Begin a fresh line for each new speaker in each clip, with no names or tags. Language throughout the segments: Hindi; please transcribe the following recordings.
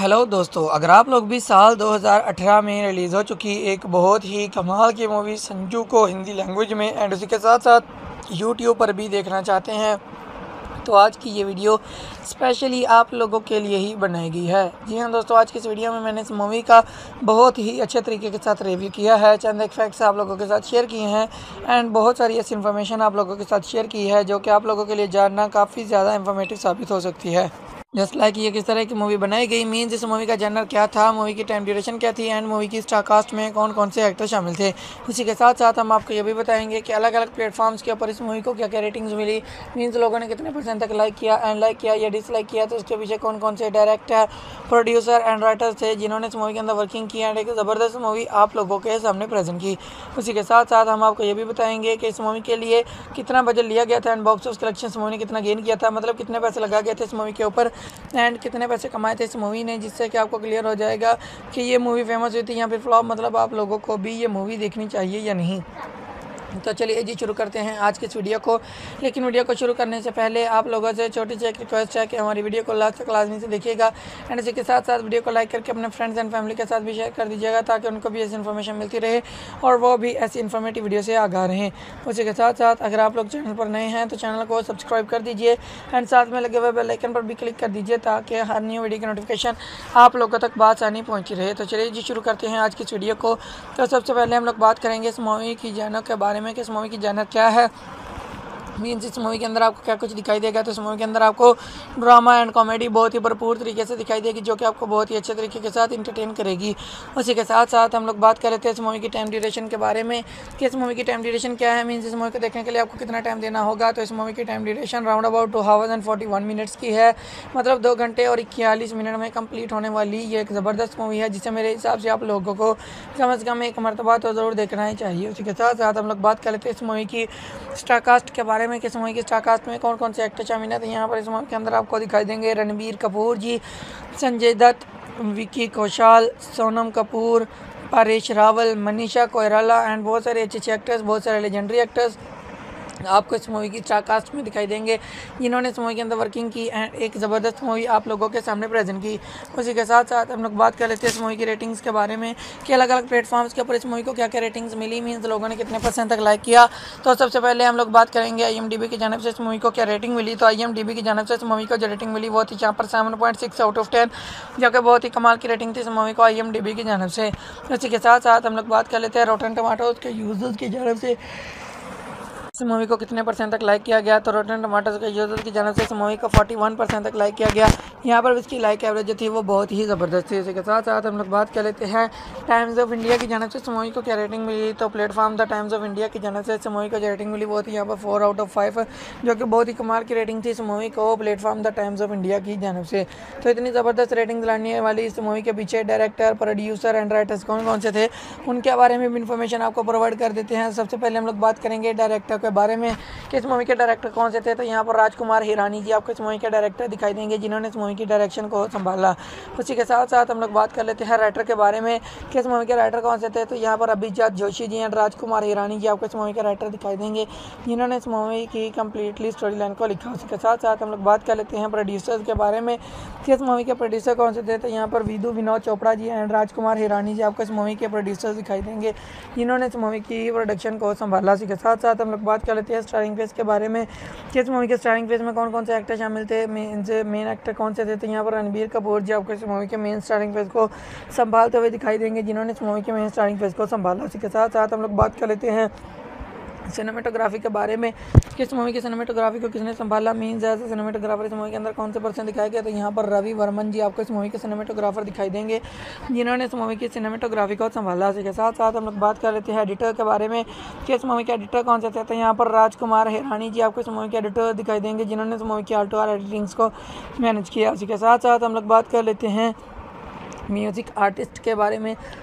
हेलो दोस्तों, अगर आप लोग भी साल 2018 में रिलीज़ हो चुकी एक बहुत ही कमाल की मूवी संजू को हिंदी लैंग्वेज में एंड उसी के साथ साथ यूट्यूब पर भी देखना चाहते हैं तो आज की ये वीडियो स्पेशली आप लोगों के लिए ही बनाई गई है। जी हाँ दोस्तों, आज की इस वीडियो में मैंने इस मूवी का बहुत ही अच्छे तरीके के साथ रिव्यू किया है, चंद एक फैक्ट्स आप लोगों के साथ शेयर किए हैं एंड बहुत सारी ऐसी इन्फॉर्मेशन आप लोगों के साथ शेयर की है जो कि आप लोगों के लिए जानना काफ़ी ज़्यादा इन्फॉर्मेटिव साबित हो सकती है। जस्ट लाइक ये किस तरह की मूवी बनाई गई, मीन्स इस मूवी का जनर क्या था, मूवी की टाइम ड्यूरेशन क्या थी एंड मूवी की स्टार कास्ट में कौन कौन से एक्टर शामिल थे। उसी के साथ साथ हम आपको ये भी बताएंगे कि अलग अलग प्लेटफॉर्म्स के ऊपर इस मूवी को क्या क्या रेटिंग्स मिली, मीन्स लोगों ने कितने परसेंट तक लाइक किया एंड लाइक किया या डिसलाइक किया, तो इसके पीछे कौन कौन से डायरेक्टर, प्रोड्यूसर एंड राइटर्स थे जिन्होंने इस मूवी के अंदर वर्किंग की एंड एक ज़बरदस्त मूवी आप लोगों के सामने प्रेजेंट की। उसी के साथ साथ हम आपको ये भी बताएंगे कि इस मूवी के लिए कितना बजट लिया गया था एंड बॉक्स ऑफिस कलेक्शन इस मूवी ने कितना गेन किया था, मतलब कितने पैसे लगा गए थे इस मूवी के ऊपर एंड कितने पैसे कमाए थे इस मूवी ने, जिससे कि आपको क्लियर हो जाएगा कि ये मूवी फेमस हुई थी या फिर फ्लॉप, मतलब आप लोगों को भी ये मूवी देखनी चाहिए या नहीं। तो चलिए जी शुरू करते हैं आज के इस वीडियो को। लेकिन वीडियो को शुरू करने से पहले आप लोगों से छोटी सी एक रिक्वेस्ट है कि हमारी वीडियो को लास्ट तक लाजमी से देखिएगा एंड इसी के साथ साथ वीडियो को लाइक करके अपने फ्रेंड्स एंड फैमिली के साथ भी शेयर कर दीजिएगा ताकि उनको भी ऐसी इन्फॉर्मेशन मिलती रहे और वो भी ऐसी इन्फॉर्मेटिव वीडियो से आगाह रहें। उसी के साथ साथ अगर आप लोग चैनल पर नए हैं तो चैनल को सब्सक्राइब कर दीजिए एंड साथ में लगे हुए बेल आइकन पर भी क्लिक कर दीजिए ताकि हर न्यू वीडियो की नोटिफिकेशन आप लोगों तक बासानी पहुँची रहे। तो चलिए जी शुरू करते हैं आज की इस वीडियो को। तो सबसे पहले हम लोग बात करेंगे इस मूवी की जानर के बारे में कि इस मूवी की जानर क्या है, मीन्स इस मूवी के अंदर आपको क्या कुछ दिखाई देगा। तो इस मूवी के अंदर आपको ड्रामा एंड कॉमेडी बहुत ही भरपूर तरीके से दिखाई देगी जो कि आपको बहुत ही अच्छे तरीके के साथ इंटरटेन करेगी। उसी के साथ साथ हम लोग बात कर रहे थे इस मूवी की टाइम ड्यूरेशन के बारे में कि इस मूवी की टाइम ड्यूरेशन क्या है, मीन्स इस मूवी को देखने के लिए आपको कितना टाइम देना होगा। तो इस मूवी की time duration round about 2 hours and 41 minutes की है, मतलब 2 घंटे और 41 मिनट में कंप्लीट होने वाली ये एक ज़बरदस्त मूवी है जिसे मेरे हिसाब से आप लोगों को कम से कम एक मरतबा तो ज़रूर देखना ही चाहिए। उसी के साथ साथ हम लोग बात कर लेते हैं इस मूवी की स्टार कास्ट के बारे में कि इस मूवी की स्टार कास्ट में कौन कौन से एक्टर शामिल हैं। तो यहाँ पर इस मूवी के अंदर आपको दिखाई देंगे रणबीर कपूर जी, संजय दत्त, विकी कौशल, सोनम कपूर, परेश रावल, मनीषा कोइराला एंड बहुत सारे अच्छे अच्छे एक्टर्स, बहुत सारे लेजेंडरी एक्टर्स आपको इस मूवी की स्टार कास्ट में दिखाई देंगे जिन्होंने इस मूवी के अंदर वर्किंग की एंड एक ज़बरदस्त मूवी आप लोगों के सामने प्रेजेंट की। उसी के साथ साथ हम लोग बात कर लेते हैं इस मूवी की रेटिंग्स के बारे में कि अलग अलग प्लेटफॉर्म्स के ऊपर इस मूवी को क्या क्या रेटिंग्स मिली, मीन्स लोगों ने कितने परसेंट तक लाइक किया। तो सबसे पहले हम लोग बात करेंगे IMDb की जानब से इस मूवी को क्या रेटिंग मिली। तो IMDb की जानब से इस मूवी को जो रेटिंग मिली वो थी यहाँ पर 7.6 आउट ऑफ 10, जो कि बहुत ही कमाल की रेटिंग थी इस मूवी को IMDb की जानब से। उसी के साथ साथ हम लोग बात कर लेते हैं रॉटन टमाटोज के यूजर्स की जानब से इस मूवी को कितने परसेंट तक लाइक किया गया। तो रॉटन टमाटोज के यूजर्स की जानब से इस मूवी को 41% तक लाइक किया गया। यहाँ पर इसकी लाइक एवरेज जो थी वो बहुत ही ज़बरदस्त थी। इसी के साथ साथ हम लोग बात कर लेते हैं टाइम्स ऑफ इंडिया की जानब से इस मूवी को क्या रेटिंग मिली। तो platform the Times of India की जानब से इस मूवी को जो रेटिंग मिली वो थी यहाँ पर 4 आउट ऑफ 5, जो कि बहुत ही कमाल की रेटिंग थी इस मूवी को platform the Times of India की जानब से। तो इतनी ज़बरदस्त रेटिंग लाने वाली इस मूवी के पीछे डायरेक्टर, प्रोड्यूसर एंड राइटर्स कौन कौन से थे उनके बारे में भी इन्फॉर्मेशन आपको प्रोवाइड कर देते हैं। सबसे पहले हम लोग बात करेंगे डायरेक्टर के बारे में कि इस मूवी के डायरेक्टर कौन से थे। तो यहाँ पर राजकुमार हिरानी जी आपको इस मूवी के डायरेक्टर दिखाई देंगे जिन्होंने इस मूवी की डायरेक्शन को संभाला। उसी के साथ साथ हम लोग बात कर लेते हैं राइटर के बारे में कि इस मूवी के राइटर कौन से थे। तो यहाँ पर अभिजात जोशी जी एंड राजकुमार हिरानी जी आपको इस मूवी के राइटर दिखाई देंगे जिन्होंने इस मूवी की कम्प्लीटली स्टोरी लाइन को लिखा। उसी के साथ साथ हम लोग बात कर लेते हैं प्रोड्यूसर्स के बारे में कि इस मूवी के प्रोड्यूसर कौन से थे। तो यहाँ पर विनोद चोपड़ा जी एंड राजकुमार हिरानी जी आपको इस मूवी के प्रोड्यूसर्स दिखाई देंगे जिन्होंने इस मूवी की प्रोडक्शन को संभाला। उसी के साथ साथ हम लोग बात कर लेते हैं स्टारिंग फेस के बारे में कि इस मूवी के स्टारिंग फेस में कौन कौन से एक्टर शामिल थे, मेन एक्टर कौन से थे। तो यहाँ पर रणबीर कपूर जी आपको इस मूवी के मेन स्टारिंग फेस को संभालते हुए दिखाई देंगे जिन्होंने इस मूवी के मेन स्टारिंग फेस को संभाला। उसी के साथ साथ हम लोग बात कर लेते हैं सिनेमेटोग्राफी के बारे में कि इस मूवी की सिनेमेटोग्राफी को किसने संभाला, मीन्स एज सिनेमेटोग्राफर इस मूवी के अंदर कौन से पर्सन दिखाया गया। तो यहाँ पर रवि वर्मन जी आपको इस मूवी के सिनेमेटोग्राफर दिखाई देंगे जिन्होंने इस मूवी की सिनेमेटोग्राफी को संभाला। इसी के साथ साथ हम लोग बात कर लेते हैं एडिटर के बारे में कि इस मूवी के एडिटर कौन से थे। तो यहाँ पर राजकुमार हिरानी जी आपको इस मूवी के एडिटर दिखाई देंगे जिन्होंने इस मूवी की आल्टो एडिटिंग्स को मैनेज किया। उसी के साथ साथ हम लोग बात कर लेते हैं म्यूज़िक आर्टिस्ट के बारे में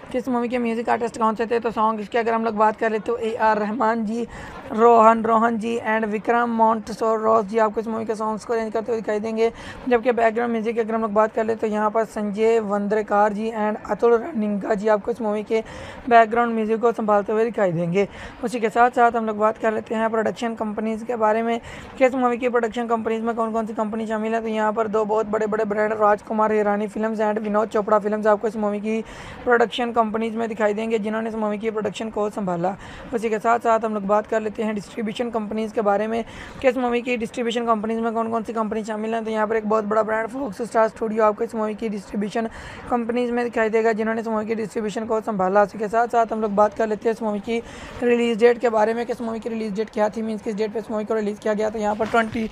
कि इस मूवी के म्यूज़िक आर्टिस्ट कौन से थे। तो सॉन्ग इसके अगर हम लोग बात करें तो AR रहमान जी, रोहन जी एंड विक्रम मोंटसोरोस जी आपको इस मूवी के सॉन्ग्स को अरेंज करते हुए दिखाई देंगे। जबकि बैकग्राउंड म्यूजिक की अगर हम लोग बात कर ले तो यहाँ पर संजय वंद्रेकार जी एंड अतुल रनिंगा जी आपको इस मूवी के बैकग्राउंड म्यूजिक को संभालते हुए दिखाई देंगे। उसी के साथ साथ हम लोग बात कर लेते हैं प्रोडक्शन कंपनीज़ के बारे में कि इस मूवी की प्रोडक्शन कंपनीज़ में कौन कौन सी कंपनी शामिल है। तो यहाँ पर दो बहुत बड़े बड़े brand Rajkumar Hirani films and Vinod Chopra films आपको इस मूवी की प्रोडक्शन कंपनीज़ में दिखाई देंगे जिन्होंने इस मूवी की प्रोडक्शन को संभाला। उसी के साथ साथ हम लोग बात कर लेते हैं डिस्ट्रीब्यूशन कंपनीज़ के बारे में कि इस मूवी की डिस्ट्रीब्यूशन कंपनीज़ में कौन कौन सी कंपनी शामिल है। तो यहाँ पर एक बहुत बड़ा ब्रांड फॉक्स स्टार स्टूडियो आपको इस मूवी की डिस्ट्रीब्यूशन कंपनीज़ में दिखाई देगा जिन्होंने इस मूवी की डिस्ट्रीब्यूशन को संभाला। उसी के साथ साथ हम लोग बात कर लेते हैं इस मूवी की रिलीज़ डेट के बारे में कि इस मूवी की रिलीज़ डेट क्या थी, मीन्स किस डेट पर इस मूवी को रिलीज़ किया गया। तो यहाँ पर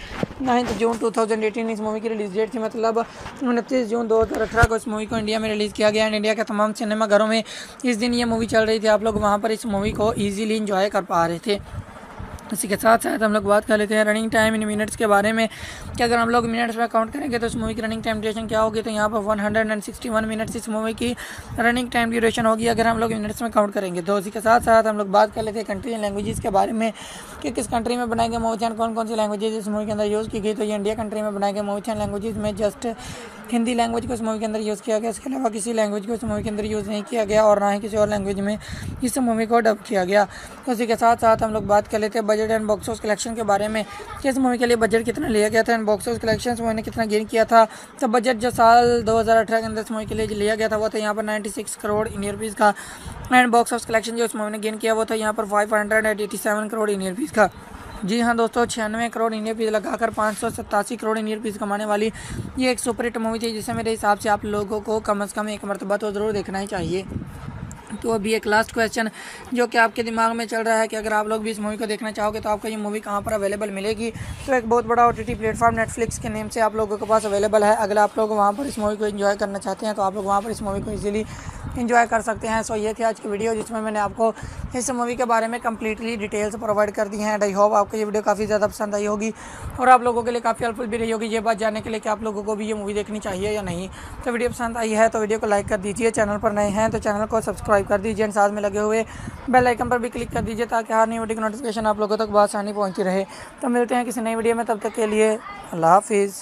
29 जून 2018 इस मूवी की रिलीज़ डेट थी, मतलब 29 जून 2018 को इस मूवी को इंडिया में रिलीज़ किया गया एंड इंडिया के तमाम सिनेमाघरों में इस दिन ये मूवी चल रही थी। आप लोग वहाँ पर इस मूवी को ईजिली इंजॉय कर पा रहे थे। इसी के साथ साथ हम लोग बात कर लेते हैं रनिंग टाइम इन मिनट्स के बारे में कि अगर हम लोग मिनट्स में काउंट करेंगे तो इस मूवी की रनिंग टाइम ड्यूरेशन क्या होगी। तो यहाँ पर 161 मिनट्स इस मूवी की रनिंग टाइम ड्यूरेशन होगी अगर हम लोग मिनट्स में काउंट करेंगे। तो इसी के साथ साथ हम लोग बात कर लेते हैं कंट्री एंड लैंग्वेजेस के बारे में कि किस कंट्री में बनाए गए मूवी एंड कौन कौन सी लैंग्वेजेज इस मूवी के अंदर यूज़ की गई। तो ये इंडिया कंट्री में बनाए गए मूवी एंड लैंग्वेजेस में जस्ट हिंदी लैंग्वेज को इस मूवी के अंदर यूज़ किया गया, इसके अलावा किसी लैंग्वेज को इस मूवी के अंदर यूज़ नहीं किया गया और ना ही किसी और लैंग्वेज में इस मूवी को डब किया गया। उसी के साथ साथ हम लोग बात कर लेते हैं budget and box office collection के बारे में कि इस मूवी के लिए बजट कितना लिया गया था and box office collection movie ने कितना गेन किया था। तो बजट जो साल 2018 के अंदर इस मूवी के लिए लिया गया था वो था यहाँ पर 96 करोड़ इंडियन रुपीज़ का एंड बॉक्स ऑफिस कलेक्शन जो इस मूवी ने गेन किया वो था यहाँ पर 587 करोड़ इंडियन रुपीज़ का। जी हाँ दोस्तों, 96 करोड़ इंडियन रुपीज़ लगाकर 587 करोड़ इंडियन रुपीज़ कमाने वाली ये एक सुपर हिट मूवी थी जिसे मेरे हिसाब से आप लोगों को कम से कम एक मरतबा तो ज़रूर देखना ही चाहिए। तो अभी एक लास्ट क्वेश्चन जो कि आपके दिमाग में चल रहा है कि अगर आप लोग भी इस मूवी को देखना चाहोगे तो आपको ये मूवी कहाँ पर अवेलेबल मिलेगी। तो एक बहुत बड़ा OTT प्लेटफॉर्म नेटफ्लिक्स के नेम से आप लोगों के पास अवेलेबल है। अगर आप लोग वहाँ पर इस मूवी को एंजॉय करना चाहते हैं तो आप लोग वहाँ पर इस मूवी को इजीली एंजॉय कर सकते हैं। सो ये थी आज की वीडियो जिसमें मैंने आपको इस मूवी के बारे में कम्प्लीटली डिटेल्स प्रोवाइड कर दी हैं एंड आई होप आपको ये वीडियो काफ़ी ज़्यादा पसंद आई होगी और आप लोगों के लिए काफ़ी हेल्पफुल भी रही होगी ये बात जानने के लिए कि आप लोगों को भी ये मूवी देखनी चाहिए या नहीं। तो वीडियो पसंद आई है तो वीडियो को लाइक कर दीजिए, चैनल पर नए हैं तो चैनल को सब्सक्राइब कर दीजिए एंड साथ में लगे हुए बेल आइकन पर भी क्लिक कर दीजिए ताकि हर नई वीडियो की नोटिफिकेशन आप लोगों तक आसानी पहुँचती रहे। तो मिलते हैं किसी नई वीडियो में, तब तक के लिए अल्लाह हाफिज़।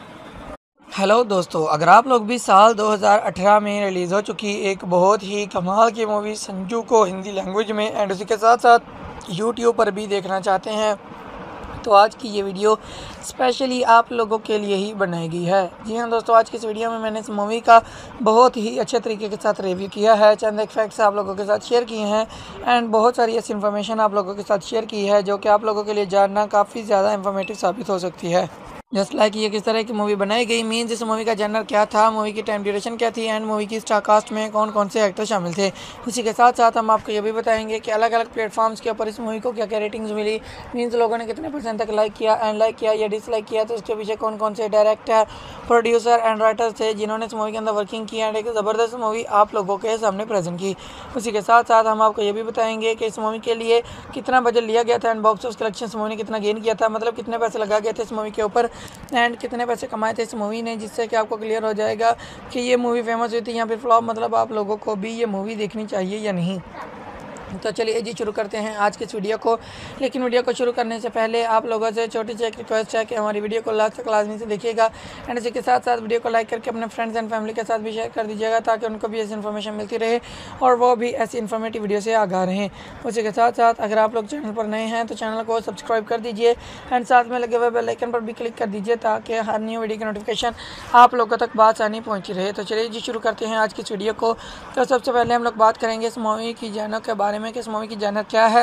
हेलो दोस्तों, अगर आप लोग भी साल 2018 में रिलीज़ हो चुकी एक बहुत ही कमाल की मूवी संजू को हिंदी लैंग्वेज में एंड उसी के साथ साथ यूट्यूब पर भी देखना चाहते हैं तो आज की ये वीडियो स्पेशली आप लोगों के लिए ही बनाई गई है। जी हाँ दोस्तों, आज की इस वीडियो में मैंने इस मूवी का बहुत ही अच्छे तरीके के साथ रिव्यू किया है, चंद एक फैक्ट्स आप लोगों के साथ शेयर किए हैं एंड बहुत सारी ऐसी इन्फॉर्मेशन आप लोगों के साथ शेयर की है जो कि आप लोगों के लिए जानना काफ़ी ज़्यादा इन्फॉर्मेटिव साबित हो सकती है। जस्ट लाइक ये किस तरह की मूवी बनाई गई, मीन्स इस मूवी का जनर क्या था, मूवी की टाइम ड्यूरेशन क्या थी एंड मूवी की स्टार कास्ट में कौन कौन से एक्टर शामिल थे। उसी के साथ साथ हम आपको ये भी बताएंगे कि अलग अलग प्लेटफॉर्म्स के ऊपर इस मूवी को क्या क्या रेटिंग्स मिली, मीन्स लोगों ने कितने % तक लाइक किया एंड लाइक किया या डिसलाइक किया। तो इसके पीछे कौन कौन से डायरेक्टर, प्रोड्यूसर एंड राइटर्स थे जिन्होंने इस मूवी के अंदर वर्किंग की एंड एक ज़बरदस्त मूवी आप लोगों के सामने प्रेजेंट की। उसी के साथ साथ हम आपको ये भी बताएंगे कि इस मूवी के लिए कितना बजट लिया गया था एंड बॉक्स ऑफिस कलेक्शन इस मूवी ने कितना गेन किया था, मतलब कितने पैसे लगा गए थे इस मूवी के ऊपर एंड कितने पैसे कमाए थे इस मूवी ने, जिससे कि आपको क्लियर हो जाएगा कि ये मूवी फेमस हुई थी या फिर फ्लॉप, मतलब आप लोगों को भी ये मूवी देखनी चाहिए या नहीं। तो चलिए जी शुरू करते हैं आज के इस वीडियो को। लेकिन वीडियो को शुरू करने से पहले आप लोगों से छोटी सी एक रिक्वेस्ट है कि हमारी वीडियो को लास्ट तक लाजमी से देखिएगा एंड इसी के साथ साथ वीडियो को लाइक करके अपने फ्रेंड्स एंड फैमिली के साथ भी शेयर कर दीजिएगा ताकि उनको भी ऐसी इन्फॉर्मेशन मिलती रहे और वो भी ऐसी इन्फॉर्मेटिव वीडियो से आगाह रहें। उसी के साथ साथ अगर आप लोग चैनल पर नए हैं तो चैनल को सब्सक्राइब कर दीजिए एंड साथ में लगे हुए बेल आइकन पर भी क्लिक कर दीजिए ताकि हर न्यू वीडियो की नोटिफिकेशन आप लोगों तक आसानी पहुँची रहे। तो चलिए जी शुरू करते हैं आज की इस वीडियो को। तो सबसे पहले हम लोग बात करेंगे इस मूवी की जानर के बारे में कि इस मूवी की जानर क्या है,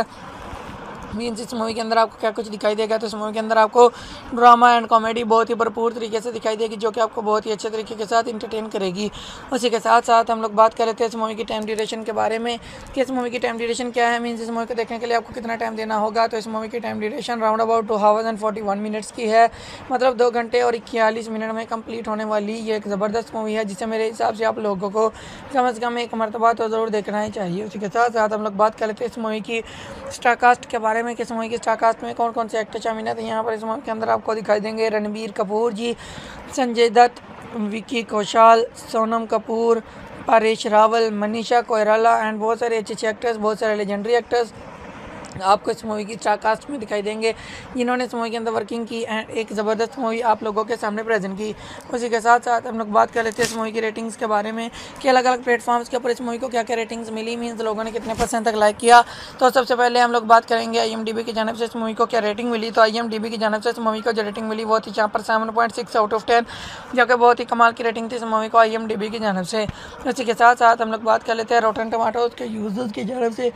मीन्स इस मूवी के अंदर आपको क्या कुछ दिखाई देगा। तो इस मूवी के अंदर आपको ड्रामा एंड कॉमेडी बहुत ही भरपूर तरीके से दिखाई देगी जो कि आपको बहुत ही अच्छे तरीके के साथ इंटरटेन करेगी। उसी के साथ साथ हम लोग बात कर रहे थे इस मूवी की टाइम ड्यूरेशन के बारे में कि इस मूवी की टाइम ड्यूरेशन क्या है, मीन्स इस मूवी को देखने के लिए आपको कितना टाइम देना होगा। तो इस मूवी की time duration round about 2 hours and 41 minutes की है, मतलब 2 घंटे और 41 मिनट में कंप्लीट होने वाली ये एक ज़बरदस्त मूवी है जिसे मेरे हिसाब से आप लोगों को कम से कम एक मरतबा तो ज़रूर देखना ही चाहिए। उसी के साथ साथ हम लोग बात कर लेते हैं इस मूवी की स्टार कास्ट के बारे में कि इस मूवी की स्टार कास्ट में कौन कौन से एक्टर शामिल हैं। तो यहाँ पर इस मूवी के अंदर आपको दिखाई देंगे रणबीर कपूर जी, संजय दत्त, विकी कौशल, सोनम कपूर, परेश रावल, मनीषा कोइराला एंड बहुत सारे अच्छे एक्टर्स, बहुत सारे लेजेंडरी एक्टर्स आपको इस मूवी की स्टार कास्ट में दिखाई देंगे, जिन्होंने इस मूवी के अंदर वर्किंग की एंड एक ज़बरदस्त मूवी आप लोगों के सामने प्रेजेंट की। उसी के साथ साथ हम लोग बात कर लेते हैं इस मूवी की रेटिंग्स के बारे में कि अलग अलग प्लेटफॉर्म्स के ऊपर इस मूवी को क्या क्या रेटिंग्स मिली, मीन्स लोगों ने कितने % तक लाइक किया। तो सबसे पहले हम लोग बात करेंगे IMDb की जानिब से इस मूवी को क्या रेटिंग मिली। तो IMDb की जानिब से इस मूवी को जो रेटिंग मिली वो थी यहाँ पर 7.6 आउट ऑफ 10, जो कि बहुत ही कमाल की रेटिंग थी इस मूवी को IMDb की जानिब से। उसी के साथ साथ हम लोग बात कर लेते हैं रॉटन टमाटोज के यूजर्स की जानिब से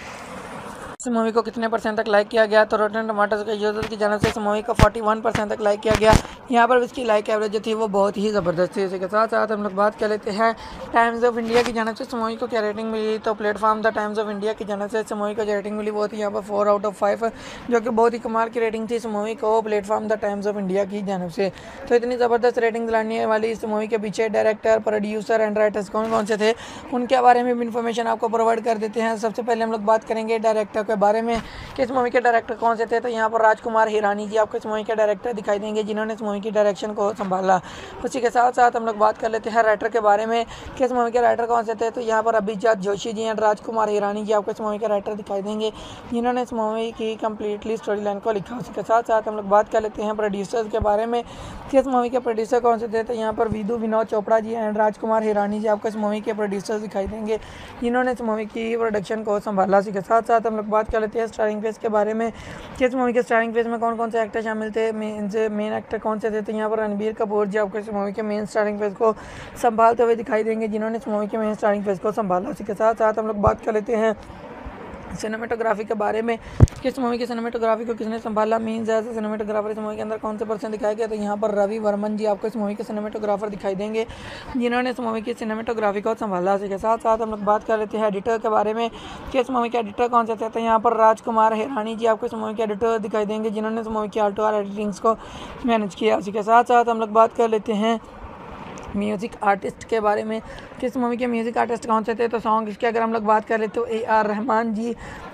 इस मूवी को कितने % तक लाइक किया गया। तो रॉटन टमाटोज के यूजर्स की जानिब से इस मूवी को 41% तक लाइक किया गया। यहाँ पर इसकी लाइक एवरेज जो थी वो बहुत ही ज़बरदस्त थी। इसी के साथ साथ हम लोग बात कर लेते हैं टाइम्स ऑफ इंडिया की जानिब से इस मूवी को क्या रेटिंग मिली। तो platform the Times of India की जानिब से इस मूवी को जो रेटिंग मिली वो थी यहाँ पर 4 आउट ऑफ 5, जो कि बहुत ही कमाल की रेटिंग थी इस मूवी को platform the Times of India की जानिब से। तो इतनी ज़बरदस्त रेटिंग लाने वाली इस मूवी के पीछे डायरेक्टर, प्रोड्यूसर एंड राइटर्स कौन कौन से थे, उनके बारे में भी इन्फॉर्मेशन आपको प्रोवाइड कर देते हैं। सबसे पहले हम लोग बात करेंगे डायरेक्टर के बारे में कि इस मूवी के डायरेक्टर कौन से थे। तो यहाँ पर राजकुमार हिरानी जी आपको इस मूवी के डायरेक्टर दिखाई देंगे, जिन्होंने इस मूवी की डायरेक्शन को संभाला। उसी के साथ साथ हम लोग बात कर लेते हैं राइटर के बारे में कि इस मूवी के राइटर कौन से थे। तो यहाँ पर अभिजात जोशी जी एंड राजकुमार हिरानी जी आपको इस मूवी के राइटर दिखाई देंगे, जिन्होंने इस मूवी की कम्प्लीटली स्टोरी लाइन को लिखा। उसी के साथ साथ हम लोग बात कर लेते हैं प्रोड्यूसर्स के बारे में कि इस मूवी के प्रोड्यूसर कौन से थे। तो यहाँ पर विदु विनोद चोपड़ा जी एंड राजकुमार हिरानी जी आपको इस मूवी के प्रोड्यूसर्स दिखाई देंगे, जिन्होंने इस मूवी की प्रोडक्शन को संभाला। इसी के साथ साथ हम लोग बात कर लेते हैं स्टारिंग फेस के बारे में कि इस मूवी के स्टारिंग फेस में कौन कौन से एक्टर शामिल थे, मेन एक्टर कौन से थे। तो यहाँ पर रणबीर कपूर जी आपको इस मूवी के मेन स्टारिंग फेस को संभालते हुए दिखाई देंगे, जिन्होंने इस मूवी के मेन स्टारिंग फेस को संभाला। इसी के साथ साथ हम लोग बात कर लेते हैं सिनेमेटोग्राफी के बारे में कि इस मूवी की सिनेमेटोग्राफी को किसने संभाला, मीन्स एज सिनेमेटोग्राफर इस मूवी के अंदर कौन से पर्सन दिखाया गया। तो यहाँ पर रवि वर्मन जी आपको इस मूवी के सिनेमेटोग्राफर दिखाई देंगे, जिन्होंने इस मूवी की सिनेमेटोग्राफी को संभाला। इसी के साथ साथ हम लोग बात कर लेते हैं एडिटर के बारे में कि इस मूवी के एडिटर कौन से थे। तो यहाँ पर राजकुमार हिरानी जी आपको इस मूवी के एडिटर दिखाई देंगे, जिन्होंने इस मूवी की आल्टो एडिटिंग्स को मैनेज किया। इसी के साथ साथ हम लोग बात कर लेते हैं म्यूज़िक आर्टिस्ट के बारे में कि इस मूवी के म्यूज़िक आर्टिस्ट कौन से थे। तो सॉन्ग इसके अगर हम लोग बात कर लेते तो AR रहमान जी,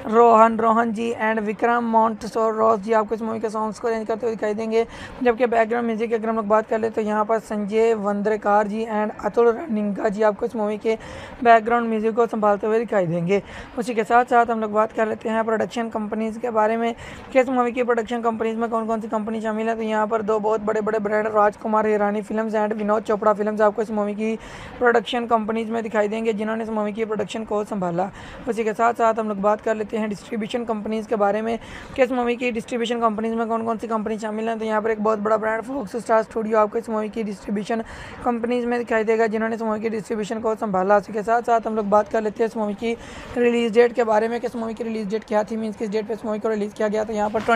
रोहन जी एंड विक्रम मोंटसोरोस जी आपको इस मूवी के सॉन्ग्स को अरेंज करते हुए दिखाई देंगे। जबकि बैकग्राउंड म्यूजिक की अगर हम लोग बात कर ले तो यहाँ पर संजय वंद्रेकार जी एंड अतुल रनिंगा जी आपको इस मूवी के बैकग्राउंड म्यूजिक को संभालते हुए दिखाई देंगे। उसी के साथ साथ हम लोग बात कर लेते हैं प्रोडक्शन कंपनीज़ के बारे में कि इस मूवी की प्रोडक्शन कंपनीज़ में कौन कौन सी कंपनी शामिल है। तो यहाँ पर दो बहुत बड़े बड़े brand Rajkumar Hirani films and Vinod Chopra films आपको इस मूवी की प्रोडक्शन कंपनीज में दिखाई देंगे, जिन्होंने इस मूवी की प्रोडक्शन को संभाला। उसी के साथ साथ हम लोग बात कर लेते हैं डिस्ट्रीब्यूशन कंपनीज़ के बारे में कि इस मूवी की डिस्ट्रीब्यूशन कंपनीज़ में कौन कौन सी कंपनी शामिल हैं। तो यहाँ पर एक बहुत बड़ा ब्रांड फॉक्स स्टार स्टूडियो आपको इस मूवी की डिस्ट्रीब्यूशन कंपनीज़ में दिखाई देगा, जिन्होंने इस मूवी की डिस्ट्रीब्यूशन को संभाला। उसी के साथ साथ हम लोग बात कर लेते हैं इस मूवी की रिलीज़ डेट के बारे में कि इस मूवी की रिलीज़ डेट क्या थी, मीन्स किस डेट पर इस मूवी को रिलीज़ किया गया। तो यहाँ पर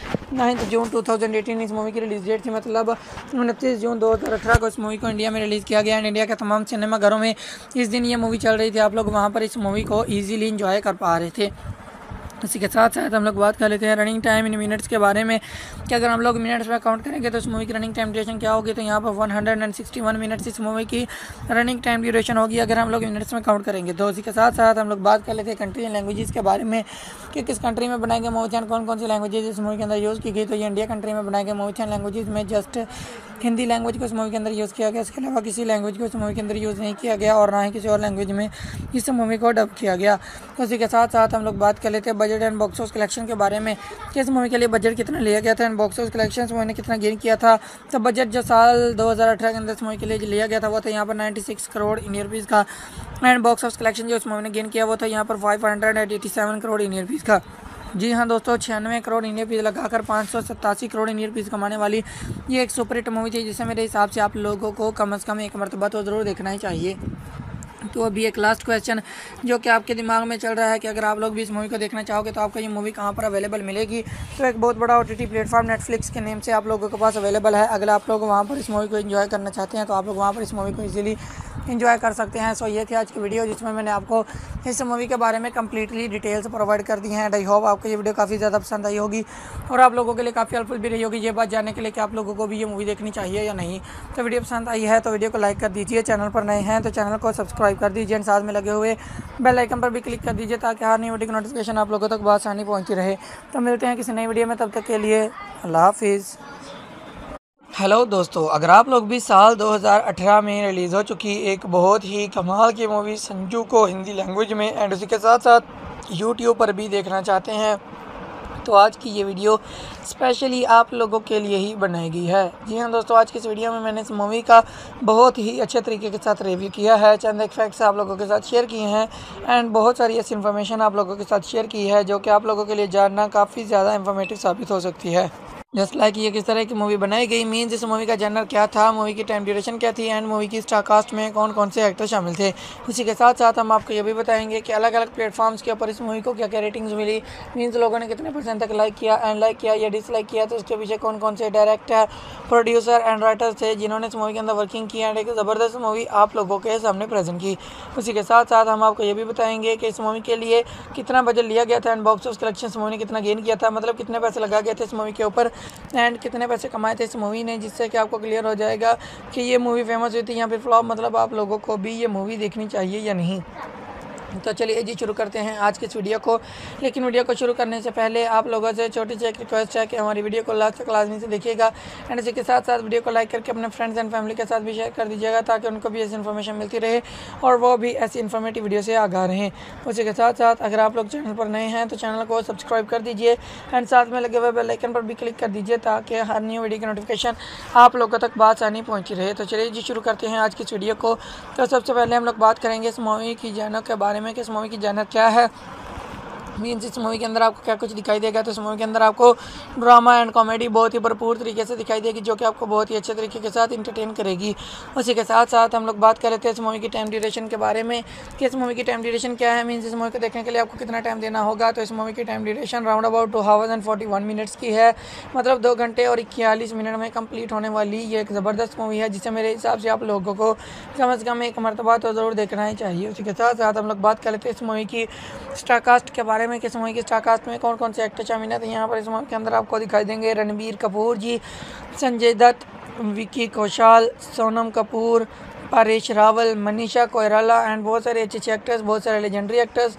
29 जून 2018 इस मूवी की रिलीज़ डेट थी, मतलब 29 जून 2018 को इस मूवी को इंडिया में रिलीज़ किया गया एंड इंडिया के तमाम सिनेमाघरों में इस दिन ये मूवी चल रही थी। आप लोग वहाँ पर इस मूवी को ईजिली इंजॉय कर पा रहे थे। इसी के साथ साथ हम लोग बात कर लेते हैं रनिंग टाइम इन मिनट्स के बारे में कि अगर हम लोग मिनट्स में काउंट करेंगे तो इस मूवी की रनिंग टाइम ड्यूरेशन क्या होगी। तो यहाँ पर 161 मिनट्स इस मूवी की रनिंग टाइम ड्यूरेशन होगी अगर हम लोग मिनट्स में काउंट करेंगे। तो इसी के साथ साथ हम लोग बात कर लेते हैं कंट्री एंड लैंग्वेजेस के बारे में कि किस कंट्री में बनाए गए मूवी एंड कौन कौन सी लैंग्वेजेज इस मूवी के अंदर यूज़ की गई। तो ये इंडिया कंट्री में बनाए गए मूवी एंड लैंग्वेजेज में जस्ट हिंदी लैंग्वेज को इस मूवी के अंदर यूज़ किया गया, इसके अलावा किसी लैंग्वेज को इस मूवी के अंदर यूज़ नहीं किया गया और ना ही किसी और लैंग्वेज में इस मूवी को डब किया गया। उसी के साथ साथ हम लोग बात कर लेते हैं budget and box office collection के बारे में कि इस मूवी के लिए बजट कितना लिया गया था एंड बॉक्स ऑफिस कलेक्शन इस मूवी ने कितना गेन किया था। तो बजट जो साल 2018 के अंदर इस मूवी के लिए लिया गया था वो था यहाँ पर 96 करोड़ इंडियन रुपीज़ का एंड बॉक्स ऑफिस कलेक्शन जो इस मूवी ने गेन किया वो था यहाँ पर 587 करोड़ इंडियन रुपीज़ का। जी हाँ दोस्तों, 96 करोड़ इंडियन रुपीज़ लगाकर 587 करोड़ इंडियन रुपीज़ कमाने वाली ये एक सुपर हिट मूवी थी, जिसे मेरे हिसाब से आप लोगों को कम से कम एक मरतबा तो ज़रूर देखना ही चाहिए। तो अभी एक लास्ट क्वेश्चन जो कि आपके दिमाग में चल रहा है कि अगर आप लोग भी इस मूवी को देखना चाहोगे तो आपको ये मूवी कहाँ पर अवेलेबल मिलेगी। तो एक बहुत बड़ा OTT प्लेटफॉर्म नेटफ्लिक्स के नेम से आप लोगों के पास अवेलेबल है। अगर आप लोग वहाँ पर इस मूवी को एंजॉय करना चाहते हैं तो आप लोग वहाँ पर इस मूवी को इजीली एंजॉय कर सकते हैं। सो ये थी आज की वीडियो जिसमें मैंने आपको इस मूवी के बारे में कम्प्लीटली डिटेल्स प्रोवाइड कर दी हैं एंड आई होप आपको ये वीडियो काफ़ी ज़्यादा पसंद आई होगी और आप लोगों के लिए काफ़ी हेल्पफुल भी रही होगी ये बात जानने के लिए कि आप लोगों को भी ये मूवी देखनी चाहिए या नहीं। तो वीडियो पसंद आई है तो वीडियो को लाइक कर दीजिए, चैनल पर नए हैं तो चैनल को सब्सक्राइब कर दीजिए एंड साथ में लगे हुए बेल आइकन पर भी क्लिक कर दीजिए ताकि हर नई वीडियो की नोटिफिकेशन आप लोगों तक बआसानी पहुँची रहे। तो मिलते हैं किसी नई वीडियो में, तब तक के लिए अल्लाह हाफिज़। हेलो दोस्तों, अगर आप लोग भी साल 2018 में रिलीज़ हो चुकी एक बहुत ही कमाल की मूवी संजू को हिंदी लैंग्वेज में एंड उसी के साथ साथ यूट्यूब पर भी देखना चाहते हैं तो आज की ये वीडियो स्पेशली आप लोगों के लिए ही बनाई गई है। जी हाँ दोस्तों, आज की इस वीडियो में मैंने इस मूवी का बहुत ही अच्छे तरीके के साथ रिव्यू किया है, चंद एक फैक्ट्स आप लोगों के साथ शेयर किए हैं एंड बहुत सारी ऐसी इन्फॉर्मेशन आप लोगों के साथ शेयर की है जो कि आप लोगों के लिए जानना काफ़ी ज़्यादा इन्फॉर्मेटिव साबित हो सकती है। जस्ट लाइक ये किस तरह की मूवी बनाई गई, मीन्स इस मूवी का जनर क्या था, मूवी की टाइम ड्यूरेशन क्या थी एंड मूवी की स्टार कास्ट में कौन कौन से एक्टर शामिल थे। उसी के साथ साथ हम आपको ये भी बताएंगे कि अलग अलग प्लेटफॉर्म्स के ऊपर इस मूवी को क्या क्या रेटिंग्स मिली, मीन्स लोगों ने कितने % तक लाइक किया एंड लाइक किया या डिसलाइक किया, तो उसके पीछे कौन कौन से डायरेक्टर, प्रोड्यूसर एंड राइटर्स थे जिन्होंने इस मूवी के अंदर वर्किंग की एंड एक ज़बरदस्त मूवी आप लोगों के सामने प्रेजेंट की। उसी के साथ साथ हम आपको ये भी बताएंगे कि इस मूवी के लिए कितना बजट लिया गया था एंड बॉक्स ऑफिस कलेक्शन इस मूवी ने कितना गेन किया था, मतलब कितने पैसे लगा गए थे इस मूवी के ऊपर एंड कितने पैसे कमाए थे इस मूवी ने, जिससे कि आपको क्लियर हो जाएगा कि ये मूवी फेमस हुई थी या फिर फ्लॉप, मतलब आप लोगों को भी ये मूवी देखनी चाहिए या नहीं। तो चलिए जी शुरू करते हैं आज की इस वीडियो को। लेकिन वीडियो को शुरू करने से पहले आप लोगों से छोटी सी एक रिक्वेस्ट है कि हमारी वीडियो को लास्ट तक लाजमी से देखिएगा एंड इसी के साथ साथ वीडियो को लाइक करके अपने फ्रेंड्स एंड फैमिली के साथ भी शेयर कर दीजिएगा ताकि उनको भी ऐसी इन्फॉर्मेशन मिलती रहे और वो भी ऐसी इन्फॉर्मेटिव वीडियो से आगाह रहें। उसी के साथ साथ अगर आप लोग चैनल पर नए हैं तो चैनल को सब्सक्राइब कर दीजिए एंड साथ में लगे हुए बेल आइकन पर भी क्लिक कर दीजिए ताकि हर न्यू वीडियो की नोटिफिकेशन आप लोगों तक बासानी पहुँची रहे। तो चलिए जी शुरू करते हैं आज की इस वीडियो को। तो सबसे पहले हम लोग बात करेंगे इस मूवी की जानों के बारे में कि इस मूवी की जानत क्या है, मीन्स इस मूवी के अंदर आपको क्या कुछ दिखाई देगा। तो इस मूवी के अंदर आपको ड्रामा एंड कॉमेडी बहुत ही भरपूर तरीके से दिखाई देगी जो कि आपको बहुत ही अच्छे तरीके के साथ इंटरटेन करेगी। उसी के साथ साथ हम लोग बात कर लेते हैं इस मूवी की टाइम ड्यूरेशन के बारे में कि इस मूवी की टाइम ड्यूरेशन क्या है, मीन्स इस मूवी को देखने के लिए आपको कितना टाइम देना होगा। तो इस मूवी की time duration round about 2 hours and 41 minutes की है, मतलब 2 घंटे और 41 मिनट में कंप्लीट होने वाली ये एक ज़बरदस्त मूवी है जिसे मेरे हिसाब से आप लोगों को कम से कम एक मरतबा तो ज़रूर देखना ही चाहिए। उसी के साथ साथ हम लोग बात कर लेते हैं इस मूवी की स्टार कास्ट के बारे में कि इस मूवी की स्टार कास्ट में कौन कौन से एक्टर शामिल हैं। तो यहाँ पर इस मूवी के अंदर आपको दिखाई देंगे रणबीर कपूर जी, संजय दत्त, विकी कौशल, सोनम कपूर, परेश रावल, मनीषा कोइराला एंड बहुत सारे अच्छे एक्टर्स, बहुत सारे लेजेंडरी एक्टर्स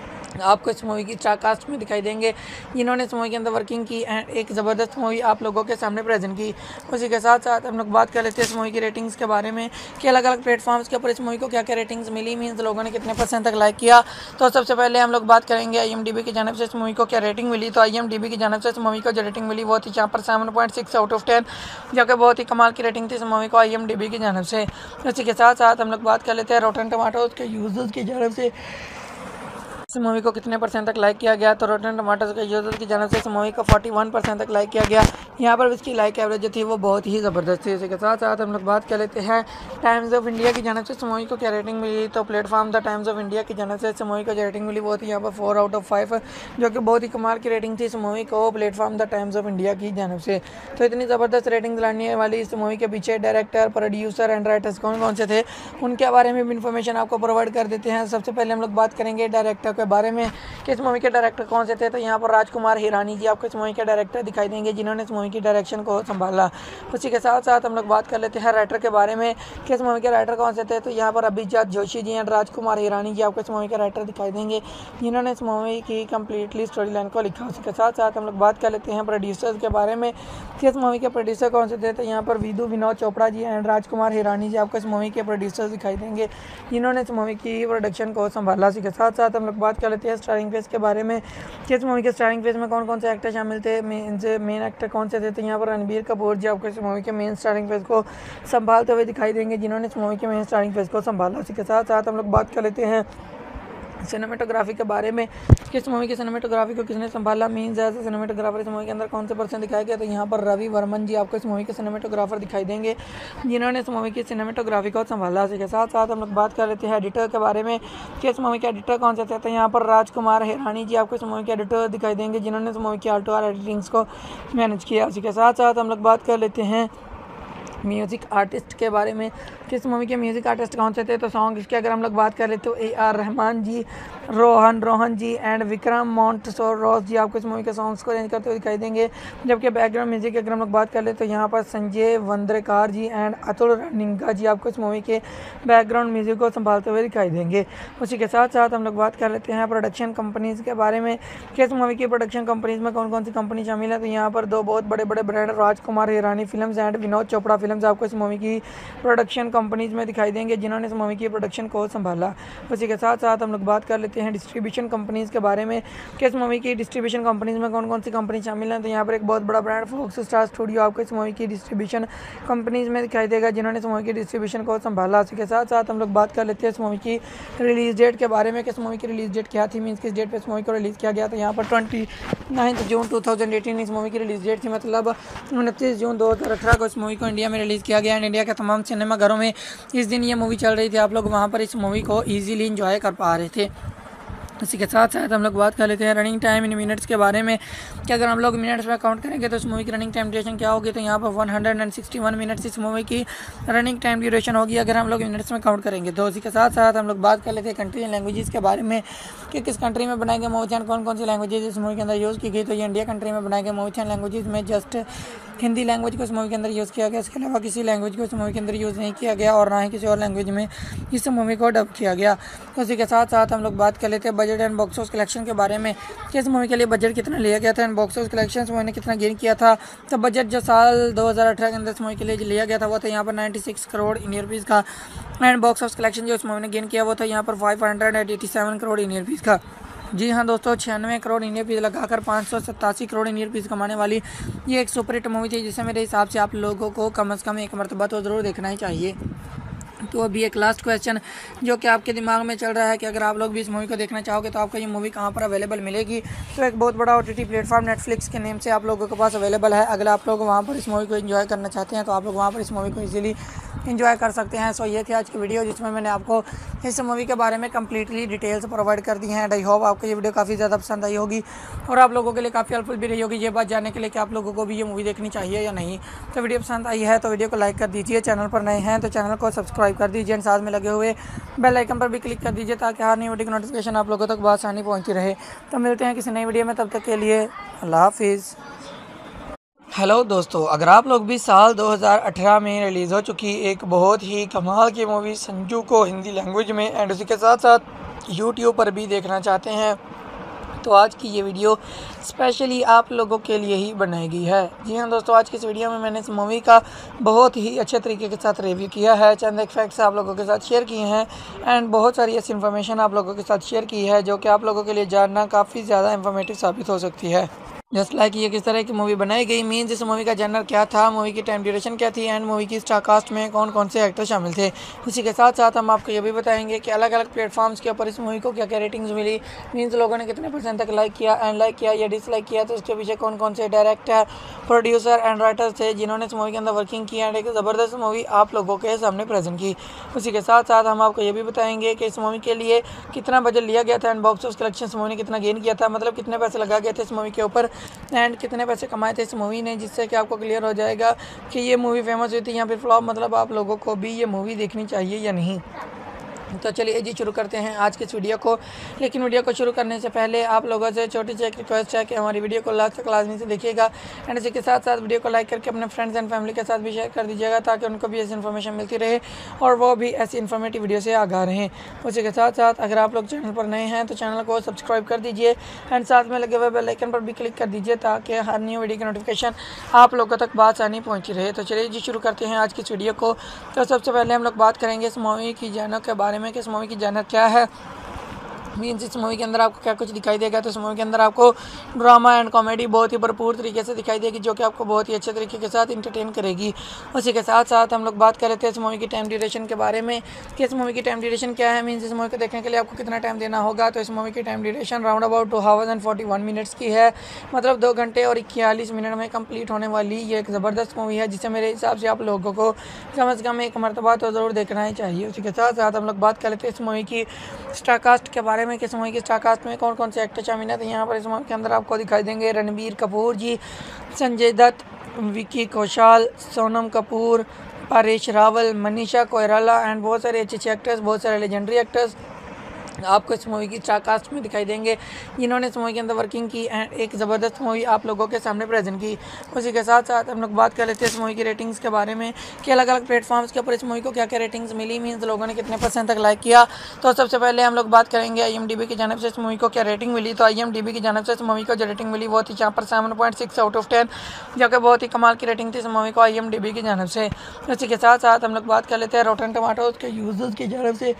आपको इस मूवी की स्टार कास्ट में दिखाई देंगे जिन्होंने इस मूवी के अंदर वर्किंग की एंड एक ज़बरदस्त मूवी आप लोगों के सामने प्रेजेंट की। उसी के साथ साथ हम लोग बात कर लेते हैं इस मूवी की रेटिंग्स के बारे में कि अलग अलग प्लेटफॉर्म्स के ऊपर इस मूवी को क्या क्या रेटिंग्स मिली, मीन्स लोगों ने कितने % तक लाइक किया। तो सबसे पहले हम लोग बात करेंगे IMDb की जानिब से इस मूवी को क्या रेटिंग मिली। तो IMDb की जानिब से इस मूवी को जो रेटिंग मिली वो थी यहाँ पर 7.6 out of 10, जो कि बहुत ही कमाल की रेटिंग थी इस मूवी को IMDb की जानिब से। उसी के साथ साथ हम लोग बात कर लेते हैं रॉटन टमाटोज के यूजर्स की जानिब से इस मूवी को कितने % तक लाइक किया गया। तो रॉटन टमाटोज के यूजर्स की जानिब से इस मूवी को 41% तक लाइक किया गया। यहाँ पर इसकी लाइक एवरेज जो थी वो बहुत ही ज़बरदस्त थी। इसके साथ साथ हम लोग बात कर लेते हैं टाइम्स ऑफ इंडिया की जानिब से इस मूवी को क्या रेटिंग मिली। तो platform the Times of India की जानिब से इस मूवी को जो रेटिंग मिली वो थी यहाँ पर 4 out of 5, जो कि बहुत ही कमाल की रेटिंग थी इस मूवी को platform the Times of India की जानिब से। तो इतनी ज़बरदस्त रेटिंग लाने वाली इस मूवी के पीछे डायरेक्टर, प्रोड्यूसर एंड राइटर्स कौन कौन से थे उनके बारे में भी इन्फॉर्मेशन आपको प्रोवाइड कर देते हैं। सबसे पहले हम लोग बात करेंगे डायरेक्टर के बारे में कि इस मूवी के डायरेक्टर कौन से थे। तो यहाँ पर राजकुमार हिरानी जी आपको इस मूवी के डायरेक्टर दिखाई देंगे जिन्होंने इस मूवी की डायरेक्शन को संभाला। उसी के साथ साथ हम लोग बात कर लेते हैं राइटर के बारे में कि इस मूवी के राइटर कौन से थे। तो यहाँ पर अभिजात जोशी जी एंड राजकुमार हिरानी जी आपको इस मूवी के राइटर दिखाई देंगे जिन्होंने इस मूवी की कम्प्लीटली स्टोरी लाइन को लिखा। उसके साथ साथ हम लोग बात कर लेते हैं प्रोड्यूसर्स के बारे में कि इस मूवी के प्रोड्यूसर कौन से थे। तो यहाँ पर विदु विनोद चोपड़ा जी एंड राजकुमार हिरानी जी आपको इस मूवी के प्रोड्यूसर्स दिखाई देंगे जिन्होंने इस मूवी की प्रोडक्शन को संभाला। उसी के साथ साथ हम लोग बात कर लेते हैं स्टारिंग फेस के बारे में कि इस मूवी के स्टारिंग फेस में कौन कौन से एक्टर शामिल थे, मेन एक्टर कौन से थे। तो यहाँ पर रणबीर कपूर जी आपको इस मूवी के मेन स्टारिंग फेस को संभालते हुए दिखाई देंगे जिन्होंने इस मूवी के मेन स्टारिंग फेस को संभाला। उसी के साथ साथ हम लोग बात कर लेते हैं सिनेमेटोग्राफी के बारे में कि इस मूवी की सिनेमेटोग्राफी को किसने संभाला, मीन्स एज ए सिनेमेटोग्राफर इस मूवी के अंदर कौन से पर्सन दिखाया गया। तो यहाँ पर रवि वर्मन जी आपको इस मूवी के सिनेमेटोग्राफर दिखाई देंगे जिन्होंने इस मूवी की सिनेमेटोग्राफी को संभाला। इसी के साथ साथ हम लोग बात कर लेते हैं एडिटर के बारे में कि इस मूवी के एडिटर कौन से थे। तो यहाँ पर राजकुमार हिरानी जी आपको इस मूवी के एडिटर दिखाई देंगे जिन्होंने इस मूवी की आल्टो एडिटिंग्स को मैनेज किया। उसी के साथ साथ हम लोग बात कर लेते हैं म्यूज़िक आर्टिस्ट के बारे में कि इस मूवी के म्यूज़िक आर्टिस्ट कौन से थे, तो सॉन्ग्स की अगर हम लोग बात करें तो AR रहमान जी, रोहन जी एंड विक्रम मोंटसोरोस जी आपको इस मूवी के सॉन्ग्स को अरेंज करते हुए दिखाई देंगे। जबकि बैकग्राउंड म्यूज़िक की अगर हम लोग बात कर ले तो यहाँ पर संजय वंद्रेकार जी एंड अतुल रनिंगा जी आपको इस मूवी के बैकग्राउंड म्यूज़िक को संभालते हुए दिखाई देंगे। उसी के साथ साथ हम लोग बात कर लेते हैं प्रोडक्शन कंपनीज़ के बारे में कि इस मूवी की प्रोडक्शन कंपनीज़ में कौन कौन सी कंपनी शामिल है। तो यहाँ पर दो बहुत बड़े बड़े brand Rajkumar Hirani films and Vinod Chopra films आपको इस मूवी की प्रोडक्शन कंपनीज़ में दिखाई देंगे, जिन्होंने इस मूवी की प्रोडक्शन को संभाला। उसी के साथ साथ हम लोग बात कर लेते हैं डिस्ट्रीब्यूशन कंपनीज़ के बारे में कि इस मूवी की डिस्ट्रीब्यूशन कंपनीज़ में कौन कौन सी कंपनी शामिल हैं। तो यहाँ पर एक बहुत बड़ा ब्रांड फॉक्स स्टार स्टूडियो आपको इस मूवी की डिस्ट्रीब्यूशन कंपनीज़ में दिखाई देगा, जिन्होंने इस मूवी की डिस्ट्रीब्यूशन को संभाला। उसी के साथ साथ हम लोग बात कर लेते हैं इस मूवी की रिलीज़ डेट के बारे में कि इस मूवी की रिलीज़ डेट क्या थी, मीन्स किस डेट पर इस मूवी को रिलीज़ किया गया। तो यहाँ पर 29 जून 2018 इस मूवी की रिलीज़ डेट थी, मतलब 29 जून 2018 को इस मूवी को इंडिया में रिलीज़ किया गया एंड इंडिया के तमाम सिनेमाघरों में इस दिन ये मूवी चल रही थी। आप लोग वहाँ पर इस मूवी को ईजिली इंजॉय कर पा रहे थे। इसी के साथ साथ हम लोग बात कर लेते हैं रनिंग टाइम इन मिनट्स के बारे में कि अगर हम लोग मिनट्स में काउंट करेंगे तो इस मूवी की रनिंग टाइम ड्यूरेशन क्या होगी। तो यहाँ पर 161 मिनट्स इस मूवी की रनिंग टाइम ड्यूरेशन होगी अगर हम लोग मिनट्स में काउंट करेंगे। तो इसी के साथ साथ हम लोग बात कर लेते हैं कंट्री एंड लैंग्वेजेस के बारे में कि किस कंट्री में बनाए गए मूवीज एंड कौन कौन सी लैंग्वेजेज इस मूवी के अंदर यूज़ की गई। तो ये इंडिया कंट्री में बनाए गए मूवीज एंड लैंग्वेजेज में जस्ट हिंदी लैंग्वेज को इस मूवी के अंदर यूज़ किया गया, इसके अलावा किसी लैंग्वेज को इस मूवी के अंदर यूज़ नहीं किया गया और ना ही किसी और लैंग्वेज में इस मूवी को डब किया गया। उसी के साथ साथ हम लोग बात कर लेते हैं budget and box office collection के बारे में कि इस मूवी के लिए बजट कितना लिया गया था and box office collection movie ने कितना गेन किया था। तो बजट जो साल 2018 के अंदर इस मूवी के लिए लिया गया था वो था यहाँ पर 96 करोड़ इंडियन रुपीज़ का एंड बॉक्स ऑफिस कलेक्शन जो इस मूवी ने गेन किया वो था यहाँ पर 587 करोड़ इंडियन रुपीज़ का। जी हाँ दोस्तों, 96 करोड़ इंडियन रुपीज़ लगाकर 587 करोड़ इंडियन रुपीज़ कमाने वाली ये एक सुपर हिट मूवी थी, जिसे मेरे हिसाब से आप लोगों को कम से कम एक मरतबा तो ज़रूर देखना ही चाहिए। तो अभी एक लास्ट क्वेश्चन जो कि आपके दिमाग में चल रहा है कि अगर आप लोग भी इस मूवी को देखना चाहोगे तो आपको ये मूवी कहाँ पर अवेलेबल मिलेगी। तो एक बहुत बड़ा OTT प्लेटफॉर्म नेटफ्लिक्स के नेम से आप लोगों के पास अवेलेबल है। अगर आप लोग वहाँ पर इस मूवी को एंजॉय करना चाहते हैं तो आप लोग वहाँ पर इस मूवी को इजीली एंजॉय कर सकते हैं। सो ये थी आज की वीडियो जिसमें मैंने आपको इस मूवी के बारे में कंप्लीटली डिटेल्स प्रोवाइड कर दी हैं एंड आई होप आपको ये वीडियो काफ़ी ज़्यादा पसंद आई होगी और आप लोगों के लिए काफ़ी हेल्पफुल भी रही होगी ये बात जानने के लिए कि आप लोगों को भी ये मूवी देखनी चाहिए या नहीं। तो वीडियो पसंद आई है तो वीडियो को लाइक कर दीजिए, चैनल पर नए हैं तो चैनल को सब्सक्राइब कर दीजिए एंड साथ में लगे हुए बेल आइकन पर भी क्लिक कर दीजिए ताकि हर नई वीडियो की नोटिफिकेशन आप लोगों तक बआसानी पहुँचती रहे। तो मिलते हैं किसी नई वीडियो में, तब तक के लिए अल्लाह हाफिज़। हेलो दोस्तों, अगर आप लोग भी साल 2018 में रिलीज़ हो चुकी एक बहुत ही कमाल की मूवी संजू को हिंदी लैंग्वेज में एंड उसी के साथ साथ यूट्यूब पर भी देखना चाहते हैं तो आज की ये वीडियो स्पेशली आप लोगों के लिए ही बनाई गई है। जी हाँ दोस्तों, आज की इस वीडियो में मैंने इस मूवी का बहुत ही अच्छे तरीके के साथ रिव्यू किया है, चंद एक फैक्ट्स आप लोगों के साथ शेयर किए हैं एंड बहुत सारी ऐसी इन्फॉर्मेशन आप लोगों के साथ शेयर की है जो कि आप लोगों के लिए जानना काफ़ी ज़्यादा इन्फॉर्मेटिव साबित हो सकती है। जस्ट लाइक ये किस तरह की मूवी बनाई गई, मीन्स इस मूवी का जनर क्या था, मूवी की टाइम ड्यूरेशन क्या थी एंड मूवी की स्टार कास्ट में कौन कौन से एक्टर शामिल थे। उसी के साथ साथ हम आपको ये भी बताएंगे कि अलग अलग प्लेटफॉर्म्स के ऊपर इस मूवी को क्या क्या रेटिंग्स मिली, मीन्स लोगों ने कितने % तक लाइक किया एंड लाइक किया या डिसलाइक किया, तो इसके पीछे कौन कौन से डायरेक्टर, प्रोड्यूसर एंड राइटर्स थे जिन्होंने इस मूवी के अंदर वर्किंग की एंड एक ज़बरदस्त मूवी आप लोगों के सामने प्रेजेंट की। उसी के साथ साथ हम आपको ये भी बताएंगे कि इस मूवी के लिए कितना बजट लिया गया था एंड बॉक्स ऑफिस कलेक्शन इस मूवी ने कितना गेन किया था, मतलब कितने पैसे लगा गए थे इस मूवी के ऊपर एंड कितने पैसे कमाए थे इस मूवी ने, जिससे कि आपको क्लियर हो जाएगा कि ये मूवी फेमस हुई थी या फिर फ्लॉप, मतलब आप लोगों को भी ये मूवी देखनी चाहिए या नहीं। तो चलिए जी शुरू करते हैं आज के इस वीडियो को। लेकिन वीडियो को शुरू करने से पहले आप लोगों से छोटी सी एक रिक्वेस्ट है कि हमारी वीडियो को लास्ट तक लाजमी से देखिएगा एंड इसी के साथ साथ वीडियो को लाइक करके अपने फ्रेंड्स एंड फैमिली के साथ भी शेयर कर दीजिएगा ताकि उनको भी ऐसी इन्फॉर्मेशन मिलती रहे और वो भी ऐसी इन्फॉर्मेटिव वीडियो से आगाह रहें। उसी के साथ साथ अगर आप लोग चैनल पर नए हैं तो चैनल को सब्सक्राइब कर दीजिए एंड साथ में लगे हुए बेल आइकन पर भी क्लिक कर दीजिए ताकि हर न्यू वीडियो की नोटिफिकेशन आप लोगों तक बआसानी पहुँची रहे। तो चलिए जी शुरू करते हैं आज की इस वीडियो को। तो सबसे पहले हम लोग बात करेंगे इस मूवी की जानर के बारे में कि इस मूवी की जानर क्या है, मीन्स इस मूवी के अंदर आपको क्या कुछ दिखाई देगा। तो इस मूवी के अंदर आपको ड्रामा एंड कॉमेडी बहुत ही भरपूर तरीके से दिखाई देगी जो कि आपको बहुत ही अच्छे तरीके के साथ इंटरटेन करेगी। उसी के साथ साथ हम लोग बात कर रहे थे इस मूवी की टाइम ड्यूरेशन के बारे में कि इस मूवी की टाइम ड्यूरेशन क्या है, मीन्स इस मूवी को देखने के लिए आपको कितना टाइम देना होगा। तो इस मूवी की time duration round about 2 hours and 41 minutes की है, मतलब 2 घंटे और 41 मिनट में कंप्लीट होने वाली ये एक ज़बरदस्त मूवी है जिसे मेरे हिसाब से आप लोगों को कम से कम एक मरतबा तो ज़रूर देखना ही चाहिए। उसी के साथ साथ हम लोग बात कर लेते हैं इस मूवी की स्टार कास्ट के बारे में कि इस मूवी की स्टार कास्ट में कौन कौन से एक्टर शामिल हैं। तो यहाँ पर इस मूवी के अंदर आपको दिखाई देंगे रणबीर कपूर जी, संजय दत्त, विकी कौशल, सोनम कपूर परेश रावल, मनीषा कोइराला एंड बहुत सारे अच्छे एक्टर्स, बहुत सारे लेजेंडरी एक्टर्स आपको इस मूवी की स्टार कास्ट में दिखाई देंगे, जिन्होंने इस मूवी के अंदर वर्किंग की एंड एक ज़बरदस्त मूवी आप लोगों के सामने प्रेजेंट की। उसी के साथ साथ हम लोग बात कर लेते हैं इस मूवी की रेटिंग्स के बारे में कि अलग अलग प्लेटफॉर्म्स के ऊपर इस मूवी को क्या क्या रेटिंग्स मिली, मीन्स लोगों ने कितने % तक लाइक किया। तो सबसे पहले हम लोग बात करेंगे IMDb की जानब से इस मूवी को क्या रेटिंग मिली। तो IMDb की जानब से इस मूवी को जो रेटिंग मिली वो थी यहाँ पर 7.6 आउट ऑफ 10, जो कि बहुत ही कमाल की रेटिंग थी इस मूवी को IMDb की जानब से। उसी के साथ साथ हम लोग बात कर लेते हैं रॉटन टमाटोज के यूजर्स की जानब से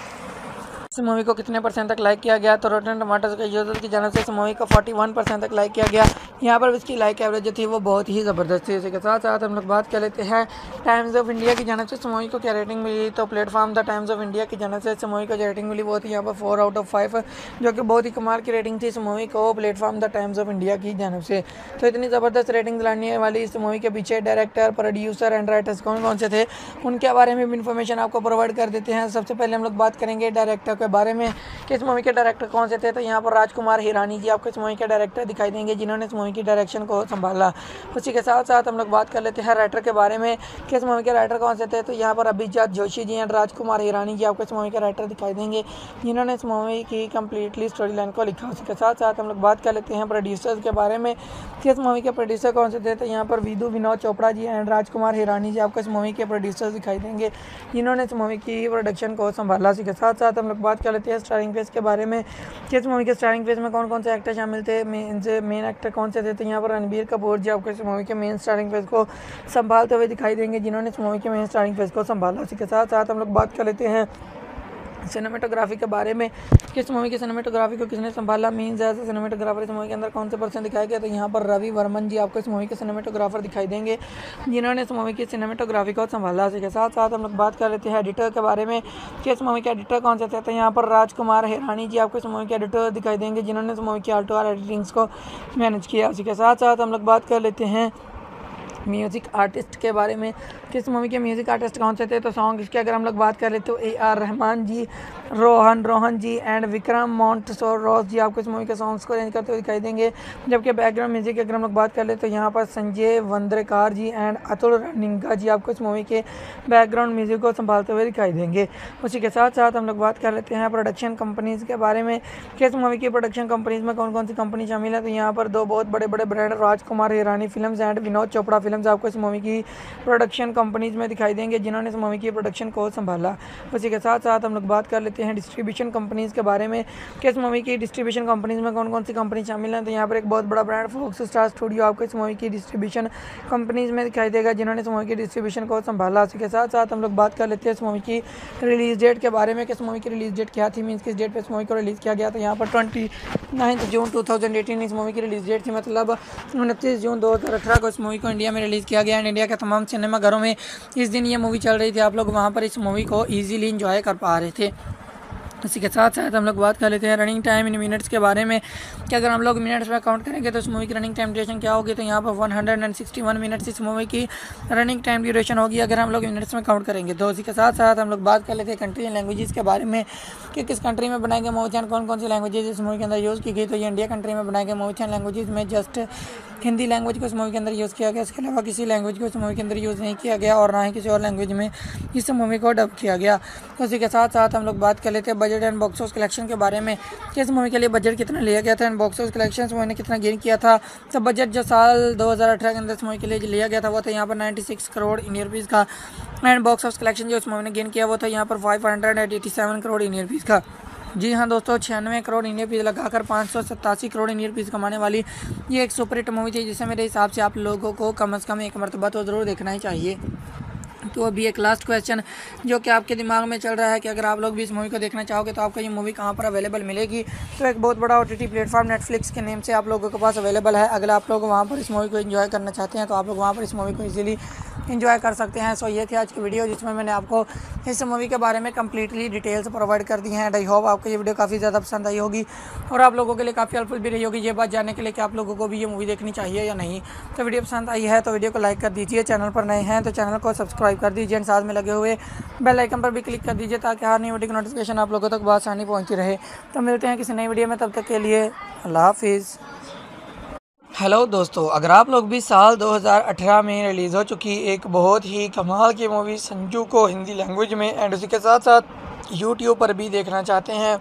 इस मूवी को कितने % तक लाइक किया गया। तो रॉटन टमाटोज के यूजर्स की जानब से इस मूवी को 41% तक लाइक किया गया। यहाँ पर इसकी लाइक एवरेज जो थी वो बहुत ही ज़बरदस्त थी। इसी के साथ साथ हम लोग बात कर लेते हैं टाइम्स ऑफ इंडिया की जानब से इस मूवी को क्या रेटिंग मिली। तो platform the Times of India की जानब से इस मूवी को जो रेटिंग मिली वो थी यहाँ पर 4 आउट ऑफ 5, जो कि बहुत ही कमाल की रेटिंग थी इस मूवी को platform the Times of India की जानब से। तो इतनी ज़बरदस्त रेटिंग लाने वाली इस मूवी के पीछे डायरेक्टर, प्रोड्यूसर एंड राइटर्स कौन कौन से थे, उनके बारे में भी इन्फॉर्मेशन आपको प्रोवाइड कर देते हैं। सबसे पहले हम लोग बात करेंगे डायरेक्टर के बारे में कि इस मूवी के डायरेक्टर कौन से थे। तो यहाँ पर राजकुमार हिरानी जी आपको इस मूवी के डायरेक्टर दिखाई देंगे, जिन्होंने इस मूवी की डायरेक्शन को संभाला। उसी के साथ साथ हम लोग बात कर लेते हैं राइटर के बारे में कि इस मूवी के राइटर कौन से थे। तो यहाँ पर अभिजात जोशी जी एंड राजकुमार हिरानी जी आपको इस मूवी के राइटर दिखाई देंगे, जिन्होंने इस मूवी की कंप्लीटली स्टोरी लाइन को लिखा। उसी के साथ साथ हम लोग बात कर लेते हैं प्रोड्यूसर्स के बारे में कि इस मूवी के प्रोड्यूसर कौन से थे। तो यहाँ पर विनोद चोपड़ा जी एंड राजकुमार हिरानी जी आपको इस मूवी के प्रोड्यूसर्स दिखाई देंगे, जिन्होंने इस मूवी की प्रोडक्शन को संभाला। उसी के साथ साथ हम लोग बात कर लेते हैं स्टारिंग फेस के बारे में कि इस मूवी के स्टारिंग फेस में कौन कौन से एक्टर शामिल थे, मेन एक्टर कौन से थे। तो यहाँ पर रणबीर कपूर जी आपको इस मूवी के मेन स्टारिंग फेस को संभालते हुए दिखाई देंगे, जिन्होंने इस मूवी के मेन स्टारिंग फेस को संभाला। उसी के साथ साथ हम लोग बात कर लेते हैं सिनेमेटोग्राफी के बारे में कि इस मूवी की सिनेमेटोग्राफी को किसने संभाला, मीन्स एज सिनेमेटोग्राफर इस मूवी के अंदर कौन से पर्सन दिखाया गया। तो यहाँ पर रवि वर्मन जी आपको इस मूवी के सिनेमेटोग्राफर दिखाई देंगे, जिन्होंने इस मूवी की सिनेमेटोग्राफी को संभाला। इसी के साथ साथ हम लोग बात कर लेते हैं एडिटर के बारे में कि इस मूवी के एडिटर कौन से थे। तो यहाँ पर राजकुमार हिरानी जी आपको इस मूवी के एडिटर दिखाई देंगे, जिन्होंने इस मूवी की आल्टो एडिटिंग्स को मैनेज किया। उसी के साथ साथ हम लोग बात कर लेते हैं म्यूज़िक आर्टिस्ट के बारे में कि इस मूवी के म्यूज़िक आर्टिस्ट कौन से थे। तो सॉन्ग इसके अगर हम लोग बात कर लेते तो AR रहमान जी, रोहन जी एंड विक्रम मोंटसोरोस जी आपको इस मूवी के सॉन्ग्स को अरेंज करते हुए दिखाई देंगे। जबकि बैकग्राउंड म्यूजिक की अगर हम लोग बात कर ले तो यहाँ पर संजय वंद्रेकार जी एंड अतुल रनिंगा जी आपको इस मूवी के बैकग्राउंड म्यूजिक को संभालते हुए दिखाई देंगे। उसी के साथ साथ हम लोग बात कर लेते हैं प्रोडक्शन कंपनीज़ के बारे में कि इस मूवी की प्रोडक्शन कंपनीज़ में कौन कौन सी कंपनी शामिल है। तो यहाँ पर दो बहुत बड़े बड़े brand Rajkumar Hirani films and Vinod Chopra films आपको इस मूवी की प्रोडक्शन कंपनीज़ में दिखाई देंगे, जिन्होंने इस मूवी की प्रोडक्शन को संभाला। उसी के साथ साथ हम लोग बात कर लेते हैं डिस्ट्रीब्यूशन कंपनीज़ के बारे में कि इस मूवी की डिस्ट्रीब्यूशन कंपनीज़ में कौन कौन सी कंपनी शामिल हैं। तो यहाँ पर एक बहुत बड़ा ब्रांड फॉक्स स्टार स्टूडियो आपको इस मूवी की डिस्ट्रीब्यूशन कंपनीज़ में दिखाई देगा, जिन्होंने इस मूवी की डिस्ट्रीब्यूशन को संभाला। उसी के साथ साथ हम लोग बात कर लेते हैं इस मूवी की रिलीज़ डेट के बारे में कि इस मूवी की रिलीज़ डेट क्या थी, मीन्स किस डेट पर इस मूवी को रिलीज़ किया गया। तो यहाँ पर 29 जून 2018 इस मूवी की रिलीज़ डेट थी, मतलब 29 जून 2018 को इस मूवी को इंडिया में रिलीज़ किया गया एंड इंडिया के तमाम सिनेमाघरों में इस दिन ये मूवी चल रही थी। आप लोग वहाँ पर इस मूवी को ईजिली इंजॉय कर पा रहे थे। इसी के साथ साथ हम लोग बात कर लेते हैं रनिंग टाइम इन मिनट्स के बारे में कि अगर हम लोग मिनट्स में काउंट करेंगे तो इस मूवी की रनिंग टाइम ड्यूरेशन क्या होगी। तो यहाँ पर 161 मिनट्स इस मूवी की रनिंग टाइम ड्यूरेशन होगी अगर हम लोग मिनट्स में काउंट करेंगे। तो इसी के साथ साथ हम लोग बात कर लेते हैं कंट्री एंड लैंग्वेजेस के बारे में कि किस कंट्री में बनाए गए मूवी एंड कौन कौन सी लैंग्वेजेज इस मूवी के अंदर यूज़ की गई। तो ये इंडिया कंट्री में बनाए गए मूवी एंड लैंग्वेजेज में जस्ट हिंदी लैंग्वेज को इस मूवी के अंदर यूज़ किया गया, इसके अलावा किसी लैंग्वेज को इस मूवी के अंदर यूज़ नहीं किया गया और ना ही किसी और लैंग्वेज में इस मूवी को डब किया गया। तो उसी के साथ साथ हम लोग बात कर लेते हैं budget and box office collection के बारे में कि इस मूवी के लिए बजट कितना लिया गया था and box office collection movie ने कितना गेन किया था। तो बजट जो साल 2018 के अंदर इस मूवी के लिए लिया गया था वो था यहाँ पर 96 करोड़ इंडियन रुपीज़ का एंड बॉक्स ऑफिस कलेक्शन जो इस मूवी ने गेन किया वो था यहाँ पर 587 करोड़ इंडियन रुपीज़ का। जी हाँ दोस्तों, 96 करोड़ इंडियन रुपीज़ लगाकर 587 करोड़ इंडियन रुपीज़ कमाने वाली ये एक सुपर हिट मूवी थी, जिसे मेरे हिसाब से आप लोगों को कम से कम एक मरतबा तो ज़रूर देखना ही चाहिए। तो अभी एक लास्ट क्वेश्चन जो कि आपके दिमाग में चल रहा है कि अगर आप लोग भी इस मूवी को देखना चाहोगे तो आपको ये मूवी कहाँ पर अवेलेबल मिलेगी। तो एक बहुत बड़ा OTT प्लेटफॉर्म नेटफ्लिक्स के नेम से आप लोगों के पास अवेलेबल है। अगर आप लोग वहाँ पर इस मूवी को एंजॉय करना चाहते हैं तो आप लोग वहाँ पर इस मूवी को इजीली एंजॉय कर सकते हैं। सो ये थी आज की वीडियो जिसमें मैंने आपको इस मूवी के बारे में कम्प्लीटली डिटेल्स प्रोवाइड कर दी हैं एंड आई होप आपको ये वीडियो काफ़ी ज़्यादा पसंद आई होगी और आप लोगों के लिए काफ़ी हेल्पफुल भी रही होगी ये बात जानने के लिए कि आप लोगों को भी ये मूवी देखनी चाहिए या नहीं। तो वीडियो पसंद आई है तो वीडियो को लाइक कर दीजिए, चैनल पर नए हैं तो चैनल को सब्सक्राइब कर दीजिए एंड साथ में लगे हुए बेल आइकन पर भी क्लिक कर दीजिए ताकि हर नई वीडियो की नोटिफिकेशन आप लोगों तक आसानी पहुँचती रहे। तो मिलते हैं किसी नई वीडियो में, तब तक के लिए अल्लाह हाफिज़। हेलो दोस्तों, अगर आप लोग भी साल 2018 में रिलीज़ हो चुकी एक बहुत ही कमाल की मूवी संजू को हिंदी लैंग्वेज में एंड उसी के साथ साथ यूट्यूब पर भी देखना चाहते हैं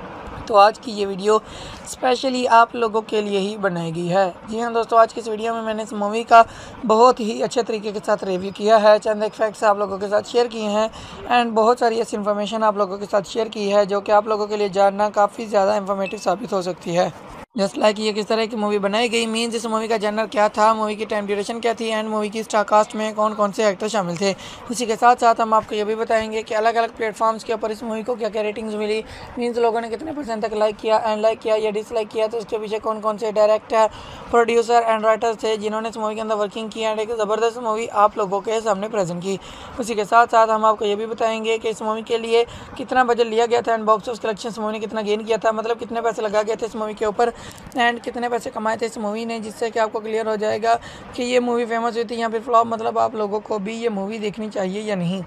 तो आज की ये वीडियो स्पेशली आप लोगों के लिए ही बनाई गई है। जी हाँ दोस्तों, आज की इस वीडियो में मैंने इस मूवी का बहुत ही अच्छे तरीके के साथ रिव्यू किया है, चंद एक फैक्ट्स आप लोगों के साथ शेयर किए हैं एंड बहुत सारी ऐसी इन्फॉर्मेशन आप लोगों के साथ शेयर की है जो कि आप लोगों के लिए जानना काफ़ी ज़्यादा इन्फॉर्मेटिव साबित हो सकती है। जस्ट लाइक ये किस तरह की मूवी बनाई गई, मीन्स इस मूवी का जनर क्या था, मूवी की टाइम ड्यूरेशन क्या थी एंड मूवी की स्टार कास्ट में कौन कौन से एक्टर शामिल थे। उसी के साथ साथ हम आपको ये भी बताएंगे कि अलग अलग प्लेटफॉर्म्स के ऊपर इस मूवी को क्या क्या रेटिंग्स मिली, मीन्स लोगों ने कितने % तक लाइक किया एंड लाइक किया या डिसलाइक किया, तो उसके पीछे कौन कौन से डायरेक्टर, प्रोड्यूसर एंड राइटर्स थे जिन्होंने इस मूवी के अंदर वर्किंग की एंड एक ज़बरदस्त मूवी आप लोगों के सामने प्रेजेंट की। उसी के साथ साथ हम आपको ये भी बताएंगे कि इस मूवी के लिए कितना बजट लिया गया था एंड बॉक्स ऑफिस कलेक्शन इस मूवी ने कितना गेन किया था, मतलब कितने पैसे लगा गए थे इस मूवी के ऊपर एंड कितने पैसे कमाए थे इस मूवी ने, जिससे कि आपको क्लियर हो जाएगा कि ये मूवी फेमस हुई थी या फिर फ्लॉप, मतलब आप लोगों को भी ये मूवी देखनी चाहिए या नहीं।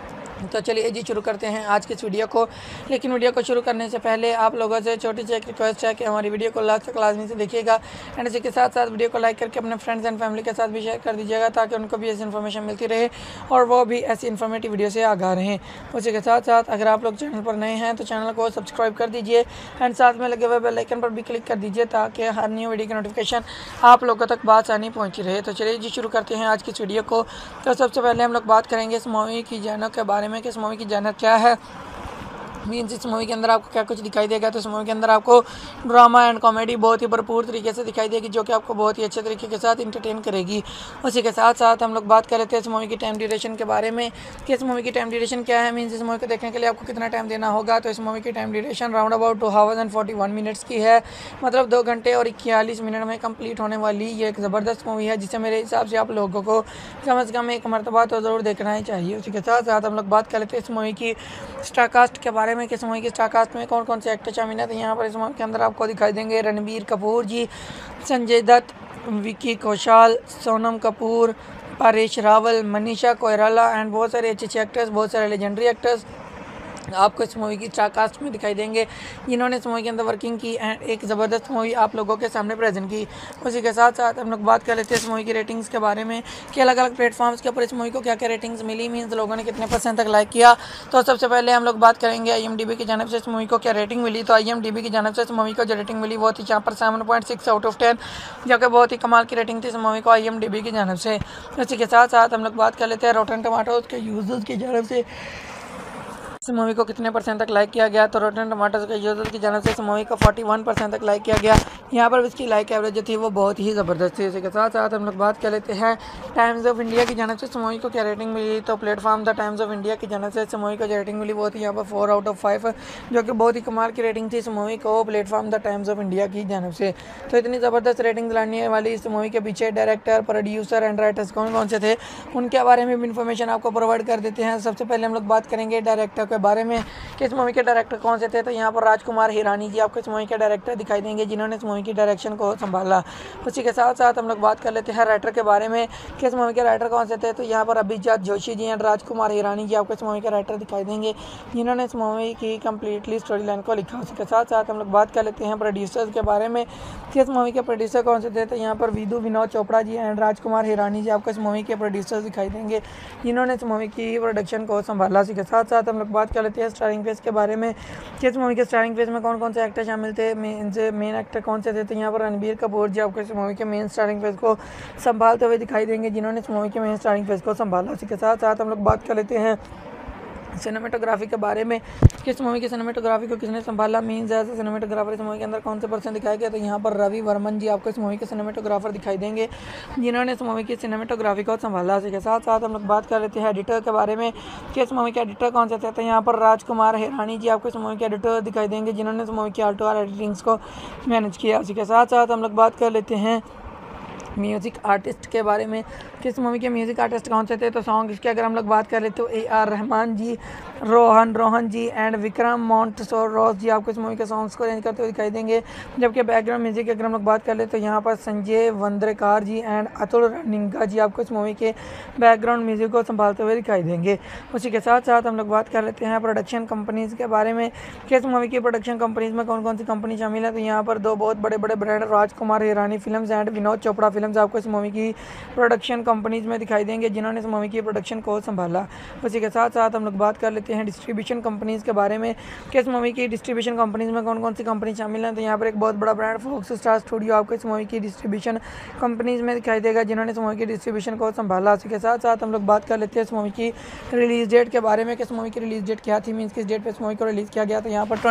तो चलिए जी शुरू करते हैं आज के इस वीडियो को। लेकिन वीडियो को शुरू करने से पहले आप लोगों से छोटी सी एक रिक्वेस्ट है कि हमारी वीडियो को लास्ट तक लाजमी से देखिएगा एंड इसी के साथ साथ वीडियो को लाइक करके अपने फ्रेंड्स एंड फैमिली के साथ भी शेयर कर दीजिएगा ताकि उनको भी ऐसी इन्फॉर्मेशन मिलती रहे और वो भी ऐसी इन्फॉर्मेटिव वीडियो से आगाह रहें। उसी के साथ साथ अगर आप लोग चैनल पर नए हैं तो चैनल को सब्सक्राइब कर दीजिए एंड साथ में लगे हुए बेल आइकन पर भी क्लिक कर दीजिए ताकि हर न्यू वीडियो की नोटिफिकेशन आप लोगों तक बासानी पहुँची रहे। तो चलिए जी शुरू करते हैं आज की इस वीडियो को। तो सबसे पहले हम लोग बात करेंगे इस मूवी की जानर के बारे में कि इस मूवी की जानर क्या है, मीन्स इस मूवी के अंदर आपको क्या कुछ दिखाई देगा। तो इस मूवी के अंदर आपको ड्रामा एंड कॉमेडी बहुत ही भरपूर तरीके से दिखाई देगी जो कि आपको बहुत ही अच्छे तरीके के साथ इंटरटेन करेगी। उसी के साथ साथ हम लोग बात कर रहे थे इस मूवी की टाइम ड्यूरेशन के बारे में कि इस मूवी की टाइम ड्यूरेशन क्या है, मीन्स इस मूवी को देखने के लिए आपको कितना टाइम देना होगा। तो इस मूवी की time duration round about 2 hours and 41 minutes की है, मतलब 2 घंटे और 41 मिनट में कंप्लीट होने वाली ये एक ज़बरदस्त मूवी है जिसे मेरे हिसाब से आप लोगों को कम से कम एक मरतबा तो ज़रूर देखना ही चाहिए। उसी के साथ साथ हम लोग बात कर लेते हैं इस मूवी की स्टार कास्ट के बारे में कि इस मूवी की स्टार कास्ट में कौन कौन से एक्टर शामिल हैं। तो यहाँ पर इस मूवी के अंदर आपको दिखाई देंगे रणबीर कपूर जी, संजय दत्त, विकी कौशल, सोनम कपूर, परेश रावल, मनीषा कोइराला एंड बहुत सारे अच्छे एक्टर्स, बहुत सारे लेजेंडरी एक्टर्स आपको इस मूवी की स्टार कास्ट में दिखाई देंगे जिन्होंने इस मूवी के अंदर वर्किंग की एंड एक ज़बरदस्त मूवी आप लोगों के सामने प्रेजेंट की। उसी के साथ साथ हम लोग बात कर लेते हैं इस मूवी की रेटिंग्स के बारे में कि अलग अलग प्लेटफॉर्म्स के ऊपर इस मूवी को क्या क्या रेटिंग्स मिली, मीन्स लोगों ने कितने % तक लाइक किया। तो सबसे पहले हम लोग बात करेंगे IMDb की जानिब से इस मूवी को क्या रेटिंग मिली। तो IMDb की जानिब से इस मूवी को जो रेटिंग मिली वो थी यहाँ पर 7.6 आउट ऑफ 10, जो कि बहुत ही कमाल की रेटिंग थी इस मूवी को IMDb की जानिब से। उसी के साथ साथ हम लोग बात कर लेते हैं रॉटन टमाटोज के यूजर्स की जानिब से इस मूवी को कितने % तक लाइक किया गया। तो रॉटन टमाटोज के यूजर्स की जानिब से इस मूवी को 41% तक लाइक किया गया। यहाँ पर इसकी लाइक एवरेज जो थी वो बहुत ही ज़बरदस्त थी। इसी के साथ साथ हम लोग बात कर लेते हैं टाइम्स ऑफ इंडिया की जानिब से इस मूवी को क्या रेटिंग मिली। तो platform the Times of India की जानिब से इस मूवी को जो रेटिंग मिली वो थी यहाँ पर 4 आउट ऑफ 5, जो कि बहुत ही कमाल की रेटिंग थी इस मूवी को platform the Times of India की जानिब से। तो इतनी ज़बरदस्त रेटिंग लाने वाली इस मूवी के पीछे डायरेक्टर, प्रोड्यूसर एंड राइटर्स कौन कौन से थे उनके बारे में भी इन्फॉर्मेशन आपको प्रोवाइड कर देते हैं। सबसे पहले हम लोग बात करेंगे डायरेक्टर के बारे में कि इस मूवी के डायरेक्टर कौन से थे। तो यहाँ पर राजकुमार हिरानी जी आपको इस मूवी के डायरेक्टर दिखाई देंगे जिन्होंने इस मूवी की डायरेक्शन को संभाला। उसी के साथ साथ हम लोग बात कर लेते हैं राइटर के बारे में कि इस मूवी के राइटर कौन से थे। तो यहाँ पर अभिजात जोशी जी एंड राजकुमार हिरानी जी आपको इस मूवी के राइटर दिखाई देंगे जिन्होंने इस मूवी की कम्प्लीटली स्टोरी लाइन को लिखा। उसके साथ साथ हम लोग बात कर लेते हैं प्रोड्यूसर्स के बारे में कि इस मूवी के प्रोड्यूसर कौन से थे। तो यहाँ पर विदु विनोद चोपड़ा जी एंड राजकुमार हिरानी जी आपको इस मूवी के प्रोड्यूसर्स दिखाई देंगे जिन्होंने इस मूवी की प्रोडक्शन को संभाला। उसी के साथ साथ हम लोग बात कर लेते हैं स्टारिंग फेस के बारे में कि इस मूवी के स्टारिंग फेस में कौन कौन से एक्टर शामिल थे, मेन एक्टर कौन से थे। तो यहाँ पर रणबीर कपूर जी आपको इस मूवी के मेन स्टारिंग फेस को संभालते हुए दिखाई देंगे जिन्होंने इस मूवी के मेन स्टारिंग फेस को संभाला। इसी के साथ साथ हम लोग बात कर लेते हैं सिनेमेटोग्राफी के बारे में कि इस मूवी की सिनेमेटोग्राफी को किसने संभाला, मीन्स एज सिनेमेटोग्राफर इस मूवी के अंदर कौन से पर्सन दिखाया गया। तो यहाँ पर रवि वर्मन जी आपको इस मूवी के सिनेमेटोग्राफर दिखाई देंगे जिन्होंने इस मूवी की सिनेमेटोग्राफी को संभाला। इसी के साथ साथ हम लोग बात कर लेते हैं एडिटर के बारे में कि इस मूवी के एडिटर कौन से थे। तो यहाँ पर राजकुमार हिरानी जी आपको इस मूवी के एडिटर दिखाई देंगे जिन्होंने इस मूवी की आल्टो एडिटिंग्स को मैनेज किया। इसी के साथ साथ हम लोग बात कर लेते हैं म्यूज़िक आर्टिस्ट के बारे में कि इस मूवी के म्यूज़िक आर्टिस्ट कौन से थे, तो सॉन्ग इसके अगर हम लोग बात करें तो AR रहमान जी, रोहन जी एंड विक्रम मोंटसोरोस जी आपको इस मूवी के सॉन्ग्स को अरेंज करते हुए दिखाई देंगे। जबकि बैकग्राउंड म्यूज़िक की अगर हम लोग बात कर ले तो यहाँ पर संजय वंद्रेकार जी एंड अतुल रनिंगा जी आपको इस मूवी के बैकग्राउंड म्यूज़िक को संभालते हुए दिखाई देंगे। उसी के साथ साथ हम लोग बात कर लेते हैं प्रोडक्शन कंपनीज़ के बारे में कि इस मूवी की प्रोडक्शन कंपनीज़ में कौन कौन सी कंपनी शामिल है। तो यहाँ पर दो बहुत बड़े बड़े brand Rajkumar Hirani films and Vinod Chopra films आपको इस मूवी की प्रोडक्शन कंपनीज में दिखाई देंगे, जिन्होंने इस मूवी की प्रोडक्शन को संभाला। उसी के साथ साथ हम लोग बात कर लेते हैं डिस्ट्रीब्यूशन कंपनीज़ के बारे में कि इस मूवी की डिस्ट्रीब्यूशन कंपनीज़ में कौन कौन सी कंपनी शामिल हैं। तो यहाँ पर एक बहुत बड़ा ब्रांड फॉक्स स्टार स्टूडियो आपको इस मूवी की डिस्ट्रीब्यूशन कंपनीज़ में दिखाई देगा, जिन्होंने इस मूवी की डिस्ट्रीब्यूशन को संभाला। उसी के साथ साथ हम लोग बात कर लेते हैं इस मूवी की रिलीज़ डेट के बारे में कि इस मूवी की रिलीज़ डेट क्या थी, मीन्स किस डेट पर इस मूवी को रिलीज़ किया गया। तो यहाँ पर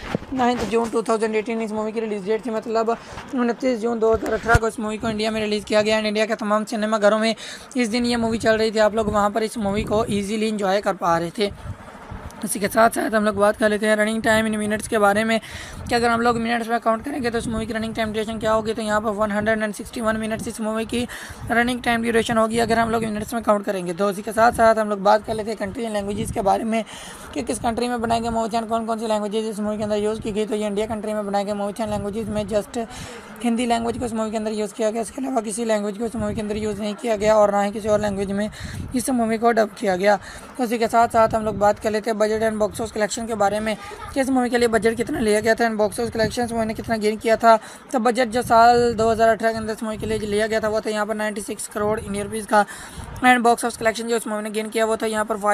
29 जून 2018 इस मूवी की रिलीज़ डेट थी, मतलब 29 जून 2018 को इस मूवी को इंडिया में रिलीज़ किया गया एंड इंडिया के तमाम सिनेमाघरों में इस दिन ये मूवी चल रही थी। आप लोग वहाँ पर इस मूवी को ईजिली इंजॉय कर पा रहे थे। इसी के साथ साथ हम लोग बात कर लेते हैं रनिंग टाइम इन मिनट्स के बारे में कि अगर हम लोग मिनट्स में काउंट करेंगे तो इस मूवी की रनिंग टाइम ड्यूरेशन क्या होगी। तो यहाँ पर 161 मिनट्स इस मूवी की रनिंग टाइम ड्यूरेशन होगी अगर हम लोग मिनट्स में काउंट करेंगे। तो इसी के साथ साथ हम लोग बात कर लेते हैं कंट्री एंड लैंग्वेजेस के बारे में कि किस कंट्री में बनाए गए मूवी एंड कौन कौन सी लैंग्वेजेज इस मूवी के अंदर यूज़ की गई। तो ये इंडिया कंट्री में बनाए गए मूवी एंड लैंग्वेजेज में जस्ट हिंदी लैंग्वेज को इस मूवी के अंदर यूज़ किया गया, इसके अलावा किसी लैंग्वेज को इस मूवी के अंदर यूज़ नहीं किया गया और ना ही किसी और लैंग्वेज में इस मूवी को डब किया गया। उसी के साथ साथ हम लोग बात कर लेते हैं budget and box office collection के बारे में कि इस मूवी के लिए बजट कितना लिया गया था and box office collection movie ने कितना गेन किया था। तो बजट जो साल 2018 के अंदर इस मूवी के लिए लिया गया था वो था यहाँ पर 96 करोड़ इंडियन रुपीज़ का एंड बॉक्स ऑफिस कलेक्शन जो इस मूवी ने गेन किया वो था यहाँ पर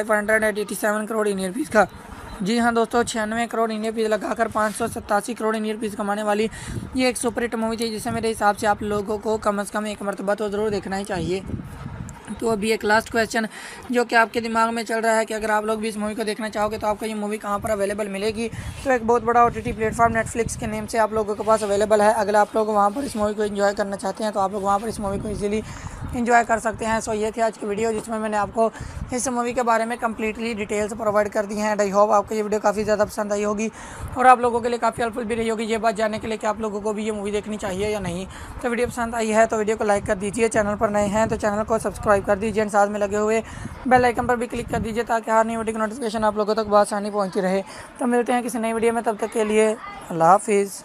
587 करोड़ इंडियन रुपीज़ का। जी हाँ दोस्तों, 96 करोड़ इंडियन रुपीज़ लगाकर 587 करोड़ इंडियन रुपीज़ कमाने वाली ये एक सुपर हिट मूवी थी, जिसे मेरे हिसाब से आप लोगों को कम से कम एक मरतबा तो ज़रूर देखना ही चाहिए। तो अभी एक लास्ट क्वेश्चन जो कि आपके दिमाग में चल रहा है कि अगर आप लोग भी इस मूवी को देखना चाहोगे तो आपको ये मूवी कहाँ पर अवेलेबल मिलेगी। तो एक बहुत बड़ा OTT प्लेटफॉर्म नेटफ्लिक्स के नेम से आप लोगों के पास अवेलेबल है। अगर आप लोग वहाँ पर इस मूवी को एंजॉय करना चाहते हैं तो आप लोग वहाँ पर इस मूवी को इजीली एंजॉय कर सकते हैं। सो ये थी आज की वीडियो जिसमें मैंने आपको इस मूवी के बारे में कम्प्लीटली डिटेल्स प्रोवाइड कर दी हैं एंड आई होप आपको ये वीडियो काफ़ी ज़्यादा पसंद आई होगी और आप लोगों के लिए काफ़ी हेल्पफुल भी रही होगी ये बात जानने के लिए कि आप लोगों को भी ये मूवी देखनी चाहिए या नहीं। तो वीडियो पसंद आई है तो वीडियो को लाइक कर दीजिए, चैनल पर नए हैं तो चैनल को सब्सक्राइब कर दीजिए एंड साथ में लगे हुए बेल आइकन पर भी क्लिक कर दीजिए ताकि हर नई वीडियो की नोटिफिकेशन आप लोगों तक बआसानी पहुँचती रहे। तो मिलते हैं किसी नई वीडियो में, तब तक के लिए अल्लाह हाफिज़।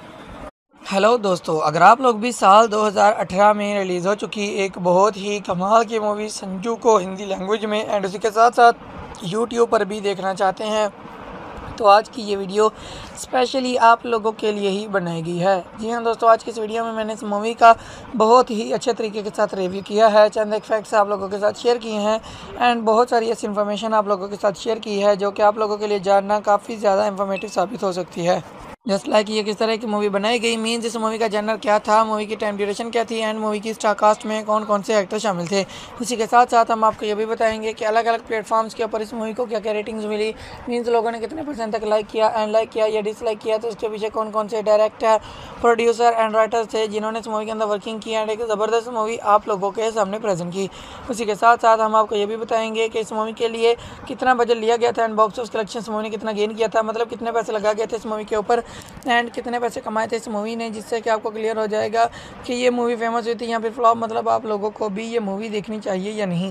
हेलो दोस्तों, अगर आप लोग भी साल 2018 में रिलीज़ हो चुकी एक बहुत ही कमाल की मूवी संजू को हिंदी लैंग्वेज में एंड उसी के साथ साथ यूट्यूब पर भी देखना चाहते हैं तो आज की ये वीडियो स्पेशली आप लोगों के लिए ही बनाई गई है। जी हाँ दोस्तों, आज की इस वीडियो में मैंने इस मूवी का बहुत ही अच्छे तरीके के साथ रिव्यू किया है, चंद एक फैक्ट्स आप लोगों के साथ शेयर किए हैं एंड बहुत सारी ऐसी इन्फॉर्मेशन आप लोगों के साथ शेयर की है जो कि आप लोगों के लिए जानना काफ़ी ज़्यादा इन्फॉर्मेटिव साबित हो सकती है। जस्ट लाइक ये किस तरह की मूवी बनाई गई, मीन्स इस मूवी का जनर क्या था, मूवी की टाइम ड्यूरेशन क्या थी एंड मूवी की स्टार कास्ट में कौन कौन से एक्टर शामिल थे। उसी के साथ साथ हम आपको ये भी बताएंगे कि अलग अलग प्लेटफॉर्म्स के ऊपर इस मूवी को क्या क्या रेटिंग्स मिली, मीन्स लोगों ने कितने % तक लाइक किया एंड लाइक किया या डिसलाइक किया, तो उसके पीछे कौन कौन से डायरेक्टर, प्रोड्यूसर एंड राइटर्स थे जिन्होंने इस मूवी के अंदर वर्किंग की एंड एक ज़बरदस्त मूवी आप लोगों के सामने प्रेजेंट की। उसी के साथ साथ हम आपको ये भी बताएंगे कि इस मूवी के लिए कितना बजट लिया गया था एंड बॉक्स ऑफिस कलेक्शन इस मूवी ने कितना गेन किया था, मतलब कितने पैसे लगा गए थे इस मूवी के ऊपर एंड कितने पैसे कमाए थे इस मूवी ने, जिससे कि आपको क्लियर हो जाएगा कि ये मूवी फेमस हुई थी या फिर फ्लॉप, मतलब आप लोगों को भी ये मूवी देखनी चाहिए या नहीं।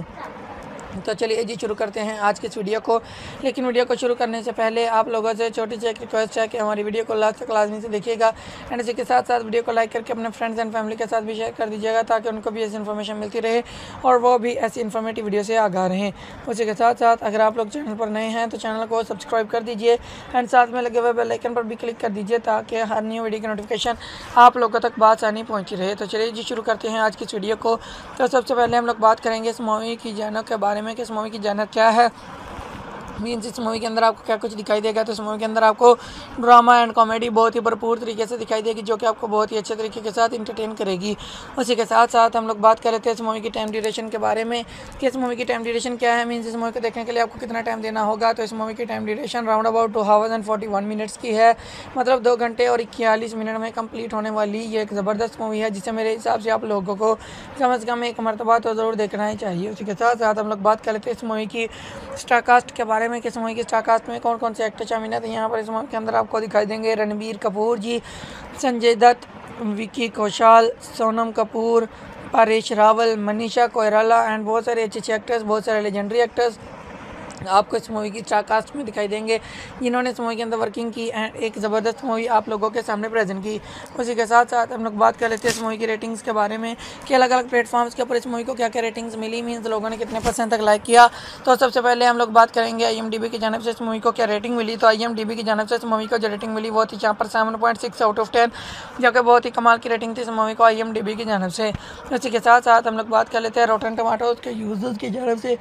तो चलिए जी शुरू करते हैं आज की इस वीडियो को। लेकिन वीडियो को शुरू करने से पहले आप लोगों से छोटी सी एक रिक्वेस्ट है कि हमारी वीडियो को लास्ट तक लाजमी से देखिएगा एंड इसी के साथ साथ वीडियो को लाइक करके अपने फ्रेंड्स एंड फैमिली के साथ भी शेयर कर दीजिएगा ताकि उनको भी ऐसी इन्फॉर्मेशन मिलती रहे और वो भी ऐसी इन्फॉर्मेटिव वीडियो से आगाह रहें। उसी के साथ साथ अगर आप लोग चैनल पर नए हैं तो चैनल को सब्सक्राइब कर दीजिए एंड साथ में लगे हुए बेल आइकन पर भी क्लिक कर दीजिए ताकि हर न्यू वीडियो की नोटिफिकेशन आप लोगों तक बआसानी पहुँची रहे। तो चलिए जी शुरू करते हैं आज की इस वीडियो को। तो सबसे पहले हम लोग बात करेंगे इस मूवी की जानों के बारे में कि इस मूवी की जानत क्या है, मीन्स इस मूवी के अंदर आपको क्या कुछ दिखाई देगा। तो इस मूवी के अंदर आपको ड्रामा एंड कॉमेडी बहुत ही भरपूर तरीके से दिखाई देगी जो कि आपको बहुत ही अच्छे तरीके के साथ इंटरटेन करेगी। उसी के साथ साथ हम लोग बात कर लेते हैं इस मूवी की टाइम ड्यूरेशन के बारे में कि इस मूवी की टाइम ड्यूरेशन क्या है, मीन्स इस मूवी को देखने के लिए आपको कितना टाइम देना होगा। तो इस मूवी की time duration round about 2 hours and 41 minutes की है, मतलब 2 घंटे और 41 मिनट में कंप्लीट होने वाली ये एक ज़बरदस्त मूवी है जिसे मेरे हिसाब से आप लोगों को कम से कम एक मरतबा तो ज़रूर देखना ही चाहिए। उसी के साथ साथ हम लोग बात कर लेते हैं इस मूवी की स्टार कास्ट के बारे में कि इस मूवी की स्टार कास्ट में कौन कौन से एक्टर शामिल हैं। तो यहाँ पर इस मूवी के अंदर आपको दिखाई देंगे रणबीर कपूर जी, संजय दत्त, विकी कौशल, सोनम कपूर, परेश रावल, मनीषा कोइराला एंड बहुत सारे अच्छे एक्टर्स, बहुत सारे लेजेंडरी एक्टर्स आपको इस मूवी की कास्ट में दिखाई देंगे, जिन्होंने इस मूवी के अंदर वर्किंग की एंड एक ज़बरदस्त मूवी आप लोगों के सामने प्रेजेंट की। उसी के साथ साथ हम लोग बात कर लेते हैं इस मूवी की रेटिंग्स के बारे में कि अलग अलग प्लेटफॉर्म्स के ऊपर इस मूवी को क्या क्या रेटिंग्स मिली, मीन्स लोगों ने कितने % तक लाइक किया। तो सबसे पहले हम लोग बात करेंगे IMDb की जानिब से इस मूवी को क्या रेटिंग मिली। तो IMDb की जानिब से इस मूवी को जो रेटिंग मिली वो थी यहाँ पर 7.6 आउट ऑफ 10, जो कि बहुत ही कमाल की रेटिंग थी इस मूवी को IMDb की जानिब से। उसी के साथ साथ हम लोग बात कर लेते हैं रॉटन टमाटोज के यूजर्स की जानिब से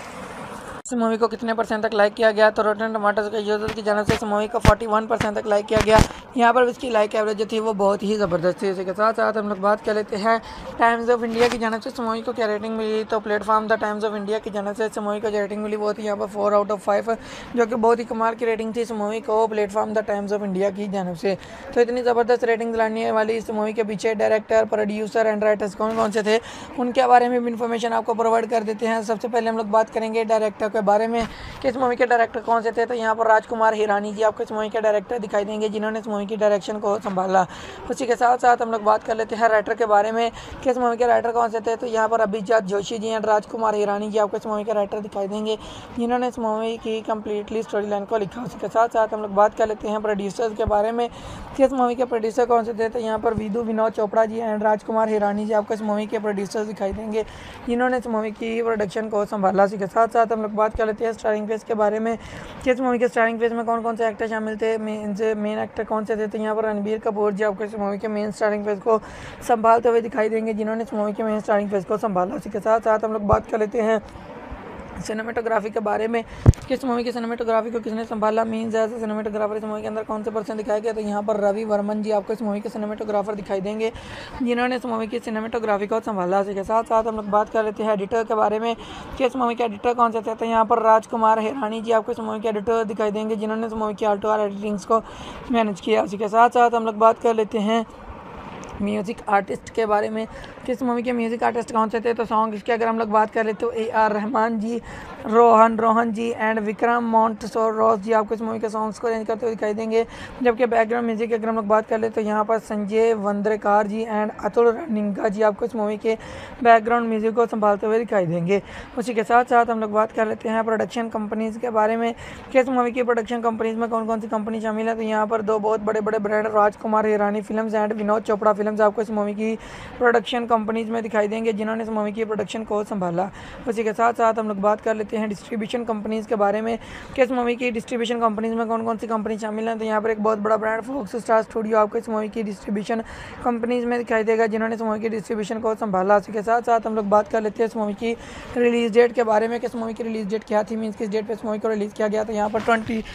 इस मूवी को कितने % तक लाइक किया गया। तो रॉटन टमाटोज के यूजर्स की जानिब से इस मूवी को 41% तक लाइक किया गया। यहाँ पर इसकी लाइक एवरेज जो थी वो बहुत ही ज़बरदस्त थी। इसके साथ साथ हम लोग बात कर लेते हैं टाइम्स ऑफ इंडिया की जानिब से इस मूवी को क्या रेटिंग मिली। तो platform the Times of India की जानिब से इस मूवी को जो रेटिंग मिली वो थी यहाँ पर 4 आउट ऑफ 5, जो कि बहुत ही कमाल की रेटिंग थी इस मूवी को platform the Times of India की जानिब से। तो इतनी ज़बरदस्त रेटिंग लाने वाली इस मूवी के पीछे डायरेक्टर, प्रोड्यूसर एंड राइटर्स कौन कौन से थे, उनके बारे में भी इन्फॉर्मेशन आपको प्रोवाइड कर देते हैं। सबसे पहले हम लोग बात करेंगे डायरेक्टर के बारे में कि इस मूवी के डायरेक्टर कौन से थे। तो यहाँ पर राजकुमार हिरानी जी आपको इस मूवी के डायरेक्टर दिखाई देंगे, जिन्होंने इस मूवी की डायरेक्शन को संभाला। उसी के साथ साथ हम लोग बात कर लेते हैं राइटर के बारे में कि इस मूवी के राइटर कौन से थे। तो यहाँ पर अभिजात जोशी जी एंड राजकुमार हिरानी जी आपको इस मूवी के राइटर दिखाई देंगे, जिन्होंने इस मूवी की कम्प्लीटली स्टोरी लाइन को लिखा। उसके साथ साथ हम लोग बात कर लेते हैं प्रोड्यूसर्स के बारे में कि इस मूवी के प्रोड्यूसर कौन से थे। तो यहाँ पर विनोद चोपड़ा जी एंड राजकुमार हिरानी जी आपको इस मूवी के प्रोड्यूसर्स दिखाई देंगे, जिन्होंने इस मूवी की प्रोडक्शन को संभाला। उसी के साथ साथ हम लोग बात कर लेते हैं स्टारिंग फेस के बारे में कि इस मूवी के स्टारिंग फेस में कौन कौन से एक्टर शामिल थे, मेन एक्टर कौन से थे। तो यहाँ पर रणबीर कपूर जी आपको इस मूवी के मेन स्टारिंग फेस को संभालते हुए दिखाई देंगे, जिन्होंने इस मूवी के मेन स्टारिंग फेस को संभाला। उसी के साथ साथ हम लोग बात कर लेते हैं सिनेमेटोग्राफी के बारे में कि इस मूवी की सिनेमेटोग्राफी को किसने संभाला, मीन्स एज ए सिनेमेटोग्राफर इस मूवी के अंदर कौन से पर्सन दिखाया गया। तो यहाँ पर रवि वर्मन जी आपको इस मूवी के सिनेमेटोग्राफर दिखाई देंगे, जिन्होंने इस मूवी की सिनेमेटोग्राफी को संभाला। इसी के साथ साथ हम लोग बात कर लेते हैं एडिटर के बारे में कि इस मूवी के एडिटर कौन से थे। तो यहाँ पर राजकुमार हिरानी जी आपको इस मूवी के एडिटर दिखाई देंगे, जिन्होंने इस मूवी की आल्टो एडिटिंग्स को मैनेज किया। उसी के साथ साथ हम लोग बात कर लेते हैं म्यूज़िक आर्टिस्ट के बारे में कि इस मूवी के म्यूज़िक आर्टिस्ट कौन से थे। तो सॉन्ग्स की अगर हम लोग बात कर लेते तो AR रहमान जी, रोहन जी एंड विक्रम मोंटसोरस जी आपको इस मूवी के सॉन्ग्स को अरेंज करते हुए दिखाई देंगे। जबकि बैकग्राउंड म्यूजिक की अगर हम लोग बात कर ले तो यहाँ पर संजय वंद्रेकार जी एंड अतुल रनिंगा जी आपको इस मूवी के बैकग्राउंड म्यूजिक को संभालते हुए दिखाई देंगे। उसी के साथ साथ हम लोग बात कर लेते हैं प्रोडक्शन कंपनीज़ के बारे में कि इस मूवी की प्रोडक्शन कंपनीज़ में कौन कौन सी कंपनी शामिल है। तो यहाँ पर दो बहुत बड़े बड़े brand Rajkumar Hirani films and Vinod Chopra films आपको इस मूवी की प्रोडक्शन कंपनीज़ में दिखाई देंगे, जिन्होंने इस मूवी की प्रोडक्शन को संभाला। उसी के साथ साथ हम लोग बात कर लेते हैं डिस्ट्रीब्यूशन कंपनीज़ के बारे में कि इस मूवी की डिस्ट्रीब्यूशन कंपनीज़ में कौन कौन सी कंपनी शामिल हैं। तो यहाँ पर एक बहुत बड़ा ब्रांड फॉक्स स्टार स्टूडियो आपको इस मूवी की डिस्ट्रीब्यूशन कंपनीज़ में दिखाई देगा, जिन्होंने इस मूवी की डिस्ट्रीब्यूशन को संभाला। उसी के साथ साथ हम लोग बात कर लेते हैं इस मूवी की रिलीज़ डेट के बारे में कि इस मूवी की रिलीज़ डेट क्या थी, मीन्स किस डेट पर इस मूवी को रिलीज़ किया गया। तो यहाँ पर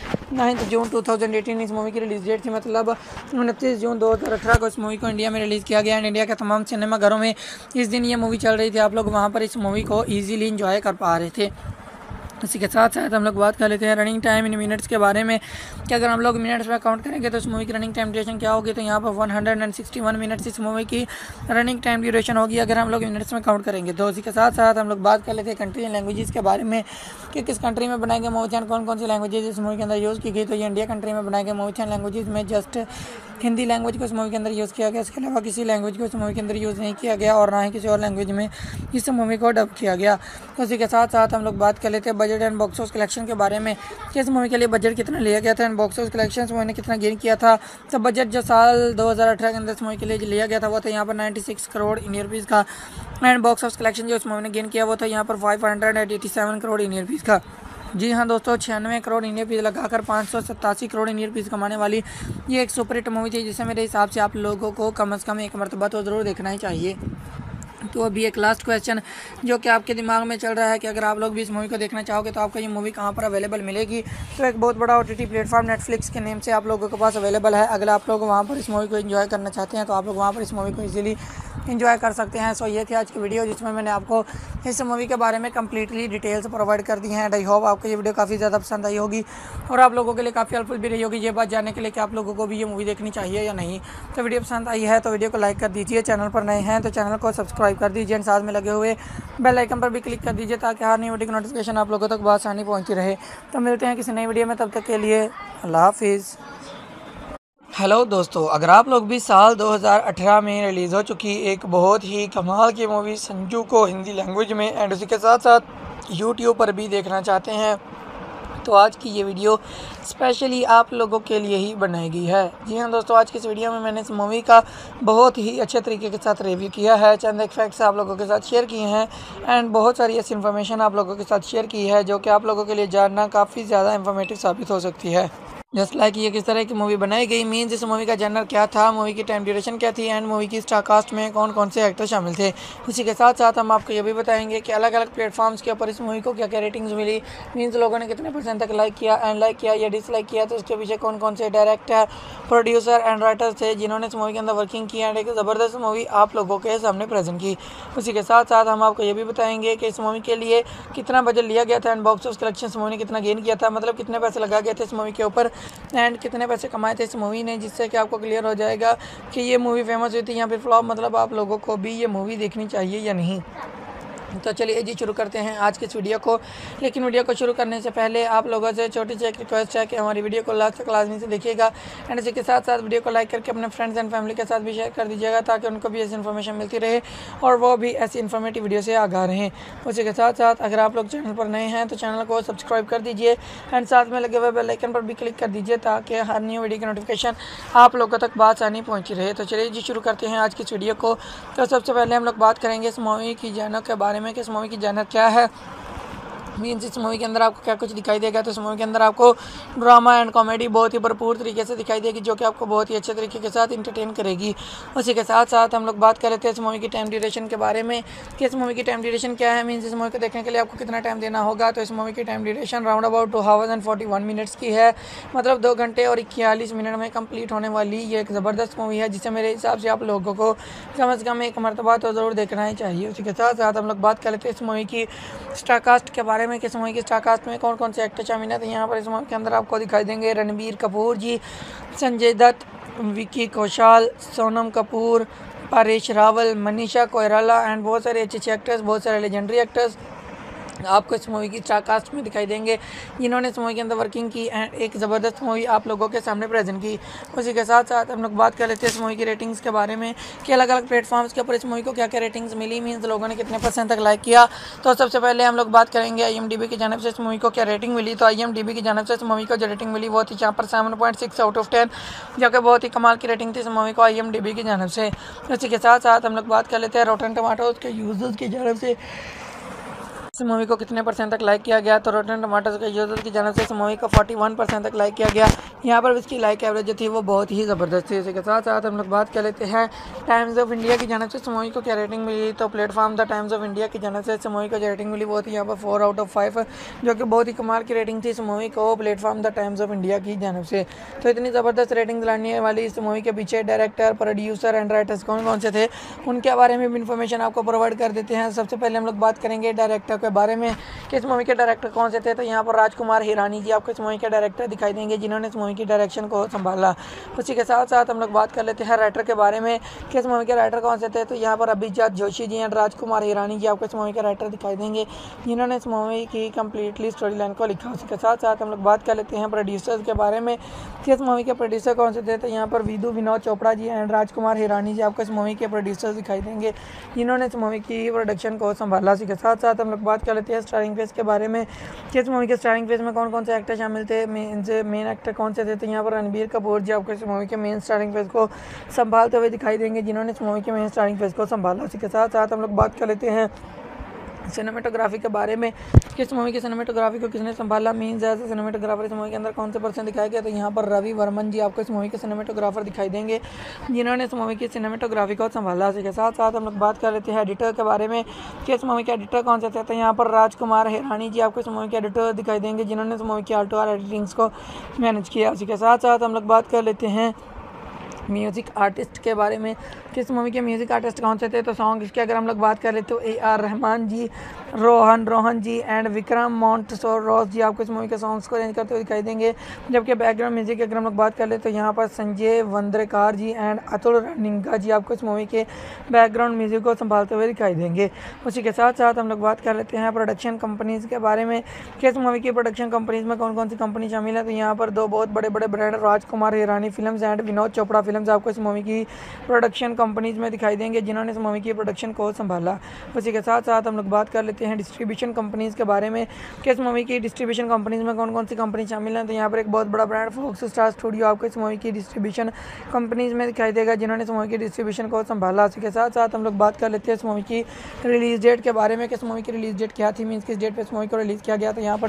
29 जून 2018 इस मूवी की रिलीज़ डेट थी, मतलब 29 जून 2018 को इस मूवी को इंडिया में रिलीज़ किया गया एंड इंडिया के तमाम सिनेमाघरों में इस दिन ये मूवी चल रही थी। आप लोग वहाँ पर इस मूवी को ईजिली इंजॉय कर पा रहे थे। इसी के साथ साथ हम लोग बात कर लेते हैं रनिंग टाइम इन मिनट्स के बारे में कि अगर हम लोग मिनट्स में काउंट करेंगे तो इस मूवी की रनिंग टाइम ड्यूरेशन क्या होगी। तो यहाँ पर 161 मिनट्स इस मूवी की रनिंग टाइम ड्यूरेशन होगी अगर हम लोग मिनट्स में काउंट करेंगे। तो इसी के साथ साथ हम लोग बात कर लेते हैं कंट्री एंड लैंग्वेजेस के बारे में कि किस कंट्री में बनाए गए मूवीज एंड कौन कौन सी लैंग्वेजेज इस मूवी के अंदर यूज़ की गई। तो ये इंडिया कंट्री में बनाए गए मूवीज एंड लैंग्वेजेज में जस्ट हिंदी लैंग्वेज को इस मूवी के अंदर यूज़ किया गया, इसके अलावा किसी लैंग्वेज को इस मूवी के अंदर यूज़ नहीं किया गया और ना ही किसी और लैंग्वेज में इस मूवी को डब किया गया। तो उसी के साथ साथ हम लोग बात कर लेते हैं budget and box office collection के बारे में कि इस मूवी के लिए बजट कितना लिया गया था and box office collection movie ने कितना गेन किया था। तो बजट जो साल 2018 के अंदर इस मूवी के लिए लिया गया था वो था यहाँ पर 96 करोड़ इंडियन रुपीज़ का एंड बॉक्स ऑफिस कलेक्शन जो इस मूवी ने गेन किया वो था यहाँ पर 587 करोड़ इंडियन रुपीज़ का। जी हाँ दोस्तों, 96 करोड़ इंडियन रुपीज़ लगाकर 587 करोड़ इंडियन रुपीज़ कमाने वाली ये एक सुपर हिट मूवी थी, जिसे मेरे हिसाब से आप लोगों को कम से कम एक मरतबा तो ज़रूर देखना ही चाहिए। तो अभी एक लास्ट क्वेश्चन जो कि आपके दिमाग में चल रहा है कि अगर आप लोग भी इस मूवी को देखना चाहोगे तो आपको ये मूवी कहाँ पर अवेलेबल मिलेगी। तो एक बहुत बड़ा OTT प्लेटफॉर्म नेटफ्लिक्स के नेम से आप लोगों के पास अवेलेबल है। अगर आप लोग वहाँ पर इस मूवी को एंजॉय करना चाहते हैं तो आप लोग वहाँ पर इस मूवी को इजीली एंजॉय कर सकते हैं। सो ये थी आज की वीडियो जिसमें मैंने आपको इस मूवी के बारे में कम्प्लीटली डिटेल्स प्रोवाइड कर दी हैं एंड आई होप आपको ये वीडियो काफ़ी ज़्यादा पसंद आई होगी और आप लोगों के लिए काफ़ी हेल्पफुल भी रही होगी ये बात जानने के लिए कि आप लोगों को भी ये मूवी देखनी चाहिए या नहीं। तो वीडियो पसंद आई है तो वीडियो को लाइक कर दीजिए, चैनल पर नए हैं तो चैनल को सब्सक्राइब कर दीजिए एंड साथ में लगे हुए बेल आइकन पर भी क्लिक कर दीजिए ताकि हर नई वीडियो की नोटिफिकेशन आप लोगों तक बआसानी पहुँचती रहे। तो मिलते हैं किसी नई वीडियो में, तब तक के लिए अल्लाह हाफिज़। हेलो दोस्तों, अगर आप लोग भी साल 2018 में रिलीज़ हो चुकी एक बहुत ही कमाल की मूवी संजू को हिंदी लैंग्वेज में एंड उसी के साथ साथ यूट्यूब पर भी देखना चाहते हैं तो आज की ये वीडियो स्पेशली आप लोगों के लिए ही बनाई गई है। जी हाँ दोस्तों, आज की इस वीडियो में मैंने इस मूवी का बहुत ही अच्छे तरीके के साथ रिव्यू किया है, चंद एक फैक्ट्स आप लोगों के साथ शेयर किए हैं एंड बहुत सारी ऐसी इन्फॉर्मेशन आप लोगों के साथ शेयर की है जो कि आप लोगों के लिए जानना काफ़ी ज़्यादा इन्फॉर्मेटिव साबित हो सकती है। जस्ट लाइक ये किस तरह की मूवी बनाई गई, मीन्स इस मूवी का जनर क्या था, मूवी की टाइम ड्यूरेशन क्या थी एंड मूवी की स्टार कास्ट में कौन कौन से एक्टर शामिल थे। उसी के साथ साथ हम आपको ये भी बताएंगे कि अलग अलग प्लेटफॉर्म्स के ऊपर इस मूवी को क्या क्या रेटिंग्स मिली, मीन्स लोगों ने कितने % तक लाइक किया एंड लाइक किया या डिसलाइक किया, तो इसके पीछे कौन कौन से डायरेक्टर, प्रोड्यूसर एंड राइटर्स थे जिन्होंने इस मूवी के अंदर वर्किंग की एंड एक ज़बरदस्त मूवी आप लोगों के सामने प्रेजेंट की। उसी के साथ साथ हम आपको ये भी बताएंगे कि इस मूवी के लिए कितना बजट लिया गया था एंड बॉक्स ऑफिस कलेक्शन इस मूवी ने कितना गेन किया था, मतलब कितने पैसे लगा गए थे इस मूवी के ऊपर एंड कितने पैसे कमाए थे इस मूवी ने, जिससे कि आपको क्लियर हो जाएगा कि ये मूवी फेमस हुई थी या फिर फ्लॉप, मतलब आप लोगों को भी ये मूवी देखनी चाहिए या नहीं। तो चलिए जी शुरू करते हैं आज के इस वीडियो को। लेकिन वीडियो को शुरू करने से पहले आप लोगों से छोटी सी एक रिक्वेस्ट है कि हमारी वीडियो को लास्ट तक लाजमी से देखिएगा एंड इसी के साथ साथ वीडियो को लाइक करके अपने फ्रेंड्स एंड फैमिली के साथ भी शेयर कर दीजिएगा ताकि उनको भी ऐसी इन्फॉर्मेशन मिलती रहे और वो भी ऐसी इन्फॉर्मेटिव वीडियो से आगाह रहें। उसी के साथ साथ अगर आप लोग चैनल पर नए हैं तो चैनल को सब्सक्राइब कर दीजिए एंड साथ में लगे हुए बेल आइकन पर भी क्लिक कर दीजिए ताकि हर न्यू वीडियो की नोटिफिकेशन आप लोगों तक बासानी पहुँची रहे। तो चलिए जी शुरू करते हैं आज की इस वीडियो को। तो सबसे पहले हम लोग बात करेंगे इस मूवी की जानर के बारे में कि इस मूवी की जानर क्या है, मीन्स इस मूवी के अंदर आपको क्या कुछ दिखाई देगा। तो इस मूवी के अंदर आपको ड्रामा एंड कॉमेडी बहुत ही भरपूर तरीके से दिखाई देगी जो कि आपको बहुत ही अच्छे तरीके के साथ इंटरटेन करेगी। उसी के साथ साथ हम लोग बात कर लेते हैं इस मूवी की टाइम ड्यूरेशन के बारे में कि इस मूवी की टाइम ड्यूरेशन क्या है, मीन्स इस मूवी को देखने के लिए आपको कितना टाइम देना होगा। तो इस मूवी की time duration round about 2 hours and 41 minutes की है, मतलब 2 घंटे और 41 मिनट में कंप्लीट होने वाली ये एक ज़बरदस्त मूवी है जिसे मेरे हिसाब से आप लोगों को कम से कम एक मरतबा तो ज़रूर देखना ही चाहिए। उसी के साथ साथ हम लोग बात कर लेते हैं इस मूवी की स्टार कास्ट के बारे में कि इस मूवी की स्टार कास्ट में कौन कौन से एक्टर शामिल हैं। तो यहाँ पर इस मूवी के अंदर आपको दिखाई देंगे रणबीर कपूर जी, संजय दत्त, विकी कौशल, सोनम कपूर, परेश रावल, मनीषा कोइराला एंड बहुत सारे अच्छे एक्टर्स, बहुत सारे लेजेंडरी एक्टर्स आपको इस मूवी की स्टार कास्ट में दिखाई देंगे जिन्होंने इस मूवी के अंदर वर्किंग की एंड एक ज़बरदस्त मूवी आप लोगों के सामने प्रेजेंट की। उसी के साथ साथ हम लोग बात कर लेते हैं इस मूवी की रेटिंग्स के बारे में कि अलग अलग प्लेटफॉर्म्स के ऊपर इस मूवी को क्या क्या रेटिंग्स मिली, मीन्स लोगों ने कितने % तक लाइक किया। तो सबसे पहले हम लोग बात करेंगे IMDb की जानब से इस मूवी को क्या रेटिंग मिली। तो IMDb की जानब से इस मूवी को जो रेटिंग मिली वो थी यहाँ पर 7.6 out of 10, जो कि बहुत ही कमाल की रेटिंग थी इस मूवी को IMDb की जानब से। उसी के साथ साथ हम लोग बात कर लेते हैं रॉटन टमाटोज के यूजर्स की जानब से इस मूवी को कितने % तक लाइक किया गया। तो रॉटन टमाटोज के यूजर्स की जानब से इस मूवी को 41% तक लाइक किया गया। यहाँ पर इसकी लाइक एवरेज जो थी वो बहुत ही ज़बरदस्त थी। इसके साथ साथ हम लोग बात कर लेते हैं टाइम्स ऑफ इंडिया की जानब से इस मूवी को क्या रेटिंग मिली। तो platform the Times of India की जानब से इस मूवी को जो रेटिंग मिली वो थी यहाँ पर 4 out of 5, जो कि बहुत ही कमाल की रेटिंग थी इस मूवी को platform the Times of India की जानब से। तो इतनी ज़बरदस्त रेटिंग लाने वाली इस मूवी के पीछे डायरेक्टर, प्रोड्यूसर एंड राइटर्स कौन कौन से थे उनके बारे में भी इन्फॉर्मेशन आपको प्रोवाइड कर देते हैं। सबसे पहले हम लोग बात करेंगे डायरेक्टर के बारे में कि इस मूवी के डायरेक्टर कौन से थे। तो यहाँ पर राजकुमार हिरानी जी आपको इस मूवी के डायरेक्टर दिखाई देंगे जिन्होंने इस मूवी की डायरेक्शन को संभाला। उसी के साथ साथ हम लोग बात कर लेते हैं राइटर के बारे में कि इस मूवी के राइटर कौन से थे। तो यहाँ पर अभिजात जोशी जी एंड राजकुमार हिरानी जी आपको इस मूवी के राइटर दिखाई देंगे जिन्होंने इस मूवी की कम्प्लीटली स्टोरी लाइन को लिखा। उसी के साथ साथ हम लोग बात कर लेते हैं प्रोड्यूसर्स के बारे में कि इस मूवी के प्रोड्यूसर कौन से थे। तो यहाँ पर विनोद चोपड़ा जी एंड राजकुमार हिरानी जी आपको इस मूवी के प्रोड्यूसर्स दिखाई देंगे जिन्होंने इस मूवी की प्रोडक्शन को संभाला। उसी के साथ साथ हम लोग बात कर लेते हैं स्टारिंग फेस के बारे में कि इस मूवी के स्टारिंग फेस में कौन कौन से एक्टर शामिल थे, मेन एक्टर कौन से थे। तो यहाँ पर रणबीर कपूर जी आपको इस मूवी के मेन स्टारिंग फेस को संभालते हुए दिखाई देंगे जिन्होंने इस मूवी के मेन स्टारिंग फेस को संभाला। उसी के साथ साथ हम लोग बात कर लेते हैं सिनेमेटोग्राफी के बारे में कि इस मूवी की सिनेमेटोग्राफी को किसने संभाला, मीन्स एज सिनेमेटोग्राफर इस मूवी के अंदर कौन से पर्सन दिखाया गया। तो यहाँ पर रवि वर्मन जी आपको इस मूवी के सिनेमेटोग्राफर दिखाई देंगे जिन्होंने इस मूवी की सिनेमेटोग्राफी को संभाला। इसी के साथ साथ हम लोग बात कर लेते हैं एडिटर के बारे में कि इस मूवी के एडिटर कौन से थे। तो यहाँ पर राजकुमार हिरानी जी आपको इस मूवी के एडिटर दिखाई देंगे जिन्होंने इस मूवी की आल्टो एडिटिंग्स को मैनेज किया। उसी के साथ साथ हम लोग बात कर लेते हैं म्यूज़िक आर्टिस्ट के बारे में कि इस मूवी के म्यूज़िक आर्टिस्ट कौन से थे। तो सॉन्ग इसके अगर हम लोग बात करें तो AR रहमान जी, रोहन जी एंड विक्रम मोंटसोरोस जी आपको इस मूवी के सॉन्ग्स को अरेंज करते हुए दिखाई देंगे। जबकि बैकग्राउंड म्यूजिक की अगर हम लोग बात कर ले तो यहाँ पर संजय वंद्रेकार जी एंड अतुल रनिंगा जी आपको इस मूवी के बैकग्राउंड म्यूजिक को संभालते हुए दिखाई देंगे। उसी के साथ साथ हम लोग बात कर लेते हैं प्रोडक्शन कंपनीज़ के बारे में कि इस मूवी की प्रोडक्शन कंपनीज़ में कौन कौन सी कंपनी शामिल है। तो यहाँ पर दो बहुत बड़े बड़े brand Rajkumar Hirani films and Vinod Chopra films आपको इस मूवी की प्रोडक्शन कंपनीज़ में दिखाई देंगे जिन्होंने इस मूवी की प्रोडक्शन को संभाला। उसी के साथ साथ हम लोग बात कर लेते हैं डिस्ट्रीब्यूशन कंपनीज़ के बारे में कि इस मूवी की डिस्ट्रीब्यूशन कंपनीज़ में कौन कौन सी कंपनी शामिल हैं। तो यहाँ पर एक बहुत बड़ा ब्रांड फॉक्स स्टार स्टूडियो आपको इस मूवी की डिस्ट्रीब्यूशन कंपनीज़ में दिखाई देगा जिन्होंने इस मूवी की डिस्ट्रीब्यूशन को संभाला। उसी के साथ साथ हम लोग बात कर लेते हैं इस मूवी की रिलीज़ डेट के बारे में कि इस मूवी की रिलीज़ डेट क्या थी, मीन्स किस डेट पर इस मूवी को रिलीज़ किया गया। तो यहाँ पर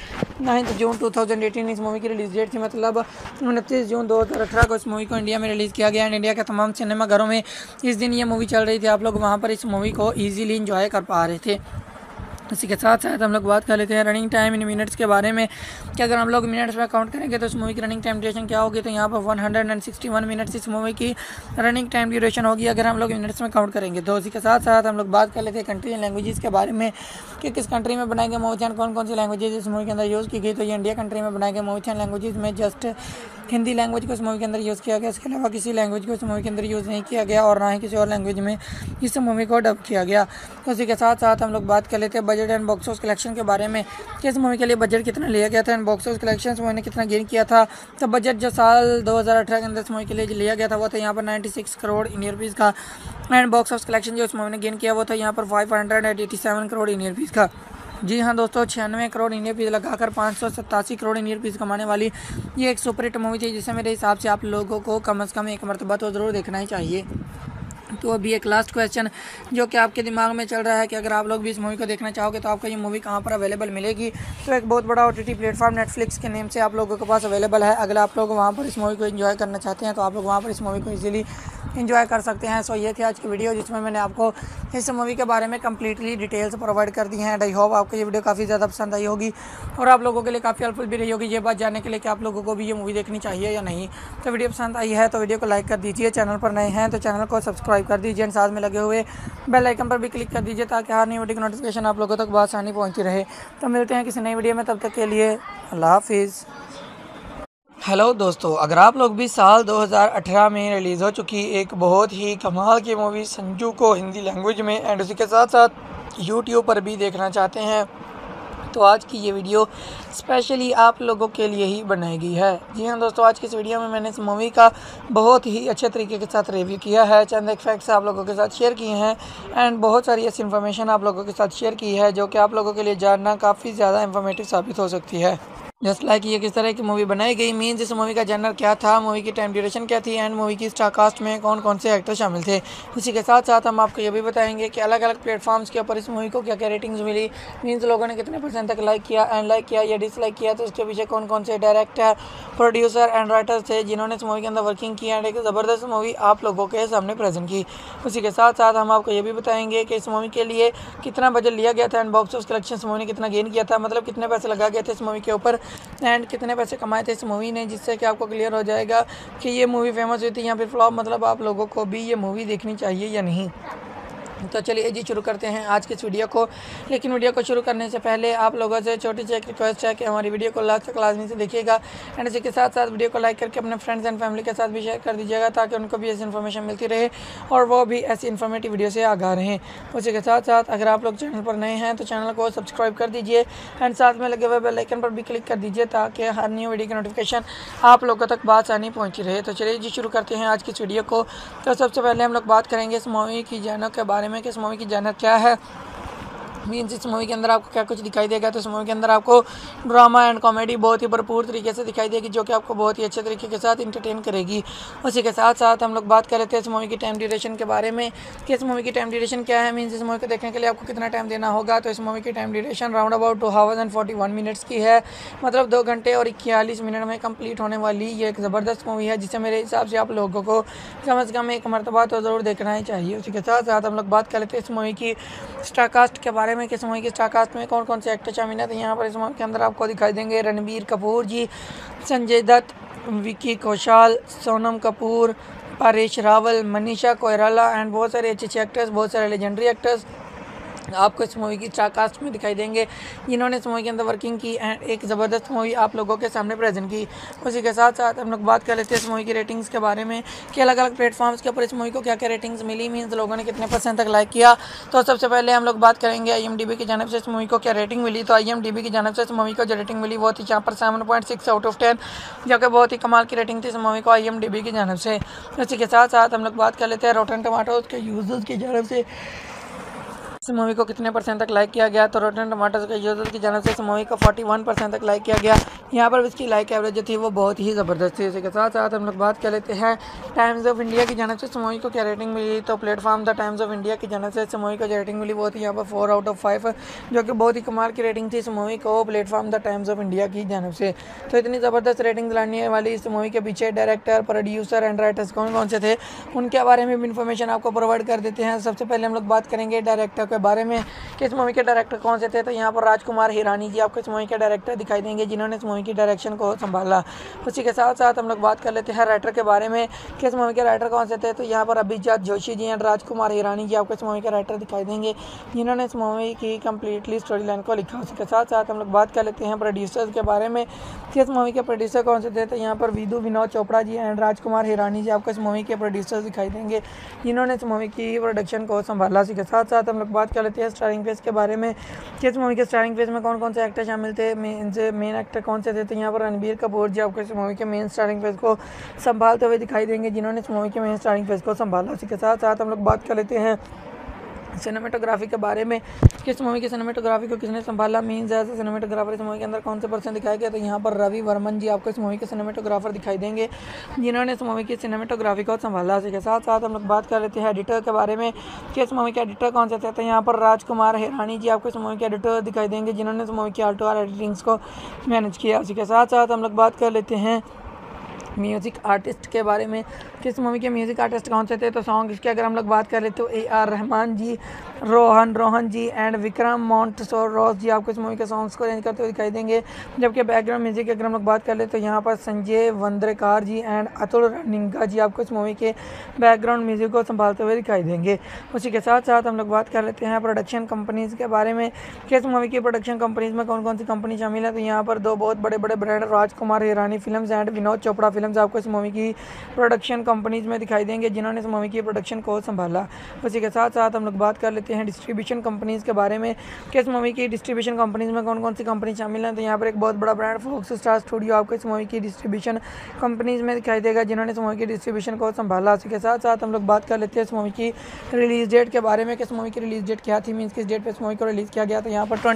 29 जून 2018 इस मूवी की रिलीज़ डेट थी, मतलब 29 जून 2018 को इस मूवी को इंडिया में रिलीज़ किया गया एंड इंडिया के तमाम सिनेमाघरों में इस दिन ये मूवी चल रही थी। आप लोग वहाँ पर इस मूवी को ईजिली इंजॉय कर पा रहे थे। इसी के साथ साथ हम लोग बात कर लेते हैं रनिंग टाइम इन मिनट्स के बारे में कि अगर हम लोग मिनट्स में काउंट करेंगे तो इस मूवी की रनिंग टाइम ड्यूरेशन क्या होगी। तो यहाँ पर 161 मिनट्स इस मूवी की रनिंग टाइम ड्यूरेशन होगी अगर हम लोग मिनट्स में काउंट करेंगे। तो इसी के साथ साथ हम लोग बात कर लेते हैं कंट्री एंड लैंग्वेजेस के बारे में कि किस कंट्री में बनाए गए मूवीज एंड कौन कौन सी लैंग्वेजेज इस मूवी के अंदर यूज़ की गई। तो ये इंडिया कंट्री में बनाए गए मूवीज एंड लैंग्वेजेज में जस्ट हिंदी लैंग्वेज को इस मूवी के अंदर यूज़ किया गया, इसके अलावा किसी लैंग्वेज को इस मूवी के अंदर यूज़ नहीं किया गया और ना ही किसी और लैंग्वेज में इस मूवी को डब किया गया। तो उसी के साथ साथ हम लोग बात कर लेते हैं budget and box office collection के बारे में कि इस मूवी के लिए बजट कितना लिया गया था and box office collection movie ने कितना गेन किया था। तो बजट जो साल 2018 के अंदर इस मूवी के लिए लिया गया था वो था यहाँ पर 96 करोड़ इंडियन रुपीज़ का एंड बॉक्स ऑफिस कलेक्शन जो इस मूवी ने गेन किया वो था यहाँ पर 587 करोड़ इंडियन रुपीज़ का। जी हाँ दोस्तों, 96 करोड़ इंडियन रुपीज़ लगाकर 587 करोड़ इंडियन रुपीज़ कमाने वाली ये एक सुपर हिट मूवी थी जिसे मेरे हिसाब से आप लोगों को कम से कम एक मरतबा तो ज़रूर देखना ही चाहिए। तो अभी एक लास्ट क्वेश्चन जो कि आपके दिमाग में चल रहा है कि अगर आप लोग भी इस मूवी को देखना चाहोगे तो आपको ये मूवी कहाँ पर अवेलेबल मिलेगी। तो एक बहुत बड़ा OTT प्लेटफॉर्म नेटफ्लिक्स के नेम से आप लोगों के पास अवेलेबल है। अगर आप लोग वहाँ पर इस मूवी को एंजॉय करना चाहते हैं तो आप लोग वहाँ पर इस मूवी को इजीली एंजॉय कर सकते हैं। सो ये थी आज की वीडियो जिसमें मैंने आपको इस मूवी के बारे में कम्प्लीटली डिटेल्स प्रोवाइड कर दी हैं एंड आई होप आपको ये वीडियो काफ़ी ज़्यादा पसंद आई होगी और आप लोगों के लिए काफ़ी हेल्पफुल भी रही होगी ये बात जानने के लिए कि आप लोगों को भी ये मूवी देखनी चाहिए या नहीं। तो वीडियो पसंद आई है तो वीडियो को लाइक कर दीजिए, चैनल पर नए हैं तो चैनल को सब्सक्राइब कर दीजिए एंड साथ में लगे हुए बेल आइकन पर भी क्लिक कर दीजिए ताकि हर नई वीडियो की नोटिफिकेशन आप लोगों तक आसानी पहुँचती रहे। तो मिलते हैं किसी नई वीडियो में, तब तक के लिए अल्लाह हाफिज़। हेलो दोस्तों, अगर आप लोग भी साल 2018 में रिलीज़ हो चुकी एक बहुत ही कमाल की मूवी संजू को हिंदी लैंग्वेज में एंड उसी के साथ साथ यूट्यूब पर भी देखना चाहते हैं तो आज की ये वीडियो स्पेशली आप लोगों के लिए ही बनाई गई है। जी हाँ दोस्तों, आज की इस वीडियो में मैंने इस मूवी का बहुत ही अच्छे तरीके के साथ रिव्यू किया है, चंद एक फैक्ट्स आप लोगों के साथ शेयर किए हैं एंड बहुत सारी ऐसी इन्फॉर्मेशन आप लोगों के साथ शेयर की है जो कि आप लोगों के लिए जानना काफ़ी ज़्यादा इन्फॉर्मेटिव साबित हो सकती है। जस्ट लाइक ये किस तरह की मूवी बनाई गई, मीन्स इस मूवी का जनर क्या था, मूवी की टाइम ड्यूरेशन क्या थी एंड मूवी की स्टार कास्ट में कौन कौन से एक्टर शामिल थे। उसी के साथ साथ हम आपको ये भी बताएंगे कि अलग अलग प्लेटफॉर्म्स के ऊपर इस मूवी को क्या क्या रेटिंग्स मिली, मीन्स लोगों ने कितने % तक लाइक किया एंड लाइक किया या डिसलाइक किया। तो उसके पीछे कौन कौन से डायरेक्टर, प्रोड्यूसर एंड राइटर्स थे जिन्होंने इस मूवी के अंदर वर्किंग की एंड एक ज़बरदस्त मूवी आप लोगों के सामने प्रेजेंट की। उसी के साथ साथ हम आपको ये भी बताएंगे कि इस मूवी के लिए कितना बजट लिया गया था एंड बॉक्स ऑफिस कलेक्शन इस मूवी ने कितना गेन किया था, मतलब कितने पैसे लगा गए थे इस मूवी के ऊपर एंड कितने पैसे कमाए थे इस मूवी ने, जिससे कि आपको क्लियर हो जाएगा कि ये मूवी फेमस हुई थी या फिर फ्लॉप, मतलब आप लोगों को भी ये मूवी देखनी चाहिए या नहीं। तो चलिए जी शुरू करते हैं आज की इस वीडियो को। लेकिन वीडियो को शुरू करने से पहले आप लोगों से छोटी सी एक रिक्वेस्ट है कि हमारी वीडियो को लास्ट तक लाजमी से देखिएगा एंड इसी के साथ साथ वीडियो को लाइक करके अपने फ्रेंड्स एंड फैमिली के साथ भी शेयर कर दीजिएगा ताकि उनको भी ऐसी इन्फॉर्मेशन मिलती रहे और वो भी ऐसी इन्फॉर्मेटिव वीडियो से आगाह रहें। उसी के साथ साथ अगर आप लोग चैनल पर नए हैं तो चैनल को सब्सक्राइब कर दीजिए एंड साथ में लगे हुए बेल आइकन पर भी क्लिक कर दीजिए ताकि हर न्यू वीडियो की नोटिफिकेशन आप लोगों तक आसानी पहुँची रहे। तो चलिए जी शुरू करते हैं आज की इस वीडियो को। तो सबसे पहले हम लोग बात करेंगे इस मूवी की जानर के बारे में कि इस मूवी की जानर क्या है, मीन्स इस मूवी के अंदर आपको क्या कुछ दिखाई देगा। तो इस मूवी के अंदर आपको ड्रामा एंड कॉमेडी बहुत ही भरपूर तरीके से दिखाई देगी जो कि आपको बहुत ही अच्छे तरीके के साथ इंटरटेन करेगी। उसी के साथ साथ हम लोग बात कर रहे थे इस मूवी की टाइम ड्यूरेशन के बारे में कि इस मूवी की टाइम ड्यूरेशन क्या है, मीन्स इस मूवी को देखने के लिए आपको कितना टाइम देना होगा। तो इस मूवी की time duration round about 2 hours and 41 minutes की है, मतलब 2 घंटे और 41 मिनट में कंप्लीट होने वाली ये एक ज़बरदस्त मूवी है जिसे मेरे हिसाब से आप लोगों को कम से कम एक मरतबा तो ज़रूर देखना ही चाहिए। उसी के साथ साथ हम लोग बात कर लेते हैं इस मूवी की स्टार कास्ट के बारे में कि इस मूवी की स्टार कास्ट में कौन कौन से एक्टर शामिल हैं। तो यहाँ पर इस मूवी के अंदर आपको दिखाई देंगे रणबीर कपूर जी, संजय दत्त, विकी कौशल, सोनम कपूर, परेश रावल, मनीषा कोइराला एंड बहुत सारे अच्छे एक्टर्स, बहुत सारे लेजेंडरी एक्टर्स आपको इस मूवी की कास्ट में दिखाई देंगे जिन्होंने इस मूवी के अंदर वर्किंग की एंड एक ज़बरदस्त मूवी आप लोगों के सामने प्रेजेंट की। उसी के साथ साथ हम लोग बात कर लेते हैं इस मूवी की रेटिंग्स के बारे में कि अलग अलग प्लेटफॉर्म्स के ऊपर इस मूवी को क्या क्या रेटिंग्स मिली, मीन्स लोगों ने कितने % तक लाइक किया। तो सबसे पहले हम लोग बात करेंगे IMDb की जानिब से इस मूवी को क्या रेटिंग मिली। तो IMDb की जानिब से इस मूवी को जो रेटिंग मिली वो थी यहाँ पर 7.6 आउट ऑफ 10, जो कि बहुत ही कमाल की रेटिंग थी इस मूवी को IMDb की जानिब से। उसी के साथ साथ हम लोग बात कर लेते हैं रॉटन टमाटोज के यूजर्स की जानिब से इस मूवी को कितने % तक लाइक किया गया। तो रॉटन टमाटोज के यूजर्स की जानिब से इस मूवी को 41% तक लाइक किया गया। यहाँ पर इसकी लाइक एवरेज जो थी वो बहुत ही ज़बरदस्त थी। इसी के साथ साथ हम लोग बात कर लेते हैं टाइम्स ऑफ इंडिया की जानिब से इस मूवी को क्या रेटिंग मिली। तो platform the Times of India की जानिब से इस मूवी को जो रेटिंग मिली वो थी यहाँ पर 4 आउट ऑफ 5, जो कि बहुत ही कमाल की रेटिंग थी इस मूवी को platform the Times of India की जानिब से। तो इतनी ज़बरदस्त रेटिंग लाने वाली इस मूवी के पीछे डायरेक्टर, प्रोड्यूसर एंड राइटर्स कौन कौन से थे उनके बारे में भी इन्फॉर्मेशन आपको प्रोवाइड कर देते हैं। सबसे पहले हम लोग बात करेंगे डायरेक्टर के बारे में कि इस मूवी के डायरेक्टर कौन से थे। तो यहाँ पर राजकुमार हिरानी जी आपको इस मूवी के डायरेक्टर दिखाई देंगे जिन्होंने इस मूवी की डायरेक्शन को संभाला। उसी के साथ साथ हम लोग बात कर लेते हैं राइटर के बारे में कि इस मूवी के राइटर कौन से थे। तो यहाँ पर अभिजात जोशी जी एंड राजकुमार हिरानी जी आपको इस मूवी के राइटर दिखाई देंगे जिन्होंने इस मूवी की कम्प्लीटली स्टोरी लाइन को लिखा। उसके साथ साथ हम लोग बात कर लेते हैं प्रोड्यूसर्स के बारे में कि इस मूवी के प्रोड्यूसर कौन से थे। तो यहाँ पर विदु विनोद चोपड़ा जी एंड राजकुमार हिरानी जी आपको इस मूवी के प्रोड्यूसर्स दिखाई देंगे जिन्होंने इस मूवी की प्रोडक्शन को संभाला। इसी के साथ साथ हम लोग बात कर लेते हैं स्टारिंग फेस के बारे में कि इस मूवी के स्टारिंग फेस में कौन कौन से एक्टर शामिल थे, मेन एक्टर कौन से थे। तो यहाँ पर रणबीर कपूर जी आपको इस मूवी के मेन स्टारिंग फेस को संभालते हुए दिखाई देंगे जिन्होंने इस मूवी के मेन स्टारिंग फेस को संभाला। इसी के साथ साथ हम लोग बात कर लेते हैं सिनेमेटोग्राफी के बारे में कि इस मूवी की सिनेमेटोग्राफी को किसने संभाला, मीन्स एज सिनेमेटोग्राफर इस मूवी के अंदर कौन से पर्सन दिखाया गया। तो यहाँ पर रवि वर्मन जी आपको इस मूवी के सिनेमेटोग्राफर दिखाई देंगे जिन्होंने इस मूवी की सिनेमेटोग्राफी को संभाला। इसी के साथ साथ हम लोग बात कर लेते हैं एडिटर के बारे में कि इस मूवी के एडिटर कौन से थे। तो यहाँ पर राजकुमार हिरानी जी आपको इस मूवी के एडिटर दिखाई देंगे जिन्होंने इस मूवी की ऑल टू ऑल एडिटिंग्स को मैनेज किया। इसी के साथ साथ हम लोग बात कर लेते हैं म्यूज़िक आर्टिस्ट के बारे में कि इस मूवी के म्यूज़िक आर्टिस्ट कौन से थे। तो सॉन्ग की अगर हम लोग बात कर लेते तो AR रहमान जी, रोहन जी एंड विक्रम मोंटसोरोस जी आपको इस मूवी के सॉन्ग्स को अरेंज करते हुए दिखाई देंगे। जबकि बैकग्राउंड म्यूजिक की अगर हम लोग बात कर ले तो यहाँ पर संजय वंद्रेकार जी एंड अतुल रनिंगा जी आपको इस मूवी के बैकग्राउंड म्यूजिक को संभालते हुए दिखाई देंगे। उसी के साथ साथ हम लोग बात कर लेते हैं प्रोडक्शन कंपनीज़ के बारे में कि इस मूवी की प्रोडक्शन कंपनीज़ में कौन कौन सी कंपनी शामिल है। तो यहाँ पर दो बहुत बड़े बड़े brand Rajkumar Hirani films and Vinod Chopra films आपको इस मूवी की प्रोडक्शन कंपनीज़ में दिखाई देंगे जिन्होंने इस मूवी की प्रोडक्शन को संभाला। उसी के साथ साथ हम लोग बात कर लेते हैं डिस्ट्रीब्यूशन कंपनीज़ के बारे में कि इस मूवी की डिस्ट्रीब्यूशन कंपनीज़ में कौन कौन सी कंपनी शामिल हैं। तो यहाँ पर एक बहुत बड़ा ब्रांड फॉक्स स्टार स्टूडियो आपको इस मूवी की डिस्ट्रीब्यूशन कंपनीज़ में दिखाई देगा जिन्होंने इस मूवी की डिस्ट्रीब्यूशन को संभाला। उसी के साथ साथ हम लोग बात कर लेते हैं इस मूवी की रिलीज़ डेट के बारे में कि इस मूवी की रिलीज़ डेट क्या थी, मीन्स किस डेट पर इस मूवी को रिलीज़ किया गया। तो यहाँ पर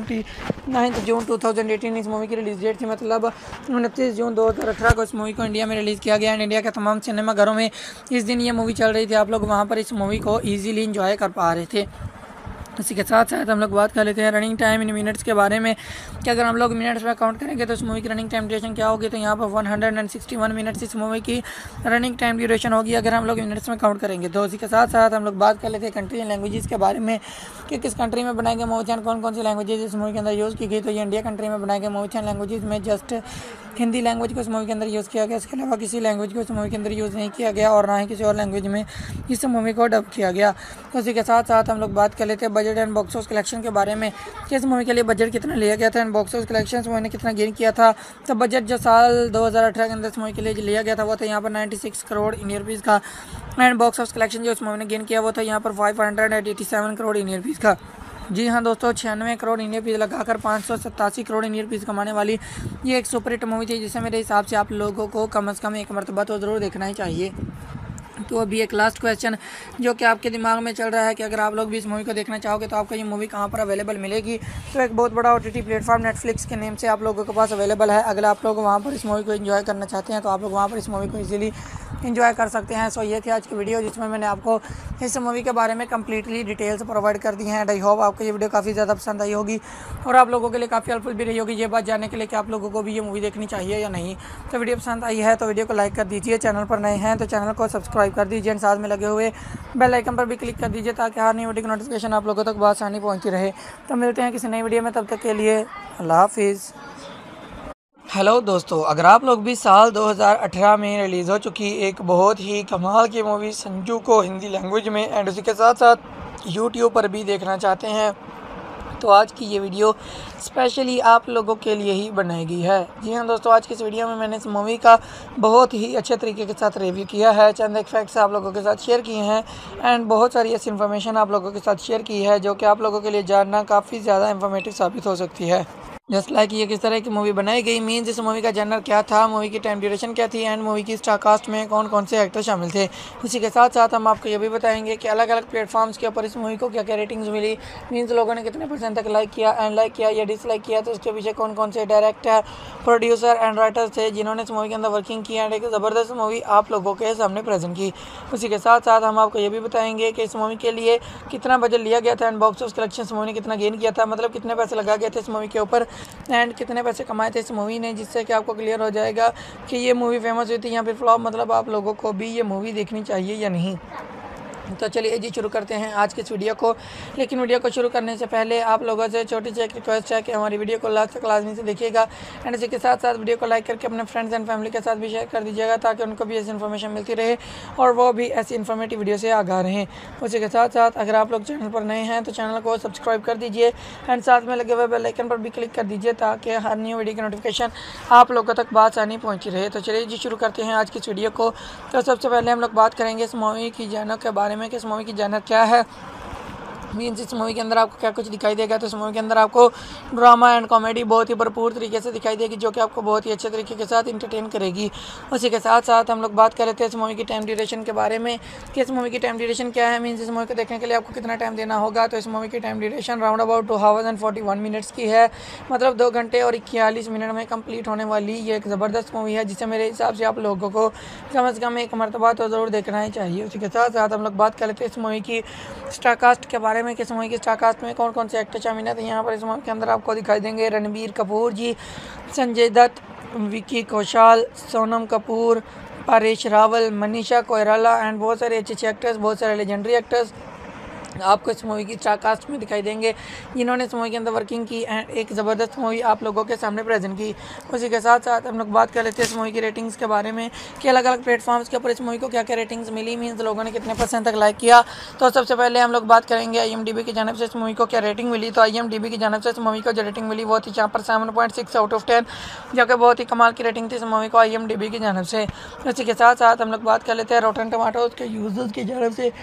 29 जून 2018 इस मूवी की रिलीज़ डेट थी, मतलब 29 जून 2018 को इस मूवी को इंडिया में रिलीज़ किया गया एंड इंडिया के तमाम सिनेमाघरों में इस दिन ये मूवी चल रही थी। आप लोग वहाँ पर इस मूवी को ईजिली इंजॉय कर पा रहे थे। इसी के साथ साथ हम लोग बात कर लेते हैं रनिंग टाइम इन मिनट्स के बारे में कि अगर हम लोग मिनट्स में काउंट करेंगे तो इस मूवी की रनिंग टाइम ड्यूरेशन क्या होगी। तो यहाँ पर 161 मिनट्स इस मूवी की रनिंग टाइम ड्यूरेशन होगी अगर हम लोग मिनट्स में काउंट करेंगे। तो इसी के साथ साथ हम लोग बात कर लेते हैं कंट्री एंड लैंग्वेजेस के बारे में कि किस कंट्री में बनाए गए मूवी एंड कौन कौन सी लैंग्वेजेज इस मूवी के अंदर यूज़ की गई। तो ये इंडिया कंट्री में बनाए गए मूवी एंड लैंग्वेजेज में जस्ट हिंदी लैंग्वेज को इस मूवी के अंदर यूज़ किया गया, इसके अलावा किसी लैंग्वेज को इस मूवी के अंदर यूज़ नहीं किया गया और ना ही किसी और लैंग्वेज में इस मूवी को डब किया गया। उसी के साथ साथ हम लोग बात कर लेते हैं budget and box office collection के बारे में कि इस मूवी के लिए बजट कितना लिया गया था and box office collection movie ने कितना गेन किया था। तो बजट जो साल 2018 के अंदर इस मूवी के लिए लिया गया था वो था यहाँ पर 96 करोड़ इंडियन रुपीज़ का एंड बॉक्स ऑफिस कलेक्शन जो इस मूवी ने गेन किया वो था यहाँ पर 587 करोड़ इंडियन रुपीज़ का। जी हाँ दोस्तों, 96 करोड़ इंडियन रुपीज़ लगाकर 587 करोड़ इंडियन रुपीज़ कमाने वाली ये एक सुपर हिट मूवी थी जिसे मेरे हिसाब से आप लोगों को कम से कम एक मरतबा तो ज़रूर देखना ही चाहिए। तो अभी एक लास्ट क्वेश्चन जो कि आपके दिमाग में चल रहा है कि अगर आप लोग भी इस मूवी को देखना चाहोगे तो आपको ये मूवी कहाँ पर अवेलेबल मिलेगी। तो एक बहुत बड़ा OTT प्लेटफॉर्म नेटफ्लिक्स के नेम से आप लोगों के पास अवेलेबल है। अगर आप लोग वहाँ पर इस मूवी को एंजॉय करना चाहते हैं तो आप लोग वहाँ पर इस मूवी को इजीली एंजॉय कर सकते हैं। सो ये थी आज की वीडियो जिसमें मैंने आपको इस मूवी के बारे में कम्प्लीटली डिटेल्स प्रोवाइड कर दी हैं एंड आई होप आपको ये वीडियो काफ़ी ज़्यादा पसंद आई होगी और आप लोगों के लिए काफ़ी हेल्पफुल भी रही होगी ये बात जानने के लिए कि आप लोगों को भी ये मूवी देखनी चाहिए या नहीं। तो वीडियो पसंद आई है तो वीडियो को लाइक कर दीजिए, चैनल पर नए हैं तो चैनल को सब्सक्राइब कर दीजिए एंड साथ में लगे हुए बेल आइकन पर भी क्लिक कर दीजिए ताकि हर नई वीडियो की नोटिफिकेशन आप लोगों तक बआसानी पहुँची रहे। तो मिलते हैं किसी नई वीडियो में, तब तक के लिए अल्लाह हाफिज़। हेलो दोस्तों, अगर आप लोग भी साल 2018 में रिलीज़ हो चुकी एक बहुत ही कमाल की मूवी संजू को हिंदी लैंग्वेज में एंड उसी के साथ साथ यूट्यूब पर भी देखना चाहते हैं तो आज की ये वीडियो स्पेशली आप लोगों के लिए ही बनाई गई है। जी हाँ दोस्तों, आज की इस वीडियो में मैंने इस मूवी का बहुत ही अच्छे तरीके के साथ रिव्यू किया है, चंद एक फैक्ट्स आप लोगों के साथ शेयर किए हैं एंड बहुत सारी ऐसी इन्फॉर्मेशन आप लोगों के साथ शेयर की है जो कि आप लोगों के लिए जानना काफ़ी ज़्यादा इन्फॉर्मेटिव साबित हो सकती है। जस्ट लाइक ये किस तरह की मूवी बनाई गई, मीन्स इस मूवी का जनर क्या था, मूवी की टाइम ड्यूरेशन क्या थी एंड मूवी की स्टार कास्ट में कौन कौन से एक्टर शामिल थे। उसी के साथ साथ हम आपको ये भी बताएंगे कि अलग अलग प्लेटफॉर्म्स के ऊपर इस मूवी को क्या क्या रेटिंग्स मिली, मीन्स लोगों ने कितने % तक लाइक किया एंड लाइक किया या डिसलाइक किया, तो उसके पीछे कौन कौन से डायरेक्टर, प्रोड्यूसर एंड राइटर्स थे जिन्होंने इस मूवी के अंदर वर्किंग की एंड एक ज़बरदस्त मूवी आप लोगों के सामने प्रेजेंट की। उसी के साथ साथ हम आपको ये भी बताएंगे कि इस मूवी के लिए कितना बजट लिया गया था एंड बॉक्स ऑफिस कलेक्शन इस मूवी ने कितना गेन किया था, मतलब कितने पैसे लगा गए थे इस मूवी के ऊपर एंड कितने पैसे कमाए थे इस मूवी ने, जिससे कि आपको क्लियर हो जाएगा कि ये मूवी फेमस हुई थी या फिर फ्लॉप, मतलब आप लोगों को भी ये मूवी देखनी चाहिए या नहीं। तो चलिए जी शुरू करते हैं आज की इस वीडियो को। लेकिन वीडियो को शुरू करने से पहले आप लोगों से छोटी सी एक रिक्वेस्ट है कि हमारी वीडियो को लास्ट तक लाजमी से देखिएगा एंड इसी के साथ साथ वीडियो को लाइक करके अपने फ्रेंड्स एंड फैमिली के साथ भी शेयर कर दीजिएगा ताकि उनको भी ऐसी इन्फॉर्मेशन मिलती रहे और वो भी ऐसी इन्फॉर्मेटिव वीडियो से आगाह रहें। उसी के साथ साथ अगर आप लोग चैनल पर नए हैं तो चैनल को सब्सक्राइब कर दीजिए एंड साथ में लगे हुए बेल आइकन पर भी क्लिक कर दीजिए ताकि हर न्यू वीडियो की नोटिफिकेशन आप लोगों तक बासानी पहुँची रहे। तो चलिए जी शुरू करते हैं आज की इस वीडियो को। तो सबसे पहले हम लोग बात करेंगे इस मूवी की जानर के बारे में कि इस मूवी की जानर क्या है, मीन्स इस मूवी के अंदर आपको क्या कुछ दिखाई देगा। तो इस मूवी के अंदर आपको ड्रामा एंड कॉमेडी बहुत ही भरपूर तरीके से दिखाई देगी जो कि आपको बहुत ही अच्छे तरीके के साथ इंटरटेन करेगी। उसी के साथ साथ हम लोग बात कर रहे थे इस मूवी की टाइम ड्यूरेशन के बारे में कि इस मूवी की टाइम ड्यूरेशन क्या है, मीन्स इस मूवी को देखने के लिए आपको कितना टाइम देना होगा। तो इस मूवी की time duration round about 2 hours and 41 minutes की है, मतलब 2 घंटे और 41 मिनट में कंप्लीट होने वाली ये एक ज़बरदस्त मूवी है जिसे मेरे हिसाब से आप लोगों को कम से कम एक मरतबा तो ज़रूर देखना ही चाहिए। उसी के साथ साथ हम लोग बात कर लेते हैं इस मूवी की स्टार कास्ट के बारे में कि इस मूवी की स्टार कास्ट में कौन कौन से एक्टर शामिल हैं। तो यहाँ पर इस मूवी के अंदर आपको दिखाई देंगे रणबीर कपूर जी, संजय दत्त, विकी कौशल, सोनम कपूर, परेश रावल, मनीषा कोइराला एंड बहुत सारे अच्छे एक्टर्स, बहुत सारे लेजेंडरी एक्टर्स आपको इस मूवी की स्टार कास्ट में दिखाई देंगे जिन्होंने इस मूवी के अंदर वर्किंग की एंड एक ज़बरदस्त मूवी आप लोगों के सामने प्रेजेंट की। उसी के साथ साथ हम लोग बात कर लेते हैं इस मूवी की रेटिंग्स के बारे में कि अलग अलग प्लेटफॉर्म्स के ऊपर इस मूवी को क्या क्या रेटिंग्स मिली, मीन्स लोगों ने कितने % तक लाइक किया। तो सबसे पहले हम लोग बात करेंगे IMDb की जानिब से इस मूवी को क्या रेटिंग मिली। तो IMDb की जानिब से इस मूवी को जो रेटिंग मिली वो थी यहाँ पर 7.6 out of 10, जो कि बहुत ही कमाल की रेटिंग थी इस मूवी को IMDb की जानिब से। उसी के साथ साथ हम लोग बात कर लेते हैं रॉटन टमाटोज के यूजर्स की जानिब से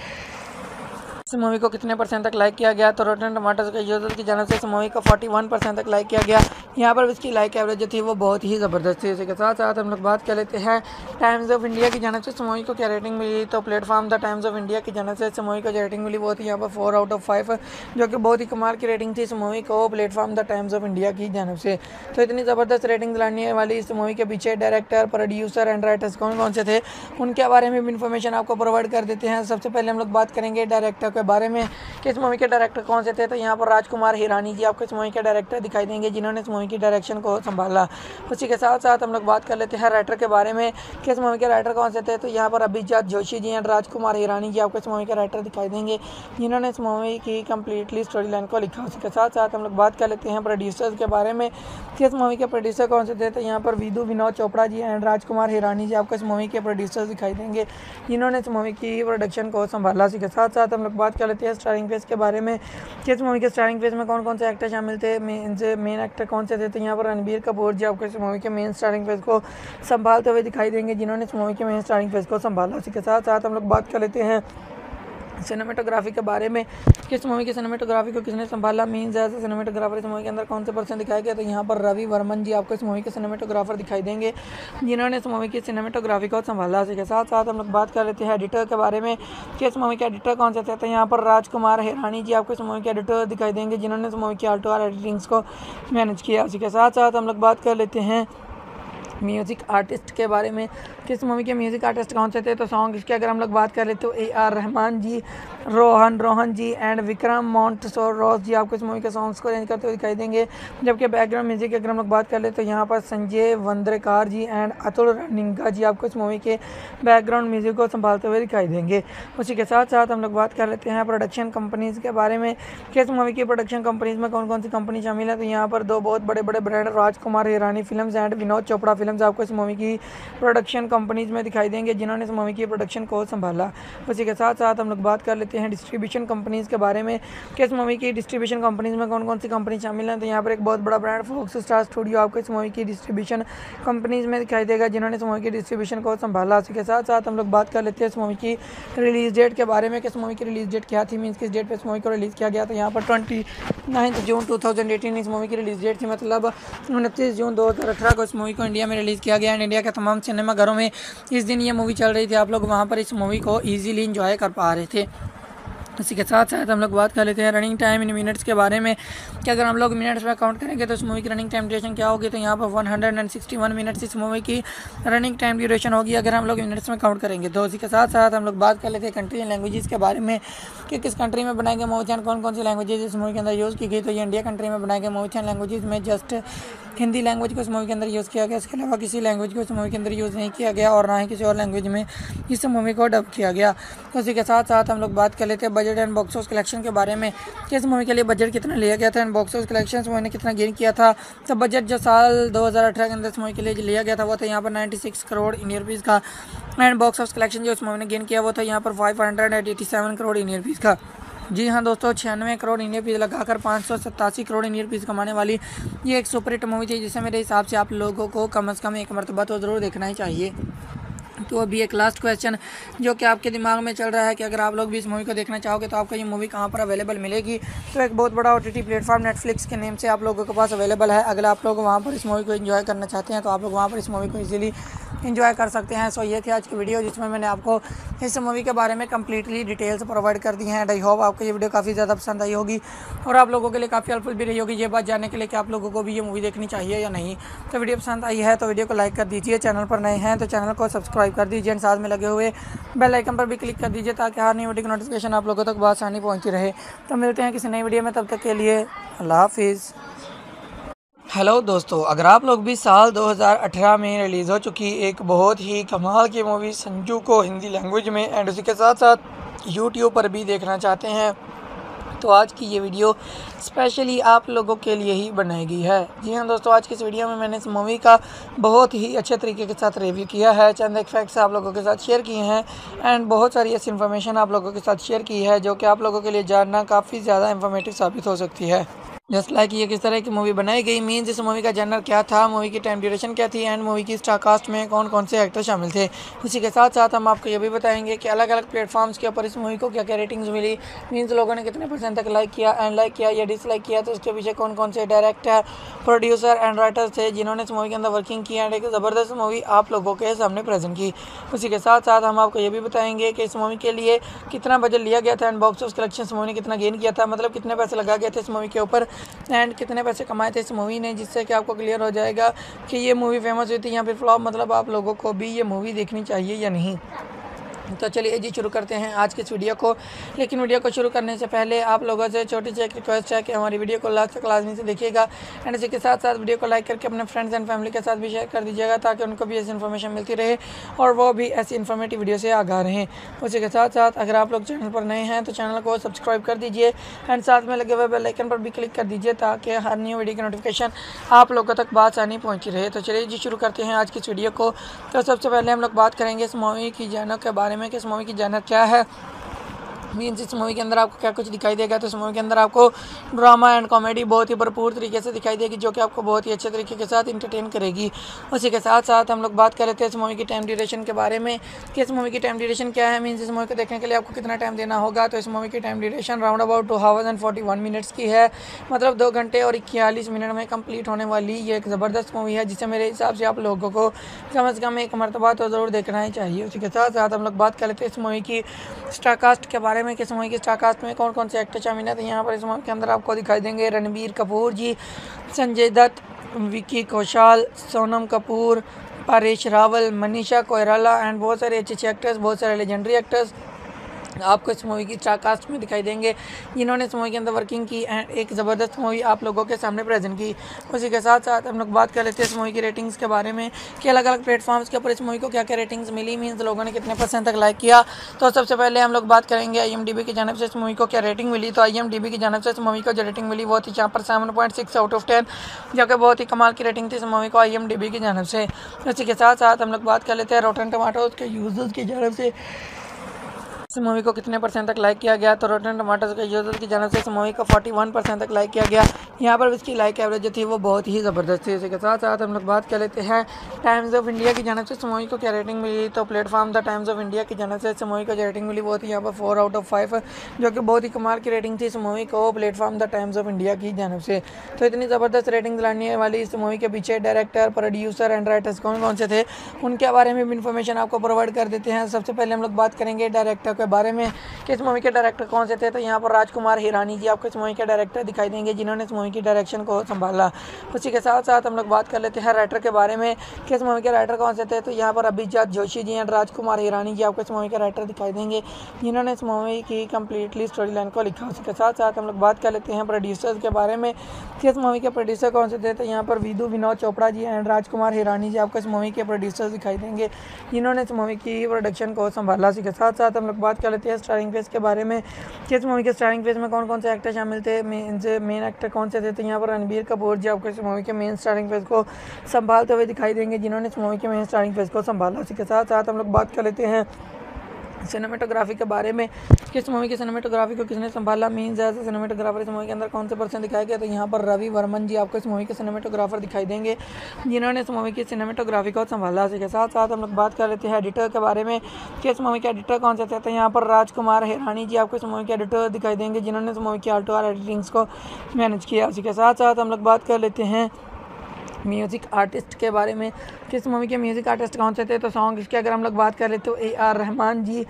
इस मूवी को कितने % तक लाइक किया गया। तो रॉटन टमाटोज के यूजर्स की जानिब से इस मूवी को 41% तक लाइक किया गया। यहाँ पर इसकी लाइक एवरेज जो थी वो बहुत ही ज़बरदस्त थी। इसके साथ साथ हम लोग बात कर लेते हैं टाइम्स ऑफ इंडिया की जानिब से इस मूवी को क्या रेटिंग मिली। तो platform the Times of India की जानिब से इस मूवी को जो रेटिंग मिली वो थी यहाँ पर 4 out of 5, जो कि बहुत ही कमाल की रेटिंग थी इस मूवी को platform the Times of India की जानिब से। तो इतनी ज़बरदस्त रेटिंग लाने वाली इस मूवी के पीछे डायरेक्टर, प्रोड्यूसर एंड राइटर्स कौन कौन से थे उनके बारे में भी इन्फॉर्मेशन आपको प्रोवाइड कर देते हैं। सबसे पहले हम लोग बात करेंगे डायरेक्टर के बारे में कि इस मूवी के डायरेक्टर कौन से थे। तो यहाँ पर राजकुमार हिरानी जी आपको इस मूवी के डायरेक्टर दिखाई देंगे जिन्होंने इस मूवी की डायरेक्शन को संभाला। उसी के साथ साथ हम लोग बात कर लेते हैं राइटर के बारे में कि इस मूवी के राइटर कौन से थे। तो यहाँ पर अभिजात जोशी जी एंड राजकुमार हिरानी जी आपको इस मूवी के राइटर दिखाई देंगे जिन्होंने इस मूवी की कम्प्लीटली स्टोरी लाइन को लिखा। उसके साथ साथ हम लोग बात कर लेते हैं प्रोड्यूसर्स के बारे में कि इस मूवी के प्रोड्यूसर कौन से थे। तो यहाँ पर विनोद चोपड़ा जी एंड राजकुमार हिरानी जी आपको इस मूवी के प्रोड्यूसर्स दिखाई देंगे जिन्होंने इस मूवी की प्रोडक्शन को संभाला। उसी के साथ साथ हम लोग बात कर लेते हैं स्टारिंग फेस के बारे में कि इस मूवी के स्टारिंग फेस में कौन कौन से एक्टर शामिल थे, मेन एक्टर कौन से थे। तो यहाँ पर रणबीर कपूर जी आपको इस मूवी के मेन स्टारिंग फेस को संभालते हुए दिखाई देंगे जिन्होंने इस मूवी के मेन स्टारिंग फेस को संभाला। उसी के साथ साथ हम लोग बात कर लेते हैं सिनेमेटोग्राफी के बारे में कि इस मूवी की सिनेमेटोग्राफी को किसने संभाला, मीन्स एज ए सिनेमेटोग्राफर इस मूवी के अंदर कौन से पर्सन दिखाया गया। तो यहाँ पर रवि वर्मन जी आपको इस मूवी के सिनेमेटोग्राफर दिखाई देंगे जिन्होंने इस मूवी की सिनेमेटोग्राफी को संभाला। इसी के साथ साथ हम लोग बात कर लेते हैं एडिटर के बारे में कि इस मूवी के एडिटर कौन से थे। तो यहाँ पर राजकुमार हिरानी जी आपको इस मूवी के एडिटर दिखाई देंगे जिन्होंने इस मूवी की आल्टो एडिटिंग्स को मैनेज किया। उसी के साथ साथ हम लोग बात कर लेते हैं म्यूज़िक आर्टिस्ट के बारे में कि इस मूवी के म्यूज़िक आर्टिस्ट कौन से थे, तो सॉन्ग की अगर हम लोग बात करें तो AR रहमान जी, रोहन जी एंड विक्रम मोंटसोरोस जी आपको इस मूवी के सॉन्ग्स को अरेंज करते हुए दिखाई देंगे। जबकि बैकग्राउंड म्यूज़िक की अगर हम लोग बात कर ले तो यहाँ पर संजय वंद्रेकार जी एंड अतुल रानिंगा जी आपको इस मूवी के बैकग्राउंड म्यूज़िक को संभालते हुए दिखाई देंगे। उसी के साथ साथ हम लोग बात कर लेते हैं प्रोडक्शन कंपनीज़ के बारे में कि इस मूवी की प्रोडक्शन कंपनीज़ में कौन कौन सी कंपनी शामिल है। तो यहाँ पर दो बहुत बड़े बड़े brand Rajkumar Hirani films and Vinod Chopra films आपको इस मूवी की प्रोडक्शन कंपनीज़ में दिखाई देंगे, जिन्होंने इस मूवी की प्रोडक्शन को संभाला। उसी के साथ साथ हम लोग बात कर लेते हैं डिस्ट्रीब्यूशन कंपनीज़ के बारे में कि इस मूवी की डिस्ट्रीब्यूशन कंपनीज़ में कौन कौन सी कंपनी शामिल हैं। तो यहाँ पर एक बहुत बड़ा ब्रांड फॉक्स स्टार स्टूडियो आपको इस मूवी की डिस्ट्रीब्यूशन कंपनीज़ में दिखाई देगा, जिन्होंने इस मूवी की डिस्ट्रीब्यूशन को संभाला। उसी के साथ साथ हम लोग बात कर लेते हैं इस मूवी की रिलीज़ डेट के बारे में कि इस मूवी की रिलीज़ डेट क्या थी, मीन्स किस डेट पर इस मूवी को रिलीज़ किया गया। तो यहाँ पर 29 जून 2018 इस मूवी की रिलीज़ डेट थी, मतलब 29 जून 2018 को इस मूवी को इंडिया में रिलीज़ किया गया एंड इंडिया के तमाम सिनेमाघरों में इस दिन ये मूवी चल रही थी। आप लोग वहाँ पर इस मूवी को ईजिली इंजॉय कर पा रहे थे। इसी के साथ साथ हम लोग बात कर लेते हैं रनिंग टाइम इन मिनट्स के बारे में कि अगर हम लोग मिनट्स में काउंट करेंगे तो इस मूवी की रनिंग टाइम ड्यूरेशन क्या होगी। तो यहाँ पर 161 मिनट्स इस मूवी की रनिंग टाइम ड्यूरेशन होगी अगर हम लोग मिनट्स में काउंट करेंगे। तो इसी के साथ साथ हम लोग बात कर लेते हैं कंट्री एंड लैंग्वेजेस के बारे में कि किस कंट्री में बनाए गए मूवीज एंड कौन कौन सी लैंग्वेजेज इस मूवी के अंदर यूज़ की गई। तो ये इंडिया कंट्री में बनाए गए मूवीज एंड लैंग्वेजेज में जस्ट हिंदी लैंग्वेज को इस मूवी के अंदर यूज़ किया गया, इसके अलावा किसी लैंग्वेज को इस मूवी के अंदर यूज़ नहीं किया गया और ना ही किसी और लैंग्वेज में इस मूवी को डब किया गया। तो उसी के साथ साथ हम लोग बात कर लेते हैं budget and box office collection के बारे में कि इस मूवी के लिए बजट कितना लिया गया था and box office collection movie ने कितना गेन किया था। तो बजट जो साल 2018 के अंदर इस मूवी के लिए लिया गया था वो था यहाँ पर 96 करोड़ इंडियन रुपीज़ का एंड बॉक्स ऑफिस कलेक्शन जो इस मूवी ने गेन किया वो था यहाँ पर 587 करोड़ इंडियन रुपीज़ का। जी हाँ दोस्तों, 96 करोड़ इंडियन रुपीज़ लगाकर 587 करोड़ इंडियन रुपीज़ कमाने वाली ये एक सुपरहिट मूवी थी, जिसे मेरे हिसाब से आप लोगों को कम से कम एक मरतबा तो ज़रूर देखना ही चाहिए। तो अभी एक लास्ट क्वेश्चन जो कि आपके दिमाग में चल रहा है कि अगर आप लोग भी इस मूवी को देखना चाहोगे तो आपको ये मूवी कहाँ पर अवेलेबल मिलेगी। तो एक बहुत बड़ा OTT प्लेटफॉर्म नेटफ्लिक्स के नेम से आप लोगों के पास अवेलेबल है। अगर आप लोग वहाँ पर इस मूवी को एंजॉय करना चाहते हैं तो आप लोग वहाँ पर इस मूवी को इजीली एंजॉय कर सकते हैं। सो ये थी आज की वीडियो जिसमें मैंने आपको इस मूवी के बारे में कंप्लीटली डिटेल्स प्रोवाइड कर दी हैं एंड आई होप आपको ये वीडियो काफ़ी ज़्यादा पसंद आई होगी और आप लोगों के लिए काफ़ी हेल्पफुल भी रही होगी ये बात जानने के लिए कि आप लोगों को भी ये मूवी देखनी चाहिए या नहीं। तो वीडियो पसंद आई है तो वीडियो को लाइक कर दीजिए, चैनल पर नए हैं तो चैनल को सब्सक्राइब कर दीजिए एंड साथ में लगे हुए बेल आइकन पर भी क्लिक कर दीजिए ताकि हर नई वीडियो की नोटिफिकेशन आप लोगों तक बआसानी पहुँचती रहे। तो मिलते हैं किसी नई वीडियो में, तब तक के लिए अल्लाह हाफिज़। हेलो दोस्तों, अगर आप लोग भी साल 2018 में रिलीज़ हो चुकी एक बहुत ही कमाल की मूवी संजू को हिंदी लैंग्वेज में एंड उसी के साथ साथ यूट्यूब पर भी देखना चाहते हैं तो आज की ये वीडियो स्पेशली आप लोगों के लिए ही बनाई गई है। जी हाँ दोस्तों, आज की इस वीडियो में मैंने इस मूवी का बहुत ही अच्छे तरीके के साथ रिव्यू किया है, चंद एक फैक्ट्स आप लोगों के साथ शेयर किए हैं एंड बहुत सारी ऐसी इन्फॉर्मेशन आप लोगों के साथ शेयर की है जो कि आप लोगों के लिए जानना काफ़ी ज़्यादा इन्फॉर्मेटिव साबित हो सकती है। जस्ट लाइक ये किस तरह की मूवी बनाई गई, मीन्स इस मूवी का जनर क्या था, मूवी की टाइम ड्यूरेशन क्या थी एंड मूवी की स्टार कास्ट में कौन कौन से एक्टर शामिल थे। उसी के साथ साथ हम आपको ये भी बताएंगे कि अलग अलग प्लेटफॉर्म्स के ऊपर इस मूवी को क्या क्या रेटिंग्स मिली, मीन्स लोगों ने कितने % तक लाइक किया एंड लाइक किया या डिसलाइक किया, तो इसके पीछे कौन कौन से डायरेक्टर, प्रोड्यूसर एंड राइटर्स थे जिन्होंने इस मूवी के अंदर वर्किंग की एंड एक ज़बरदस्त मूवी आप लोगों के सामने प्रेजेंट की। उसी के साथ साथ हम आपको ये भी बताएंगे कि इस मूवी के लिए कितना बजट लिया गया था एंड बॉक्स ऑफिस कलेक्शन इस मूवी ने कितना गेन किया था, मतलब कितने पैसे लगा गए थे इस मूवी के ऊपर एंड कितने पैसे कमाए थे इस मूवी ने, जिससे कि आपको क्लियर हो जाएगा कि ये मूवी फेमस हुई थी या फिर फ्लॉप, मतलब आप लोगों को भी ये मूवी देखनी चाहिए या नहीं। तो चलिए जी शुरू करते हैं आज की इस वीडियो को। लेकिन वीडियो को शुरू करने से पहले आप लोगों से छोटी सी एक रिक्वेस्ट है कि हमारी वीडियो को लास्ट तक लाजमी से देखिएगा एंड इसी के साथ साथ वीडियो को लाइक करके अपने फ्रेंड्स एंड फैमिली के साथ भी शेयर कर दीजिएगा ताकि उनको भी ऐसी इन्फॉर्मेशन मिलती रहे और वो भी ऐसी इन्फॉर्मेटिव वीडियो से आगाह रहें। उसी के साथ साथ अगर आप लोग चैनल पर नए हैं तो चैनल को सब्सक्राइब कर दीजिए एंड साथ में लगे हुए बेल आइकन पर भी क्लिक कर दीजिए ताकि हर न्यू वीडियो की नोटिफिकेशन आप लोगों तक बआसानी पहुँची रहे। तो चलिए जी शुरू करते हैं आज की इस वीडियो को। तो सबसे पहले हम लोग बात करेंगे इस मूवी की जानर के बारे में कि इस मूवी की जानर क्या है, मीन्स इस मूवी के अंदर आपको क्या कुछ दिखाई देगा। तो इस मूवी के अंदर आपको ड्रामा एंड कॉमेडी बहुत ही भरपूर तरीके से दिखाई देगी जो कि आपको बहुत ही अच्छे तरीके के साथ इंटरटेन करेगी। उसी के साथ साथ हम लोग बात कर लेते हैं इस मूवी की टाइम ड्यूरेशन के बारे में कि इस मूवी की टाइम ड्यूरेशन क्या है, मीन्स इस मूवी को देखने के लिए आपको कितना टाइम देना होगा। तो इस मूवी की time duration round about 2 hours and 41 minutes की है, मतलब 2 घंटे और 41 मिनट में कंप्लीट होने वाली ये एक ज़बरदस्त मूवी है जिसे मेरे हिसाब से आप लोगों को कम से कम एक मरतबा तो ज़रूर देखना ही चाहिए। उसी के साथ साथ हम लोग बात कर लेते हैं इस मूवी की स्टार कास्ट के बारे में कि इस मूवी की स्टार कास्ट में कौन कौन से एक्टर शामिल हैं। तो यहाँ पर इस मूवी के अंदर आपको दिखाई देंगे रणबीर कपूर जी, संजय दत्त, विकी कौशल, सोनम कपूर परेश रावल, मनीषा कोइराला एंड बहुत सारे अच्छे एक्टर्स, बहुत सारे लेजेंडरी एक्टर्स आपको इस मूवी की कास्ट में दिखाई देंगे, जिन्होंने इस मूवी के अंदर वर्किंग की एंड एक ज़बरदस्त मूवी आप लोगों के सामने प्रेजेंट की। उसी के साथ साथ हम लोग बात कर लेते हैं इस मूवी की रेटिंग्स के बारे में कि अलग अलग प्लेटफॉर्म्स के ऊपर इस मूवी को क्या क्या रेटिंग्स मिली, मीन्स लोगों ने कितने % तक लाइक किया। तो सबसे पहले हम लोग बात करेंगे IMDb की जानब से इस मूवी को क्या रेटिंग मिली। तो IMDb की जानब से इस मूवी को जो रेटिंग मिली वो थी यहाँ पर 7.6 आउट ऑफ 10, जो कि बहुत ही कमाल की रेटिंग थी इस मूवी को IMDb की जानब से। उसी के साथ साथ हम लोग बात कर लेते हैं रॉटन टमाटोज के यूजर्स की जानब से इस मूवी को कितने % तक लाइक किया गया। तो रॉटन टमाटोज के यूजर्स की जानब से इस मूवी को 41% तक लाइक किया गया। यहाँ पर इसकी लाइक एवरेज जो थी वो बहुत ही ज़बरदस्त थी। इसी के साथ साथ हम लोग बात कर लेते हैं टाइम्स ऑफ इंडिया की जानब से इस मूवी को क्या रेटिंग मिली। तो platform the Times of India की जानब से इस मूवी को जो रेटिंग मिली वो थी यहाँ पर 4 आउट ऑफ 5, जो कि बहुत ही कमाल की रेटिंग थी इस मूवी को platform the Times of India की जानब से। तो इतनी ज़बरदस्त रेटिंग लाने वाली इस मूवी के पीछे डायरेक्टर, प्रोड्यूसर एंड राइटर्स कौन कौन से थे, उनके बारे में भी इन्फॉर्मेशन आपको प्रोवाइड कर देते हैं। सबसे पहले हम लोग बात करेंगे डायरेक्टर के बारे में कि इस मूवी के डायरेक्टर कौन से थे। तो यहाँ पर राजकुमार हिरानी जी आपको इस मूवी के डायरेक्टर दिखाई देंगे, जिन्होंने इस मूवी की डायरेक्शन को संभाला। उसी के साथ साथ हम लोग बात कर लेते हैं राइटर के बारे में कि इस मूवी के राइटर कौन से थे। तो यहाँ पर अभिजात जोशी जी एंड राजकुमार हिरानी जी आपको इस मूवी के राइटर दिखाई देंगे, जिन्होंने इस मूवी की कम्प्लीटली स्टोरी लाइन को लिखा। उसी के साथ साथ हम लोग बात कर लेते हैं प्रोड्यूसर्स के बारे में कि इस मूवी के प्रोड्यूसर कौन से थे। तो यहाँ पर विनोद चोपड़ा जी एंड राजकुमार हिरानी जी आपको इस मूवी के प्रोड्यूसर्स दिखाई देंगे, जिन्होंने इस मूवी की प्रोडक्शन को संभाला। उसी के साथ साथ हम लोग बात कर लेते हैं स्टारिंग फेस के बारे में कि इस मूवी के स्टारिंग फेस में कौन कौन से एक्टर शामिल थे, मेन एक्टर कौन से थे। तो यहाँ पर रणबीर कपूर जी आपको इस मूवी के मेन स्टारिंग फेस को संभालते हुए दिखाई देंगे, जिन्होंने इस मूवी के मेन स्टारिंग फेस को संभाला। उसी के साथ साथ हम लोग बात कर लेते हैं सिनेमेटोग्राफी के बारे में कि इस मूवी की सिनेमेटोग्राफी को किसने संभाला, मीन्स एज सिनेमेटोग्राफर इस मूवी के अंदर कौन से पर्सन दिखाया गया। तो यहाँ पर रवि वर्मन जी आपको इस मूवी के सिनेमेटोग्राफर दिखाई देंगे, जिन्होंने इस मूवी की सिनेमेटोग्राफी को संभाला। इसी के साथ साथ हम लोग बात कर लेते हैं एडिटर के बारे में कि इस मूवी के एडिटर कौन से थे। तो यहाँ पर राजकुमार हिरानी जी आपको इस मूवी के एडिटर दिखाई देंगे, जिन्होंने इस मूवी की आल्टो आर एडिटिंग्स को मैनेज किया। उसी के साथ साथ हम लोग बात कर लेते हैं म्यूज़िक आर्टिस्ट के बारे में कि इस मूवी के म्यूज़िक आर्टिस्ट कौन से थे। तो सॉन्ग इसके अगर हम लोग बात कर लेते तो AR रहमान जी,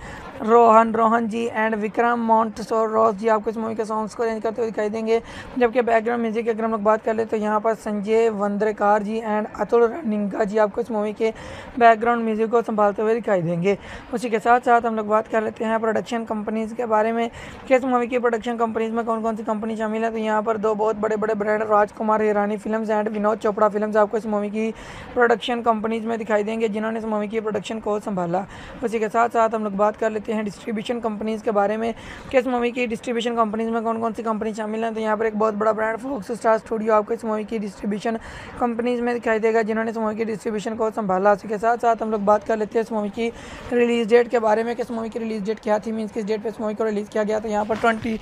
रोहन जी एंड विक्रम मोंटसोरोस जी आपको इस मूवी के सॉन्ग्स को अरेंज करते हुए दिखाई देंगे। जबकि बैकग्राउंड म्यूजिक की अगर हम लोग बात कर ले तो यहाँ पर संजय वंद्रेकार जी एंड अतुल रनिंगा जी आपको इस मूवी के बैकग्राउंड म्यूजिक को संभालते हुए दिखाई देंगे। उसी के साथ साथ हम लोग बात कर लेते हैं प्रोडक्शन कंपनीज़ के बारे में कि इस मूवी की प्रोडक्शन कंपनीज़ में कौन कौन सी कंपनी शामिल है। तो यहाँ पर दो बहुत बड़े बड़े brand Rajkumar Hirani films and Vinod Chopra films आपको इस मूवी की प्रोडक्शन कंपनीज़ में दिखाई देंगे, जिन्होंने इस मूवी की प्रोडक्शन को संभाला। उसी के साथ साथ हम लोग बात कर लेते हैं डिस्ट्रीब्यूशन कंपनीज़ के बारे में कि इस मूवी की डिस्ट्रीब्यूशन कंपनीज़ में कौन कौन सी कंपनी शामिल हैं। तो यहाँ पर एक बहुत बड़ा ब्रांड फॉक्स स्टार स्टूडियो आपको इस मूवी की डिस्ट्रीब्यूशन कंपनीज़ में दिखाई देगा, जिन्होंने इस मूवी की डिस्ट्रीब्यूशन को संभाला। उसी के साथ साथ हम लोग बात कर लेते हैं इस मूवी की रिलीज़ डेट के बारे में कि इस मूवी की रिलीज़ डेट क्या थी, मीन्स किस डेट पर इस मूवी को रिलीज़ किया गया। तो यहाँ पर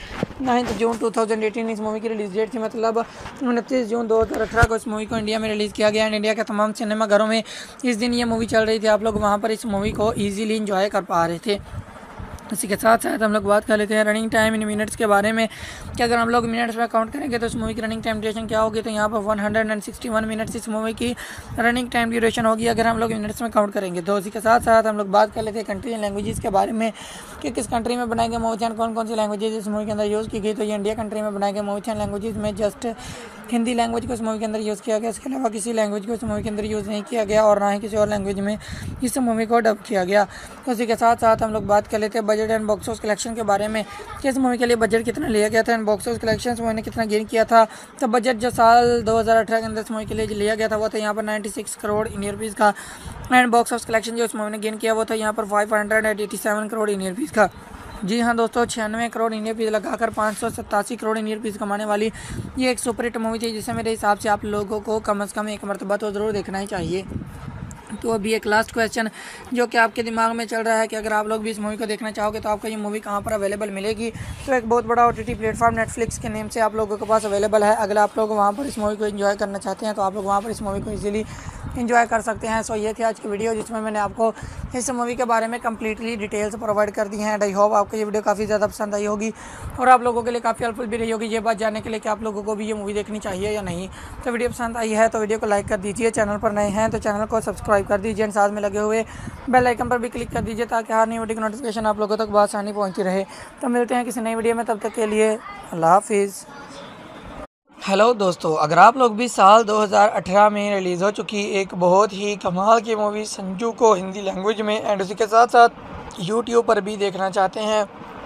29 जून 2018 इस मूवी की रिलीज़ डेट थी, मतलब 29 जून 2018 को इस मूवी को इंडिया में रिलीज़ किया गया एंड इंडिया के तमाम सिनेमाघरों में इस दिन ये मूवी चल रही थी। आप लोग वहाँ पर इस मूवी को ईजिली इंजॉय कर पा रहे थे। इसी के साथ साथ हम लोग बात कर लेते हैं रनिंग टाइम इन मिनट्स के बारे में कि अगर हम लोग मिनट्स में काउंट करेंगे तो इस मूवी की रनिंग टाइम ड्यूरेशन क्या होगी। तो यहाँ पर 161 मिनट्स इस मूवी की रनिंग टाइम ड्यूरेशन होगी अगर हम लोग मिनट्स में काउंट करेंगे। तो इसी के साथ साथ हम लोग बात कर लेते हैं कंट्री एंड लैंग्वेजेस के बारे में कि किस कंट्री में बनाए गए मूवी एंड कौन कौन सी लैंग्वेजेज इस मूवी के अंदर यूज़ की गई। तो ये इंडिया कंट्री में बनाए गए मूवी एंड लैंग्वेजेज में जस्ट हिंदी लैंग्वेज को इस मूवी के अंदर यूज़ किया गया, इसके अलावा किसी लैंग्वेज को इस मूवी के अंदर यूज़ नहीं किया गया और ना ही किसी और लैंग्वेज में इस मूवी को डब किया गया। तो इसी के साथ साथ हम लोग बात कर लेते हैं budget and box office collection के बारे में कि इस मूवी के लिए बजट कितना लिया गया था and box office collection movie ने कितना गेन किया था। तो बजट जो साल 2018 के अंदर इस मूवी के लिए लिया गया था वो था यहाँ पर 96 करोड़ इंडियन रुपीज़ का एंड बॉक्स ऑफिस कलेक्शन जो इस मूवी ने गेन किया वो था यहाँ पर 587 करोड़ इंडियन रुपीज़ का। जी हाँ दोस्तों, 96 करोड़ इंडियन रुपीज़ लगाकर 587 करोड़ इंडियन रुपीज़ कमाने वाली ये एक सुपरहिट मूवी थी, जिसे मेरे हिसाब से आप लोगों को कम से कम एक मरतबा तो ज़रूर देखना ही चाहिए। तो अभी एक लास्ट क्वेश्चन जो कि आपके दिमाग में चल रहा है कि अगर आप लोग भी इस मूवी को देखना चाहोगे तो आपको ये मूवी कहाँ पर अवेलेबल मिलेगी। तो एक बहुत बड़ा OTT प्लेटफॉर्म नेटफ्लिक्स के नेम से आप लोगों के पास अवेलेबल है। अगर आप लोग वहाँ पर इस मूवी को एंजॉय करना चाहते हैं तो आप लोग वहाँ पर इस मूवी को इजीली एंजॉय कर सकते हैं। सो ये थी आज की वीडियो जिसमें मैंने आपको इस मूवी के बारे में कम्प्लीटली डिटेल्स प्रोवाइड कर दी हैं एंड आई होप आपको ये वीडियो काफ़ी ज़्यादा पसंद आई होगी और आप लोगों के लिए काफ़ी हेल्पफुल भी रही होगी ये बात जानने के लिए कि आप लोगों को भी ये मूवी देखनी चाहिए या नहीं। तो वीडियो पसंद आई है तो वीडियो को लाइक कर दीजिए, चैनल पर नए हैं तो चैनल को सब्सक्राइब कर दीजिए एंड साथ में लगे हुए बेल आइकन पर भी क्लिक कर दीजिए ताकि हर नई वीडियो की नोटिफिकेशन आप लोगों तक बहुत आसानी पहुँचती रहे। तो मिलते हैं किसी नई वीडियो में, तब तक के लिए अल्लाह हाफिज़। हेलो दोस्तों, अगर आप लोग भी साल 2018 में रिलीज़ हो चुकी एक बहुत ही कमाल की मूवी संजू को हिंदी लैंग्वेज में एंड उसी के साथ साथ यूट्यूब पर भी देखना चाहते हैं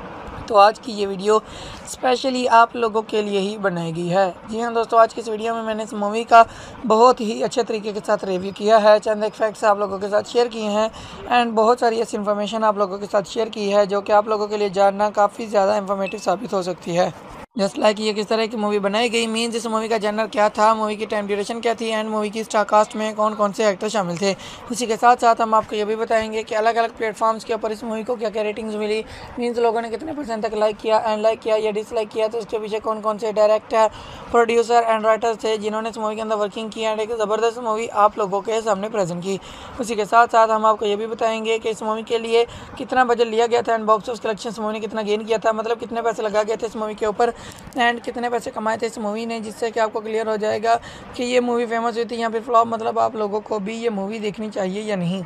तो आज की ये वीडियो स्पेशली आप लोगों के लिए ही बनाई गई है। जी हाँ दोस्तों, आज की इस वीडियो में मैंने इस मूवी का बहुत ही अच्छे तरीके के साथ रिव्यू किया है, चंद एक फैक्ट्स आप लोगों के साथ शेयर किए हैं एंड बहुत सारी ऐसी इन्फॉर्मेशन आप लोगों के साथ शेयर की है जो कि आप लोगों के लिए जानना काफ़ी ज़्यादा इन्फॉर्मेटिव साबित हो सकती है। जस्ट लाइक ये किस तरह की मूवी बनाई गई, मीन्स इस मूवी का जनर क्या था, मूवी की टाइम ड्यूरेशन क्या थी एंड मूवी की स्टार कास्ट में कौन कौन से एक्टर शामिल थे। उसी के साथ साथ हम आपको ये भी बताएंगे कि अलग अलग प्लेटफॉर्म्स के ऊपर इस मूवी को क्या क्या रेटिंग्स मिली, मीन्स लोगों ने कितने % तक लाइक किया एंड लाइक किया या डिसलाइक किया, तो उसके पीछे कौन कौन से डायरेक्टर, प्रोड्यूसर एंड राइटर्स थे जिन्होंने इस मूवी के अंदर वर्किंग की एंड एक ज़बरदस्त मूवी आप लोगों के सामने प्रेजेंट की। उसी के साथ साथ हम आपको ये भी बताएंगे कि इस मूवी के लिए कितना बजट लिया गया था एंड बॉक्स ऑफिस कलेक्शन इस मूवी ने कितना गेन किया था, मतलब कितने पैसे लगा गए थे इस मूवी के ऊपर एंड कितने पैसे कमाए थे इस मूवी ने, जिससे कि आपको क्लियर हो जाएगा कि ये मूवी फेमस हुई थी या फिर फ्लॉप, मतलब आप लोगों को भी ये मूवी देखनी चाहिए या नहीं।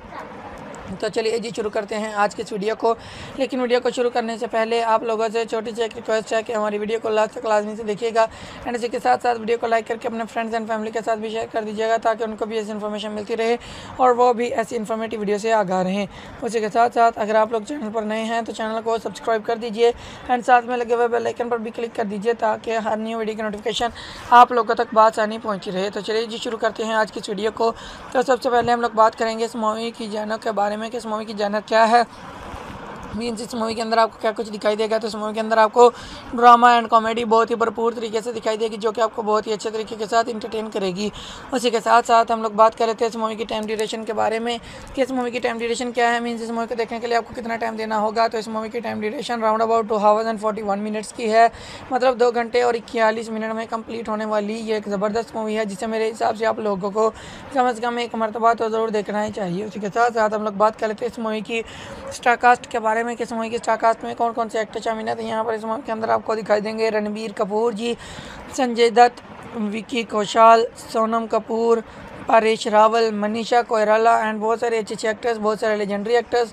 तो चलिए जी शुरू करते हैं आज के इस वीडियो को। लेकिन वीडियो को शुरू करने से पहले आप लोगों से छोटी सी एक रिक्वेस्ट है कि हमारी वीडियो को लास्ट तक लाजमी से देखिएगा एंड इसी के साथ साथ वीडियो को लाइक करके अपने फ्रेंड्स एंड फैमिली के साथ भी शेयर कर दीजिएगा ताकि उनको भी ऐसी इन्फॉर्मेशन मिलती रहे और वो भी ऐसी इन्फॉर्मेटिव वीडियो से आगाह रहें। उसी के साथ साथ अगर आप लोग चैनल पर नए हैं तो चैनल को सब्सक्राइब कर दीजिए एंड साथ में लगे हुए बेल आइकन पर भी क्लिक कर दीजिए ताकि हर न्यू वीडियो की नोटिफिकेशन आप लोगों तक बासानी पहुँची रहे। तो चलिए जी शुरू करते हैं आज की इस वीडियो को। तो सबसे पहले हम लोग बात करेंगे इस मूवी की जानर के बारे में कि इस मूवी की जानर क्या है, मीन्स इस मूवी के अंदर आपको क्या कुछ दिखाई देगा। तो इस मूवी के अंदर आपको ड्रामा एंड कॉमेडी बहुत ही भरपूर तरीके से दिखाई देगी जो कि आपको बहुत ही अच्छे तरीके के साथ इंटरटेन करेगी। उसी के साथ साथ हम लोग बात कर रहे थे इस मूवी की टाइम ड्यूरेशन के बारे में कि इस मूवी की टाइम ड्यूरेशन क्या है, मीन्स इस मूवी को देखने के लिए आपको कितना टाइम देना होगा। तो इस मूवी की time duration round about 2 hours and 41 minutes की है, मतलब 2 घंटे और 41 मिनट में कंप्लीट होने वाली ये एक ज़बरदस्त मूवी है जिसे मेरे हिसाब से आप लोगों को कम से कम एक मरतबा तो ज़रूर देखना ही चाहिए। उसी के साथ साथ हम लोग बात कर लेते हैं इस मूवी की स्टार कास्ट के बारे में कि इस मूवी की स्टार कास्ट में कौन कौन से एक्टर शामिल हैं। तो यहाँ पर इस मूवी के अंदर आपको दिखाई देंगे रणबीर कपूर जी, संजय दत्त, विकी कौशल, सोनम कपूर, परेश रावल, मनीषा कोइराला एंड बहुत सारे अच्छे एक्टर्स, बहुत सारे लेजेंडरी एक्टर्स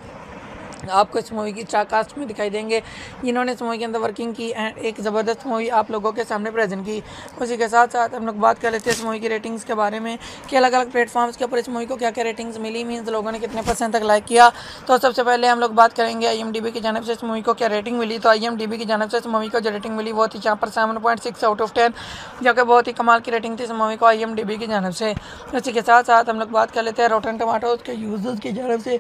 आपको इस मूवी की स्टार कास्ट में दिखाई देंगे जिन्होंने इस मूवी के अंदर वर्किंग की एंड एक ज़बरदस्त मूवी आप लोगों के सामने प्रेजेंट की। उसी के साथ साथ हम लोग बात कर लेते हैं इस मूवी की रेटिंग्स के बारे में कि अलग अलग प्लेटफॉर्म्स के ऊपर इस मूवी को क्या क्या रेटिंग्स मिली, मीन्स लोगों ने कितने % तक लाइक किया। तो सबसे पहले हम लोग बात करेंगे IMDb की जानिब से इस मूवी को क्या रेटिंग मिली। तो IMDb की जानिब से इस मूवी को जो रेटिंग मिली वो थी यहाँ पर 7.6 out of 10, जो कि बहुत ही कमाल की रेटिंग थी इस मूवी को IMDb की जानिब से। उसी के साथ साथ हम लोग बात कर लेते हैं रॉटन टमाटोज के यूजर्स की जानिब से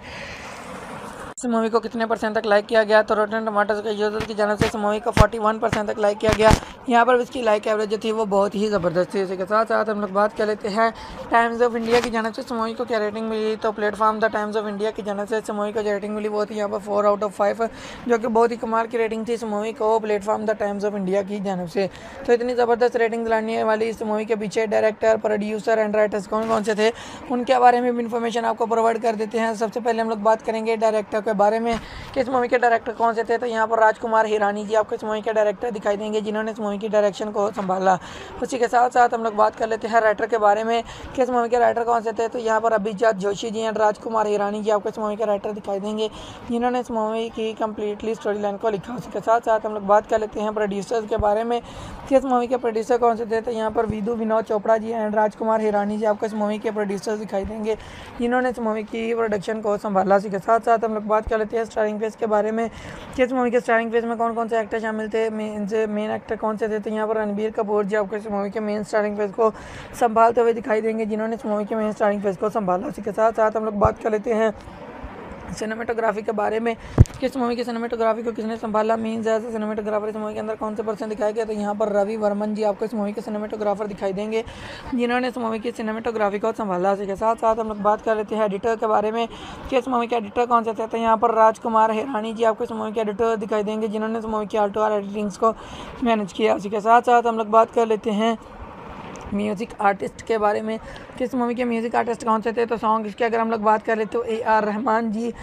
इस मूवी को कितने % तक लाइक किया गया। तो रॉटन टमाटोज के यूजर्स की जानिब से इस मूवी को 41% तक लाइक किया गया। यहाँ पर इसकी लाइक एवरेज जो थी वो बहुत ही ज़बरदस्त थी। इसी के साथ साथ हम लोग बात कर लेते हैं टाइम्स ऑफ इंडिया की जानिब से इस मूवी को क्या रेटिंग मिली। तो platform the Times of India की जानिब से इस मूवी को जो रेटिंग मिली वो थी यहाँ पर 4 out of 5, जो कि बहुत ही कमाल की रेटिंग थी इस मूवी को platform the Times of India की जानिब से। तो इतनी ज़बरदस्त रेटिंग लाने वाली इस मूवी के पीछे डायरेक्टर, प्रोड्यूसर एंड राइटर्स कौन कौन से थे उनके बारे में भी इन्फॉर्मेशन आपको प्रोवाइड कर देते हैं। सबसे पहले हम लोग बात करेंगे डायरेक्टर के बारे में कि इस मूवी के डायरेक्टर कौन से थे। तो यहाँ पर राजकुमार हिरानी जी आपको इस मूवी के डायरेक्टर दिखाई देंगे जिन्होंने इस मूवी की डायरेक्शन को संभाला। उसी के साथ साथ हम लोग बात कर लेते हैं राइटर के बारे में कि इस मूवी के राइटर कौन से थे। तो यहाँ पर अभिजात जोशी जी एंड राजकुमार हिरानी जी आपको इस मूवी के राइटर दिखाई देंगे जिन्होंने इस मूवी की कम्प्लीटली स्टोरी लाइन को लिखा। उसी के साथ साथ हम लोग बात कर लेते हैं प्रोड्यूसर्स के बारे में कि इस मूवी के प्रोड्यूसर कौन से थे। तो यहाँ पर विदु विनोद चोपड़ा जी एंड राजकुमार हिरानी जी आपको इस मूवी के प्रोड्यूसर्स दिखाई देंगे जिन्होंने इस मूवी की प्रोडक्शन को संभाला। इसी के साथ साथ हम लोग बात कर लेते हैं स्टारिंग फेस के बारे में कि इस मूवी के स्टारिंग फेस में कौन कौन से एक्टर शामिल थे, मेन एक्टर कौन से थे। तो यहाँ पर रणबीर कपूर जी आपको इस मूवी के मेन स्टारिंग फेस को संभालते हुए दिखाई देंगे जिन्होंने इस मूवी के मेन स्टारिंग फेस को संभाला। इसी के साथ साथ हम लोग बात कर लेते हैं सिनेमेटोग्राफी के बारे में कि इस मूवी की सिनेमेटोग्राफी को किसने संभाला, मीन्स एज सिनेमेटोग्राफर इस मूवी के अंदर कौन से पर्सन दिखाया गया। तो यहाँ पर रवि वर्मन जी आपको इस मूवी के सिनेमेटोग्राफर दिखाई देंगे जिन्होंने इस मूवी की सिनेमेटोग्राफी को संभाला। इसी के साथ साथ हम लोग बात कर लेते हैं एडिटर के बारे में कि इस मूवी के एडिटर कौन से थे। तो यहाँ पर राजकुमार हिरानी जी आपको इस मूवी के एडिटर दिखाई देंगे जिन्होंने इस मूवी की आल्टो एडिटिंग्स को मैनेज किया। इसी के साथ साथ हम लोग बात कर लेते हैं म्यूज़िक आर्टिस्ट के बारे में कि इस मूवी के म्यूज़िक आर्टिस्ट कौन से थे, तो सॉन्ग की अगर हम लोग बात करें तो AR रहमान जी,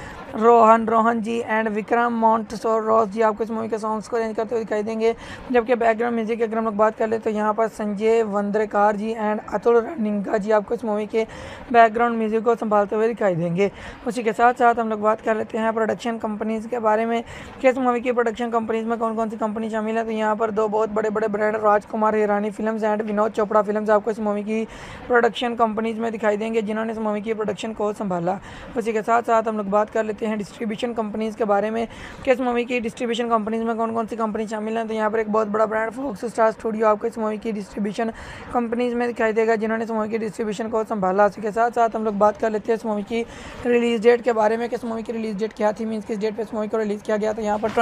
रोहन जी एंड विक्रम मोंटसोरोस जी आपको इस मूवी के सॉन्ग्स को अरेंज करते हुए दिखाई देंगे। जबकि बैकग्राउंड म्यूज़िक की अगर हम लोग बात कर ले तो यहाँ पर संजय वंद्रेकार जी एंड अतुल रनिंगा जी आपको इस मूवी के बैकग्राउंड म्यूज़िक को संभालते हुए दिखाई देंगे। उसी के साथ साथ हम लोग बात कर लेते हैं प्रोडक्शन कंपनीज़ के बारे में कि इस मूवी की प्रोडक्शन कंपनीज़ में कौन कौन सी कंपनी शामिल है। तो यहाँ पर दो बहुत बड़े बड़े brand Rajkumar Hirani films and Vinod Chopra films आपको इस मूवी की प्रोडक्शन कंपनीज़ में दिखाई देंगे, जिन्होंने इस मूवी की प्रोडक्शन को संभाला। उसी के साथ साथ हम लोग बात कर लेते हैं डिस्ट्रीब्यूशन कंपनीज़ के बारे में कि इस मूवी की डिस्ट्रीब्यूशन कंपनीज़ में कौन कौन सी कंपनी शामिल हैं। तो यहाँ पर एक बहुत बड़ा ब्रांड फॉक्स स्टार स्टूडियो आपको इस मूवी की डिस्ट्रीब्यूशन कंपनीज़ में दिखाई देगा, जिन्होंने इस मूवी की डिस्ट्रीब्यूशन को संभाला। उसी के साथ साथ हम लोग बात कर लेते हैं इस मूवी की रिलीज़ डेट के बारे में कि इस मूवी की रिलीज़ डेट क्या थी, मीन्स किस डेट पर इस मूवी को रिलीज़ किया गया। तो यहाँ पर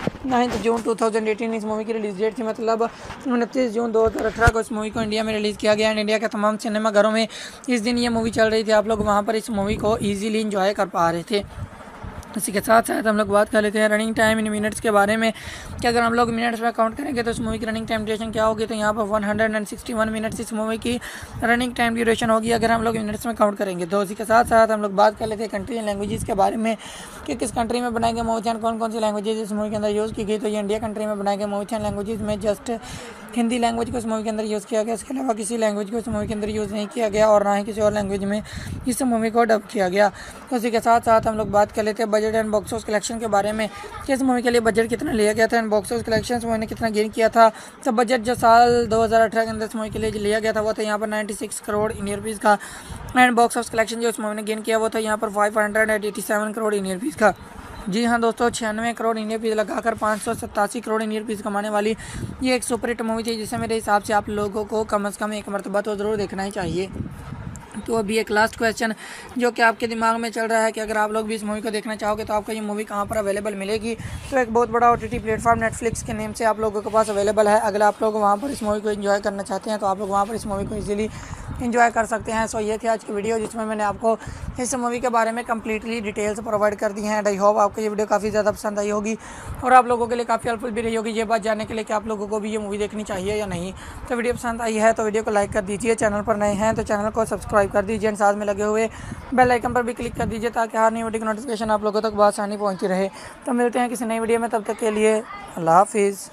29 जून 2018 इस मूवी की रिलीज़ डेट थी, मतलब 29 जून 2018 को इस मूवी को इंडिया में रिलीज़ किया गया एंड इंडिया के तमाम सिनेमाघरों में इस दिन ये मूवी चल रही थी। आप लोग वहाँ पर इस मूवी को ईजिली इंजॉय कर पा रहे थे। इसी के साथ साथ हम लोग बात कर लेते हैं रनिंग टाइम इन मिनट्स के बारे में कि अगर हम लोग मिनट्स में काउंट करेंगे तो इस मूवी की रनिंग टाइम ड्यूरेशन क्या होगी। तो यहाँ पर 161 मिनट्स इस मूवी की रनिंग टाइम ड्यूरेशन होगी अगर हम लोग मिनट्स में काउंट करेंगे। तो इसी के साथ साथ हम लोग बात कर लेते हैं कंट्री एंड लैंग्वेजेस के बारे में कि किस कंट्री में बनाए गए मूवी थी, कौन कौन सी लैंग्वेजेज इस मूवी के अंदर यूज़ की गई। तो ये इंडिया कंट्री में बनाए गए मूवी थी, लैंग्वेजेज में जस्ट हिंदी लैंग्वेज को इस मूवी के अंदर यूज़ किया गया, इसके अलावा किसी लैंग्वेज को इस मूवी के अंदर यूज़ नहीं किया गया और ना ही किसी और लैंग्वेज में इस मूवी को डब किया गया। उसी के साथ साथ हम लोग बात कर लेते हैं budget and box office collection के बारे में कि इस मूवी के लिए बजट कितना लिया गया था and box office collection movie ने कितना गेन किया था। तो बजट जो साल 2018 के अंदर इस मूवी के लिए लिया गया था वो था यहाँ पर 96 करोड़ इंडियन रुपीज़ का एंड बॉक्स ऑफिस कलेक्शन जो इस मूवी ने गेन किया वो था यहाँ पर 587 करोड़ इंडियन रुपीज़ का। जी हाँ दोस्तों, 96 करोड़ इंडियन रुपीज़ लगाकर 587 करोड़ इंडियन रुपीज़ कमाने वाली ये एक सुपर हिट मूवी थी, जिसे मेरे हिसाब से आप लोगों को कम से कम एक मरतबा तो ज़रूर देखना ही चाहिए। तो अभी एक लास्ट क्वेश्चन जो कि आपके दिमाग में चल रहा है कि अगर आप लोग भी इस मूवी को देखना चाहोगे तो आपको ये मूवी कहाँ पर अवेलेबल मिलेगी। तो एक बहुत बड़ा OTT प्लेटफॉर्म नेटफ्लिक्स के नेम से आप लोगों के पास अवेलेबल है। अगर आप लोग वहाँ पर इस मूवी को एंजॉय करना चाहते हैं तो आप लोग वहाँ पर इस मूवी को इजीली एंजॉय कर सकते हैं। सो ये थी आज की वीडियो जिसमें मैंने आपको इस मूवी के बारे में कम्प्लीटली डिटेल्स प्रोवाइड कर दी हैं एंड आई होप आपको ये वीडियो काफ़ी ज़्यादा पसंद आई होगी और आप लोगों के लिए काफ़ी हेल्पफुल भी रही होगी ये बात जानने के लिए कि आप लोगों को भी ये मूवी देखनी चाहिए या नहीं। तो वीडियो पसंद आई है तो वीडियो को लाइक कर दीजिए, चैनल पर नए हैं तो चैनल को सब्सक्राइब कर दीजिए एंड साथ में लगे हुए बेल आइकन पर भी क्लिक कर दीजिए ताकि हर नई वीडियो की नोटिफिकेशन आप लोगों तक बआसानी पहुँची रहे। तो मिलते हैं किसी नई वीडियो में, तब तक के लिए अल्लाह हाफिज़।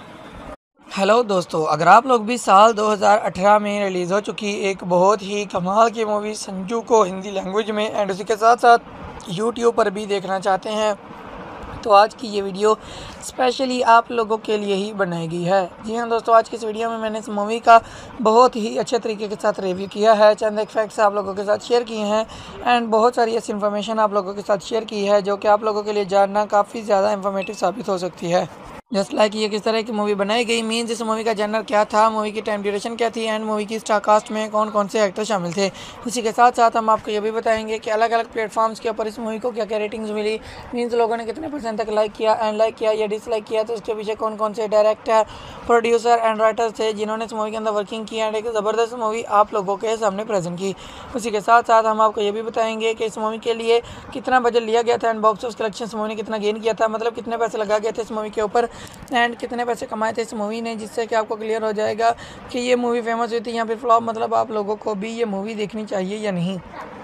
हेलो दोस्तों, अगर आप लोग भी साल 2018 में रिलीज़ हो चुकी एक बहुत ही कमाल की मूवी संजू को हिंदी लैंग्वेज में एंड उसी के साथ साथ यूट्यूब पर भी देखना चाहते हैं तो आज की ये वीडियो स्पेशली आप लोगों के लिए ही बनाई गई है। जी हाँ दोस्तों, आज की इस वीडियो में मैंने इस मूवी का बहुत ही अच्छे तरीके के साथ रिव्यू किया है, चंद एक फैक्ट्स आप लोगों के साथ शेयर किए हैं एंड बहुत सारी ऐसी इन्फॉर्मेशन आप लोगों के साथ शेयर की है जो कि आप लोगों के लिए जानना काफ़ी ज़्यादा इन्फॉर्मेटिव साबित हो सकती है। जस्ट लाइक ये किस तरह की मूवी बनाई गई, मीन्स इस मूवी का जनर क्या था, मूवी की टाइम ड्यूरेशन क्या थी एंड मूवी की स्टार कास्ट में कौन कौन से एक्टर शामिल थे। उसी के साथ साथ हम आपको ये भी बताएंगे कि अलग अलग प्लेटफॉर्म्स के ऊपर इस मूवी को क्या क्या रेटिंग्स मिली, मीन्स लोगों ने कितने % तक लाइक किया या डिसलाइक किया, तो उसके पीछे कौन कौन से डायरेक्टर, प्रोड्यूसर एंड राइटर्स थे जिन्होंने इस मूवी के अंदर वर्किंग की एंड एक ज़बरदस्त मूवी आप लोगों के सामने प्रेजेंट की। उसी के साथ साथ हम आपको ये भी बताएंगे कि इस मूवी के लिए कितना बजट लिया गया था एंड बॉक्स ऑफिस कलेक्शन इस मूवी ने कितना गेन किया था, मतलब कितने पैसे लगा गए थे इस मूवी के ऊपर एंड कितने पैसे कमाए थे इस मूवी ने, जिससे कि आपको क्लियर हो जाएगा कि ये मूवी फेमस हुई थी या फिर फ्लॉप, मतलब आप लोगों को भी ये मूवी देखनी चाहिए या नहीं।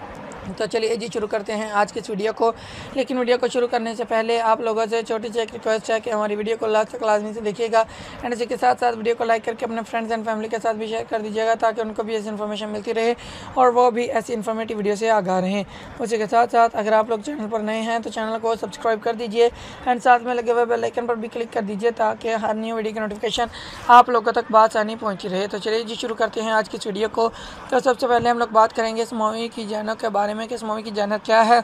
तो चलिए जी शुरू करते हैं आज की इस वीडियो को। लेकिन वीडियो को शुरू करने से पहले आप लोगों से छोटी सी एक रिक्वेस्ट है कि हमारी वीडियो को लास्ट तक लाजमी से देखिएगा एंड इसी के साथ साथ वीडियो को लाइक करके अपने फ्रेंड्स एंड फैमिली के साथ भी शेयर कर दीजिएगा ताकि उनको भी ऐसी इन्फॉर्मेशन मिलती रहे और वो भी ऐसी इन्फॉर्मेटिव वीडियो से आगाह रहें। उसी के साथ साथ अगर आप लोग चैनल पर नए हैं तो चैनल को सब्सक्राइब कर दीजिए एंड साथ में लगे हुए बेल आइकन पर भी क्लिक कर दीजिए ताकि हर न्यू वीडियो की नोटिफिकेशन आप लोगों तक बआसानी पहुँची रहे। तो चलिए जी शुरू करते हैं आज की इस वीडियो को। तो सबसे पहले हम लोग बात करेंगे इस मूवी की जानर के बारे में कि इस मूवी की जानर क्या है,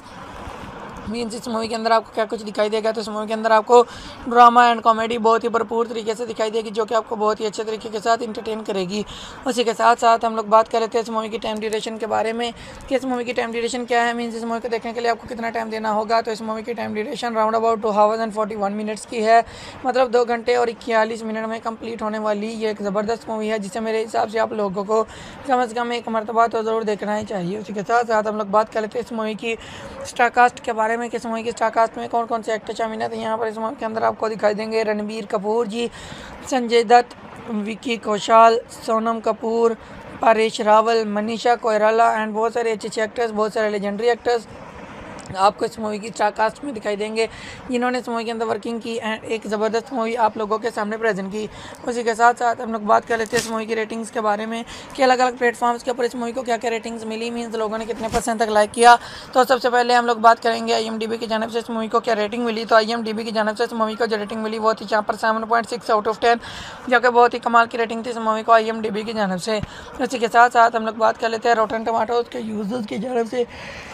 मीन्स इस मूवी के अंदर आपको क्या कुछ दिखाई देगा। तो इस मूवी के अंदर आपको ड्रामा एंड कॉमेडी बहुत ही भरपूर तरीके से दिखाई देगी जो कि आपको बहुत ही अच्छे तरीके के साथ इंटरटेन करेगी। उसी के साथ साथ हम लोग बात कर लेते हैं इस मूवी की टाइम ड्यूरेशन के बारे में कि इस मूवी की टाइम ड्यूरेशन क्या है, मीन्स इस मूवी को देखने के लिए आपको कितना टाइम देना होगा। तो इस मूवी की time duration round about 2 hours and 41 minutes की है, मतलब 2 घंटे और 41 मिनट में कंप्लीट होने वाली ये एक ज़बरदस्त मूवी है जिसे मेरे हिसाब से आप लोगों को कम से कम एक मरतबा तो ज़रूर देखना ही चाहिए। उसी के साथ साथ हम लोग बात कर लेते हैं इस मूवी की स्टार कास्ट के बारे में कि इस मूवी की स्टार कास्ट में कौन कौन से एक्टर शामिल हैं। तो यहाँ पर इस मूवी के अंदर आपको दिखाई देंगे रणबीर कपूर जी, संजय दत्त, विकी कौशल, सोनम कपूर, परेश रावल, मनीषा कोइराला एंड बहुत सारे अच्छे एक्टर्स, बहुत सारे लेजेंडरी एक्टर्स आपको इस मूवी की कास्ट में दिखाई देंगे जिन्होंने इस मूवी के अंदर वर्किंग की एंड एक ज़बरदस्त मूवी आप लोगों के सामने प्रेजेंट की। उसी के साथ साथ हम लोग बात कर लेते हैं इस मूवी की रेटिंग्स के बारे में कि अलग अलग प्लेटफॉर्म्स के ऊपर इस मूवी को क्या क्या रेटिंग्स मिली, मीन्स लोगों ने कितने % तक लाइक किया। तो सबसे पहले हम लोग बात करेंगे IMDb की जानिब से इस मूवी को क्या रेटिंग मिली। तो IMDb की जानिब से इस मूवी को जो रेटिंग मिली वो थी यहाँ पर 7.6 आउट ऑफ 10, जो कि बहुत ही कमाल की रेटिंग थी इस मूवी को IMDb की जानिब से। इसी के साथ साथ हम लोग बात कर लेते हैं रॉटन टमाटोज के यूजर्स की जानिब से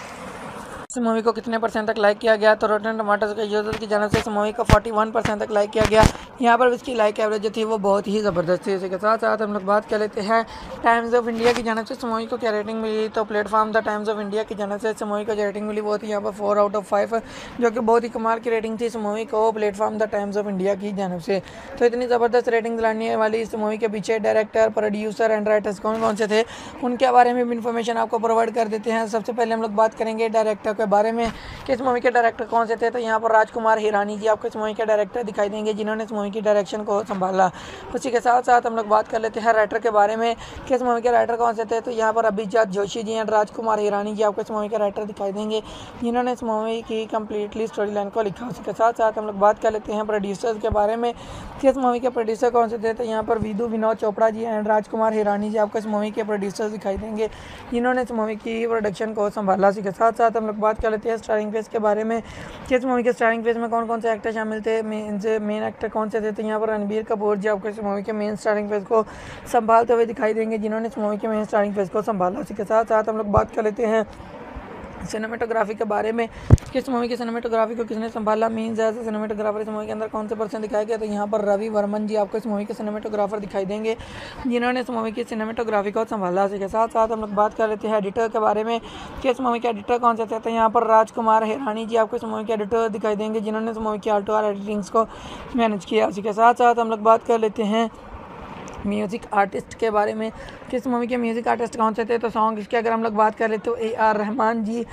इस मूवी को कितने % तक लाइक किया गया। तो रॉटन टमाटोज के यूजर्स की जानिब से इस मूवी को 41% तक लाइक किया गया। यहाँ पर इसकी लाइक एवरेज जो थी वो बहुत ही ज़बरदस्त थी। इसी के साथ साथ हम लोग बात कर लेते हैं टाइम्स ऑफ इंडिया की जानिब से इस मूवी को क्या रेटिंग मिली। तो platform the Times of India की जानिब से इस मूवी को जो रेटिंग मिली वो थी यहाँ पर 4 आउट ऑफ 5, जो कि बहुत ही कमाल की रेटिंग थी इस मूवी को platform the Times of India की जानिब से। तो इतनी ज़बरदस्त रेटिंग लाने वाली इस मूवी के पीछे डायरेक्टर, प्रोड्यूसर एंड राइटर्स कौन कौन से थे उनके बारे में भी इन्फॉर्मेशन आपको प्रोवाइड कर देते हैं। सबसे पहले हम लोग बात करेंगे डायरेक्टर के बारे में कि इस मूवी के डायरेक्टर कौन से थे। तो यहाँ पर राजकुमार हिरानी जी आपको इस मूवी के डायरेक्टर दिखाई देंगे जिन्होंने इस मूवी की डायरेक्शन को संभाला। उसी के साथ साथ हम लोग बात कर लेते हैं राइटर के बारे में कि इस मूवी के राइटर कौन से थे। तो यहाँ पर अभिजात जोशी जी एंड राजकुमार हिरानी जी आपको इस मूवी के राइटर दिखाई देंगे जिन्होंने इस मूवी की कम्प्लीटली स्टोरी लाइन को लिखा। उसके साथ साथ हम लोग बात कर लेते हैं प्रोड्यूसर्स के बारे में कि इस मूवी के प्रोड्यूसर कौन से थे। तो यहाँ पर विदु विनोद चोपड़ा जी एंड राजकुमार हिरानी जी आपको इस मूवी के प्रोड्यूसर्स दिखाई देंगे जिन्होंने इस मूवी की प्रोडक्शन को संभाला। उसी के साथ साथ हम लोग बात कर लेते हैं स्टारिंग फेस के बारे में कि इस मूवी के स्टारिंग फेस में कौन कौन से एक्टर शामिल थे, मेन एक्टर कौन से थे। तो यहाँ पर रणबीर कपूर जी आपको इस मूवी के मेन स्टारिंग फेस को संभालते हुए दिखाई देंगे जिन्होंने इस मूवी के मेन स्टारिंग फेस को संभाला। उसी के साथ साथ हम लोग बात कर लेते हैं सिनेमेटोग्राफी के बारे में कि इस मूवी की सिनेमेटोग्राफी को किसने संभाला, मीन्स एज ए सिनेमेटोग्राफर इस मूवी के अंदर कौन से पर्सन दिखाया गया। तो यहाँ पर रवि वर्मन जी आपको इस मूवी के सिनेमेटोग्राफर दिखाई देंगे जिन्होंने इस मूवी की सिनेमेटोग्राफी को संभाला। इसी के साथ साथ हम लोग बात कर लेते हैं एडिटर के बारे में कि इस मूवी के एडिटर कौन से थे। तो यहाँ पर राजकुमार हिरानी जी आपको इस मूवी के एडिटर दिखाई देंगे जिन्होंने इस मूवी की आल्टो एडिटिंग्स को मैनेज किया। उसी के साथ साथ हम लोग बात कर लेते हैं म्यूज़िक आर्टिस्ट के बारे में कि इस मूवी के म्यूज़िक आर्टिस्ट कौन से थे। तो सॉन्ग की अगर हम लोग बात कर लेते तो AR रहमान जी,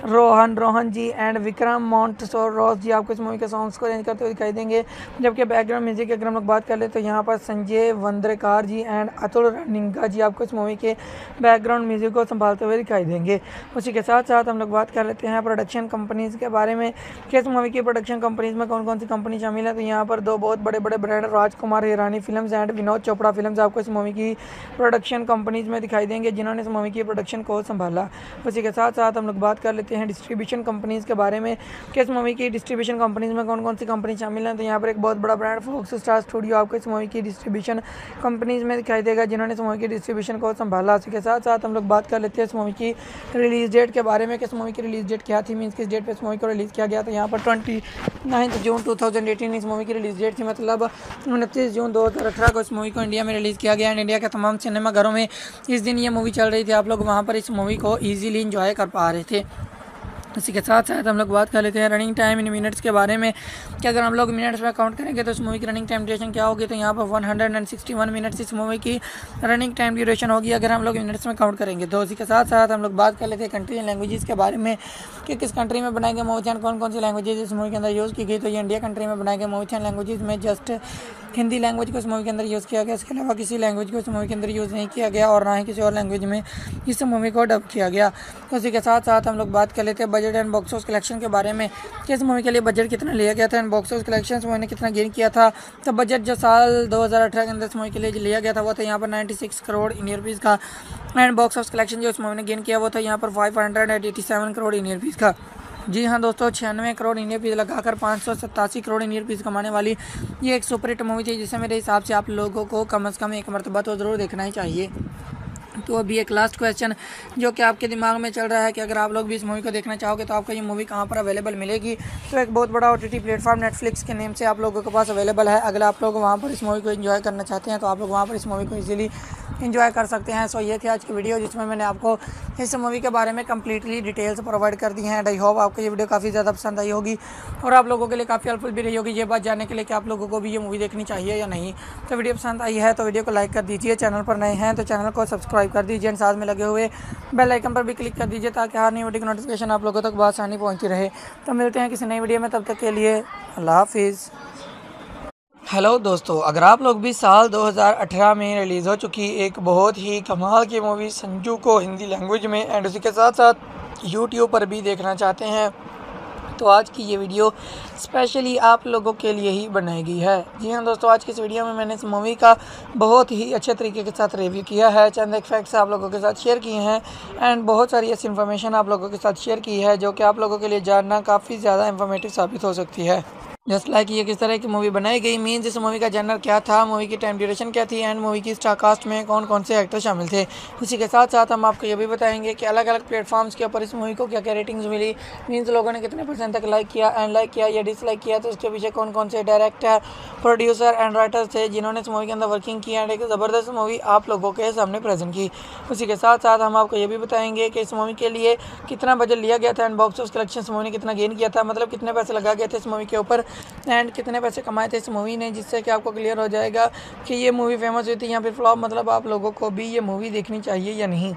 रोहन जी एंड विक्रम मोंटसोरोस जी आपको इस मूवी के सॉन्ग्स को अरेंज करते हुए दिखाई देंगे। जबकि बैकग्राउंड म्यूजिक की अगर हम लोग बात कर ले तो यहाँ पर संजय वंद्रेकार जी एंड अतुल रनिंगा जी आपको इस मूवी के बैकग्राउंड म्यूजिक को संभालते हुए दिखाई देंगे। उसी के साथ साथ हम लोग बात कर लेते हैं प्रोडक्शन कंपनीज़ के बारे में कि इस मूवी की प्रोडक्शन कंपनीज़ में कौन कौन सी कंपनी शामिल है। तो यहाँ पर दो बहुत बड़े बड़े brand Rajkumar Hirani films and Vinod Chopra films आपको इस मूवी की प्रोडक्शन कंपनीज़ में दिखाई देंगे जिन्होंने इस मूवी की प्रोडक्शन को संभाला। उसी के साथ साथ हम लोग बात कर लेते हैं डिस्ट्रीब्यूशन कंपनीज़ के बारे में कि इस मूवी की डिस्ट्रीब्यूशन कंपनीज़ में कौन कौन सी कंपनी शामिल हैं। तो यहाँ पर एक बहुत बड़ा ब्रांड फॉक्स स्टार स्टूडियो आपको इस मूवी की डिस्ट्रीब्यूशन कंपनीज़ में दिखाई देगा जिन्होंने इस मूवी की डिस्ट्रीब्यूशन को संभाला। उसी के साथ साथ हम लोग बात कर लेते हैं इस मूवी की रिलीज़ डेट के बारे में कि इस मूवी की रिलीज़ डेट क्या थी, मीन्स किस डेट पर इस मूवी को रिलीज़ किया गया। तो यहाँ पर 29 जून 2018 इस मूवी की रिलीज़ डेट थी, मतलब 29 जून 2018 को इस मूवी को इंडिया में रिलीज़ किया गया। इंडिया के तमाम सिनेमाघरों में इस दिन ये मूवी चल रही थी, आप लोग वहाँ पर इस मूवी को ईजिली इंजॉय कर पा रहे थे। इसी के साथ साथ हम लोग बात कर लेते हैं रनिंग टाइम इन मिनट्स के बारे में कि अगर हम लोग मिनट्स में काउंट करेंगे तो इस मूवी की रनिंग टाइम ड्यूरेशन क्या होगी। तो यहाँ पर 161 मिनट्स इस मूवी की रनिंग टाइम ड्यूरेशन होगी अगर हम लोग मिनट्स में काउंट करेंगे। तो इसी के साथ साथ हम लोग बात कर लेते हैं कंट्री एंड लैंग्वेजेस के बारे में कि किस कंट्री में बनाए गए मूवीज एंड कौन कौन सी लैंग्वेजेज इस मूवी के अंदर यूज़ की गई। तो ये इंडिया कंट्री में बनाए गए मूवीज एंड लैंग्वेजेज में जस्ट हिंदी लैंग्वेज को इस मूवी के अंदर यूज़ किया गया, इसके अलावा किसी लैंग्वेज को इस मूवी के अंदर यूज़ नहीं किया गया और ना ही किसी और लैंग्वेज में इस मूवी को डब किया गया। तो उसी के साथ साथ हम लोग बात कर लेते हैं budget and box office collection के बारे में कि इस मूवी के लिए बजट कितना लिया गया था and box office collection movie ने कितना गेन किया था। तो बजट जो साल 2018 के अंदर इस मूवी के लिए लिया गया था वो था यहाँ पर 96 करोड़ इंडियन रुपीज़ का एंड बॉक्स ऑफिस कलेक्शन जो इस मूवी ने गेन किया वो था यहाँ पर 587 करोड़ इंडियन रुपीज़ का। जी हाँ दोस्तों, 96 करोड़ इंडियन रुपीज़ लगाकर 587 करोड़ इंडियन रुपीज़ कमाने वाली ये एक सुपरहिट मूवी थी जिसे मेरे हिसाब से आप लोगों को कम से कम एक मरतबा तो ज़रूर देखना ही चाहिए। तो अभी एक लास्ट क्वेश्चन जो कि आपके दिमाग में चल रहा है कि अगर आप लोग भी इस मूवी को देखना चाहोगे तो आपको ये मूवी कहाँ पर अवेलेबल मिलेगी। तो एक बहुत बड़ा OTT प्लेटफॉर्म नेटफ्लिक्स के नेम से आप लोगों के पास अवेलेबल है। अगर आप लोग वहाँ पर इस मूवी को एंजॉय करना चाहते हैं तो आप लोग वहाँ पर इस मूवी को इजीली एंजॉय कर सकते हैं। सो ये थी आज की वीडियो जिसमें मैंने आपको इस मूवी के बारे में कम्प्लीटली डिटेल्स प्रोवाइड कर दी हैं एंड आई होप आपको ये वीडियो काफ़ी ज़्यादा पसंद आई होगी और आप लोगों के लिए काफ़ी हेल्पफुल भी रही होगी ये बात जानने के लिए कि आप लोगों को भी ये मूवी देखनी चाहिए या नहीं। तो वीडियो पसंद आई है तो वीडियो को लाइक कर दीजिए, चैनल पर नए हैं तो चैनल को सब्सक्राइब कर दीजिए एंड साथ में लगे हुए बेल आइकन पर भी क्लिक कर दीजिए ताकि हर नई वीडियो की नोटिफिकेशन आप लोगों तक बआसानी पहुँचती रहे। तो मिलते हैं किसी नई वीडियो में, तब तक के लिए अल्लाह हाफिज़। हेलो दोस्तों, अगर आप लोग भी साल 2018 में रिलीज़ हो चुकी एक बहुत ही कमाल की मूवी संजू को हिंदी लैंग्वेज में एंड उसी के साथ साथ यूट्यूब पर भी देखना चाहते हैं तो आज की ये वीडियो स्पेशली आप लोगों के लिए ही बनाई गई है। जी हाँ दोस्तों, आज की इस वीडियो में मैंने इस मूवी का बहुत ही अच्छे तरीके के साथ रिव्यू किया है, चंद एक फैक्ट्स आप लोगों के साथ शेयर किए हैं एंड बहुत सारी ऐसी इन्फॉर्मेशन आप लोगों के साथ शेयर की है जो कि आप लोगों के लिए जानना काफ़ी ज़्यादा इन्फॉर्मेटिव साबित हो सकती है। जस्ट लाइक ये किस तरह की मूवी बनाई गई, मीन्स इस मूवी का जनर क्या था, मूवी की टाइम ड्यूरेशन क्या थी एंड मूवी की स्टार कास्ट में कौन कौन से एक्टर शामिल थे। इसी के साथ साथ हम आपको ये भी बताएंगे कि अलग अलग प्लेटफॉर्म्स के ऊपर इस मूवी को क्या क्या रेटिंग्स मिली, मीन्स लोगों ने कितने % तक लाइक किया एंड लाइक किया या डिसलाइक किया, तो इसके पीछे कौन कौन से डायरेक्टर, प्रोड्यूसर एंड राइटर्स थे जिन्होंने इस मूवी के अंदर वर्किंग की एंड एक ज़बरदस्त मूवी आप लोगों के सामने प्रेजेंट की। उसी के साथ साथ हम आपको ये भी बताएंगे कि इस मूवी के लिए कितना बजट लिया गया था एंड बॉक्स ऑफिस कलेक्शन इस मूवी ने कितना गेन किया था, मतलब कितने पैसे लगा गए थे इस मूवी के ऊपर एंड कितने पैसे कमाए थे इस मूवी ने, जिससे कि आपको क्लियर हो जाएगा कि ये मूवी फेमस हुई थी या फिर फ्लॉप, मतलब आप लोगों को भी ये मूवी देखनी चाहिए या नहीं।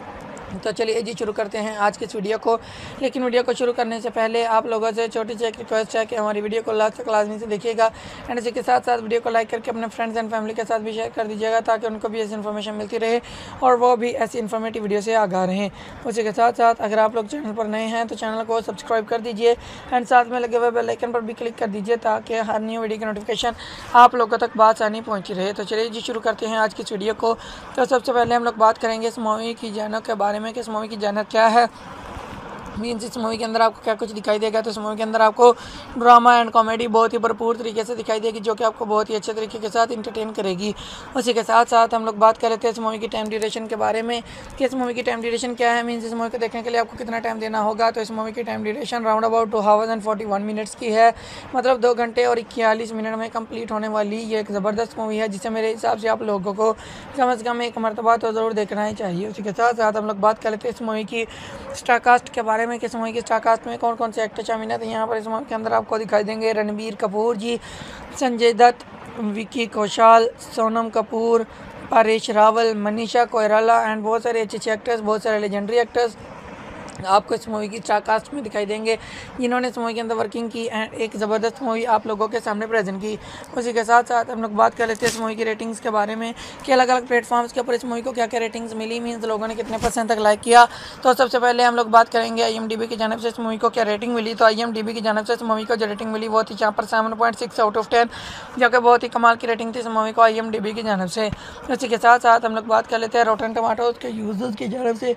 तो चलिए जी शुरू करते हैं आज के इस वीडियो को। लेकिन वीडियो को शुरू करने से पहले आप लोगों से छोटी सी एक रिक्वेस्ट है कि हमारी वीडियो को लास्ट तक लाजमी से देखिएगा एंड इसी के साथ साथ वीडियो को लाइक करके अपने फ्रेंड्स एंड फैमिली के साथ भी शेयर कर दीजिएगा ताकि उनको भी ऐसी इन्फॉर्मेशन मिलती रहे और वो भी ऐसी इन्फॉर्मेटिव वीडियो से आगाह रहें। उसी के साथ साथ अगर आप लोग चैनल पर नए हैं तो चैनल को सब्सक्राइब कर दीजिए एंड साथ में लगे हुए बेल आइकन पर भी क्लिक कर दीजिए ताकि हर न्यू वीडियो की नोटिफिकेशन आप लोगों तक बासानी पहुँची रहे। तो चलिए जी शुरू करते हैं आज की इस वीडियो को। तो सबसे पहले हम लोग बात करेंगे इस मूवी की जानर के बारे में कि इस मूवी की जानर क्या है, मीन्स इस मूवी के अंदर आपको क्या कुछ दिखाई देगा। तो इस मूवी के अंदर आपको ड्रामा एंड कॉमेडी बहुत ही भरपूर तरीके से दिखाई देगी जो कि आपको बहुत ही अच्छे तरीके के साथ इंटरटेन करेगी। उसी के साथ साथ हम लोग बात कर लेते हैं इस मूवी की टाइम ड्यूरेशन के बारे में कि इस मूवी की टाइम ड्यूरेशन क्या है, मीन्स इस मूवी को देखने के लिए आपको कितना टाइम देना होगा। तो इस मूवी की time duration round about 2 hours and 41 minutes की है, मतलब 2 घंटे और 41 मिनट में कंप्लीट होने वाली ये एक ज़बरदस्त मूवी है जिसे मेरे हिसाब से आप लोगों को कम से कम एक मरतबा तो ज़रूर देखना ही चाहिए। उसी के साथ साथ हम लोग बात कर लेते हैं इस मूवी की स्टार कास्ट के बारे में कि इस मूवी की स्टार कास्ट में कौन कौन से एक्टर शामिल हैं। तो यहाँ पर इस मूवी के अंदर आपको दिखाई देंगे रणबीर कपूर जी, संजय दत्त, विकी कौशल, सोनम कपूर, परेश रावल, मनीषा कोइराला एंड बहुत सारे अच्छे एक्टर्स, बहुत सारे लेजेंडरी एक्टर्स आपको इस मूवी की स्टार कास्ट में दिखाई देंगे जिन्होंने इस मूवी के अंदर वर्किंग की एंड एक ज़बरदस्त मूवी आप लोगों के सामने प्रेजेंट की। उसी के साथ साथ हम लोग बात कर लेते हैं इस मूवी की रेटिंग्स के बारे में कि अलग अलग प्लेटफॉर्म्स के ऊपर इस मूवी को क्या क्या रेटिंग्स मिली, मीन्स लोगों ने कितने % तक लाइक किया। तो सबसे पहले हम लोग बात करेंगे IMDb की जानब से इस मूवी को क्या रेटिंग मिली। तो IMDb की जानब से इस मूवी को जो रेटिंग मिली वो थी यहाँ पर 7.6 out of 10, जो कि बहुत ही कमाल की रेटिंग थी इस मूवी को IMDb की जानब से। उसी के साथ साथ हम लोग बात कर लेते हैं रॉटन टमाटोज के यूजर्स की जानब से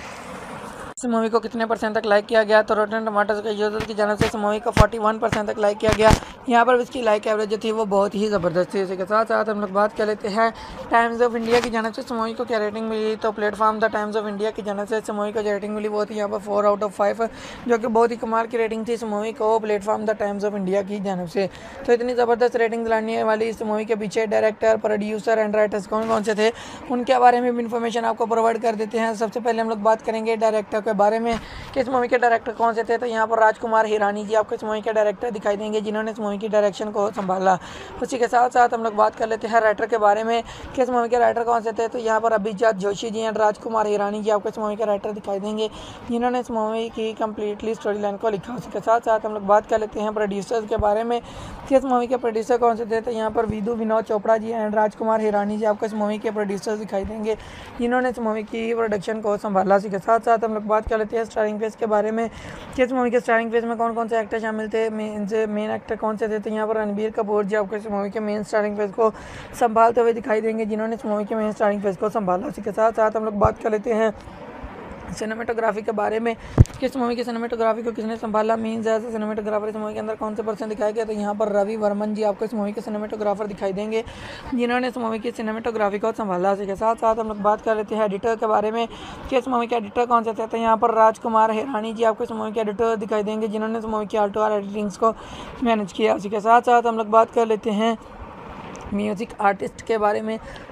इस मूवी को कितने % तक लाइक किया गया। तो रॉटन टमाटोज के यूजर्स की जानब से इस मूवी को 41% तक लाइक किया गया। यहाँ पर इसकी लाइक एवरेज जो थी वो बहुत ही ज़बरदस्त थी। इसके साथ साथ हम लोग बात कर लेते हैं टाइम्स ऑफ इंडिया की जानब से इस मूवी को क्या रेटिंग मिली। तो platform the Times of India की जानब से इस मूवी को जो रेटिंग मिली वो थी यहाँ पर 4 out of 5, जो कि बहुत ही कमाल की रेटिंग थी इस मूवी को platform the Times of India की जानब से। तो इतनी ज़बरदस्त रेटिंग लाने वाली इस मूवी के पीछे डायरेक्टर, प्रोड्यूसर एंड राइटर्स कौन कौन से थे उनके बारे में भी इन्फॉर्मेशन आपको प्रोवाइड कर देते हैं। सबसे पहले हम लोग बात करेंगे डायरेक्टर के बारे में कि इस मूवी के डायरेक्टर कौन से थे। तो यहाँ पर राजकुमार हिरानी जी आपको इस मूवी के डायरेक्टर दिखाई देंगे जिन्होंने इस मूवी की डायरेक्शन को संभाला। उसी के साथ साथ हम लोग बात कर लेते हैं राइटर के बारे में कि इस मूवी के राइटर कौन से थे। तो यहाँ पर अभिजात जोशी जी एंड राजकुमार हिरानी जी आपको इस मूवी के राइटर दिखाई देंगे जिन्होंने इस मूवी की कम्प्लीटली स्टोरी लाइन को लिखा। उसी के साथ साथ हम लोग बात कर लेते हैं प्रोड्यूसर्स के बारे में कि इस मूवी के प्रोड्यूसर कौन से थे। तो यहाँ पर विनोद चोपड़ा जी एंड राजकुमार हिरानी जी आपको इस मूवी के प्रोड्यूसर्स दिखाई देंगे जिन्होंने इस मूवी की प्रोडक्शन को संभाला। उसी के साथ साथ हम लोग बात कर लेते हैं स्टारिंग फेस के बारे में कि इस मूवी के स्टारिंग फेस में कौन कौन से एक्टर शामिल थे, मेन एक्टर कौन से थे। तो यहाँ पर रणबीर कपूर जी आपको इस मूवी के मेन स्टारिंग फेस को संभालते हुए दिखाई देंगे जिन्होंने इस मूवी के मेन स्टारिंग फेस को संभाला। इसी के साथ साथ हम लोग बात कर लेते हैं सिनेमेटोग्राफी के बारे में कि इस मूवी की सिनेमेटोग्राफी को किसने संभाला, मीन्स एज सिनेमेटोग्राफर इस मूवी के अंदर कौन से पर्सन दिखाया गया। तो यहाँ पर रवि वर्मन जी आपको इस मूवी के सिनेमेटोग्राफर दिखाई देंगे जिन्होंने इस मूवी की सिनेमेटोग्राफी को संभाला। इसी के साथ साथ हम लोग बात कर लेते हैं एडिटर के बारे में कि इस मूवी के एडिटर कौन से थे। तो यहाँ पर राजकुमार हिरानी जी आपको इस मूवी के एडिटर दिखाई देंगे जिन्होंने इस मूवी की आल्टो एडिटिंग्स को मैनेज किया। उसी के साथ साथ हम लोग बात कर लेते हैं म्यूज़िक आर्टिस्ट के बारे में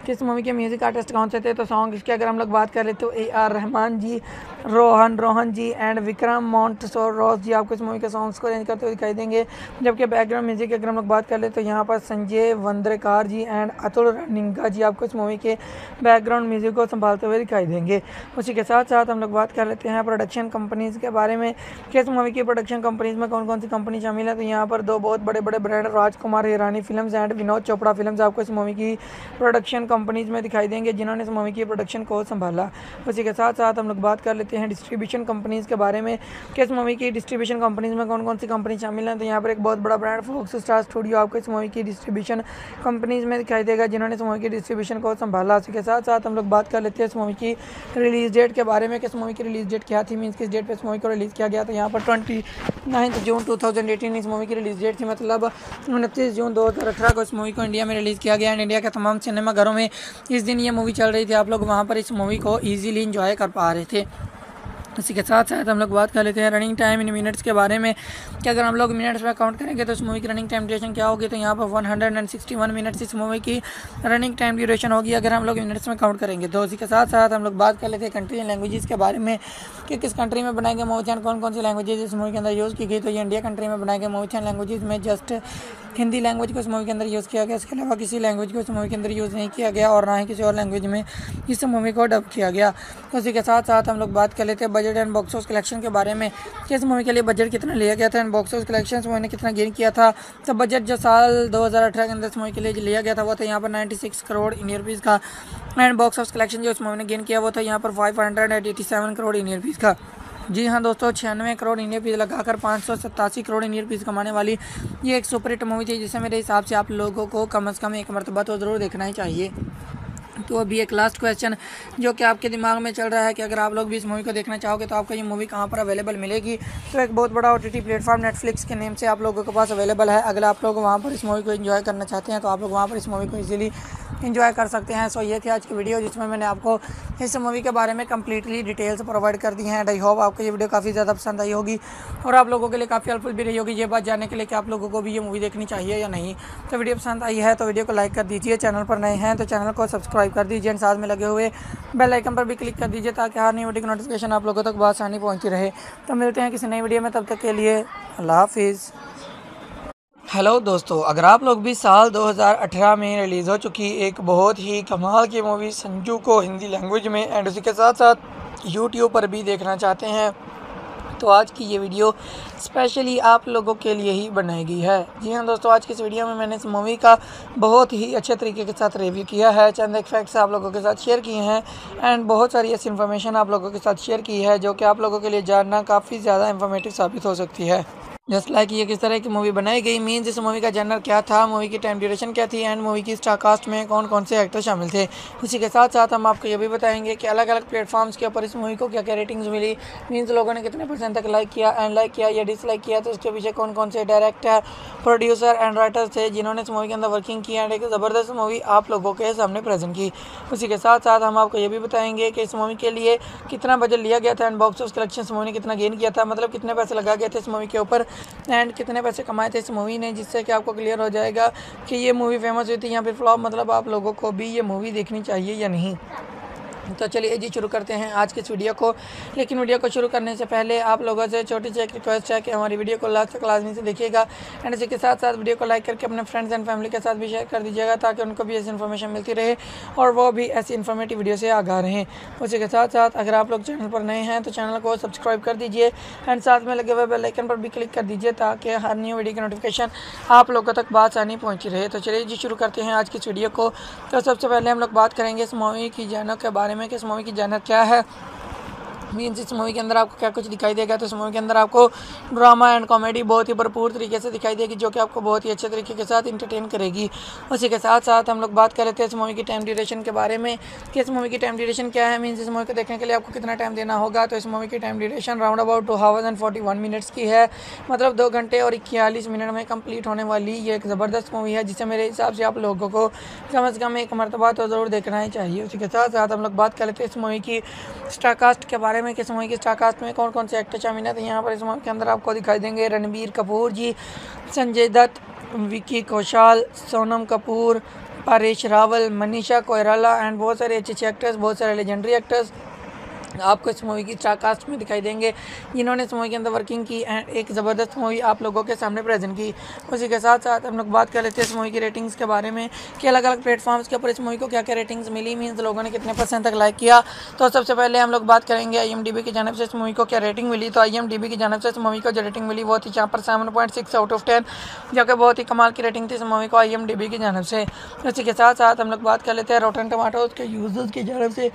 कि इस मूवी के म्यूज़िक आर्टिस्ट कौन से थे। तो सॉन्ग की अगर हम लोग बात करें तो AR रहमान जी, रोहन जी एंड विक्रम मोंटसोरोस जी आपको इस मूवी के सॉन्ग्स को अरेंज करते हुए दिखाई देंगे। जबकि बैकग्राउंड म्यूजिक की अगर हम लोग बात कर ले तो यहाँ पर संजय वंद्रेकार जी एंड अतुल रनिंगा जी आपको इस मूवी के बैकग्राउंड म्यूजिक को संभालते हुए दिखाई देंगे। उसी के साथ साथ हम लोग बात कर लेते हैं प्रोडक्शन कंपनीज़ के बारे में कि इस मूवी की प्रोडक्शन कंपनीज़ में कौन कौन सी कंपनी शामिल है। तो यहाँ पर दो बहुत बड़े बड़े brand Rajkumar Hirani films and Vinod Chopra films आपको इस मूवी की प्रोडक्शन कंपनीज़ में दिखाई देंगे जिन्होंने इस मूवी की प्रोडक्शन को संभाला। उसी के साथ साथ हम लोग बात कर लेते हैं डिस्ट्रीब्यूशन कंपनीज़ के बारे में कि इस मूवी की डिस्ट्रीब्यूशन कंपनीज़ में कौन कौन सी कंपनी शामिल हैं। तो यहाँ पर एक बहुत बड़ा ब्रांड फॉक्स स्टार स्टूडियो आपको इस मूवी की डिस्ट्रीब्यूशन कंपनीज़ में दिखाई देगा जिन्होंने इस मूवी की डिस्ट्रीब्यूशन को संभाला। उसी के साथ साथ हम लोग बात कर लेते हैं इस मूवी की रिलीज़ डेट के बारे में कि इस मूवी की रिलीज़ डेट क्या थी, मीन्स किस डेट पर इस मूवी को रिलीज़ किया गया। तो यहाँ पर 29 जून 2018 इस मूवी की रिलीज़ डेट थी, मतलब 29 जून 2018 को इस मूवी को इंडिया में रिलीज़ किया गया एंड इंडिया के तमाम सिनेमाघरों में इस दिन ये मूवी चल रही थी। आप लोग वहाँ पर इस मूवी को ईजिली इंजॉय कर पा रहे थे। इसी के साथ साथ हम लोग बात कर लेते हैं रनिंग टाइम इन मिनट्स के बारे में कि अगर हम लोग मिनट्स में काउंट करेंगे तो इस मूवी की रनिंग टाइम ड्यूरेशन क्या होगी। तो यहाँ पर 161 मिनट्स इस मूवी की रनिंग टाइम ड्यूरेशन होगी अगर हम लोग मिनट्स में काउंट करेंगे। तो इसी के साथ साथ हम लोग बात कर लेते हैं कंट्री एंड लैंग्वेजेस के बारे में कि किस कंट्री में बनाए गए मूवी एंड कौन कौन सी लैंग्वेजेज इस मूवी के अंदर यूज़ की गई। तो ये इंडिया कंट्री में बनाए गए मूवी एंड लैंग्वेजेज में जस्ट हिंदी लैंग्वेज को इस मूवी के अंदर यूज़ किया गया। इसके अलावा किसी लैंग्वेज को इस मूवी के अंदर यूज़ नहीं किया गया और ना ही किसी और लैंग्वेज में इस मूवी को डब किया गया। उसी के साथ साथ हम लोग बात कर लेते हैं budget and box office collection के बारे में कि इस मूवी के लिए बजट कितना लिया गया था एंड बॉक्स ऑफिस कलेक्शन इस मूवी ने कितना गेन किया था। तो बजट जो साल 2018 के अंदर इस मूवी के लिए लिया गया था वो था यहाँ पर 96 करोड़ इंडियन रुपीज़ का एंड बॉक्स ऑफिस कलेक्शन जो इस मूवी ने गेन किया वो था यहाँ पर 587 करोड़ इंडियन रुपीज़ का। जी हाँ दोस्तों, 96 करोड़ इंडियन रुपीज़ लगाकर 587 करोड़ इंडियन रुपीज़ कमाने वाली ये एक सुपरहिट मूवी थी जिसे मेरे हिसाब से आप लोगों को कम से कम एक मरतबा तो ज़रूर देखना ही चाहिए। तो अभी एक लास्ट क्वेश्चन जो कि आपके दिमाग में चल रहा है कि अगर आप लोग भी इस मूवी को देखना चाहोगे तो आपको ये मूवी कहाँ पर अवेलेबल मिलेगी। तो एक बहुत बड़ा OTT प्लेटफॉर्म नेटफ्लिक्स के नेम से आप लोगों के पास अवेलेबल है। अगर आप लोग वहाँ पर इस मूवी को एंजॉय करना चाहते हैं तो आप लोग वहाँ पर इस मूवी को इजीली एंजॉय कर सकते हैं। सो ये थी आज की वीडियो जिसमें मैंने आपको इस मूवी के बारे में कम्प्लीटली डिटेल्स प्रोवाइड कर दी हैं एंड आई होप आपको ये वीडियो काफ़ी ज़्यादा पसंद आई होगी और आप लोगों के लिए काफ़ी हेल्पफुल भी रही होगी ये बात जानने के लिए कि आप लोगों को भी ये मूवी देखनी चाहिए या नहीं। तो वीडियो पसंद आई है तो वीडियो को लाइक कर दीजिए, चैनल पर नए हैं तो चैनल को सब्सक्राइब कर दीजिए एंड साथ में लगे हुए बेल आइकन पर भी क्लिक कर दीजिए ताकि हर नई वीडियो की नोटिफिकेशन आप लोगों तक आसानी पहुँचती रहे। तो मिलते हैं किसी नई वीडियो में, तब तक के लिए अल्लाह हाफिज़। हेलो दोस्तों, अगर आप लोग भी साल 2018 में रिलीज़ हो चुकी एक बहुत ही कमाल की मूवी संजू को हिंदी लैंग्वेज में एंड उसी के साथ साथ यूट्यूब पर भी देखना चाहते हैं तो आज की ये वीडियो स्पेशली आप लोगों के लिए ही बनाई गई है। जी हाँ दोस्तों, आज की इस वीडियो में मैंने इस मूवी का बहुत ही अच्छे तरीके के साथ रिव्यू किया है, चंद एक फैक्ट्स आप लोगों के साथ शेयर किए हैं एंड बहुत सारी ऐसी इन्फॉर्मेशन आप लोगों के साथ शेयर की है जो कि आप लोगों के लिए जानना काफ़ी ज़्यादा इन्फॉर्मेटिव साबित हो सकती है। जस्ट लाइक ये किस तरह की मूवी बनाई गई, मीन्स इस मूवी का जनर क्या था, मूवी की टाइम ड्यूरेशन क्या थी एंड मूवी की स्टार कास्ट में कौन कौन से एक्टर शामिल थे। उसी के साथ साथ हम आपको ये भी बताएंगे कि अलग अलग प्लेटफॉर्म्स के ऊपर इस मूवी को क्या क्या रेटिंग्स मिली, मीन्स लोगों ने कितने % तक लाइक किया एंड लाइक किया या डिसलाइक किया। तो उसके पीछे कौन कौन से डायरेक्टर, प्रोड्यूसर एंड राइटर्स थे जिन्होंने इस मूवी के अंदर वर्किंग की एंड एक ज़बरदस्त मूवी आप लोगों के सामने प्रेजेंट की। उसी के साथ साथ हम आपको ये भी बताएंगे कि इस मूवी के लिए कितना बजट लिया गया था एंड बॉक्स ऑफिस कलेक्शन इस मूवी ने कितना गेन किया था, मतलब कितने पैसे लगा गए थे इस मूवी के ऊपर एंड कितने पैसे कमाए थे इस मूवी ने, जिससे कि आपको क्लियर हो जाएगा कि ये मूवी फेमस हुई थी या फिर फ्लॉप, मतलब आप लोगों को भी ये मूवी देखनी चाहिए या नहीं। तो चलिए जी शुरू करते हैं आज की इस वीडियो को। लेकिन वीडियो को शुरू करने से पहले आप लोगों से छोटी सी एक रिक्वेस्ट है कि हमारी वीडियो को लास्ट तक लाजमी से देखिएगा एंड इसी के साथ साथ वीडियो को लाइक करके अपने फ्रेंड्स एंड फैमिली के साथ भी शेयर कर दीजिएगा ताकि उनको भी ऐसी इन्फॉर्मेशन मिलती रहे और वो भी ऐसी इन्फॉर्मेटिव वीडियो से आगाह रहें। उसी के साथ साथ अगर आप लोग चैनल पर नए हैं तो चैनल को सब्सक्राइब कर दीजिए एंड साथ में लगे हुए बेल आइकन पर भी क्लिक कर दीजिए ताकि हर न्यू वीडियो की नोटिफिकेशन आप लोगों तक आसानी पहुँची रहे। तो चलिए जी शुरू करते हैं आज की इस वीडियो को। तो सबसे पहले हम लोग बात करेंगे इस मूवी की जानर के बारे में कि इस मूवी की जानर क्या है, मीन्स इस मूवी के अंदर आपको क्या कुछ दिखाई देगा। तो इस मूवी के अंदर आपको ड्रामा एंड कॉमेडी बहुत ही भरपूर तरीके से दिखाई देगी जो कि आपको बहुत ही अच्छे तरीके के साथ इंटरटेन करेगी। उसी के साथ साथ हम लोग बात कर रहे थे इस मूवी की टाइम ड्यूरेशन के बारे में कि इस मूवी की टाइम ड्यूरेशन क्या है, मीन्स इस मूवी को देखने के लिए आपको कितना टाइम देना होगा। तो इस मूवी की time duration round about 2 hours and 41 minutes की है, मतलब 2 घंटे और 41 मिनट में कंप्लीट होने वाली ये एक ज़बरदस्त मूवी है जिसे मेरे हिसाब से आप लोगों को कम से कम एक मरतबा तो ज़रूर देखना ही चाहिए। उसी के साथ साथ हम लोग बात कर लेते हैं इस मूवी की स्टार कास्ट के बारे में कि इस मूवी की स्टार कास्ट में कौन कौन से एक्टर शामिल हैं। तो यहाँ पर इस मूवी के अंदर आपको दिखाई देंगे रणबीर कपूर जी, संजय दत्त, विकी कौशल, सोनम कपूर, परेश रावल, मनीषा कोइराला एंड बहुत सारे अच्छे एक्टर्स, बहुत सारे लेजेंडरी एक्टर्स आपको इस मूवी की कास्ट में दिखाई देंगे जिन्होंने इस मूवी के अंदर वर्किंग की एंड एक ज़बरदस्त मूवी आप लोगों के सामने प्रेजेंट की। उसी के साथ साथ हम लोग बात कर लेते हैं इस मूवी की रेटिंग्स के बारे में कि अलग अलग प्लेटफॉर्म्स के ऊपर इस मूवी को क्या क्या रेटिंग्स मिली, मीन्स लोगों ने कितने % तक लाइक किया। तो सबसे पहले हम लोग बात करेंगे IMDb की जानिब से इस मूवी को क्या रेटिंग मिली। तो IMDb की जानिब से इस मूवी को जो रेटिंग मिली वो थी यहाँ पर 7.6 आउट ऑफ 10, जो कि बहुत ही कमाल की रेटिंग थी इस मूवी को IMDb की जानिब से। उसी के साथ साथ हम लोग बात कर लेते हैं रॉटन टमाटोज के यूजर्स की जानिब से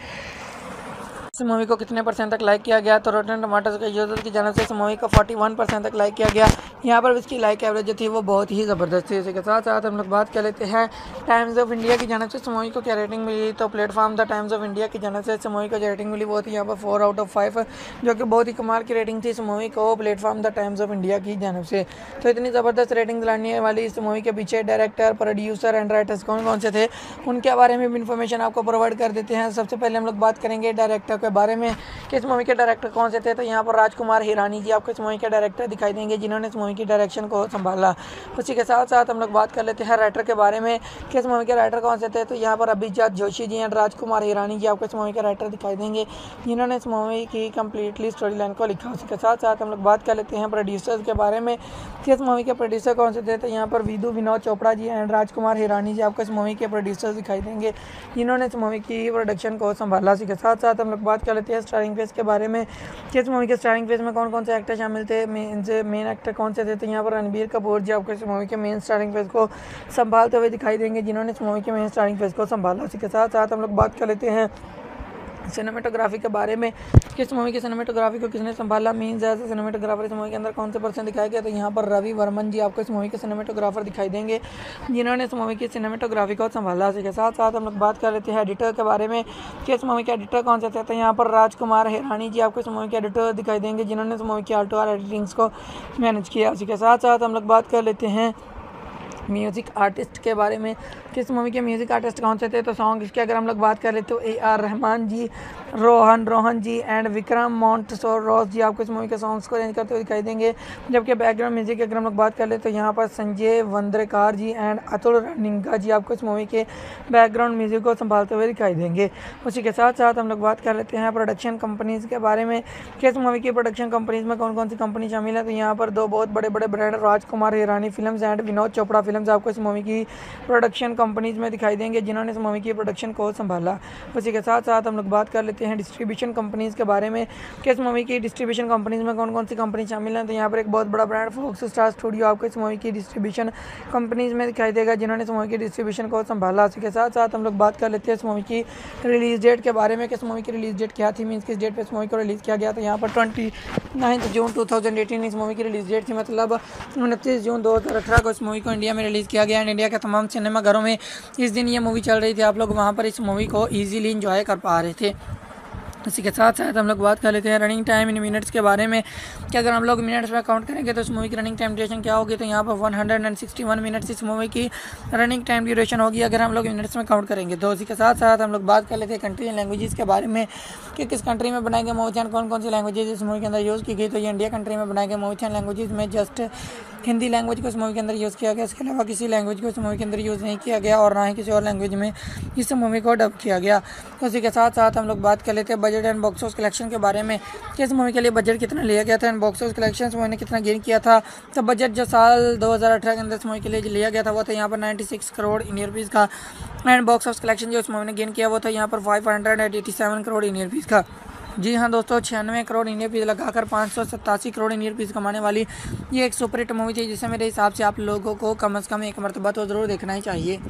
इस मूवी को कितने % तक लाइक किया गया। तो रॉटन टमाटोज के यूजर की जानिब से इस मूवी को 41% तक लाइक किया गया। यहाँ पर इसकी लाइक एवरेज जो थी वो बहुत ही ज़बरदस्त थी। इसके साथ साथ हम लोग बात कर लेते हैं टाइम्स ऑफ इंडिया की जानिब से इस मूवी को क्या रेटिंग मिली। तो platform the Times of India की जानिब से इस मूवी को जो रेटिंग मिली वो थी यहाँ पर 4 आउट ऑफ 5, जो कि बहुत ही कमाल की रेटिंग थी इस मूवी को platform the Times of India की जानिब से। तो इतनी ज़बरदस्त रेटिंग लाने वाली इस मूवी के पीछे डायरेक्टर, प्रोड्यूसर एंड राइटर्स कौन कौन से थे उनके बारे में भी इन्फॉर्मेशन आपको प्रोवाइड कर देते हैं। सबसे पहले हम लोग बात करेंगे डायरेक्टर के बारे में कि इस मूवी के डायरेक्टर कौन से थे। तो यहाँ पर राजकुमार हिरानी जी आपको इस मूवी के डायरेक्टर दिखाई देंगे जिन्होंने इस मूवी की डायरेक्शन को संभाला। उसी के साथ साथ हम लोग बात कर लेते हैं राइटर के बारे में कि इस मूवी के राइटर कौन से थे। तो यहाँ पर अभिजात जोशी जी एंड राजकुमार हिरानी जी आपको इस मूवी के राइटर दिखाई देंगे जिन्होंने इस मूवी की कम्प्लीटली स्टोरी लाइन को लिखा। उसी के साथ साथ हम लोग बात कर लेते हैं प्रोड्यूसर्स के बारे में कि इस मूवी के प्रोड्यूसर कौन से थे। तो यहाँ पर विनोद चोपड़ा जी एंड राजकुमार हिरानी जी आपको इस मूवी के प्रोड्यूसर्स दिखाई देंगे जिन्होंने इस मूवी की प्रोडक्शन को संभाला। उसी के साथ साथ हम लोग बात कर लेते हैं स्टारिंग फेस के बारे में कि इस मूवी के स्टारिंग फेस में कौन कौन से एक्टर शामिल थे, मेन एक्टर कौन से थे। तो यहाँ पर रणबीर कपूर जी आपको इस मूवी के मेन स्टारिंग फेस को संभालते हुए दिखाई देंगे जिन्होंने इस मूवी के मेन स्टारिंग फेस को संभाला। उसी के साथ साथ हम लोग बात कर लेते हैं सिनेमेटोग्राफी के बारे में कि इस मूवी की सिनेमेटोग्राफी को किसने संभाला, मीन्स एज सिनेमेटोग्राफर इस मूवी के अंदर कौन से पर्सन दिखाया गया। तो यहाँ पर रवि वर्मन जी आपको इस मूवी के सिनेमेटोग्राफर दिखाई देंगे जिन्होंने इस मूवी की सिनेमेटोग्राफी को संभाला। इसी के साथ साथ हम लोग बात कर लेते हैं एडिटर के बारे में कि इस मूवी के एडिटर कौन से थे। तो यहाँ पर राजकुमार हिरानी जी आपको इस मूवी के एडिटर दिखाई देंगे जिन्होंने इस मूवी की आल्टो एडिटिंग्स को मैनेज किया। उसी के साथ साथ हम लोग बात कर लेते हैं म्यूज़िक आर्टिस्ट के बारे में कि इस मूवी के म्यूज़िक आर्टिस्ट कौन से थे। तो सॉन्ग की अगर हम लोग बात कर लेते तो AR रहमान जी, रोहन जी एंड विक्रम मोंटसोरोस जी आपको इस मूवी के सॉन्ग्स को अरेंज करते हुए दिखाई देंगे। जबकि बैकग्राउंड म्यूजिक की अगर हम लोग बात कर लेते तो यहाँ पर संजय वंद्रेकार जी एंड अतुल रनिंगा जी आपको इस मूवी के बैकग्राउंड म्यूजिक को संभालते हुए दिखाई देंगे। उसी के साथ साथ हम लोग बात कर लेते हैं प्रोडक्शन कंपनीज़ के बारे में कि इस मूवी की प्रोडक्शन कंपनीज़ में कौन कौन सी कंपनी शामिल है। तो यहाँ पर दो बहुत बड़े बड़े brand Rajkumar Hirani films and Vinod Chopra films आपको इस मूवी की प्रोडक्शन कंपनीज़ में दिखाई देंगे जिन्होंने इस मूवी की प्रोडक्शन को संभाला। उसी के साथ साथ हम लोग बात कर लेते हैं डिस्ट्रीब्यूशन कंपनीज़ के बारे में कि इस मूवी की डिस्ट्रीब्यूशन कंपनीज़ में कौन कौन सी कंपनी शामिल हैं। तो यहाँ पर एक बहुत बड़ा ब्रांड फॉक्स स्टार स्टूडियो आपको इस मूवी की डिस्ट्रीब्यूशन कंपनीज़ में दिखाई देगा जिन्होंने इस मूवी की डिस्ट्रीब्यूशन को संभाला। उसी के साथ साथ हम लोग बात कर लेते हैं इस मूवी की रिलीज़ डेट के बारे में कि इस मूवी की रिलीज़ डेट क्या थी, मीन्स किस डेट पर इस मूवी को रिलीज़ किया गया। तो यहाँ पर 29 जून 2018 इस मूवी की रिलीज़ डेट थी, मतलब 29 जून 2018 को इस मूवी को इंडिया में रिलीज़ किया गया एंड इंडिया के तमाम सिनेमाघरों में इस दिन ये मूवी चल रही थी। आप लोग वहाँ पर इस मूवी को ईजिली इंजॉय कर पा रहे थे। इसी के साथ साथ हम लोग बात कर लेते हैं रनिंग टाइम इन मिनट्स के बारे में कि अगर हम लोग मिनट्स में काउंट करेंगे तो इस मूवी की रनिंग टाइम ड्यूरेशन क्या होगी। तो यहाँ पर 161 मिनट्स इस मूवी की रनिंग टाइम ड्यूरेशन होगी अगर हम लोग मिनट्स में काउंट करेंगे। तो इसी के साथ साथ हम लोग बात कर लेते हैं कंट्री एंड लैंग्वेजेस के बारे में कि किस कंट्री में बनाए गए मूवी एंड कौन कौन सी लैंग्वेजेज इस मूवी के अंदर यूज़ की गई। तो ये इंडिया कंट्री में बनाए गए मूवी एंड लैंग्वेजेज में जस्ट हिंदी लैंग्वेज को इस मूवी के अंदर यूज़ किया गया, इसके अलावा किसी लैंग्वेज को इस मूवी के अंदर यूज़ नहीं किया गया और ना ही किसी और लैंग्वेज में इस मूवी को डब किया गया। उसी के साथ साथ हम लोग बात कर लेते हैं budget and box office collection के बारे में कि इस मूवी के लिए बजट कितना लिया गया था and box office collection movie ने कितना गेन किया था। तो बजट जो साल 2018 के अंदर इस मूवी के लिए लिया गया था वो था यहाँ पर 96 करोड़ इंडियन रुपीज़ का एंड बॉक्स ऑफिस कलेक्शन जो इस मूवी ने गेन किया वो था यहाँ पर 587 करोड़ इंडियन रुपीज़ का। जी हाँ दोस्तों, 96 करोड़ इंडियन रुपीज़ लगाकर 587 करोड़ इंडियन रुपीज़ कमाने वाली ये एक सुपर हिट मूवी थी जिसे मेरे हिसाब से आप लोगों को कम से कम एक मरतबा तो ज़रूर देखना ही चाहिए।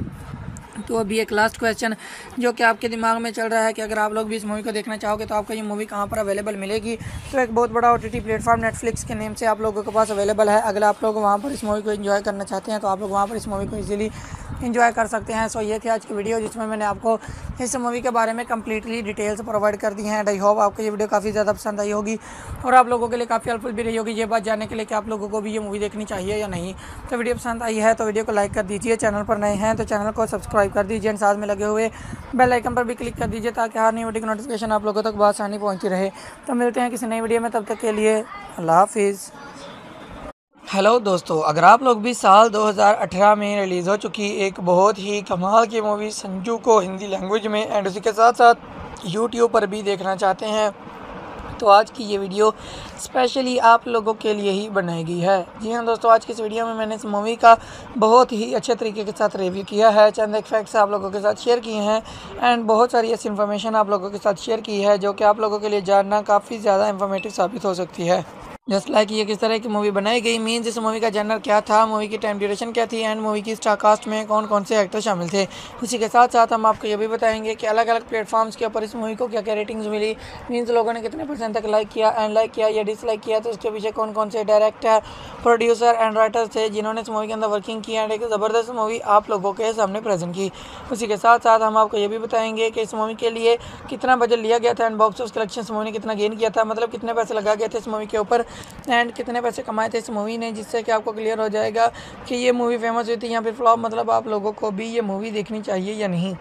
तो अभी एक लास्ट क्वेश्चन जो कि आपके दिमाग में चल रहा है कि अगर आप लोग भी इस मूवी को देखना चाहोगे तो आपको ये मूवी कहाँ पर अवेलेबल मिलेगी। तो एक बहुत बड़ा OTT प्लेटफॉर्म नेटफ्लिक्स के नेम से आप लोगों के पास अवेलेबल है। अगर आप लोग वहाँ पर इस मूवी को एंजॉय करना चाहते हैं तो आप लोग वहाँ पर इस मूवी को इजीली एंजॉय कर सकते हैं। सो ये थी आज की वीडियो जिसमें मैंने आपको इस मूवी के बारे में कम्प्लीटली डिटेल्स प्रोवाइड कर दी हैं एंड आई होप आपको ये वीडियो काफ़ी ज़्यादा पसंद आई होगी और आप लोगों के लिए काफ़ी हेल्पफुल भी रही होगी ये बात जानने के लिए कि आप लोगों को भी ये मूवी देखनी चाहिए या नहीं। तो वीडियो पसंद आई है तो वीडियो को लाइक कर दीजिए, चैनल पर नए हैं तो चैनल को सब्सक्राइब कर दीजिए एंड साथ में लगे हुए बेल आइकन पर भी क्लिक कर दीजिए ताकि हर नई वीडियो की नोटिफिकेशन आप लोगों तक बआसानी पहुँची रहे। तो मिलते हैं किसी नई वीडियो में, तब तक के लिए अल्लाह हाफिज़। हेलो दोस्तों, अगर आप लोग भी साल 2018 में रिलीज़ हो चुकी एक बहुत ही कमाल की मूवी संजू को हिंदी लैंग्वेज में एंड उसी के साथ साथ यूट्यूब पर भी देखना चाहते हैं तो आज की ये वीडियो स्पेशली आप लोगों के लिए ही बनाई गई है। जी हाँ दोस्तों, आज की इस वीडियो में मैंने इस मूवी का बहुत ही अच्छे तरीके के साथ रिव्यू किया है, चंद एक फैक्ट्स आप लोगों के साथ शेयर किए हैं एंड बहुत सारी ऐसी इन्फॉर्मेशन आप लोगों के साथ शेयर की है जो कि आप लोगों के लिए जानना काफ़ी ज़्यादा इन्फॉर्मेटिव साबित हो सकती है। जस्ट लाइक ये किस तरह की मूवी बनाई गई, मीन्स इस मूवी का जनर क्या था, मूवी की टाइम ड्यूरेशन क्या थी एंड मूवी की स्टार कास्ट में कौन कौन से एक्टर शामिल थे। उसी के साथ साथ हम आपको ये भी बताएंगे कि अलग अलग प्लेटफॉर्म्स के ऊपर इस मूवी को क्या क्या रेटिंग्स मिली, मीन्स लोगों ने कितने % तक लाइक किया एंड लाइक किया या डिसलाइक किया, तो उसके पीछे कौन कौन से डायरेक्टर, प्रोड्यूसर एंड राइटर्स थे जिन्होंने इस मूवी के अंदर वर्किंग की एंड एक ज़बरदस्त मूवी आप लोगों के सामने प्रेजेंट की। उसी के साथ साथ हम आपको ये भी बताएंगे कि इस मूवी के लिए कितना बजट लिया गया था एंड बॉक्स ऑफिस कलेक्शन इस मूवी ने कितना गेन किया था, मतलब कितने पैसे लगा गए थे इस मूवी के ऊपर एंड कितने पैसे कमाए थे इस मूवी ने, जिससे कि आपको क्लियर हो जाएगा कि ये मूवी फेमस हुई थी या फिर फ्लॉप, मतलब आप लोगों को भी ये मूवी देखनी चाहिए या नहीं।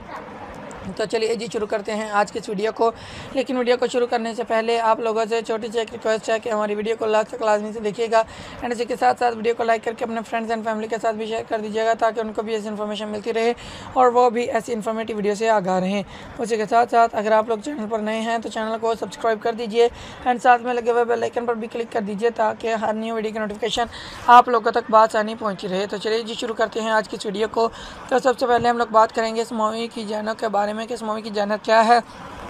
तो चलिए जी शुरू करते हैं आज की इस वीडियो को। लेकिन वीडियो को शुरू करने से पहले आप लोगों से छोटी सी एक रिक्वेस्ट है कि हमारी वीडियो को लास्ट तक लाजमी से देखिएगा एंड इसी के साथ साथ वीडियो को लाइक करके अपने फ्रेंड्स एंड फैमिली के साथ भी शेयर कर दीजिएगा ताकि उनको भी ऐसी इन्फॉर्मेशन मिलती रहे और वो भी ऐसी इन्फॉर्मेटिव वीडियो से आगाह रहें। उसी के साथ साथ अगर आप लोग चैनल पर नए हैं तो चैनल को सब्सक्राइब कर दीजिए एंड साथ में लगे हुए बेल आइकन पर भी क्लिक कर दीजिए ताकि हर न्यू वीडियो की नोटिफिकेशन आप लोगों तक बासानी पहुँची रहे। तो चलिए जी शुरू करते हैं आज की इस वीडियो को। तो सबसे पहले हम लोग बात करेंगे इस मूवी की जानर के बारे में कि इस मूवी की जानर क्या है,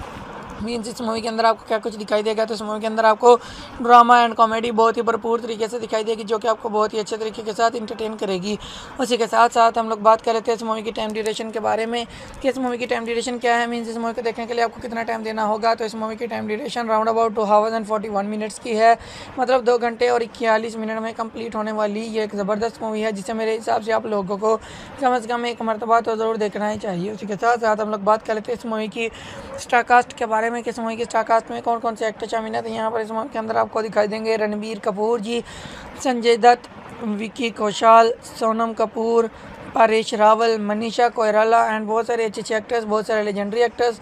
मीन्स इस मूवी के अंदर आपको क्या कुछ दिखाई देगा। तो इस मूवी के अंदर आपको ड्रामा एंड कॉमेडी बहुत ही भरपूर तरीके से दिखाई देगी जो कि आपको बहुत ही अच्छे तरीके के साथ इंटरटेन करेगी। उसी के साथ साथ हम लोग बात कर लेते हैं इस मूवी की टाइम ड्यूरेशन के बारे में कि इस मूवी की टाइम ड्यूरेशन क्या है, मीन्स इस मूवी को देखने के लिए आपको कितना टाइम देना होगा। तो इस मूवी की time duration round about 2 hours and 41 minutes की है, मतलब 2 घंटे और 41 मिनट में कंप्लीट होने वाली ये एक ज़बरदस्त मूवी है जिसे मेरे हिसाब से आप लोगों को कम से कम एक मरतबा तो ज़रूर देखना ही चाहिए। उसी के साथ साथ हम लोग बात कर लेते हैं इस मूवी की स्टार कास्ट के बारे में कि इस मूवी की स्टार कास्ट में कौन कौन से एक्टर शामिल हैं। तो यहाँ पर इस मूवी के अंदर आपको दिखाई देंगे रणबीर कपूर जी, संजय दत्त, विकी कौशल, सोनम कपूर, परेश रावल, मनीषा कोइराला एंड बहुत सारे अच्छे एक्टर्स, बहुत सारे लेजेंडरी एक्टर्स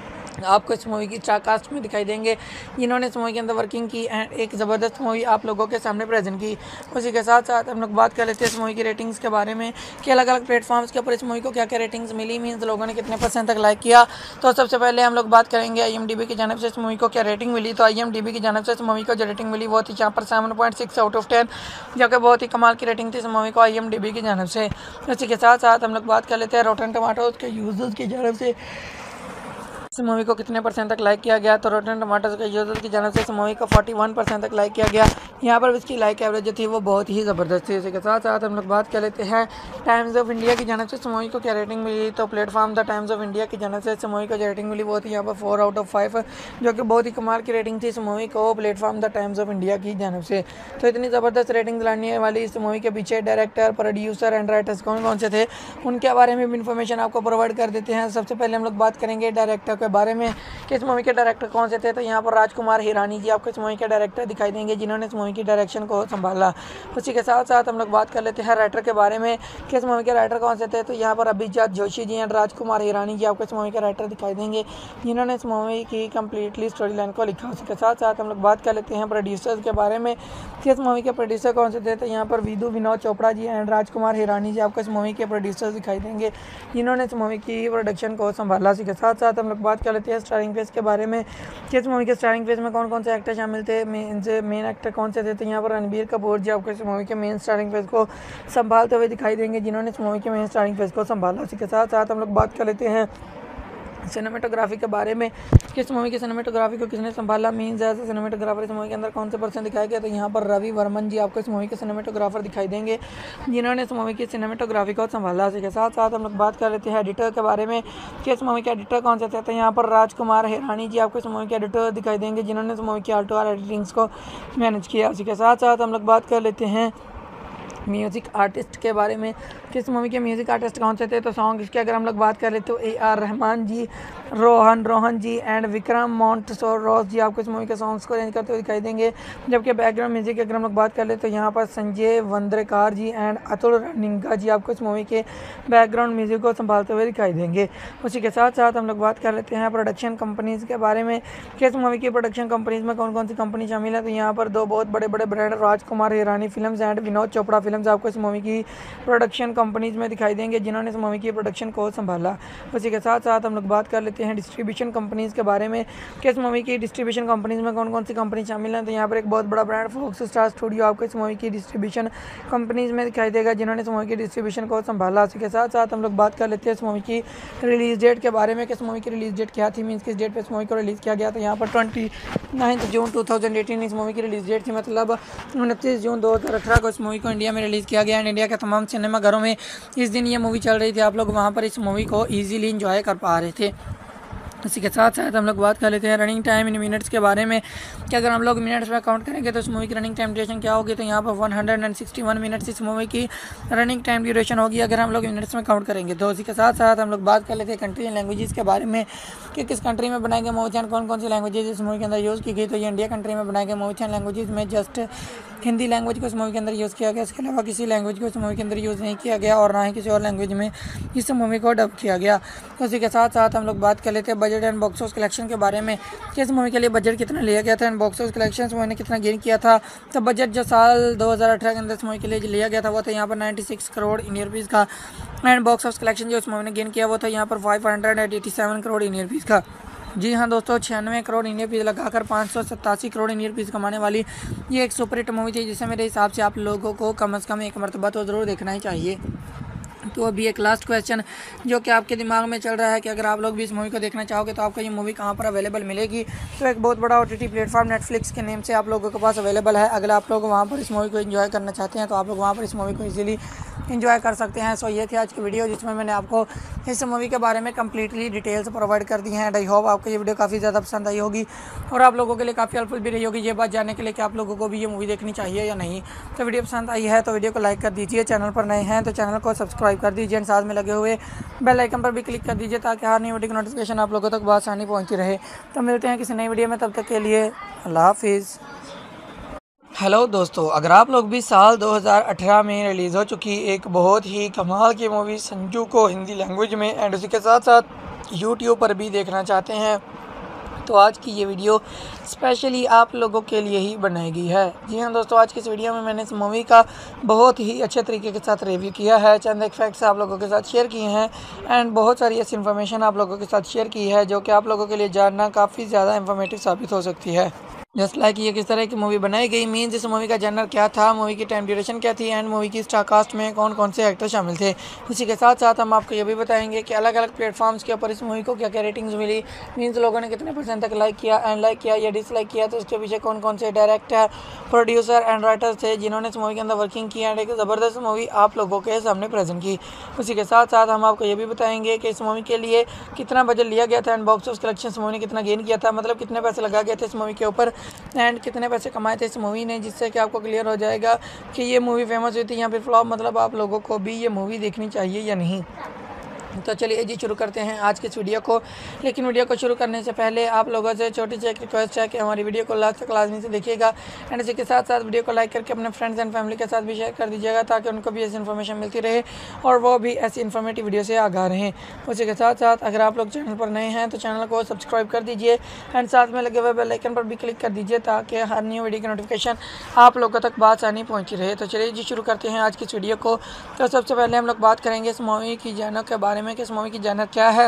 आपको इस मूवी की स्टार कास्ट में दिखाई देंगे जिन्होंने इस मूवी के अंदर वर्किंग की एंड एक ज़बरदस्त मूवी आप लोगों के सामने प्रेजेंट की। उसी के साथ साथ हम लोग बात कर लेते हैं इस मूवी की रेटिंग्स के बारे में कि अलग अलग प्लेटफॉर्म्स के ऊपर इस मूवी को क्या क्या रेटिंग्स मिली, मीन्स लोगों ने कितने % तक लाइक किया। तो सबसे पहले हम लोग बात करेंगे IMDb की जानब से इस मूवी को क्या रेटिंग मिली। तो IMDb की जानब से इस मूवी को जो रेटिंग मिली वो थी यहाँ पर 7.6 out of 10, जो कि बहुत ही कमाल की रेटिंग थी इस मूवी को IMDb की जानब से। उसी के साथ साथ हम लोग बात कर लेते हैं रॉटन टमाटोज के यूजर्स की जानब से इस मूवी को कितने % तक लाइक किया गया। तो रॉटन टमाटोज के यूजर्स की जानब से इस मूवी को 41% तक लाइक किया गया। यहाँ पर इसकी लाइक एवरेज जो थी वो बहुत ही ज़बरदस्त थी। इसके साथ साथ हम लोग बात कर लेते हैं टाइम्स ऑफ इंडिया की जानब से इस मूवी को क्या रेटिंग मिली। तो platform the Times of India की जानब से इस मूवी को जो रेटिंग मिली वो थी यहाँ पर 4 out of 5, जो कि बहुत ही कमाल की रेटिंग थी इस मूवी को platform the Times of India की जानब से। तो इतनी ज़बरदस्त रेटिंग लाने वाली इस मूवी के पीछे डायरेक्टर, प्रोड्यूसर एंड राइटर्स कौन कौन से थे उनके बारे में भी इन्फॉर्मेशन आपको प्रोवाइड कर देते हैं। सबसे पहले हम लोग बात करेंगे डायरेक्टर के बारे में कि इस मूवी के डायरेक्टर कौन से थे। तो यहाँ पर राजकुमार हिरानी जी आपको इस मूवी के डायरेक्टर दिखाई देंगे जिन्होंने इस मूवी की डायरेक्शन को संभाला। उसी के साथ साथ हम लोग बात कर लेते हैं राइटर के बारे में कि इस मूवी के राइटर कौन से थे। तो यहाँ पर अभिजात जोशी जी एंड राजकुमार हिरानी जी आपको इस मूवी के राइटर दिखाई देंगे जिन्होंने इस मूवी की कम्प्लीटली स्टोरी लाइन को लिखा। उसके साथ साथ हम लोग बात कर लेते हैं प्रोड्यूसर्स के बारे में कि इस मूवी के प्रोड्यूसर कौन से थे। तो यहाँ पर विनोद चोपड़ा जी एंड राजकुमार हिरानी जी आपको इस मूवी के प्रोड्यूसर्स दिखाई देंगे जिन्होंने इस मूवी की प्रोडक्शन को संभाला। उसी के साथ साथ हम लोग बात कर लेते हैं स्टारिंग फेस के बारे में कि इस मूवी के स्टारिंग फेस में कौन कौन से एक्टर शामिल थे, मेन एक्टर कौन से थे। तो यहाँ पर रणबीर कपूर जी आपको इस मूवी के मेन स्टारिंग फेस को संभालते हुए दिखाई देंगे जिन्होंने इस मूवी के मेन स्टारिंग फेस को संभाला। उसी के साथ साथ हम लोग बात कर लेते हैं सिनेमेटोग्राफी के बारे में कि इस मूवी की सिनेमेटोग्राफी को किसने संभाला, मीन्स एज ए सिनेमेटोग्राफर इस मूवी के अंदर कौन से पर्सन दिखाया गया। तो यहाँ पर रवि वर्मन जी आपको इस मूवी के सिनेमेटोग्राफर दिखाई देंगे जिन्होंने इस मूवी की सिनेमेटोग्राफी को संभाला। इसी के साथ साथ हम लोग बात कर लेते हैं एडिटर के बारे में कि इस मूवी के एडिटर कौन से थे। तो यहाँ पर राजकुमार हिरानी जी आपको इस मूवी के एडिटर दिखाई देंगे जिन्होंने इस मूवी की आल्टो एडिटिंग्स को मैनेज किया। उसी के साथ साथ हम लोग बात कर लेते हैं म्यूज़िक आर्टिस्ट के बारे में कि इस मूवी के म्यूज़िक आर्टिस्ट कौन से थे, तो सॉन्ग्स की अगर हम लोग बात करें तो AR रहमान जी, रोहन जी एंड विक्रम मोंटसोरोस जी आपको इस मूवी के सॉन्ग्स को अरेंज करते हुए दिखाई देंगे। जबकि बैकग्राउंड म्यूज़िक की अगर हम लोग बात कर ले तो यहाँ पर संजय वंद्रेकार जी एंड अतुल रनिंगा जी आपको इस मूवी के बैकग्राउंड म्यूज़िक को संभालते हुए दिखाई देंगे। उसी के साथ साथ हम लोग बात कर लेते हैं प्रोडक्शन कंपनीज़ के बारे में कि इस मूवी की प्रोडक्शन कंपनीज़ में कौन कौन सी कंपनी शामिल है। तो यहाँ पर दो बहुत बड़े बड़े brand Rajkumar Hirani films and Vinod Chopra films आपको इस मूवी की प्रोडक्शन कंपनीज़ में दिखाई देंगे, जिन्होंने इस मूवी की प्रोडक्शन को संभाला। उसी के साथ साथ हम लोग बात कर लेते हैं डिस्ट्रीब्यूशन कंपनीज़ के बारे में कि इस मूवी की डिस्ट्रीब्यूशन कंपनीज़ में कौन कौन सी कंपनी शामिल है। तो यहाँ पर एक बहुत बड़ा ब्रांड फॉक्स स्टार स्टूडियो आपको इस मूवी की डिस्ट्रीब्यूशन कंपनीज़ में दिखाई देगा, जिन्होंने इस मूवी की डिस्ट्रीब्यूशन को संभाला। उसी के साथ साथ हम लोग बात कर लेते हैं इस मूवी की रिलीज़ डेट के बारे में कि इस मूवी की रिलीज़ डेट क्या थी, मीन्स किस डेट पर इस मूवी को रिलीज़ किया गया। तो यहाँ पर 29 जून 2018 इस मूवी की रिलीज़ डेट थी, मतलब 29 जून 2018 को इस मूवी को इंडिया में रिलीज़ किया गया एंड इंडिया के तमाम सिनेमाघरों में इस दिन ये मूवी चल रही थी। आप लोग वहाँ पर इस मूवी को ईजिली इंजॉय कर पा रहे थे। इसी के साथ साथ हम लोग बात कर लेते हैं रनिंग टाइम इन मिनट्स के बारे में कि अगर हम लोग मिनट्स में काउंट करेंगे तो इस मूवी की रनिंग टाइम ड्यूरेशन क्या होगी। तो यहाँ पर 161 मिनट्स इस मूवी की रनिंग टाइम ड्यूरेशन होगी अगर हम लोग मिनट्स में काउंट करेंगे। तो इसी के साथ साथ हम लोग बात कर लेते हैं कंट्री एंड लैंग्वेजेस के बारे में कि किस कंट्री में बनाए गए मूवी एंड कौन कौन सी लैंग्वेजेज इस मूवी के अंदर यूज़ की गई। तो ये इंडिया कंट्री में बनाए गए मूवी एंड लैंग्वेजेस में जस्ट हिंदी लैंग्वेज को इस मूवी के अंदर यूज़ किया गया, इसके अलावा किसी लैंग्वेज को इस मूवी के अंदर यूज़ नहीं किया गया और ना ही किसी और लैंग्वेज में इस मूवी को डब किया गया। तो उसी के साथ साथ हम लोग बात कर लेते हैं budget and box office collection के बारे में कि इस मूवी के लिए बजट कितना लिया गया था and box office collection movie ने कितना गेन किया था। तो बजट जो साल 2018 के अंदर इस मूवी के लिए लिया गया था वो था यहाँ पर 96 करोड़ इंडियन रुपीज़ का एंड बॉक्स ऑफिस कलेक्शन जो इस मूवी ने गेन किया वो था यहाँ पर 587 करोड़ इंडियन रुपीज़ का। जी हाँ दोस्तों, 96 करोड़ इंडियन रुपीज़ लगाकर 587 करोड़ इंडियन रुपीज़ कमाने वाली ये एक सुपरहिट मूवी थी, जिसे मेरे हिसाब से आप लोगों को कम से कम एक मरतबा तो ज़रूर देखना ही चाहिए। तो अभी एक लास्ट क्वेश्चन जो कि आपके दिमाग में चल रहा है कि अगर आप लोग भी इस मूवी को देखना चाहोगे तो आपको ये मूवी कहाँ पर अवेलेबल मिलेगी। तो एक बहुत बड़ा OTT प्लेटफॉर्म नेटफ्लिक्स के नेम से आप लोगों के पास अवेलेबल है। अगर आप लोग वहाँ पर इस मूवी को एंजॉय करना चाहते हैं तो आप लोग वहाँ पर इस मूवी को इजीली एंजॉय कर सकते हैं। सो ये थी आज की वीडियो जिसमें मैंने आपको इस मूवी के बारे में कम्प्लीटली डिटेल्स प्रोवाइड कर दी हैं एंड आई होप आपको ये वीडियो काफ़ी ज़्यादा पसंद आई होगी और आप लोगों के लिए काफ़ी हेल्पफुल भी रही होगी ये बात जानने के लिए कि आप लोगों को भी ये मूवी देखनी चाहिए या नहीं। तो वीडियो पसंद आई है तो वीडियो को लाइक कर दीजिए, चैनल पर नए हैं तो चैनल को सब्सक्राइब कर दीजिए एंड साथ में लगे हुए बेल आइकन पर भी क्लिक कर दीजिए ताकि हर नई वीडियो की नोटिफिकेशन आप लोगों तक बआसानी पहुँचती रहे। तो मिलते हैं किसी नई वीडियो में, तब तक के लिए अल्लाह हाफिज़। हेलो दोस्तों, अगर आप लोग भी साल 2018 में रिलीज़ हो चुकी एक बहुत ही कमाल की मूवी संजू को हिंदी लैंग्वेज में एंड उसी के साथ साथ यूट्यूब पर भी देखना चाहते हैं तो आज की ये वीडियो स्पेशली आप लोगों के लिए ही बनाई गई है। जी हाँ दोस्तों, आज की इस वीडियो में मैंने इस मूवी का बहुत ही अच्छे तरीके के साथ रिव्यू किया है, चंद एक फैक्ट्स आप लोगों के साथ शेयर किए हैं एंड बहुत सारी ऐसी इन्फॉर्मेशन आप लोगों के साथ शेयर की है जो कि आप लोगों के लिए जानना काफ़ी ज़्यादा इन्फॉर्मेटिव साबित हो सकती है। जस्ट लाइक ये किस तरह की मूवी बनाई गई, मीन्स इस मूवी का जनर क्या था, मूवी की टाइम ड्यूरेशन क्या थी एंड मूवी की स्टार कास्ट में कौन कौन से एक्टर शामिल थे। इसी के साथ साथ हम आपको ये भी बताएंगे कि अलग अलग प्लेटफॉर्म्स के ऊपर इस मूवी को क्या क्या रेटिंग्स मिली, मीन्स लोगों ने कितने % तक लाइक किया एंड लाइक किया या डिसलाइक किया, तो इसके पीछे कौन कौन से डायरेक्टर, प्रोड्यूसर एंड राइटर्स थे जिन्होंने इस मूवी के अंदर वर्किंग की एंड एक ज़बरदस्त मूवी आप लोगों के सामने प्रेजेंट की। उसी के साथ साथ हम आपको ये भी बताएंगे कि इस मूवी के लिए कितना बजट लिया गया था एंड बॉक्स ऑफिस कलेक्शन इस मूवी ने कितना गेन किया था, मतलब कितने पैसे लगा गए थे इस मूवी के ऊपर एंड कितने पैसे कमाए थे इस मूवी ने, जिससे कि आपको क्लियर हो जाएगा कि ये मूवी फेमस हुई थी या फिर फ्लॉप, मतलब आप लोगों को भी ये मूवी देखनी चाहिए या नहीं। तो चलिए जी शुरू करते हैं आज के इस वीडियो को। लेकिन वीडियो को शुरू करने से पहले आप लोगों से छोटी सी एक रिक्वेस्ट है कि हमारी वीडियो को लास्ट तक लाजमी से देखिएगा एंड इसी के साथ साथ वीडियो को लाइक करके अपने फ्रेंड्स एंड फैमिली के साथ भी शेयर कर दीजिएगा ताकि उनको भी ऐसी इन्फॉर्मेशन मिलती रहे और वो भी ऐसी इन्फॉर्मेटिव वीडियो से आगाह रहें। उसी के साथ साथ अगर आप लोग चैनल पर नए हैं तो चैनल को सब्सक्राइब कर दीजिए एंड साथ में लगे हुए बेल आइकन पर भी क्लिक कर दीजिए ताकि हर न्यू वीडियो की नोटिफिकेशन आप लोगों तक बआसानी पहुँची रहे। तो चलिए जी शुरू करते हैं आज की इस वीडियो को। तो सबसे पहले हम लोग बात करेंगे इस मूवी की जानर के बारे में कि इस मूवी की जानर क्या है,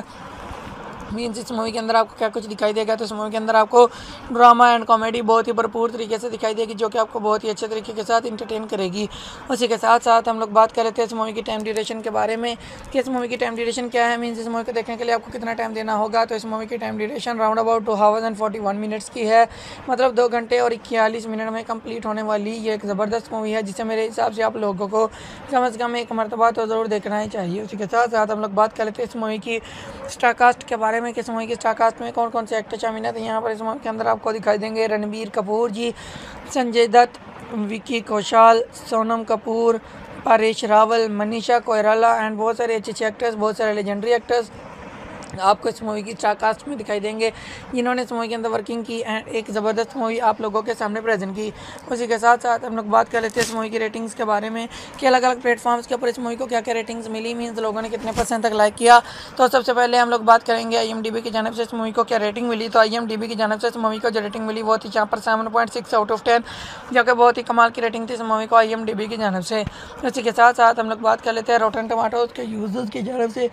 मीन्स इस मूवी के अंदर आपको क्या कुछ दिखाई देगा। तो इस मूवी के अंदर आपको ड्रामा एंड कॉमेडी बहुत ही भरपूर तरीके से दिखाई देगी जो कि आपको बहुत ही अच्छे तरीके के साथ इंटरटेन करेगी। उसी के साथ साथ हम लोग बात कर रहे थे इस मूवी की टाइम ड्यूरेशन के बारे में कि इस मूवी की टाइम ड्यूरेशन क्या है, मीन्स इस मूवी को देखने के लिए आपको कितना टाइम देना होगा। तो इस मूवी की time duration round about 2 hours and 41 minutes की है, मतलब 2 घंटे और 41 मिनट में कंप्लीट होने वाली ये एक ज़बरदस्त मूवी है जिसे मेरे हिसाब से आप लोगों को कम से कम एक मरतबा तो ज़रूर देखना ही चाहिए। उसी के साथ साथ हम लोग बात कर लेते हैं इस मूवी की स्टार कास्ट के बारे में कि इस मूवी की स्टार कास्ट में कौन कौन से एक्टर शामिल हैं। तो यहाँ पर इस मूवी के अंदर आपको दिखाई देंगे रणबीर कपूर जी, संजय दत्त, विकी कौशल, सोनम कपूर, परेश रावल, मनीषा कोइराला एंड बहुत सारे अच्छे एक्टर्स, बहुत सारे लेजेंडरी एक्टर्स आपको इस मूवी की स्टार कास्ट में दिखाई देंगे, जिन्होंने इस मूवी के अंदर वर्किंग की एंड एक ज़बरदस्त मूवी आप लोगों के सामने प्रेजेंट की। उसी के साथ साथ हम लोग बात कर लेते हैं इस मूवी की रेटिंग्स के बारे में कि अलग अलग प्लेटफॉर्म्स के ऊपर इस मूवी को क्या क्या रेटिंग्स मिली, मीन्स लोगों ने कितने % तक लाइक किया। तो सबसे पहले हम लोग बात करेंगे IMDb की जानब से इस मूवी को क्या रेटिंग मिली। तो IMDb की जानब से इस मूवी को जो रेटिंग मिली वो थी यहाँ पर 7.6 आउट ऑफ 10, जो कि बहुत ही कमाल की रेटिंग थी इस मूवी को IMDb की जानब से। उसी के साथ साथ हम लोग बात कर लेते हैं रॉटन टमाटोज के यूजर्स की जानब से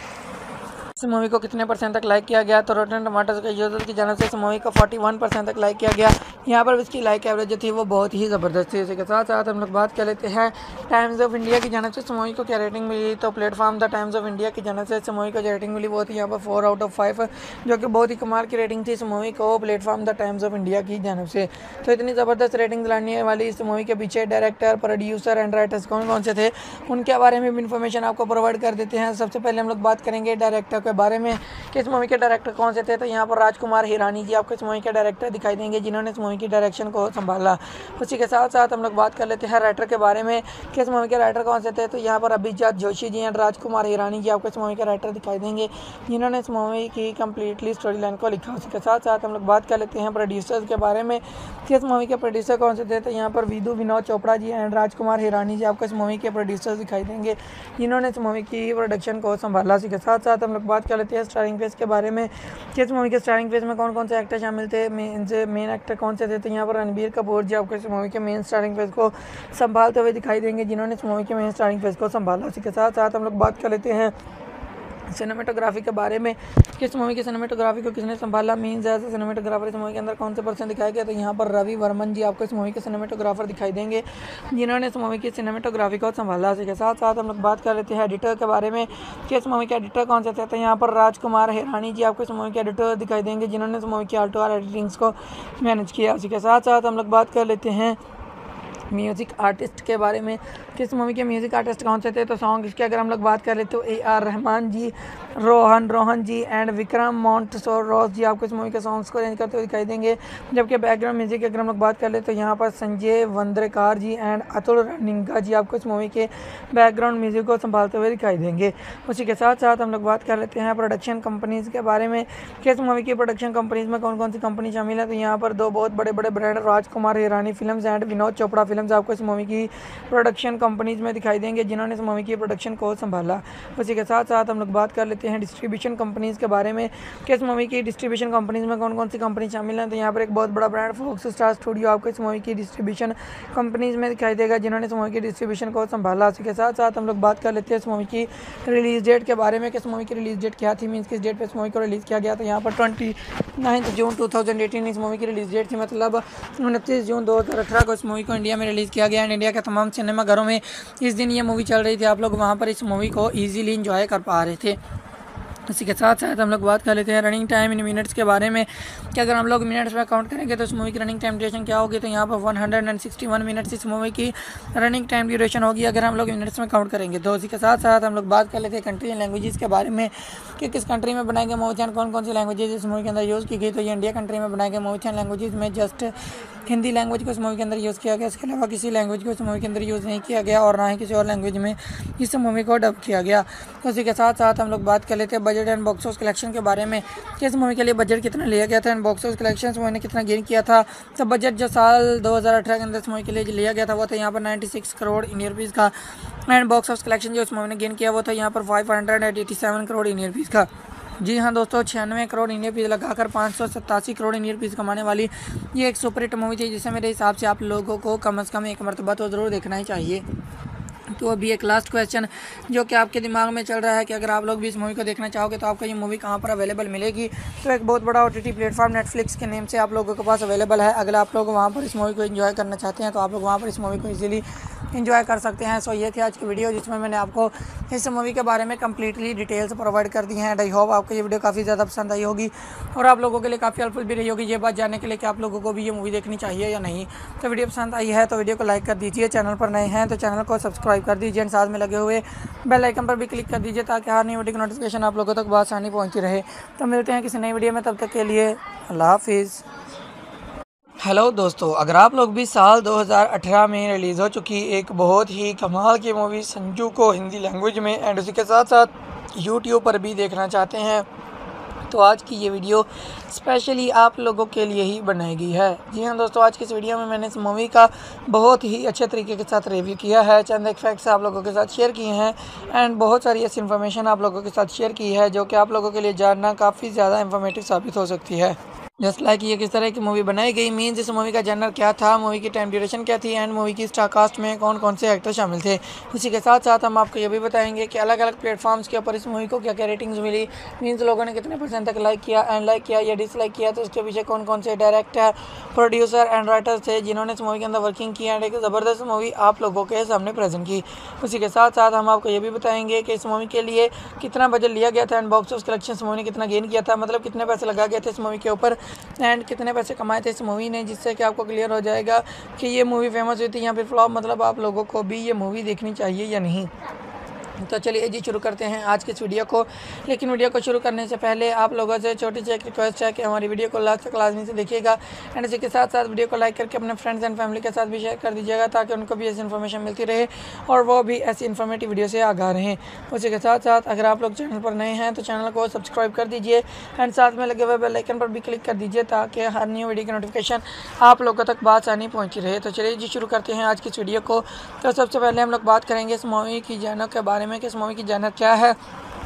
इस मूवी को कितने % तक लाइक किया गया। तो रॉटन टमाटोज के यूजर्स की जानब से इस मूवी को 41% तक लाइक किया गया। यहाँ पर इसकी लाइक एवरेज जो थी वो बहुत ही ज़बरदस्त थी। इसी के साथ साथ हम लोग बात कर लेते हैं टाइम्स ऑफ इंडिया की जानब से इस मूवी को क्या रेटिंग मिली। तो platform the Times of India की जानब से इस मूवी को जो रेटिंग मिली वो थी यहाँ पर 4 आउट ऑफ 5, जो कि बहुत ही कमाल की रेटिंग थी इस मूवी को platform the Times of India की जानब से। तो इतनी ज़बरदस्त रेटिंग लाने वाली इस मूवी के पीछे डायरेक्टर, प्रोड्यूसर एंड राइटर्स कौन कौन से थे, उनके बारे में भी इन्फॉर्मेशन आपको प्रोवाइड कर देते हैं। सबसे पहले हम लोग बात करेंगे डायरेक्टर के बारे में कि इस मूवी के डायरेक्टर कौन से थे। तो यहाँ पर राजकुमार हिरानी जी आपको इस मूवी के डायरेक्टर दिखाई देंगे, जिन्होंने इस मूवी की डायरेक्शन को संभाला। उसी के साथ साथ हम लोग बात कर लेते हैं राइटर के बारे में कि इस मूवी के राइटर कौन से थे। तो यहाँ पर अभिजात जोशी जी एंड राजकुमार हिरानी जी आपको इस मूवी के राइटर दिखाई देंगे, जिन्होंने इस मूवी की कम्प्लीटली स्टोरी लाइन को लिखा। उसी के साथ साथ हम लोग बात कर लेते हैं प्रोड्यूसर्स के बारे में कि इस मूवी के प्रोड्यूसर कौन से थे। तो यहाँ पर विनोद चोपड़ा जी एंड राजकुमार हिरानी जी आपको इस मूवी के प्रोड्यूसर्स दिखाई देंगे, जिन्होंने इस मूवी की प्रोडक्शन को संभाला। उसी के साथ साथ हम लोग बात कर लेते हैं स्टारिंग फेस के बारे में कि इस मूवी के स्टारिंग फेस में कौन कौन से एक्टर शामिल थे, मेन एक्टर कौन से थे। तो यहाँ पर रणबीर कपूर जी आपको इस मूवी के मेन स्टारिंग फेस को संभालते हुए दिखाई देंगे, जिन्होंने इस मूवी के मेन स्टारिंग फेस को संभाला। उसी के साथ साथ हम लोग बात कर लेते हैं सिनेमेटोग्राफी के बारे में कि इस मूवी की सिनेमेटोग्राफी को किसने संभाला, मीन्स एज सिनेमेटोग्राफर इस मूवी के अंदर कौन से पर्सन दिखाया गया। तो यहाँ पर रवि वर्मन जी आपको इस मूवी के सिनेमेटोग्राफर दिखाई देंगे, जिन्होंने इस मूवी की सिनेमेटोग्राफी को संभाला। इसी के साथ साथ हम लोग बात कर लेते हैं एडिटर के बारे में कि इस मूवी के एडिटर कौन से थे। तो यहाँ पर राजकुमार हिरानी जी आपको इस मूवी के एडिटर दिखाई देंगे, जिन्होंने इस मूवी की आल्टो एडिटिंग्स को मैनेज किया। उसी के साथ साथ हम लोग बात कर लेते हैं म्यूज़िक आर्टिस्ट के बारे में कि इस मूवी के म्यूज़िक आर्टिस्ट कौन से थे। तो सॉन्ग इसके अगर हम लोग बात कर लेते तो AR रहमान जी, रोहन जी एंड विक्रम मोंटसोरोस जी आपको इस मूवी के सॉन्ग्स को अरेंज करते हुए दिखाई देंगे। जबकि बैकग्राउंड म्यूजिक की अगर हम लोग बात कर ले तो यहाँ पर संजय वंद्रेकार जी एंड अतुल रनिंगा जी आपको इस मूवी के बैकग्राउंड म्यूजिक को संभालते हुए दिखाई देंगे। उसी के साथ साथ हम लोग बात कर लेते हैं प्रोडक्शन कंपनीज़ के बारे में कि इस मूवी की प्रोडक्शन कंपनीज़ में कौन कौन सी कंपनी शामिल है। तो यहाँ पर दो बहुत बड़े बड़े brand Rajkumar Hirani films and Vinod Chopra films आपको इस मूवी की प्रोडक्शन कंपनीज़ में दिखाई देंगे, जिन्होंने इस मूवी की प्रोडक्शन को संभाला। उसी के साथ साथ हम लोग बात कर लेते हैं डिस्ट्रीब्यूशन कंपनीज़ के बारे में कि इस मूवी की डिस्ट्रीब्यूशन कंपनीज़ में कौन कौन सी कंपनी शामिल हैं। तो यहाँ पर एक बहुत बड़ा ब्रांड फॉक्स स्टार स्टूडियो आपको इस मूवी की डिस्ट्रीब्यूशन कंपनीज़ में दिखाई देगा, जिन्होंने इस मूवी की डिस्ट्रीब्यूशन को संभाला। उसी के साथ साथ हम लोग बात कर लेते हैं इस मूवी की रिलीज़ डेट के बारे में कि इस मूवी की रिलीज़ डेट क्या थी, मीन्स किस डेट पर इस मूवी को रिलीज़ किया गया। तो यहाँ पर 29 जून 2018 इस मूवी की रिलीज़ डेट थी, मतलब 29 जून 2018 को इस मूवी को इंडिया में रिलीज़ किया गया एंड इंडिया के तमाम सिनेमाघरों में इस दिन ये मूवी चल रही थी। आप लोग वहाँ पर इस मूवी को ईजिली इंजॉय कर पा रहे थे। इसी के साथ साथ हम लोग बात कर लेते हैं रनिंग टाइम इन मिनट्स के बारे में कि अगर हम लोग मिनट्स में काउंट करेंगे तो इस मूवी की रनिंग टाइम ड्यूरेशन क्या होगी। तो यहाँ पर 161 मिनट्स इस मूवी की रनिंग टाइम ड्यूरेशन होगी अगर हम लोग मिनट्स में काउंट करेंगे। तो इसी के साथ साथ हम लोग बात कर लेते हैं कंट्री एंड लैंग्वेजेस के बारे में कि किस कंट्री में बनाए गए मूवी एंड कौन कौन सी लैंग्वेजेज इस मूवी के अंदर यूज़ की गई। तो ये इंडिया कंट्री में बनाए गए मूवी एंड लैंग्वेजेज में जस्ट हिंदी लैंग्वेज को इस मूवी के अंदर यूज़ किया गया, इसके अलावा किसी लैंग्वेज को इस मूवी के अंदर यूज़ नहीं किया गया और ना ही किसी और लैंग्वेज में इस मूवी को डब किया गया। तो इसी के साथ साथ हम लोग बात कर लेते हैं budget and box office collection के बारे में कि इस मूवी के लिए बजट कितना लिया गया था and box office collection movie ने कितना गेन किया था। तो बजट जो साल 2018 के अंदर इस मूवी के लिए लिया गया था वो था यहाँ पर 96 करोड़ इंडियन रुपीज़ का एंड बॉक्स ऑफिस कलेक्शन जो इस मूवी ने गेन किया वो था यहाँ पर 587 करोड़ इंडियन रुपीज़ का। जी हाँ दोस्तों, 96 करोड़ इंडियन रुपीज़ लगाकर 587 करोड़ इंडियन रुपीज़ कमाने वाली ये एक सुपरहिट मूवी थी, जिसे मेरे हिसाब से आप लोगों को कम से कम एक मरतबा तो ज़रूर देखना ही चाहिए। तो अभी एक लास्ट क्वेश्चन जो कि आपके दिमाग में चल रहा है कि अगर आप लोग भी इस मूवी को देखना चाहोगे तो आपको ये मूवी कहाँ पर अवेलेबल मिलेगी। तो एक बहुत बड़ा OTT प्लेटफॉर्म नेटफ्लिक्स के नेम से आप लोगों के पास अवेलेबल है। अगर आप लोग वहाँ पर इस मूवी को एंजॉय करना चाहते हैं तो आप लोग वहाँ पर इस मूवी को इजीली एंजॉय कर सकते हैं। सो ये थी आज की वीडियो जिसमें मैंने आपको इस मूवी के बारे में कम्प्लीटली डिटेल्स प्रोवाइड कर दी हैं। आई होप आपको ये वीडियो काफ़ी ज़्यादा पसंद आई होगी और आप लोगों के लिए काफ़ी हेल्पफुल भी रही होगी ये बात जानने के लिए कि आप लोगों को भी ये मूवी देखनी चाहिए या नहीं। तो वीडियो पसंद आई है तो वीडियो को लाइक कर दीजिए, चैनल पर नए हैं तो चैनल को सब्सक्राइब कर दीजिए, साथ में लगे हुए बेल आइकन पर भी क्लिक कर दीजिए ताकि हर नई वीडियो की नोटिफिकेशन आप लोगों तक आसानी पहुँचती रहे। तो मिलते हैं किसी नई वीडियो में, तब तक के लिए अल्लाह हाफिज़। हेलो दोस्तों, अगर आप लोग भी साल 2018 में रिलीज़ हो चुकी एक बहुत ही कमाल की मूवी संजू को हिंदी लैंग्वेज में एंड उसी के साथ साथ यूट्यूब पर भी देखना चाहते हैं तो आज की ये वीडियो स्पेशली आप लोगों के लिए ही बनाई गई है। जी हाँ दोस्तों, आज की इस वीडियो में मैंने इस मूवी का बहुत ही अच्छे तरीके के साथ रिव्यू किया है, चंद एक फैक्ट्स आप लोगों के साथ शेयर किए हैं एंड बहुत सारी ऐसी इन्फॉर्मेशन आप लोगों के साथ शेयर की है जो कि आप लोगों के लिए जानना काफ़ी ज़्यादा इन्फॉर्मेटिव साबित हो सकती है। जस्ट लाइक ये किस तरह की मूवी बनाई गई, मीन्स इस मूवी का जनर क्या था, मूवी की टाइम ड्यूरेशन क्या थी एंड मूवी की स्टार कास्ट में कौन कौन से एक्टर शामिल थे। उसी के साथ साथ हम आपको ये भी बताएंगे कि अलग अलग प्लेटफॉर्म्स के ऊपर इस मूवी को क्या क्या रेटिंग्स मिली, मीन्स लोगों ने कितने % तक लाइक किया एंड लाइक किया या डिसलाइक किया, तो उसके पीछे कौन कौन से डायरेक्टर, प्रोड्यूसर एंड राइटर्स थे जिन्होंने इस मूवी के अंदर वर्किंग की एंड एक ज़बरदस्त मूवी आप लोगों के सामने प्रेजेंट की। उसी के साथ साथ हम आपको ये भी बताएंगे कि इस मूवी के लिए कितना बजट लिया गया था एंड बॉक्स ऑफिस कलेक्शन इस मूवी ने कितना गेन किया था, मतलब कितने पैसे लगा गए थे इस मूवी के ऊपर एंड कितने पैसे कमाए थे इस मूवी ने, जिससे कि आपको क्लियर हो जाएगा कि ये मूवी फेमस हुई थी या फिर फ्लॉप, मतलब आप लोगों को भी ये मूवी देखनी चाहिए या नहीं। तो चलिए जी शुरू करते हैं आज की इस वीडियो को। लेकिन वीडियो को शुरू करने से पहले आप लोगों से छोटी सी एक रिक्वेस्ट है कि हमारी वीडियो को लास्ट तक लाजमी से देखिएगा एंड इसी के साथ साथ वीडियो को लाइक करके अपने फ्रेंड्स एंड फैमिली के साथ भी शेयर कर दीजिएगा ताकि उनको भी ऐसी इन्फॉर्मेशन मिलती रहे और वो भी ऐसी इन्फॉर्मेटिव वीडियो से आगाह रहें। उसी के साथ साथ अगर आप लोग चैनल पर नए हैं तो चैनल को सब्सक्राइब कर दीजिए एंड साथ में लगे हुए बेल आइकन पर भी क्लिक कर दीजिए ताकि हर न्यू वीडियो की नोटिफिकेशन आप लोगों तक बासानी पहुँची रहे। तो चलिए जी शुरू करते हैं आज की इस वीडियो को। तो सबसे पहले हम लोग बात करेंगे इस मूवी की जानर के बारे में कि इस मूवी की जानर क्या है,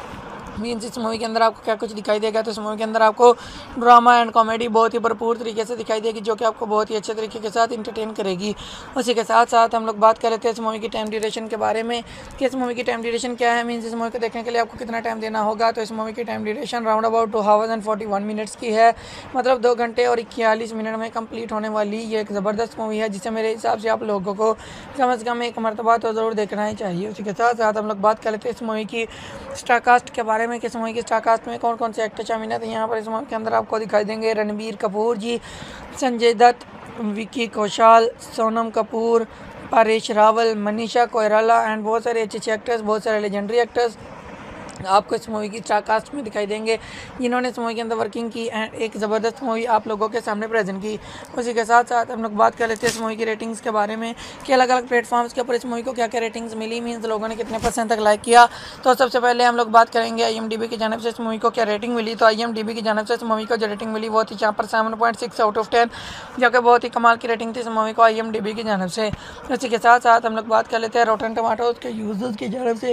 मीन्स इस मूवी के अंदर आपको क्या कुछ दिखाई देगा। तो इस मूवी के अंदर आपको ड्रामा एंड कॉमेडी बहुत ही भरपूर तरीके से दिखाई देगी जो कि आपको बहुत ही अच्छे तरीके के साथ इंटरटेन करेगी। उसी के साथ साथ हम लोग बात कर लेते हैं इस मूवी की टाइम ड्यूरेशन के बारे में कि इस मूवी की टाइम ड्यूरेशन क्या है, मीन्स इस मूवी को देखने के लिए आपको कितना टाइम देना होगा। तो इस मूवी की time duration round about 2 hours and 41 minutes की है, मतलब 2 घंटे और 41 मिनट में कंप्लीट होने वाली ये एक ज़बरदस्त मूवी है जिसे मेरे हिसाब से आप लोगों को कम से कम एक मरतबा तो ज़रूर देखना ही चाहिए। उसी के साथ साथ हम लोग बात कर लेते हैं इस मूवी की स्टार कास्ट के बारे में कि इस मूवी की स्टार कास्ट में कौन कौन से एक्टर शामिल हैं। तो यहाँ पर इस मूवी के अंदर आपको दिखाई देंगे रणबीर कपूर जी, संजय दत्त, विकी कौशल, सोनम कपूर, परेश रावल, मनीषा कोइराला एंड बहुत सारे अच्छे एक्टर्स, बहुत सारे लेजेंडरी एक्टर्स आपको इस मूवी की स्टार कास्ट में दिखाई देंगे जिन्होंने इस मूवी के अंदर वर्किंग की एंड एक ज़बरदस्त मूवी आप लोगों के सामने प्रेजेंट की। उसी के साथ साथ हम लोग बात कर लेते हैं इस मूवी की रेटिंग्स के बारे में कि अलग अलग प्लेटफॉर्म्स के ऊपर इस मूवी को क्या क्या रेटिंग्स मिली, मीन्स लोगों ने कितने % तक लाइक किया। तो सबसे पहले हम लोग बात करेंगे IMDb की जानिब से इस मूवी को क्या रेटिंग मिली। तो IMDb की जानिब से इस मूवी को जो रेटिंग मिली वो थी यहाँ पर 7.6 out of 10, जो कि बहुत ही कमाल की रेटिंग थी इस मूवी को IMDb की जानिब से। उसी के साथ साथ हम लोग बात कर लेते हैं रॉटन टमाटोज के यूजर्स की जानिब से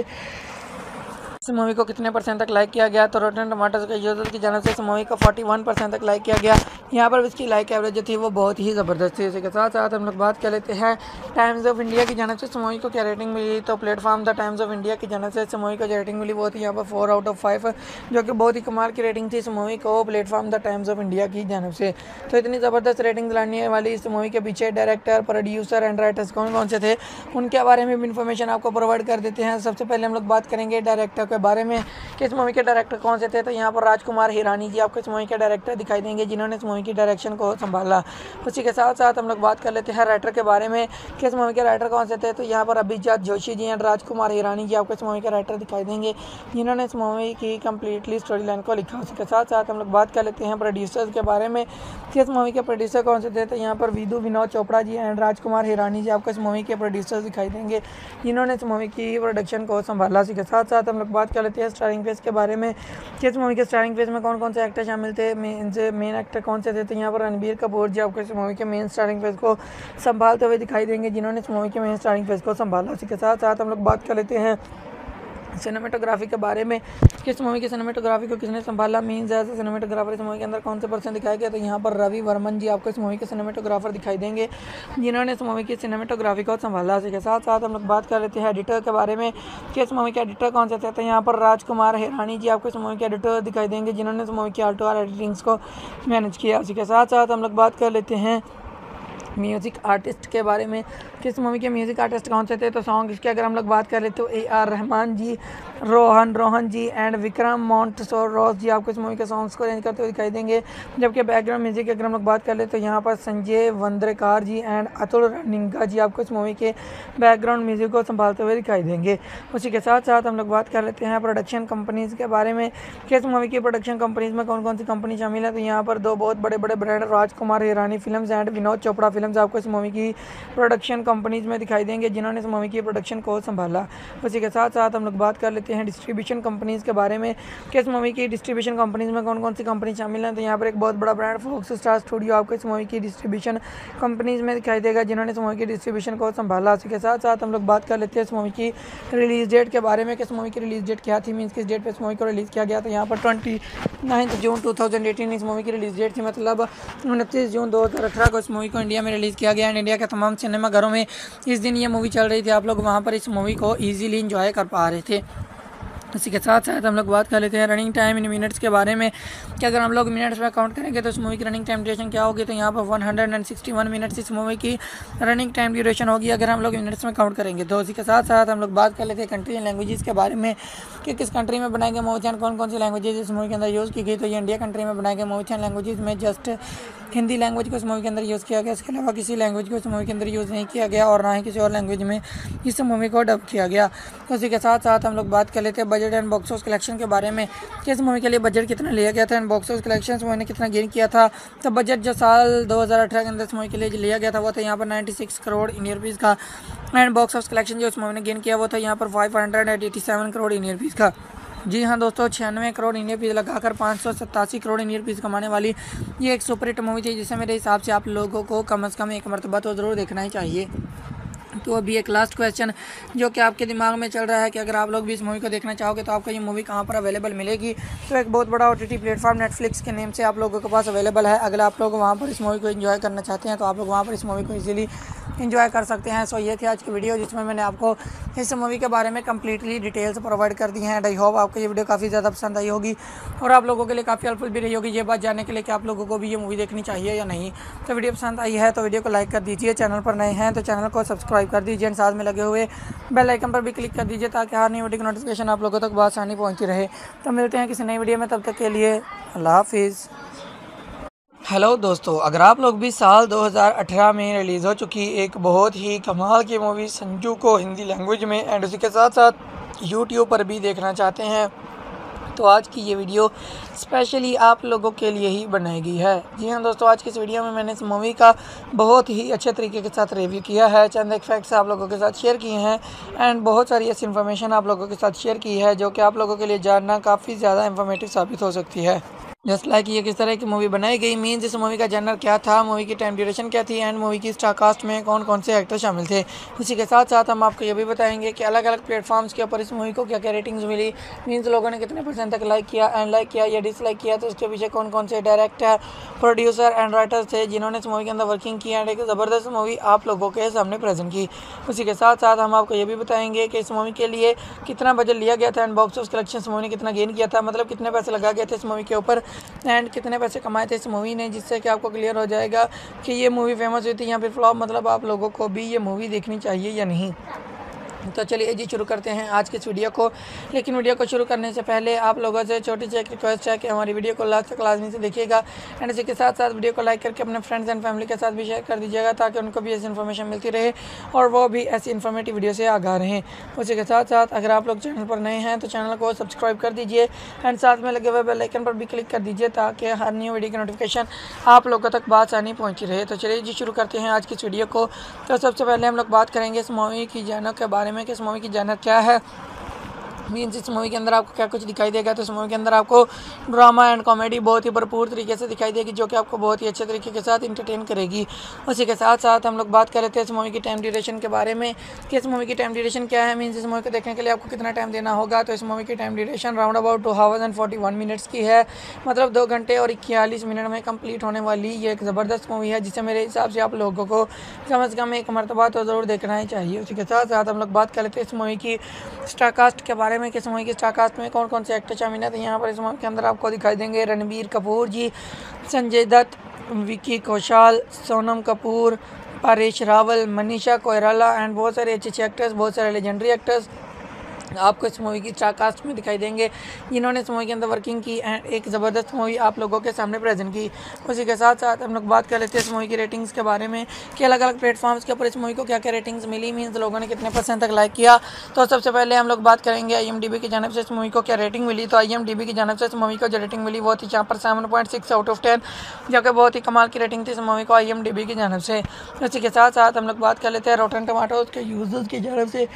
इस मूवी को कितने % तक लाइक किया गया। तो रॉटन टमाटोज के यूजर्स की जानिब से इस मूवी को 41% तक लाइक किया गया। यहाँ पर इसकी लाइक एवरेज जो थी वो बहुत ही ज़बरदस्त थी। इसी के साथ साथ हम लोग बात कर लेते हैं टाइम्स ऑफ इंडिया की जानिब से इस मूवी को क्या रेटिंग मिली। तो platform the Times of India की जानिब से इस मूवी को जो रेटिंग मिली वो थी यहाँ पर 4 out of 5, जो कि बहुत ही कमाल की रेटिंग थी इस मूवी को platform the Times of India की जानिब से। तो इतनी ज़बरदस्त रेटिंग लाने वाली इस मूवी के पीछे डायरेक्टर, प्रोड्यूसर एंड राइटर्स कौन कौन से थे उनके बारे में भी इन्फॉर्मेशन आपको प्रोवाइड कर देते हैं। सबसे पहले हम लोग बात करेंगे डायरेक्टर के बारे में कि इस मूवी के डायरेक्टर कौन से थे। तो यहाँ पर राजकुमार हिरानी जी आपको इस मूवी के डायरेक्टर दिखाई देंगे जिन्होंने इस मूवी की डायरेक्शन को संभाला। उसी के साथ साथ हम लोग बात कर लेते हैं राइटर के बारे में कि इस मूवी के राइटर कौन से थे। तो यहाँ पर अभिजात जोशी जी एंड राजकुमार हिरानी जी आपको इस मूवी के राइटर दिखाई देंगे जिन्होंने इस मूवी की कम्प्लीटली स्टोरी लाइन को लिखा। उसी के साथ साथ हम लोग बात कर लेते हैं प्रोड्यूसर्स के बारे में कि इस मूवी के प्रोड्यूसर कौन से थे। तो यहाँ पर विदु विनोद चोपड़ा जी एंड राजकुमार हिरानी जी आपको इस मूवी के प्रोड्यूसर्स दिखाई देंगे जिन्होंने इस मूवी की प्रोडक्शन को संभाला। उसी के साथ साथ हम लोग बात कर लेते हैं स्टारिंग फेस के बारे में कि इस मूवी के स्टारिंग फेस में कौन कौन से एक्टर शामिल थे, मेन एक्टर कौन से थे। तो यहाँ पर रणबीर कपूर जी आपको इस मूवी के मेन स्टारिंग फेस को संभालते हुए दिखाई देंगे जिन्होंने इस मूवी के मेन स्टारिंग फेस को संभाला। उसी के साथ साथ हम लोग बात कर लेते हैं सिनेमेटोग्राफी के बारे में कि इस मूवी की सिनेमेटोग्राफी को किसने संभाला, मीन्स एज ए सिनेमेटोग्राफर इस मूवी के अंदर कौन से पर्सन दिखाया गया। तो यहाँ पर रवि वर्मन जी आपको इस मूवी के सिनेमेटोग्राफर दिखाई देंगे जिन्होंने इस मूवी की सिनेमेटोग्राफी को संभाला। इसी के साथ साथ हम लोग बात कर लेते हैं एडिटर के बारे में कि इस मूवी के एडिटर कौन से थे। तो यहाँ पर राजकुमार हिरानी जी आपको इस मूवी के एडिटर दिखाई देंगे जिन्होंने इस मूवी की आल्टो एडिटिंग्स को मैनेज किया। उसी के साथ साथ हम लोग बात कर लेते हैं म्यूज़िक आर्टिस्ट के बारे में कि इस मूवी के म्यूज़िक आर्टिस्ट कौन से थे, तो सॉन्ग्स की अगर हम लोग बात करें तो AR रहमान जी, रोहन जी एंड विक्रम मोंटसोरोस जी आपको इस मूवी के सॉन्ग्स को अरेंज करते हुए दिखाई देंगे। जबकि बैकग्राउंड म्यूज़िक की अगर हम लोग बात कर ले तो यहाँ पर संजय वंद्रेकार जी एंड अतुल रनिंगा जी आपको इस मूवी के बैकग्राउंड म्यूज़िक को संभालते हुए दिखाई देंगे। उसी के साथ साथ हम लोग बात कर लेते हैं प्रोडक्शन कंपनीज़ के बारे में कि इस मूवी की प्रोडक्शन कंपनीज़ में कौन कौन सी कंपनी शामिल है। तो यहाँ पर दो बहुत बड़े बड़े brand Rajkumar Hirani films and Vinod Chopra films आपको इस मूवी की प्रोडक्शन कंपनीज़ में दिखाई देंगे, जिन्होंने इस मूवी की प्रोडक्शन को संभाला। उसी के साथ साथ हम लोग बात कर लेते हैं डिस्ट्रीब्यूशन कंपनीज़ के बारे में कि इस मूवी की डिस्ट्रीब्यूशन कंपनीज़ में कौन कौन सी कंपनी शामिल हैं। तो यहाँ पर एक बहुत बड़ा ब्रांड फॉक्स स्टार स्टूडियो आपको इस मूवी की डिस्ट्रीब्यूशन कंपनीज़ में दिखाई देगा, जिन्होंने इस मूवी की डिस्ट्रीब्यूशन को संभाला। उसी के साथ साथ हम लोग बात कर लेते हैं इस मूवी की रिलीज़ डेट के बारे में कि इस मूवी की रिलीज़ डेट क्या थी, मीन्स किस डेट पर इस मूवी को रिलीज़ किया गया। तो यहाँ पर 29 जून 2018 इस मूवी की रिलीज़ डेट थी, मतलब 29 जून 2018 को इस मूवी को इंडिया में रिलीज़ किया गया एंड इंडिया के तमाम सिनेमाघरों में इस दिन ये मूवी चल रही थी। आप लोग वहाँ पर इस मूवी को ईजिली इंजॉय कर पा रहे थे। इसी के साथ साथ हम लोग बात कर लेते हैं रनिंग टाइम इन मिनट्स के बारे में कि अगर हम लोग मिनट्स में काउंट करेंगे तो इस मूवी की रनिंग टाइम ड्यूरेशन क्या होगी। तो यहाँ पर 161 मिनट्स इस मूवी की रनिंग टाइम ड्यूरेशन होगी अगर हम लोग मिनट्स में काउंट करेंगे। तो इसी के साथ साथ हम लोग बात कर लेते हैं कंट्री एंड लैंग्वेजेस के बारे में कि किस कंट्री में बनाए गए मूवी एंड कौन कौन सी लैंग्वेजेज इस मूवी के अंदर यूज़ की गई। तो ये इंडिया कंट्री में बनाए गए मूवी एंड लैंग्वेजेज में जस्ट हिंदी लैंग्वेज को इस मूवी के अंदर यूज़ किया गया, इसके अलावा किसी लैंग्वेज को इस मूवी के अंदर यूज़ नहीं किया गया और ना ही किसी और लैंग्वेज में इस मूवी को डब किया गया। उसी के साथ साथ हम लोग बात कर लेते हैं budget and box office collection के बारे में कि इस मूवी के लिए बजट कितना लिया गया था and box office collection movie ने कितना गेन किया था। तो बजट जो साल 2018 के अंदर इस मूवी के लिए लिया गया था वो था यहाँ पर 96 करोड़ इंडियन रुपीज़ का एंड बॉक्स ऑफिस कलेक्शन जो इस मूवी ने गेन किया वो था यहाँ पर 587 करोड़ इंडियन रुपीज़ का। जी हाँ दोस्तों, 96 करोड़ इंडियन रुपीज़ लगाकर 587 करोड़ इंडियन रुपीज़ कमाने वाली ये एक सुपर हिट मूवी थी, जिसे मेरे हिसाब से आप लोगों को कम से कम एक मरतबा तो ज़रूर देखना ही चाहिए। तो अभी एक लास्ट क्वेश्चन जो कि आपके दिमाग में चल रहा है कि अगर आप लोग भी इस मूवी को देखना चाहोगे तो आपको ये मूवी कहाँ पर अवेलेबल मिलेगी। तो एक बहुत बड़ा OTT प्लेटफॉर्म नेटफ्लिक्स के नेम से आप लोगों के पास अवेलेबल है। अगर आप लोग वहाँ पर इस मूवी को एंजॉय करना चाहते हैं तो आप लोग वहाँ पर इस मूवी को इजीली एंजॉय कर सकते हैं। सो ये थी आज की वीडियो जिसमें मैंने आपको इस मूवी के बारे में कम्प्लीटली डिटेल्स प्रोवाइड कर दी हैं एंड आई होप आपको ये वीडियो काफ़ी ज़्यादा पसंद आई होगी और आप लोगों के लिए काफ़ी हेल्पफुल भी रही होगी ये बात जानने के लिए कि आप लोगों को भी ये मूवी देखनी चाहिए या नहीं। तो वीडियो पसंद आई है तो वीडियो को लाइक कर दीजिए, चैनल पर नए हैं तो चैनल को सब्सक्राइब कर दीजिए एंड साथ में लगे हुए बेल आइकन पर भी क्लिक कर दीजिए ताकि हर नई वीडियो की नोटिफिकेशन आप लोगों तक बआसानी पहुँचती रहे। तो मिलते हैं किसी नई वीडियो में, तब तक के लिए अल्लाह हाफिज़। हेलो दोस्तों, अगर आप लोग भी साल 2018 में रिलीज़ हो चुकी एक बहुत ही कमाल की मूवी संजू को हिंदी लैंग्वेज में एंड उसी के साथ साथ यूट्यूब पर भी देखना चाहते हैं तो आज की ये वीडियो स्पेशली आप लोगों के लिए ही बनाई गई है। जी हाँ दोस्तों, आज की इस वीडियो में मैंने इस मूवी का बहुत ही अच्छे तरीके के साथ रिव्यू किया है, चंद एक फैक्ट्स आप लोगों के साथ शेयर किए हैं एंड बहुत सारी ऐसी इन्फॉर्मेशन आप लोगों के साथ शेयर की है जो कि आप लोगों के लिए जानना काफ़ी ज़्यादा इन्फॉर्मेटिव साबित हो सकती है। जस्ट लाइक ये किस तरह की मूवी बनाई गई, मीन्स इस मूवी का जनर क्या था, मूवी की टाइम ड्यूरेशन क्या थी एंड मूवी की स्टार कास्ट में कौन कौन से एक्टर शामिल थे। उसी के साथ साथ हम आपको ये भी बताएंगे कि अलग अलग प्लेटफॉर्म्स के ऊपर इस मूवी को क्या क्या रेटिंग्स मिली, मीन्स लोगों ने कितने % तक लाइक किया एंड लाइक किया या डिसलाइक किया, तो उसके पीछे कौन कौन से डायरेक्टर, प्रोड्यूसर एंड राइटर्स थे जिन्होंने इस मूवी के अंदर वर्किंग की एंड एक ज़बरदस्त मूवी आप लोगों के सामने प्रेजेंट की। उसी के साथ साथ हम आपको ये भी बताएंगे कि इस मूवी के लिए कितना बजट लिया गया था एंड बॉक्स ऑफिस कलेक्शन इस मूवी ने कितना गेन किया था, मतलब कितने पैसे लगा गए थे इस मूवी के ऊपर एंड कितने पैसे कमाए थे इस मूवी ने, जिससे कि आपको क्लियर हो जाएगा कि ये मूवी फेमस हुई थी या फिर फ्लॉप, मतलब आप लोगों को भी ये मूवी देखनी चाहिए या नहीं। तो चलिए जी शुरू करते हैं आज की इस वीडियो को। लेकिन वीडियो को शुरू करने से पहले आप लोगों से छोटी सी एक रिक्वेस्ट है कि हमारी वीडियो को लास्ट तक लाजमी से देखिएगा एंड इसी के साथ साथ वीडियो को लाइक करके अपने फ्रेंड्स एंड फैमिली के साथ भी शेयर कर दीजिएगा ताकि उनको भी ऐसी इन्फॉर्मेशन मिलती रहे और वो भी ऐसी इन्फॉर्मेटिव वीडियो से आगाह रहें। उसी के साथ साथ अगर आप लोग चैनल पर नए हैं तो चैनल को सब्सक्राइब कर दीजिए एंड साथ में लगे हुए बेल आइकन पर भी क्लिक कर दीजिए ताकि हर न्यू वीडियो की नोटिफिकेशन आप लोगों तक बआसानी पहुँची रहे। तो चलिए जी शुरू करते हैं आज की इस वीडियो को। तो सबसे पहले हम लोग बात करेंगे इस मूवी की जानर के बारे में कि इस मूवी की जानर क्या है, मीन्स इस मूवी के अंदर आपको क्या कुछ दिखाई देगा। तो इस मूवी के अंदर आपको ड्रामा एंड कॉमेडी बहुत ही भरपूर तरीके से दिखाई देगी जो कि आपको बहुत ही अच्छे तरीके के साथ इंटरटेन करेगी। उसी के साथ साथ हम लोग बात कर रहे थे इस मूवी की टाइम ड्यूरेशन के बारे में कि इस मूवी की टाइम ड्यूरेशन क्या है, मीन्स इस मूवी को देखने के लिए आपको कितना टाइम देना होगा। तो इस मूवी की time duration round about 2 hours and 41 minutes की है, मतलब 2 घंटे और 41 मिनट में कंप्लीट होने वाली ये एक ज़बरदस्त मूवी है जिसे मेरे हिसाब से आप लोगों को कम से कम एक मरतबा तो ज़रूर देखना ही चाहिए। उसी के साथ साथ हम लोग बात कर लेते हैं इस मूवी की स्टार कास्ट के बारे में कि इस मूवी की स्टार कास्ट में कौन कौन से एक्टर शामिल हैं। तो यहाँ पर इस मूवी के अंदर आपको दिखाई देंगे रणबीर कपूर जी, संजय दत्त, विकी कौशल, सोनम कपूर, परेश रावल, मनीषा कोइराला एंड बहुत सारे अच्छे एक्टर्स, बहुत सारे लेजेंडरी एक्टर्स आपको इस मूवी की कास्ट में दिखाई देंगे, जिन्होंने इस मूवी के अंदर वर्किंग की एंड एक ज़बरदस्त मूवी आप लोगों के सामने प्रेजेंट की। उसी के साथ साथ हम लोग बात कर लेते हैं इस मूवी की रेटिंग्स के बारे में कि अलग अलग प्लेटफॉर्म्स के ऊपर इस मूवी को क्या क्या रेटिंग्स मिली, मीन्स लोगों ने कितने % तक लाइक किया। तो सबसे पहले हम लोग बात करेंगे IMDb की जानिब से इस मूवी को क्या रेटिंग मिली। तो IMDb की जानिब से इस मूवी को जो रेटिंग मिली वो थी यहाँ पर 7.6 आउट ऑफ 10, जो कि बहुत ही कमाल की रेटिंग थी इस मूवी को IMDb की जानिब से। उसी के साथ साथ हम लोग बात कर लेते हैं रॉटन टमाटोज के यूजर्स की जानिब से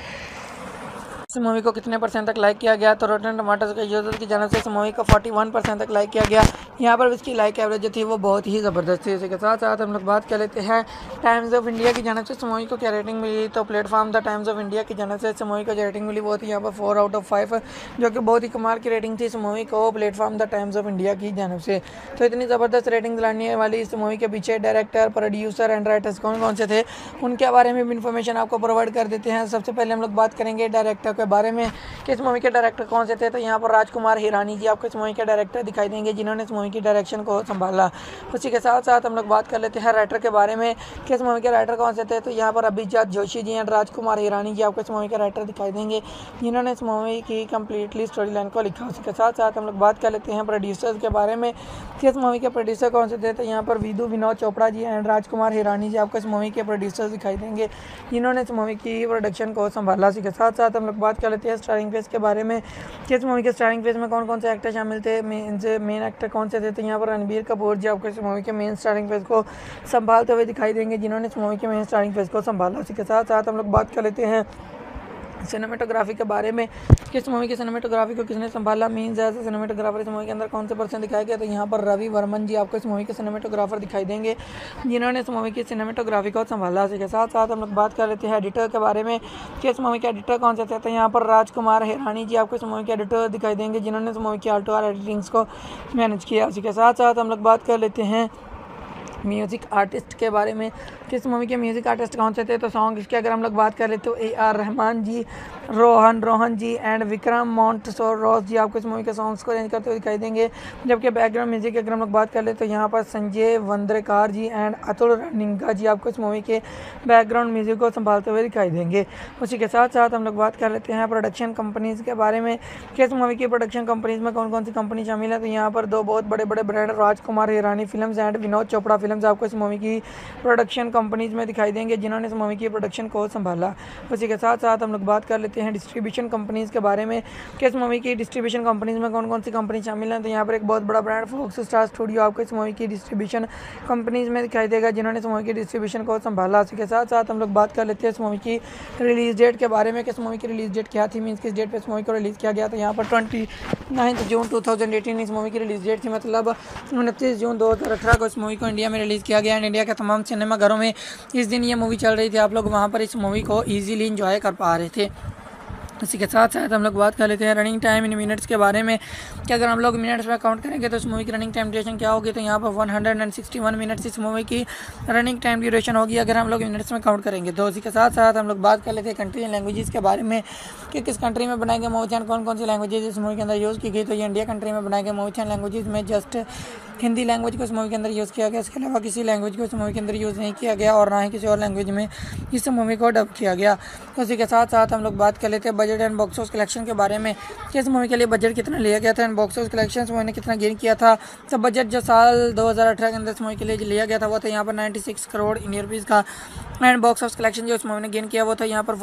इस मूवी को कितने % तक लाइक किया गया। तो रॉटन टमाटोज के यूजर्स की जानिब से इस मूवी को 41% तक लाइक किया गया। यहाँ पर इसकी लाइक एवरेज जो थी वो बहुत ही ज़बरदस्त थी। इसके साथ साथ हम लोग बात कर लेते हैं टाइम्स ऑफ इंडिया की जानिब से इस मूवी को क्या रेटिंग मिली। तो platform the Times of India की जानिब से इस मूवी को जो रेटिंग मिली वो थी यहाँ पर 4 आउट ऑफ 5, जो कि बहुत ही कमाल की रेटिंग थी इस मूवी को platform the Times of India की जानिब से। तो इतनी ज़बरदस्त रेटिंग लाने वाली इस मूवी के पीछे डायरेक्टर, प्रोड्यूसर एंड राइटर्स कौन कौन से थे उनके बारे में भी इन्फॉर्मेशन आपको प्रोवाइड कर देते हैं। सबसे पहले हम लोग बात करेंगे डायरेक्टर के बारे में कि इस मूवी के डायरेक्टर कौन से थे। तो यहाँ पर राजकुमार हिरानी जी आपको इस मूवी के डायरेक्टर दिखाई देंगे, जिन्होंने इस मूवी की डायरेक्शन को संभाला। उसी के साथ साथ हम लोग बात कर लेते हैं राइटर के बारे में कि इस मूवी के राइटर कौन से थे। तो यहाँ पर अभिजात जोशी जी एंड राजकुमार हिरानी जी आपको इस मूवी के राइटर दिखाई देंगे, जिन्होंने इस मूवी की कम्प्लीटली स्टोरी लाइन को लिखा। उसी के साथ साथ हम लोग बात कर लेते हैं प्रोड्यूसर्स के बारे में कि इस मूवी के प्रोड्यूसर कौन से थे। तो यहाँ पर विनोद चोपड़ा जी एंड राजकुमार हिरानी जी आपको इस मूवी के प्रोड्यूसर्स दिखाई देंगे, जिन्होंने इस मूवी की प्रोडक्शन को संभाला। उसी के साथ साथ हम लोग बात कर लेते हैं स्टारिंग फेस के बारे में कि इस मूवी के स्टारिंग फेस में कौन कौन से एक्टर शामिल थे, मेन एक्टर कौन से थे। तो यहाँ पर रणबीर कपूर जी आपको इस मूवी के मेन स्टारिंग फेस को संभालते हुए दिखाई देंगे, जिन्होंने इस मूवी के मेन स्टारिंग फेस को संभाला। उसी के साथ साथ हम लोग बात कर लेते हैं सिनेमेटोग्राफी के बारे में कि इस मूवी की सिनेमेटोग्राफी को किसने संभाला, मीन्स एज ए सिनेमेटोग्राफर इस मूवी के अंदर कौन से पर्सन दिखाया गया। तो यहाँ पर रवि वर्मन जी आपको इस मूवी के सिनेमेटोग्राफर दिखाई देंगे, जिन्होंने इस मूवी की सिनेमेटोग्राफी को संभाला। इसी के साथ साथ हम लोग बात कर लेते हैं एडिटर के बारे में कि इस मूवी के एडिटर कौन से थे। तो यहाँ पर राजकुमार हिरानी जी आपको इस मूवी के एडिटर दिखाई देंगे, जिन्होंने इस मूवी की आल्टो एडिटिंग्स को मैनेज किया। उसी के साथ साथ हम लोग बात कर लेते हैं म्यूज़िक आर्टिस्ट के बारे में कि इस मूवी के म्यूज़िक आर्टिस्ट कौन से थे। तो सॉन्ग की अगर हम लोग बात कर लेते तो AR रहमान जी, रोहन जी एंड विक्रम मोंटसोरस जी आपको इस मूवी के सॉन्ग्स को अरेंज करते हुए दिखाई देंगे। जबकि बैकग्राउंड म्यूजिक की अगर हम लोग बात कर ले तो यहाँ पर संजय वंद्रेकार जी एंड अतुल रनिंगा जी आपको इस मूवी के बैकग्राउंड म्यूजिक को संभालते हुए दिखाई देंगे। उसी के साथ साथ हम लोग बात कर लेते हैं प्रोडक्शन कंपनीज़ के बारे में कि इस मूवी की प्रोडक्शन कंपनीज़ में कौन कौन सी कंपनी शामिल है। तो यहाँ पर दो बहुत बड़े बड़े brand Rajkumar Hirani films and Vinod Chopra films आपको इस मूवी की प्रोडक्शन कंपनीज़ में दिखाई देंगे, जिन्होंने इस मूवी की प्रोडक्शन को संभाला। उसी के साथ साथ हम लोग बात कर लेते हैं डिस्ट्रीब्यूशन कंपनीज़ के बारे में कि इस मूवी की डिस्ट्रीब्यूशन कंपनीज़ में कौन कौन सी कंपनी शामिल हैं। तो यहाँ पर एक बहुत बड़ा ब्रांड फॉक्स स्टार स्टूडियो आपको इस मूवी की डिस्ट्रीब्यूशन कंपनीज़ में दिखाई देगा, जिन्होंने इस मूवी की डिस्ट्रीब्यूशन को संभाला। उसी के साथ साथ हम लोग बात कर लेते हैं इस मूवी की रिलीज़ डेट के बारे में कि इस मूवी की रिलीज़ डेट क्या थी, मीन्स किस डेट पर इस मूवी को रिलीज़ किया गया। तो यहाँ पर 29 जून 2018 इस मूवी की रिलीज़ डेट थी, मतलब 29 जून 2018 को इस मूवी को इंडिया में रिलीज़ किया गया एंड इंडिया के तमाम सिनेमाघरों में इस दिन ये मूवी चल रही थी। आप लोग वहाँ पर इस मूवी को ईजिली इंजॉय कर पा रहे थे। इसी के साथ साथ हम लोग बात कर लेते हैं रनिंग टाइम इन मिनट्स के बारे में कि अगर हम लोग मिनट्स में काउंट करेंगे तो इस मूवी की रनिंग टाइम ड्यूरेशन क्या होगी। तो यहाँ पर 161 मिनट्स इस मूवी की रनिंग टाइम ड्यूरेशन होगी अगर हम लोग मिनट्स में काउंट करेंगे। तो इसी के साथ साथ हम लोग बात कर लेते हैं कंट्री एंड लैंग्वेजेस के बारे में कि किस कंट्री में बनाए गए मूवी एंड कौन कौन सी लैंग्वेजेज इस मूवी के अंदर यूज़ की गई। तो ये इंडिया कंट्री में बनाए गए मूवी एंड लैंग्वेजेज में जस्ट हिंदी लैंग्वेज को इस मूवी के अंदर यूज़ किया गया, इसके अलावा किसी लैंग्वेज को इस मूवी के अंदर यूज़ नहीं किया गया और ना ही किसी और लैंग्वेज में इस मूवी को डब किया गया। तो उसी के साथ साथ हम लोग बात कर लेते हैं budget and box office collection के बारे में कि इस मूवी के लिए बजट कितना लिया गया था and box office collection movie ने कितना गेन किया था। तो बजट जो साल 2018 के अंदर इस मूवी के लिए लिया गया था वो था यहाँ पर 96 करोड़ इंडियन रुपीज़ का एंड बॉक्स ऑफिस कलेक्शन जो इस मूवी ने गेन किया वो था यहाँ पर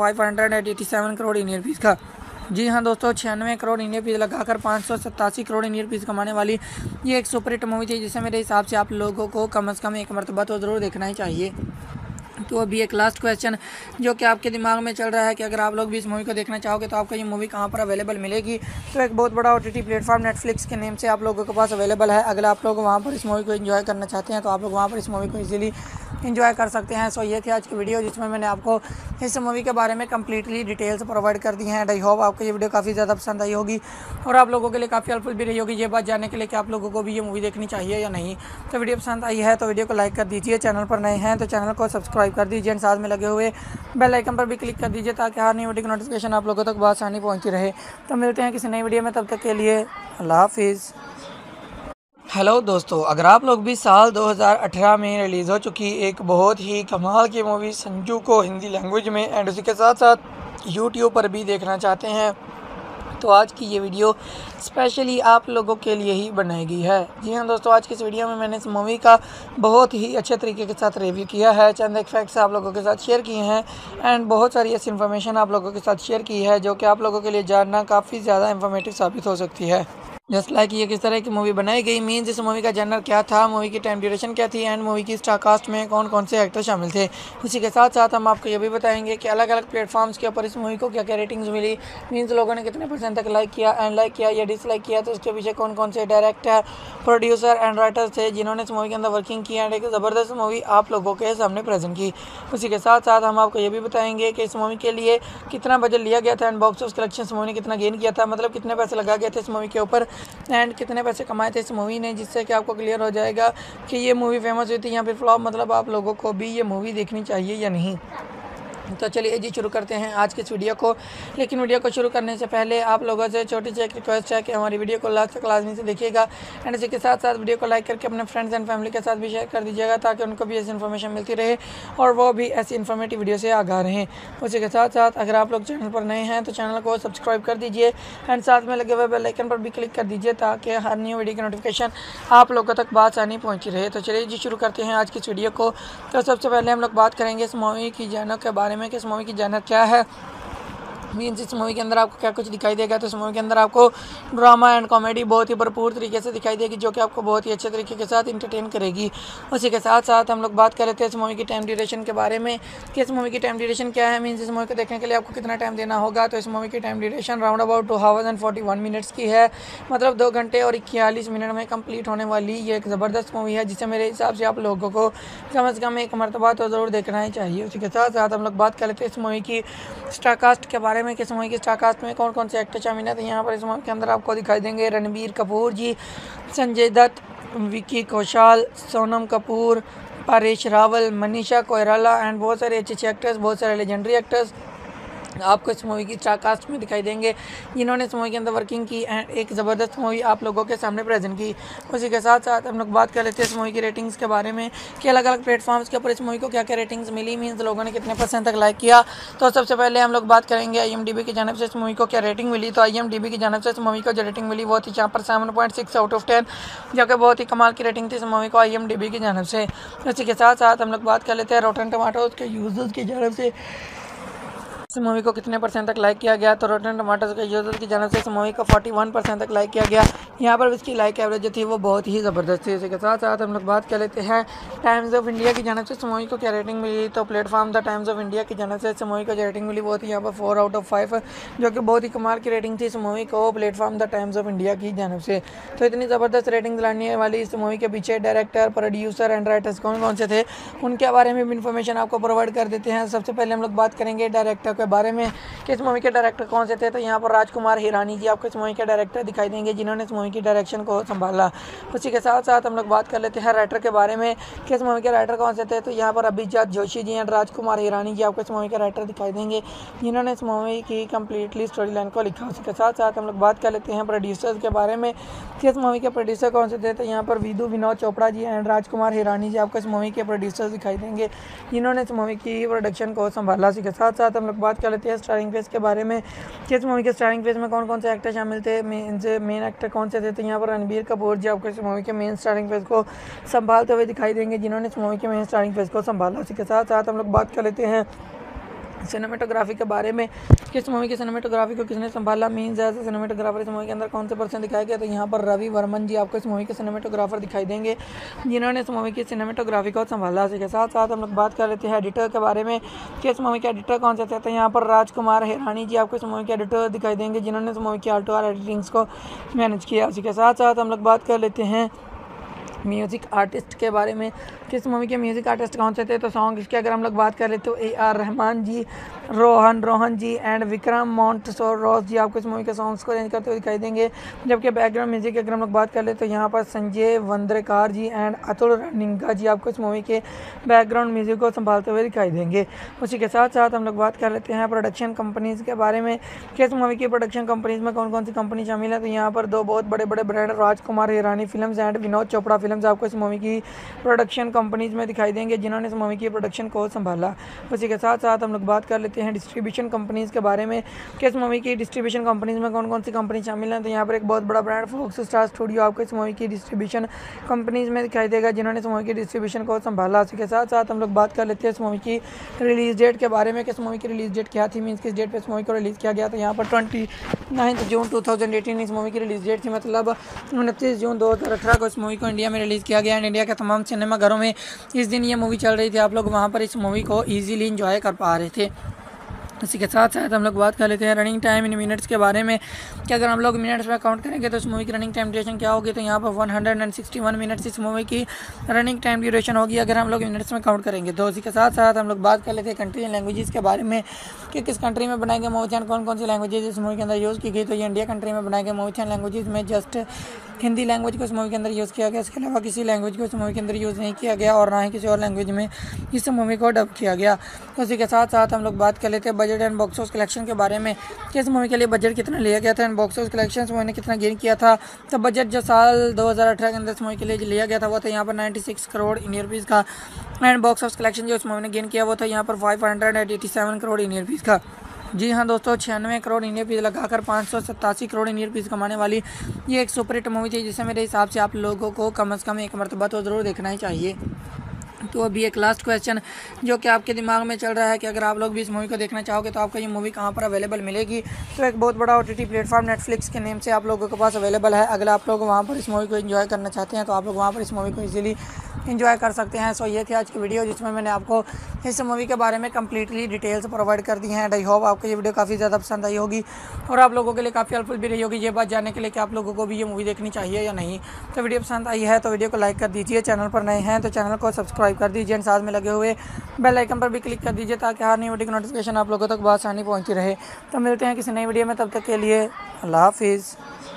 587 करोड़ इंडियन रुपीज़ का। जी हाँ दोस्तों, 96 करोड़ इंडियन रुपीज़ लगाकर 587 करोड़ इंडियन रुपीज़ कमाने वाली ये एक सुपर हिट मूवी थी, जिसे मेरे हिसाब से आप लोगों को कम से कम एक मरतबा तो ज़रूर देखना ही चाहिए। तो अभी एक लास्ट क्वेश्चन जो कि आपके दिमाग में चल रहा है कि अगर आप लोग भी इस मूवी को देखना चाहोगे तो आपको ये मूवी कहाँ पर अवेलेबल मिलेगी। तो एक बहुत बड़ा OTT प्लेटफॉर्म नेटफ्लिक्स के नेम से आप लोगों के पास अवेलेबल है। अगर आप लोग वहाँ पर इस मूवी को एंजॉय करना चाहते हैं तो आप लोग वहाँ पर इस मूवी को इजीली एंजॉय कर सकते हैं। सो ये थी आज की वीडियो जिसमें मैंने आपको इस मूवी के बारे में कम्प्लीटली डिटेल्स प्रोवाइड कर दी हैं एंड आई होप आपको ये वीडियो काफ़ी ज़्यादा पसंद आई होगी और आप लोगों के लिए काफ़ी हेल्पफुल भी रही होगी ये बात जानने के लिए कि आप लोगों को भी ये मूवी देखनी चाहिए या नहीं। तो वीडियो पसंद आई है तो वीडियो को लाइक कर दीजिए, चैनल पर नए हैं तो चैनल को सब्सक्राइब कर दीजिए एंड साथ में लगे हुए बेल आइकन पर भी क्लिक कर दीजिए ताकि हर नई वीडियो की नोटिफिकेशन आप लोगों तक बआसानी पहुँचती रहे। तो मिलते हैं किसी नई वीडियो में, तब तक के लिए अल्लाह हाफिज़। हेलो दोस्तों, अगर आप लोग भी साल 2018 में रिलीज़ हो चुकी एक बहुत ही कमाल की मूवी संजू को हिंदी लैंग्वेज में एंड उसी के साथ साथ यूट्यूब पर भी देखना चाहते हैं तो आज की ये वीडियो स्पेशली आप लोगों के लिए ही बनाई गई है। जी हाँ दोस्तों, आज की इस वीडियो में मैंने इस मूवी का बहुत ही अच्छे तरीके के साथ रिव्यू किया है, चंद एक फैक्ट्स आप लोगों के साथ शेयर किए हैं एंड बहुत सारी ऐसी इन्फॉर्मेशन आप लोगों के साथ शेयर की है जो कि आप लोगों के लिए जानना काफ़ी ज़्यादा इन्फॉर्मेटिव साबित हो सकती है। जस्ट लाइक ये किस तरह की मूवी बनाई गई, मीन्स इस मूवी का जनर क्या था, मूवी की टाइम ड्यूरेशन क्या थी एंड मूवी की स्टार कास्ट में कौन कौन से एक्टर शामिल थे। इसी के साथ साथ हम आपको ये भी बताएंगे कि अलग अलग प्लेटफॉर्म्स के ऊपर इस मूवी को क्या क्या रेटिंग्स मिली, मीन्स लोगों ने कितने परसेंट तक लाइक किया एंड लाइक किया या डिसलाइक किया, तो इसके पीछे कौन कौन से डायरेक्टर, प्रोड्यूसर एंड राइटर्स थे जिन्होंने इस मूवी के अंदर वर्किंग की एंड एक ज़बरदस्त मूवी आप लोगों के सामने प्रेजेंट की। उसी के साथ साथ हम आपको ये भी बताएंगे कि इस मूवी के लिए कितना बजट लिया गया था एंड बॉक्स ऑफिस कलेक्शन इस मूवी ने कितना गेन किया था, मतलब कितने पैसे लगा गए थे इस मूवी के ऊपर एंड कितने पैसे कमाए थे इस मूवी ने, जिससे कि आपको क्लियर हो जाएगा कि ये मूवी फेमस हुई थी या फिर फ्लॉप, मतलब आप लोगों को भी ये मूवी देखनी चाहिए या नहीं। तो चलिए जी शुरू करते हैं आज के इस वीडियो को। लेकिन वीडियो को शुरू करने से पहले आप लोगों से छोटी सी एक रिक्वेस्ट है कि हमारी वीडियो को लास्ट तक लाजमी से देखिएगा एंड इसी के साथ साथ वीडियो को लाइक करके अपने फ्रेंड्स एंड फैमिली के साथ भी शेयर कर दीजिएगा ताकि उनको भी ऐसी इन्फॉर्मेशन मिलती रहे और वो भी ऐसी इन्फॉर्मेटिव वीडियो से आगाह रहें। उसी के साथ साथ अगर आप लोग चैनल पर नए हैं तो चैनल को सब्सक्राइब कर दीजिए एंड साथ में लगे हुए बेल आइकन पर भी क्लिक कर दीजिए ताकि हर न्यू वीडियो की नोटिफिकेशन आप लोगों तक बासानी पहुँची रहे। तो चलिए जी शुरू करते हैं आज की इस वीडियो को। तो सबसे पहले हम लोग बात करेंगे इस मूवी की जानर के बारे में कि इस मूवी की जानर क्या है, मीन्स इस मूवी के अंदर आपको क्या कुछ दिखाई देगा। तो इस मूवी के अंदर आपको ड्रामा एंड कॉमेडी बहुत ही भरपूर तरीके से दिखाई देगी जो कि आपको बहुत ही अच्छे तरीके के साथ इंटरटेन करेगी। उसी के साथ साथ हम लोग बात कर लेते हैं इस मूवी की टाइम ड्यूरेशन के बारे में कि इस मूवी की टाइम ड्यूरेशन क्या है, मीन्स इस मूवी को देखने के लिए आपको कितना टाइम देना होगा। तो इस मूवी की time duration round about 2 hours and 41 minutes की है, मतलब 2 घंटे और 41 मिनट में कंप्लीट होने वाली ये एक ज़बरदस्त मूवी है जिसे मेरे हिसाब से आप लोगों को कम से कम एक मरतबा तो ज़रूर देखना ही चाहिए। उसी के साथ साथ हम लोग बात कर लेते हैं इस मूवी की स्टार कास्ट के बारे में कि इस मूवी की स्टार कास्ट में कौन कौन से एक्टर शामिल हैं। तो यहाँ पर इस मूवी के अंदर आपको दिखाई देंगे रणबीर कपूर जी, संजय दत्त, विकी कौशल, सोनम कपूर, परेश रावल, मनीषा कोइराला एंड बहुत सारे अच्छे एक्टर्स, बहुत सारे लेजेंडरी एक्टर्स आपको इस मूवी की स्टार कास्ट में दिखाई देंगे जिन्होंने इस मूवी के अंदर वर्किंग की एंड एक ज़बरदस्त मूवी आप लोगों के सामने प्रेजेंट की। उसी के साथ साथ हम लोग बात कर लेते हैं इस मूवी की रेटिंग्स के बारे में कि अलग अलग प्लेटफॉर्म्स के ऊपर इस मूवी को क्या क्या रेटिंग्स मिली, मीन्स लोगों ने कितने परसेंट तक लाइक किया। तो सबसे पहले हम लोग बात करेंगे IMDb की जानब से इस मूवी को क्या रेटिंग मिली। तो IMDb की जानब से इस मूवी को जो रेटिंग मिली वो थी यहाँ पर 7.6 आउट ऑफ 10, जो कि बहुत ही कमाल की रेटिंग थी इस मूवी को IMDb की जानब से। उसी के साथ साथ हम लोग बात कर लेते हैं रॉटन टमाटोज के यूजर्स की जानब से इस मूवी को कितने परसेंट तक लाइक किया गया। तो रॉटन टमाटोज के यूजर्स की जानब से इस मूवी को 41% तक लाइक किया गया। यहाँ पर इसकी लाइक एवरेज जो थी वो बहुत ही ज़बरदस्त थी। इसी के साथ साथ हम लोग बात कर लेते हैं टाइम्स ऑफ इंडिया की जानब से इस मूवी को क्या रेटिंग मिली। तो platform the Times of India की जानब से इस मूवी को जो रेटिंग मिली वो थी यहाँ पर 4 out of 5, जो कि बहुत ही कमाल की रेटिंग थी इस मूवी को platform the Times of India की जानब से। तो इतनी ज़बरदस्त रेटिंग लाने वाली इस मूवी के पीछे डायरेक्टर, प्रोड्यूसर एंड राइटर्स कौन कौन से थे उनके बारे में भी इन्फॉर्मेशन आपको प्रोवाइड कर देते हैं। सबसे पहले हम लोग बात करेंगे डायरेक्टर के बारे में कि इस मूवी के डायरेक्टर कौन से थे। तो यहाँ पर राजकुमार हिरानी जी आपको इस मूवी के डायरेक्टर दिखाई देंगे जिन्होंने इस मूवी की डायरेक्शन को संभाला। उसी के साथ साथ हम लोग बात कर लेते हैं राइटर के बारे में कि इस मूवी के राइटर कौन से थे। तो यहाँ पर अभिजात जोशी जी एंड राजकुमार हिरानी जी आपको इस मूवी के राइटर दिखाई देंगे जिन्होंने इस मूवी की कम्प्लीटली स्टोरी लाइन को लिखा। उसी के साथ साथ हम लोग बात कर लेते हैं प्रोड्यूसर्स के बारे में कि इस मूवी के प्रोड्यूसर कौन से थे। तो यहाँ पर विनोद चोपड़ा जी एंड राजकुमार हिरानी जी आपको इस मूवी के प्रोड्यूसर्स दिखाई देंगे जिन्होंने इस मूवी की प्रोडक्शन को संभाला। उसी के साथ साथ हम लोग बात कर लेते हैं स्टारिंग फेस के बारे में कि इस मूवी के स्टारिंग फेस में कौन कौन से एक्टर शामिल थे, मेन एक्टर कौन से थे। तो यहाँ पर रणबीर कपूर जी आपको इस मूवी के मेन स्टारिंग फेस को संभालते हुए दिखाई देंगे जिन्होंने इस मूवी के मेन स्टारिंग फेस को संभाला। इसी के साथ साथ हम लोग बात कर लेते हैं सिनेमेटोग्राफी के बारे में कि इस मूवी की सिनेमेटोग्राफी को किसने संभाला, मीन्स एज सिनेमेटोग्राफर इस मूवी के अंदर कौन से पर्सन दिखाए गए। तो यहाँ पर रवि वर्मन जी आपको इस मूवी के सिनेमेटोग्राफर दिखाई देंगे जिन्होंने इस मूवी की सिनेमेटोग्राफी को संभाला। इसी के साथ साथ हम लोग बात कर लेते हैं एडिटर के बारे में कि इस मूवी के एडिटर कौन से थे। तो यहाँ पर राजकुमार हिरानी जी आपको इस मूवी के एडिटर दिखाई देंगे जिन्होंने इस मूवी की आल्टो एडिटिंग्स को मैनेज किया। इसी के साथ साथ हम लोग बात कर लेते हैं म्यूज़िक आर्टिस्ट के बारे में कि इस मूवी के म्यूज़िक आर्टिस्ट कौन से थे, तो सॉन्ग इसके अगर हम लोग बात करें तो AR रहमान जी, रोहन जी एंड विक्रम मोंटसोरस जी आपको इस मूवी के सॉन्ग्स को अरेंज करते हुए दिखाई देंगे। जबकि बैकग्राउंड म्यूजिक की अगर हम लोग बात कर ले तो यहाँ पर संजय वंद्रेकार जी एंड अतुल रनिंगा जी आपको इस मूवी के बैकग्राउंड म्यूजिक को संभालते हुए दिखाई देंगे। उसी के साथ साथ हम लोग बात कर लेते हैं प्रोडक्शन कंपनीज़ के बारे में कि इस मूवी की प्रोडक्शन कंपनीज़ में कौन कौन सी कंपनी शामिल है। तो यहाँ पर दो बहुत बड़े बड़े brand Rajkumar Hirani films and Vinod Chopra films आपको इस मूवी की प्रोडक्शन कंपनीज़ में दिखाई देंगे जिन्होंने इस मूवी की प्रोडक्शन को संभाला। उसी के साथ साथ हम लोग बात कर लेते हैं डिस्ट्रीब्यूशन कंपनीज़ के बारे में कि इस मूवी की डिस्ट्रीब्यूशन कंपनीज़ में कौन कौन सी कंपनी शामिल है। तो यहाँ पर एक बहुत बड़ा ब्रांड फॉक्स स्टार स्टूडियो आपको इस मूवी की डिस्ट्रीब्यूशन कंपनीज़ में दिखाई देगा जिन्होंने इस मूवी की डिस्ट्रीब्यूशन को संभाला। उसी के साथ साथ हम लोग बात कर लेते हैं इस मूवी की रिलीज़ डेट के बारे में कि इस मूवी की रिलीज़ डेट क्या थी, मीन्स किस डेट पर इस मूवी को रिलीज़ किया गया। तो यहाँ पर 29 जून 2018 इस मूवी की रिलीज़ डेट थी, मतलब 29 जून 2018 को इस मूवी को इंडिया में रिलीज़ किया गया एंड इंडिया के तमाम सिनेमाघरों में इस दिन ये मूवी चल रही थी। आप लोग वहाँ पर इस मूवी को ईजिली इंजॉय कर पा रहे थे। इसी के साथ साथ हम लोग बात कर लेते हैं रनिंग टाइम इन मिनट्स के बारे में कि अगर हम लोग मिनट्स में काउंट करेंगे तो इस मूवी की रनिंग टाइम ड्यूरेशन क्या होगी। तो यहाँ पर 161 मिनट्स इस मूवी की रनिंग टाइम ड्यूरेशन होगी अगर हम लोग मिनट्स में काउंट करेंगे। तो इसी के साथ साथ हम लोग बात कर लेते हैं कंट्री एंड लैंग्वेजेस के बारे में कि किस कंट्री में बनाए गए मूवी एंड कौन कौन सी लैंग्वेजेज इस मूवी के अंदर यूज़ की गई। तो ये इंडिया कंट्री में बनाए गए मूवी एंड लैंग्वेजेज में जस्ट हिंदी लैंग्वेज को इस मूवी के अंदर यूज़ किया गया, इसके अलावा किसी लैंग्वेज को इस मूवी के अंदर यूज़ नहीं किया गया और ना ही किसी और लैंग्वेज में इस मूवी को डब किया गया। तो इसी के साथ साथ हम लोग बात कर लेते हैं budget and box office collection के बारे में कि इस मूवी के लिए बजट कितना लिया गया था एंड बॉक्स ऑफिस कलेक्शन इस मूवी ने कितना गेन किया था। तो बजट जो साल 2018 के अंदर इस मूवी के लिए लिया गया था वो था यहाँ पर 96 करोड़ इंडियन रुपीज़ का एंड बॉक्स ऑफिस कलेक्शन जो इस मूवी ने गेन किया वो था यहाँ पर 587 करोड़ इंडियन रुपीज़ का। जी हाँ दोस्तों, 96 करोड़ इंडियन रुपीज़ लगाकर 587 करोड़ इंडियन रुपीज़ कमाने वाली ये एक सुपरहिट मूवी थी जिसे मेरे हिसाब से आप लोगों को कम से कम एक मरतबा तो ज़रूर देखना ही चाहिए। तो अभी एक लास्ट क्वेश्चन जो कि आपके दिमाग में चल रहा है कि अगर आप लोग भी इस मूवी को देखना चाहोगे तो आपको ये मूवी कहाँ पर अवेलेबल मिलेगी। तो एक बहुत बड़ा OTT प्लेटफॉर्म नेटफ्लिक्स के नेम से आप लोगों के पास अवेलेबल है। अगर आप लोग वहाँ पर इस मूवी को एंजॉय करना चाहते हैं तो आप लोग वहाँ पर इस मूवी को इजीली एंजॉय कर सकते हैं। सो ये थी आज की वीडियो जिसमें मैंने आपको इस मूवी के बारे में कम्प्लीटली डिटेल्स प्रोवाइड कर दी हैं एंड आई होप आपको ये वीडियो काफ़ी ज़्यादा पसंद आई होगी और आप लोगों के लिए काफ़ी हेल्पफुल भी रही होगी ये बात जानने के लिए कि आप लोगों को भी ये मूवी देखनी चाहिए या नहीं। तो वीडियो पसंद आई है तो वीडियो को लाइक कर दीजिए, चैनल पर नए हैं तो चैनल को सब्सक्राइब कर दीजिए एंड साथ में लगे हुए बेल आइकन पर भी क्लिक कर दीजिए ताकि हर नई वीडियो की नोटिफिकेशन आप लोगों तक आसानी पहुँचती रहे। तो मिलते हैं किसी नई वीडियो में, तब तक के लिए अल्लाह हाफिज़।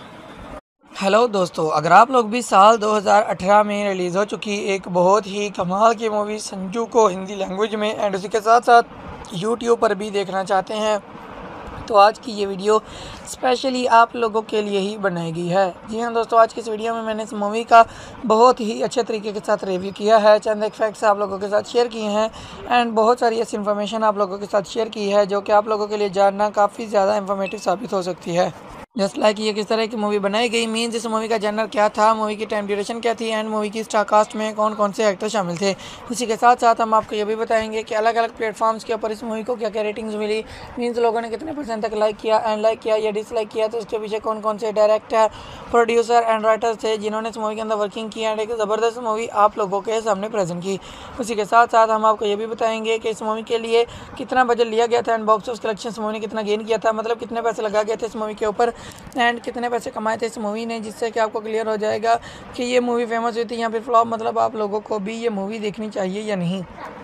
हेलो दोस्तों, अगर आप लोग भी साल 2018 में रिलीज़ हो चुकी एक बहुत ही कमाल की मूवी संजू को हिंदी लैंग्वेज में एंड उसी के साथ साथ यूट्यूब पर भी देखना चाहते हैं तो आज की ये वीडियो स्पेशली आप लोगों के लिए ही बनाई गई है। जी हाँ दोस्तों, आज की इस वीडियो में मैंने इस मूवी का बहुत ही अच्छे तरीके के साथ रिव्यू किया है, चंद एक फैक्ट्स आप लोगों के साथ शेयर किए हैं एंड बहुत सारी ऐसी इन्फॉर्मेशन आप लोगों के साथ शेयर की है जो कि आप लोगों के लिए जानना काफ़ी ज़्यादा इन्फॉर्मेटिव साबित हो सकती है। जस्ट लाइक ये किस तरह की मूवी बनाई गई, मीन्स इस मूवी का जनर क्या था, मूवी की टाइम ड्यूरेशन क्या थी एंड मूवी की स्टार कास्ट में कौन कौन से एक्टर शामिल थे। उसी के साथ साथ हम आपको ये भी बताएंगे कि अलग अलग प्लेटफॉर्म्स के ऊपर इस मूवी को क्या क्या रेटिंग्स मिली, मीन्स लोगों ने कितने % तक लाइक किया एंड लाइक किया या डिसलाइक किया, तो उसके पीछे कौन कौन से डायरेक्टर, प्रोड्यूसर एंड राइटर्स थे जिन्होंने इस मूवी के अंदर वर्किंग की एंड एक ज़बरदस्त मूवी आप लोगों के सामने प्रेजेंट की। उसी के साथ साथ हम आपको ये भी बताएंगे कि इस मूवी के लिए कितना बजट लिया गया था एंड बॉक्स ऑफिस कलेक्शन इस मूवी ने कितना गेन किया था, मतलब कितने पैसे लगा गए थे इस मूवी के ऊपर एंड कितने पैसे कमाए थे इस मूवी ने, जिससे कि आपको क्लियर हो जाएगा कि ये मूवी फेमस हुई थी या फिर फ्लॉप, मतलब आप लोगों को भी ये मूवी देखनी चाहिए या नहीं।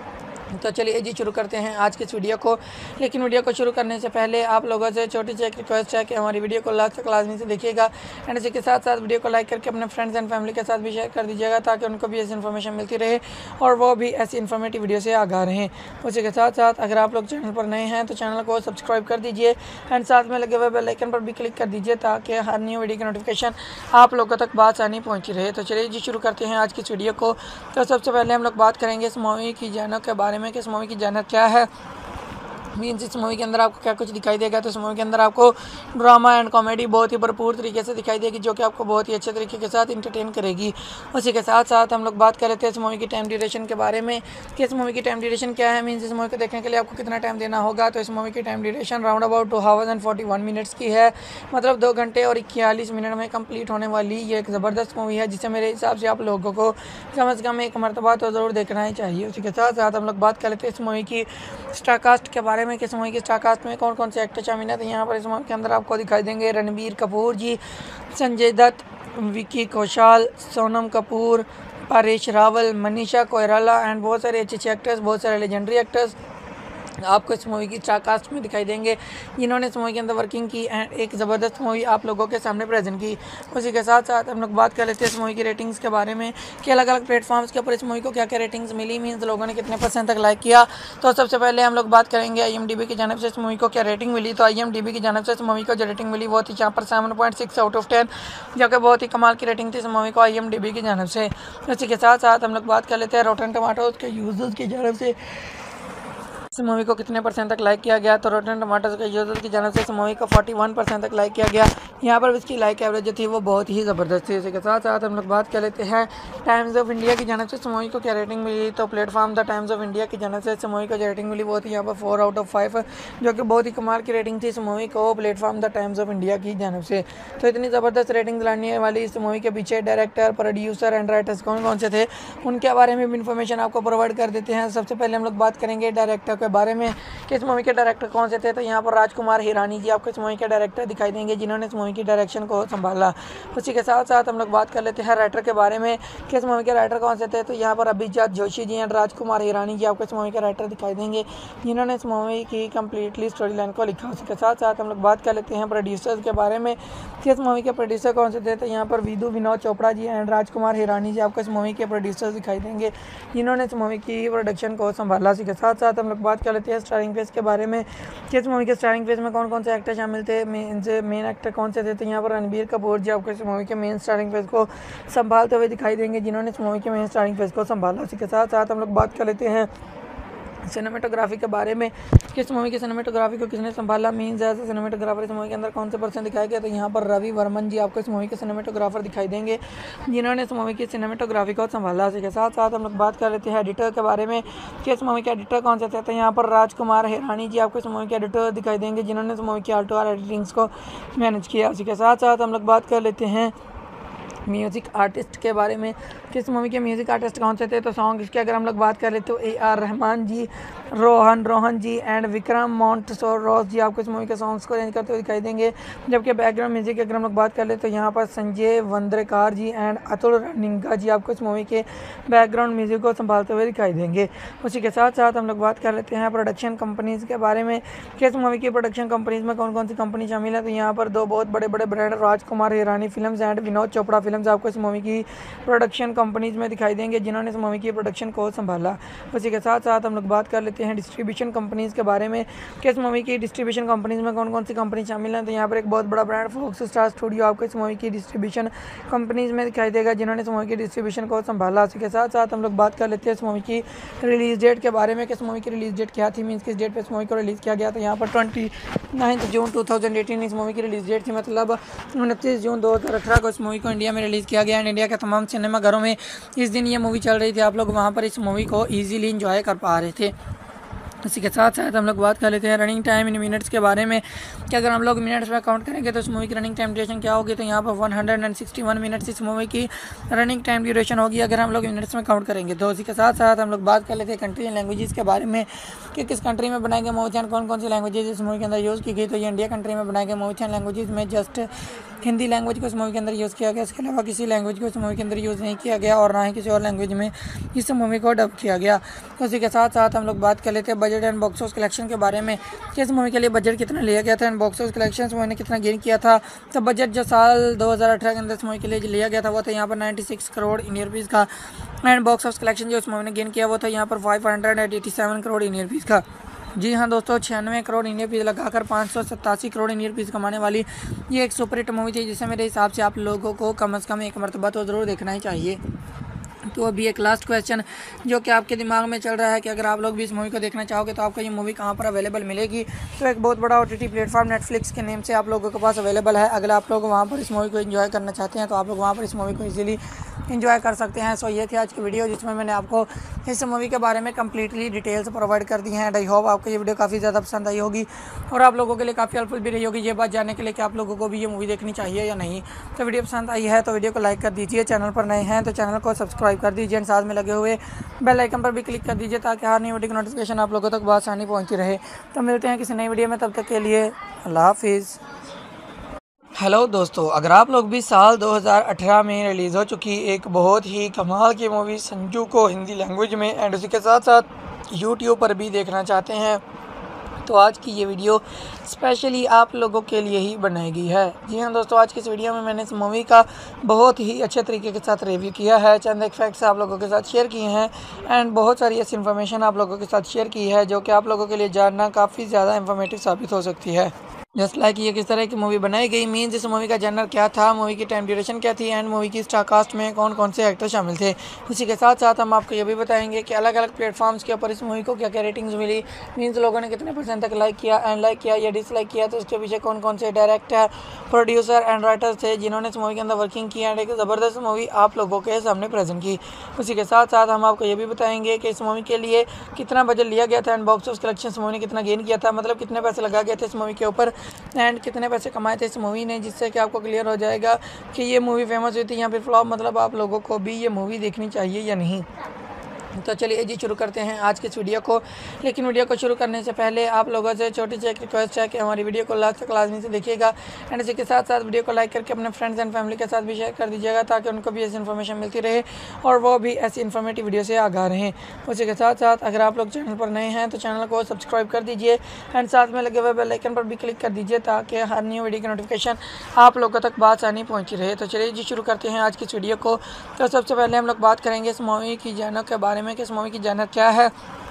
तो चलिए जी शुरू करते हैं आज की इस वीडियो को। लेकिन वीडियो को शुरू करने से पहले आप लोगों से छोटी सी एक रिक्वेस्ट है कि हमारी वीडियो को लास्ट तक लाजमी से देखिएगा एंड इसी के साथ साथ वीडियो को लाइक करके अपने फ्रेंड्स एंड फैमिली के साथ भी शेयर कर दीजिएगा ताकि उनको भी ऐसी इन्फॉर्मेशन मिलती रहे और वो भी ऐसी इन्फॉर्मेटिव वीडियो से आगाह रहें। उसी के साथ साथ अगर आप लोग चैनल पर नए हैं तो चैनल को सब्सक्राइब कर दीजिए एंड साथ में लगे हुए बेल आइकन पर भी क्लिक कर दीजिए ताकि हर न्यू वीडियो की नोटिफिकेशन आप लोगों तक आसानी पहुँची रहे। तो चलिए जी शुरू करते हैं आज की इस वीडियो को। तो सबसे पहले हम लोग बात करेंगे इस मूवी की जानर के बारे में कि इस मूवी की जानर क्या है, मीन्स इस मूवी के अंदर आपको क्या कुछ दिखाई देगा। तो इस मूवी के अंदर आपको ड्रामा एंड कॉमेडी बहुत ही भरपूर तरीके से दिखाई देगी जो कि आपको बहुत ही अच्छे तरीके के साथ इंटरटेन करेगी। उसी के साथ साथ हम लोग बात कर लेते हैं इस मूवी की टाइम ड्यूरेशन के बारे में कि इस मूवी की टाइम ड्यूरेशन क्या है, मीन्स इस मूवी को देखने के लिए आपको कितना टाइम देना होगा। तो इस मूवी की time duration round about 2 hours and 41 minutes की है, मतलब 2 घंटे और 41 मिनट में कंप्लीट होने वाली ये एक ज़बरदस्त मूवी है जिसे मेरे हिसाब से आप लोगों को कम से कम एक मरतबा तो ज़रूर देखना ही चाहिए। उसी के साथ साथ हम लोग बात कर लेते हैं इस मूवी की स्टार कास्ट के बारे में कि इस मूवी की स्टार कास्ट में कौन कौन से एक्टर शामिल हैं। तो यहाँ पर इस मूवी के अंदर आपको दिखाई देंगे रणबीर कपूर जी, संजय दत्त, विकी कौशल, सोनम कपूर, परेश रावल, मनीषा कोइराला एंड बहुत सारे अच्छे एक्टर्स, बहुत सारे लेजेंडरी एक्टर्स आपको इस मूवी की कास्ट में दिखाई देंगे जिन्होंने इस मूवी के अंदर वर्किंग की एंड एक ज़बरदस्त मूवी आप लोगों के सामने प्रेजेंट की। उसी के साथ साथ हम लोग बात कर लेते हैं इस मूवी की रेटिंग्स के बारे में कि अलग अलग प्लेटफॉर्म्स के ऊपर इस मूवी को क्या क्या रेटिंग्स मिली, मीन्स लोगों ने कितने % तक लाइक किया। तो सबसे पहले हम लोग बात करेंगे IMDb की जानिब से इस मूवी को क्या रेटिंग मिली। तो IMDb की जानिब से इस मूवी को जो रेटिंग मिली वो थी यहाँ पर 7.6 आउट ऑफ 10, जो कि बहुत ही कमाल की रेटिंग थी इस मूवी को IMDb की जानिब से। उसी के साथ साथ हम लोग बात कर लेते हैं रॉटन टमाटोज के यूजर्स की जानिब से इस मूवी को कितने % तक लाइक किया गया। तो रॉटन टमाटोज के यूजर्स की जानिब से इस मूवी को 41% तक लाइक किया गया। यहाँ पर इसकी लाइक एवरेज जो थी वो बहुत ही ज़बरदस्त थी। इसके साथ साथ हम लोग बात कर लेते हैं टाइम्स ऑफ इंडिया की जानिब से इस मूवी को क्या रेटिंग मिली। तो platform the Times of India की जानिब से इस मूवी को जो रेटिंग मिली वो थी यहाँ पर 4 आउट ऑफ 5, जो कि बहुत ही कमाल की रेटिंग थी इस मूवी को platform the Times of India की जानिब से। तो इतनी ज़बरदस्त रेटिंग लाने वाली इस मूवी के पीछे डायरेक्टर, प्रोड्यूसर एंड राइटर्स कौन कौन से थे उनके बारे में भी इन्फॉर्मेशन आपको प्रोवाइड कर देते हैं। सबसे पहले हम लोग बात करेंगे डायरेक्टर के बारे में कि इस मूवी के डायरेक्टर कौन से थे। तो यहाँ पर राजकुमार हिरानी जी आपको इस मूवी के डायरेक्टर दिखाई देंगे जिन्होंने इस मूवी की डायरेक्शन को संभाला। उसी के साथ साथ हम लोग बात कर लेते हैं राइटर के बारे में कि इस मूवी के राइटर कौन से थे। तो यहाँ पर अभिजात जोशी जी एंड राजकुमार हिरानी जी आपको इस मूवी के राइटर दिखाई देंगे जिन्होंने इस मूवी की कम्प्लीटली स्टोरी लाइन को लिखा। उसी के साथ साथ हम लोग बात कर लेते हैं प्रोड्यूसर्स के बारे में कि इस मूवी के प्रोड्यूसर कौन से थे। तो यहाँ पर विदु विनोद चोपड़ा जी एंड राजकुमार हिरानी जी आपको इस मूवी के प्रोड्यूसर्स दिखाई देंगे जिन्होंने इस मूवी की प्रोडक्शन को संभाला। उसी के साथ साथ हम लोग बात कर लेते हैं स्टारिंग फेस के बारे में कि इस मूवी के स्टारिंग फेस में कौन कौन से एक्टर शामिल थे, मेन एक्टर कौन से थे। तो यहाँ पर रणबीर कपूर जी आपको इस मूवी के मेन स्टारिंग फेस को संभालते हुए दिखाई देंगे जिन्होंने इस मूवी के मेन स्टारिंग फेस को संभाला। उसी के साथ साथ हम लोग बात कर लेते हैं सिनेमेटोग्राफी के बारे में कि इस मूवी की सिनेमेटोग्राफी को किसने संभाला, मीन्स एज ए सिनेमेटोग्राफर इस मूवी के अंदर कौन से पर्सन दिखाया गया। तो यहाँ पर रवि वर्मन जी आपको इस मूवी के सिनेमेटोग्राफर दिखाई देंगे जिन्होंने इस मूवी की सिनेमेटोग्राफी को संभाला। इसी के साथ साथ हम लोग बात कर लेते हैं एडिटर के बारे में कि इस मूवी के एडिटर कौन से थे। तो यहाँ पर राजकुमार हिरानी जी आपको इस मूवी के एडिटर दिखाई देंगे जिन्होंने इस मूवी की आल्टो एडिटिंग्स को मैनेज किया। उसी के साथ साथ हम लोग बात कर लेते हैं म्यूज़िक आर्टिस्ट के बारे में कि इस मूवी के म्यूज़िक आर्टिस्ट कौन से थे। तो सॉन्ग की अगर हम लोग बात कर लेते तो AR रहमान जी, रोहन जी एंड विक्रम मोंटसोरोस जी आपको इस मूवी के सॉन्ग्स को अरेंज करते हुए दिखाई देंगे। जबकि बैकग्राउंड म्यूजिक की अगर हम लोग बात कर ले तो यहाँ पर संजय वंद्रेकार जी एंड अतुल रनिंगा जी आपको इस मूवी के बैकग्राउंड म्यूजिक को संभालते हुए दिखाई देंगे। उसी के साथ साथ हम लोग बात कर लेते हैं प्रोडक्शन कंपनीज़ के बारे में कि इस मूवी की प्रोडक्शन कंपनीज़ में कौन कौन सी कंपनी शामिल है। तो यहाँ पर 2 बहुत बड़े बड़े brand Rajkumar Hirani films and Vinod Chopra films आपको इस मूवी की प्रोडक्शन कंपनीज़ में दिखाई देंगे जिन्होंने इस मूवी की प्रोडक्शन को संभाला। उसी के साथ साथ हम लोग बात कर लेते हैं डिस्ट्रीब्यूशन कंपनीज़ के बारे में कि इस मूवी की डिस्ट्रीब्यूशन कंपनीज़ में कौन कौन सी कंपनी शामिल हैं। तो यहाँ पर एक बहुत बड़ा ब्रांड फॉक्स स्टार स्टूडियो आपको इस मूवी की डिस्ट्रीब्यूशन कंपनीज़ में दिखाई देगा जिन्होंने इस मूवी की डिस्ट्रीब्यूशन को संभाला। उसी के साथ साथ हम लोग बात कर लेते हैं इस मूवी की रिलीज़ डेट के बारे में कि इस मूवी की रिलीज़ डेट क्या थी, मीन्स किस डेट पर इस मूवी को रिलीज़ किया गया। तो यहाँ पर 29 जून 2018 इस मूवी की रिलीज़ डेट थी, मतलब 29 जून 2018 को इस मूवी को इंडिया में रिलीज़ किया गया एंड इंडिया के तमाम सिनेमाघरों में इस दिन ये मूवी चल रही थी। आप लोग वहाँ पर इस मूवी को ईजिली इंजॉय कर पा रहे थे। इसी के साथ साथ हम लोग बात कर लेते हैं रनिंग टाइम इन मिनट्स के बारे में कि अगर हम लोग मिनट्स में काउंट करेंगे तो इस मूवी की रनिंग टाइम ड्यूरेशन क्या होगी। तो यहाँ पर 161 मिनट्स इस मूवी की रनिंग टाइम ड्यूरेशन होगी अगर हम लोग मिनट्स में काउंट करेंगे। तो इसी के साथ साथ हम लोग बात कर लेते हैं कंट्री एंड लैंग्वेजेस के बारे में कि किस कंट्री में बनाए गए मूवी एंड कौन कौन सी लैंग्वेजेज इस मूवी के अंदर यूज़ की गई। तो ये इंडिया कंट्री में बनाए गए मूवी एंड लैंग्वेजेज में जस्ट हिंदी लैंग्वेज को इस मूवी के अंदर यूज़ किया गया, इसके अलावा किसी लैंग्वेज को इस मूवी के अंदर यूज़ नहीं किया गया और ना ही किसी और लैंग्वेज में इस मूवी को डब किया गया। उसी के साथ साथ हम लोग बात कर लेते हैं budget and box office collection के बारे में कि इस मूवी के लिए बजट कितना लिया गया था and box office collection movie ने कितना गेन किया था। तो बजट जो साल 2018 के अंदर इस मूवी के लिए लिया गया था वो था यहाँ पर 96 करोड़ इंडियन रुपीज़ का एंड बॉक्स ऑफिस कलेक्शन जो इस मूवी ने गेन किया वो था यहाँ पर 587 करोड़ इंडियन रुपीज़ का। जी हाँ दोस्तों, 96 करोड़ इंडियन रुपीज़ लगाकर 587 करोड़ इंडियन रुपीज़ कमाने वाली ये एक सुपर हिट मूवी थी जिसे मेरे हिसाब से आप लोगों को कम से कम एक मरतबा तो ज़रूर देखना ही चाहिए। तो अभी एक लास्ट क्वेश्चन जो कि आपके दिमाग में चल रहा है कि अगर आप लोग भी इस मूवी को देखना चाहोगे तो आपको ये मूवी कहाँ पर अवेलेबल मिलेगी। तो एक बहुत बड़ा OTT प्लेटफॉर्म नेटफ्लिक्स के नेम से आप लोगों के पास अवेलेबल है। अगर आप लोग वहाँ पर इस मूवी को एंजॉय करना चाहते हैं तो आप लोग वहाँ पर इस मूवी को इजीली एंजॉय कर सकते हैं। सो ये थी आज की वीडियो जिसमें मैंने आपको इस मूवी के बारे में कम्प्लीटली डिटेल्स प्रोवाइड कर दी हैं एंड आई होप आपको ये वीडियो काफ़ी ज़्यादा पसंद आई होगी और आप लोगों के लिए काफ़ी हेल्पफुल भी रही होगी ये बात जानने के लिए कि आप लोगों को भी ये मूवी देखनी चाहिए या नहीं। तो वीडियो पसंद आई है तो वीडियो को लाइक कर दीजिए, चैनल पर नए हैं तो चैनल को सब्सक्राइब कर दीजिए एंड साथ में लगे हुए बेल आइकन पर भी क्लिक कर दीजिए ताकि हर नई वीडियो की नोटिफिकेशन आप लोगों तक बआसानी पहुँचती रहे। तो मिलते हैं किसी नई वीडियो में, तब तक के लिए अल्लाह हाफिज़। हेलो दोस्तों, अगर आप लोग भी साल 2018 में रिलीज़ हो चुकी एक बहुत ही कमाल की मूवी संजू को हिंदी लैंग्वेज में एंड उसी के साथ साथ यूट्यूब पर भी देखना चाहते हैं तो आज की ये वीडियो स्पेशली आप लोगों के लिए ही बनाई गई है। जी हाँ दोस्तों, आज की इस वीडियो में मैंने इस मूवी का बहुत ही अच्छे तरीके के साथ रिव्यू किया है, चंद एक फैक्ट्स आप लोगों के साथ शेयर किए हैं एंड बहुत सारी ऐसी इन्फॉर्मेशन आप लोगों के साथ शेयर की है जो कि आप लोगों के लिए जानना काफ़ी ज़्यादा इन्फॉर्मेटिव साबित हो सकती है। जस्ट लाइक ये किस तरह की मूवी बनाई गई, मीन्स इस मूवी का जनर क्या था, मूवी की टाइम ड्यूरेशन क्या थी एंड मूवी की स्टार कास्ट में कौन कौन से एक्टर शामिल थे। उसी के साथ साथ हम आपको ये भी बताएंगे कि अलग अलग प्लेटफॉर्म्स के ऊपर इस मूवी को क्या क्या रेटिंग्स मिली, मीन्स लोगों ने कितने % तक लाइक किया एंड लाइक किया या डिसलाइक किया, तो उसके पीछे कौन कौन से डायरेक्टर, प्रोड्यूसर एंड राइटर्स थे जिन्होंने इस मूवी के अंदर वर्किंग की एंड एक ज़बरदस्त मूवी आप लोगों के सामने प्रेजेंट की। उसी के साथ साथ हम आपको ये भी बताएंगे कि इस मूवी के लिए कितना बजट लिया गया था एंड बॉक्स ऑफिस कलेक्शन इस मूवी ने कितना गेन किया था, मतलब कितने पैसे लगा गए थे इस मूवी के ऊपर एंड कितने पैसे कमाए थे इस मूवी ने, जिससे कि आपको क्लियर हो जाएगा कि ये मूवी फेमस हुई थी या फिर फ्लॉप, मतलब आप लोगों को भी ये मूवी देखनी चाहिए या नहीं। तो चलिए जी शुरू करते हैं आज की इस वीडियो को। लेकिन वीडियो को शुरू करने से पहले आप लोगों से छोटी सी एक रिक्वेस्ट है कि हमारी वीडियो को लास्ट तक लाजमी से देखिएगा एंड इसी के साथ साथ वीडियो को लाइक करके अपने फ्रेंड्स एंड फैमिली के साथ भी शेयर कर दीजिएगा ताकि उनको भी ऐसी इन्फॉर्मेशन मिलती रहे और वो भी ऐसी इन्फॉर्मेटिव वीडियो से आगाह रहें। उसी के साथ साथ अगर आप लोग चैनल पर नए हैं तो चैनल को सब्सक्राइब कर दीजिए एंड साथ में लगे हुए बेल आइकन पर भी क्लिक कर दीजिए ताकि हर न्यू वीडियो की नोटिफिकेशन आप लोगों तक बासानी पहुँची रहे। तो चलिए जी शुरू करते हैं आज की इस वीडियो को। तो सबसे पहले हम लोग बात करेंगे इस मूवी की जानर के बारे में कि इस मूवी की जानर क्या है,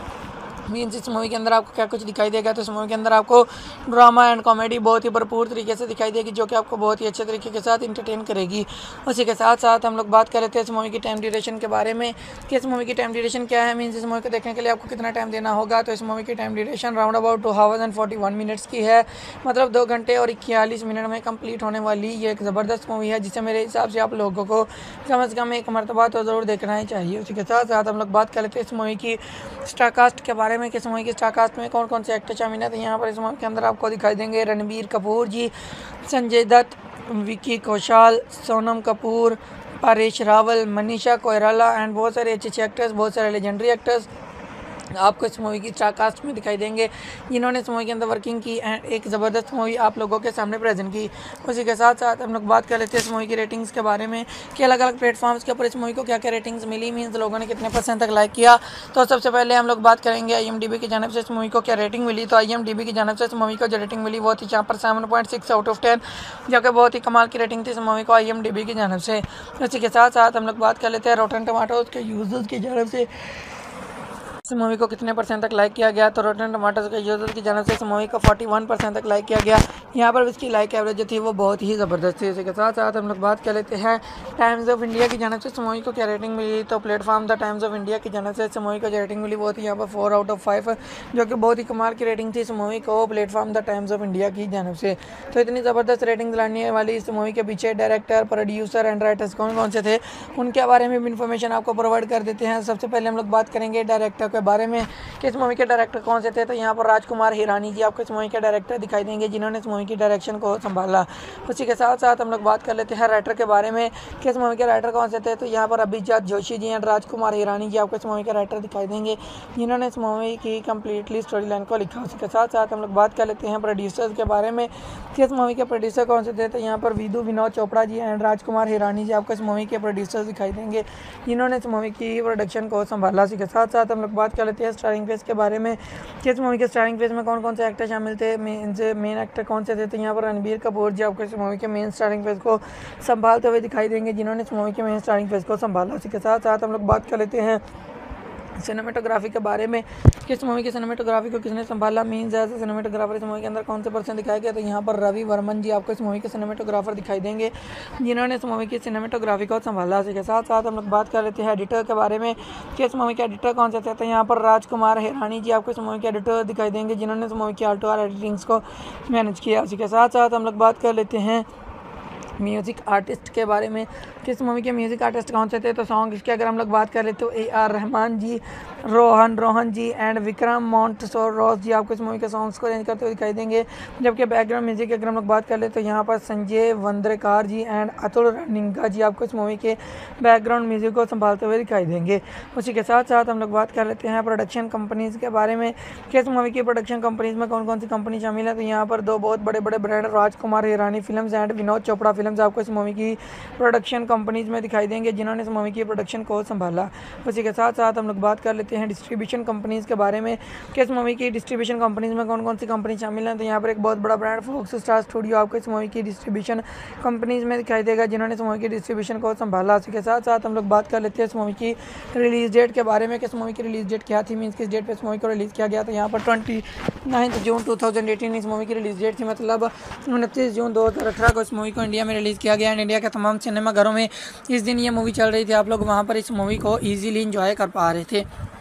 मीन्स इस मूवी के अंदर आपको क्या कुछ दिखाई देगा। तो इस मूवी के अंदर आपको ड्रामा एंड कॉमेडी बहुत ही भरपूर तरीके से दिखाई देगी जो कि आपको बहुत ही अच्छे तरीके के साथ इंटरटेन करेगी। उसी के साथ साथ हम लोग बात कर रहे थे इस मूवी की टाइम ड्यूरेशन के बारे में कि इस मूवी की टाइम ड्यूरेशन क्या है, मीन्स इस मूवी को देखने के लिए आपको कितना टाइम देना होगा। तो इस मूवी की time duration round about 2 hours and 41 minutes की है, मतलब 2 घंटे और 41 मिनट में कंप्लीट होने वाली ये एक ज़बरदस्त मूवी है जिसे मेरे हिसाब से आप लोगों को कम से कम एक मरतबा तो ज़रूर देखना ही चाहिए। उसी के साथ साथ हम लोग बात कर लेते हैं इस मूवी की स्टार कास्ट के बारे में कि इस मूवी की स्टार कास्ट में कौन कौन से एक्टर शामिल हैं। तो यहाँ पर इस मूवी के अंदर आपको दिखाई देंगे रणबीर कपूर जी, संजय दत्त, विकी कौशल, सोनम कपूर, परेश रावल, मनीषा कोइराला एंड बहुत सारे अच्छे एक्टर्स, बहुत सारे लेजेंडरी एक्टर्स आपको इस मूवी की स्टार कास्ट में दिखाई देंगे जिन्होंने इस मूवी के अंदर वर्किंग की एंड एक ज़बरदस्त मूवी आप लोगों के सामने प्रेजेंट की। उसी के साथ साथ हम लोग बात कर लेते हैं इस मूवी की रेटिंग्स के बारे में कि अलग अलग प्लेटफॉर्म्स के ऊपर इस मूवी को क्या क्या रेटिंग्स मिली, मीन्स लोगों ने कितने % तक लाइक किया। तो सबसे पहले हम लोग बात करेंगे IMDb की जानब से इस मूवी को क्या रेटिंग मिली। तो IMDb की जानब से इस मूवी को जो रेटिंग मिली वो थी यहाँ पर 7.6 out of 10, जो कि बहुत ही कमाल की रेटिंग थी इस मूवी को IMDb की जानब से। उसी के साथ साथ हम लोग बात कर लेते हैं रॉटन टमाटोज के यूजर्स की जानब से इस मूवी को कितने % तक लाइक किया गया। तो रॉटन टमाटोज के यूजर की जानब से इस मूवी को 41% तक लाइक किया गया। यहाँ पर इसकी लाइक एवरेज जो थी वो बहुत ही ज़बरदस्त थी। इसके साथ साथ हम लोग बात कर लेते हैं टाइम्स ऑफ इंडिया की जानब से इस मूवी को क्या रेटिंग मिली। तो platform the Times of India की जानब से इस मूवी को जो रेटिंग मिली वो थी यहाँ पर 4 out of 5, जो कि बहुत ही कमाल की रेटिंग थी इस मूवी को platform the Times of India की जानब से। तो इतनी ज़बरदस्त रेटिंग लाने वाली इस मूवी के पीछे डायरेक्टर, प्रोड्यूसर एंड राइटर्स कौन कौन से थे उनके बारे में भी इन्फॉर्मेशन आपको प्रोवाइड कर देते हैं। सबसे पहले हम लोग बात करेंगे डायरेक्टर के बारे में कि इस मूवी के डायरेक्टर कौन से थे। तो यहाँ पर राजकुमार हिरानी जी आपको इस मूवी के डायरेक्टर दिखाई देंगे जिन्होंने इस मूवी की डायरेक्शन को संभाला। उसी के साथ साथ हम लोग बात कर लेते हैं राइटर के बारे में कि इस मूवी के राइटर कौन से थे। तो यहाँ पर अभिजात जोशी जी एंड राजकुमार हिरानी जी आपको इस मूवी के राइटर दिखाई देंगे जिन्होंने इस मूवी की कम्प्लीटली स्टोरी लाइन को लिखा। उसी के साथ साथ हम लोग बात कर लेते हैं प्रोड्यूसर्स के बारे में कि इस मूवी के प्रोड्यूसर कौन से थे। तो यहाँ पर विनोद चोपड़ा जी एंड राजकुमार हिरानी जी आपको इस मूवी के प्रोड्यूसर्स दिखाई देंगे जिन्होंने इस मूवी की प्रोडक्शन को संभाला। उसी के साथ साथ हम लोग बात कर लेते हैं स्टारिंग फेस के बारे में कि इस मूवी के स्टारिंग फेस में कौन कौन से एक्टर शामिल थे, मेन एक्टर कौन से थे। तो यहाँ पर रणबीर कपूर जी आपको इस मूवी के मेन स्टारिंग फेस को संभालते हुए दिखाई देंगे जिन्होंने इस मूवी के मेन स्टारिंग फेस को संभाला। उसी के साथ साथ हम लोग बात कर लेते हैं सिनेमेटोग्राफी के बारे में कि इस मूवी की सिनेमेटोग्राफी को किसने संभाला, मीन्स एज ए सिनेमेटोग्राफर इस मूवी के अंदर कौन से पर्सन दिखाया गया। तो यहाँ पर रवि वर्मन जी आपको इस मूवी के सिनेमेटोग्राफर दिखाई देंगे जिन्होंने इस मूवी की सिनेमेटोग्राफी को संभाला। इसी के साथ साथ हम लोग बात कर लेते हैं एडिटर के बारे में कि इस मूवी के एडिटर कौन से थे। तो यहाँ पर राजकुमार हिरानी जी आपको इस मूवी के एडिटर दिखाई देंगे जिन्होंने इस मूवी की आल्टो एडिटिंग्स को मैनेज किया। उसी के साथ साथ हम लोग बात कर लेते हैं म्यूज़िक आर्टिस्ट के बारे में कि इस मूवी के म्यूज़िक आर्टिस्ट कौन से थे, तो सॉन्ग्स की अगर हम लोग बात करें तो AR रहमान जी, रोहन जी एंड विक्रम मोंटसोरोस जी आपको इस मूवी के सॉन्ग्स को अरेंज करते हुए दिखाई देंगे। जबकि बैकग्राउंड म्यूज़िक की अगर हम लोग बात कर ले तो यहाँ पर संजय वंद्रेकार जी एंड अतुल रनिंगा जी आपको इस मूवी के बैकग्राउंड म्यूज़िक को संभालते हुए दिखाई देंगे। उसी के साथ साथ हम लोग बात कर लेते हैं प्रोडक्शन कंपनीज़ के बारे में कि इस मूवी की प्रोडक्शन कंपनीज़ में कौन कौन सी कंपनी शामिल है। तो यहाँ पर दो बहुत बड़े बड़े brand Rajkumar Hirani films and Vinod Chopra films आपको इस मूवी की प्रोडक्शन कंपनीज़ में दिखाई देंगे, जिन्होंने इस मूवी की प्रोडक्शन को संभाला। उसी के साथ साथ हम लोग बात कर लेते हैं डिस्ट्रीब्यूशन कंपनीज़ के बारे में कि इस मूवी की डिस्ट्रीब्यूशन कंपनीज़ में कौन कौन सी कंपनी शामिल हैं। तो यहाँ पर एक बहुत बड़ा ब्रांड फॉक्स स्टार स्टूडियो आपको इस मूवी की डिस्ट्रीब्यूशन कंपनीज़ में दिखाई देगा, जिन्होंने इस मूवी की डिस्ट्रीब्यूशन को संभाला। उसी के साथ साथ हम लोग बात कर लेते हैं इस मूवी की रिलीज़ डेट के बारे में कि इस मूवी की रिलीज़ डेट क्या थी, मीन्स किस डेट पर इस मूवी को रिलीज़ किया गया। तो यहाँ पर 29 जून 2018 इस मूवी की रिलीज़ डेट थी, मतलब 29 जून 2018 को इस मूवी को इंडिया में रिलीज़ किया गया एंड इंडिया के तमाम सिनेमाघरों में इस दिन ये मूवी चल रही थी। आप लोग वहाँ पर इस मूवी को ईजिली इंजॉय कर पा रहे थे।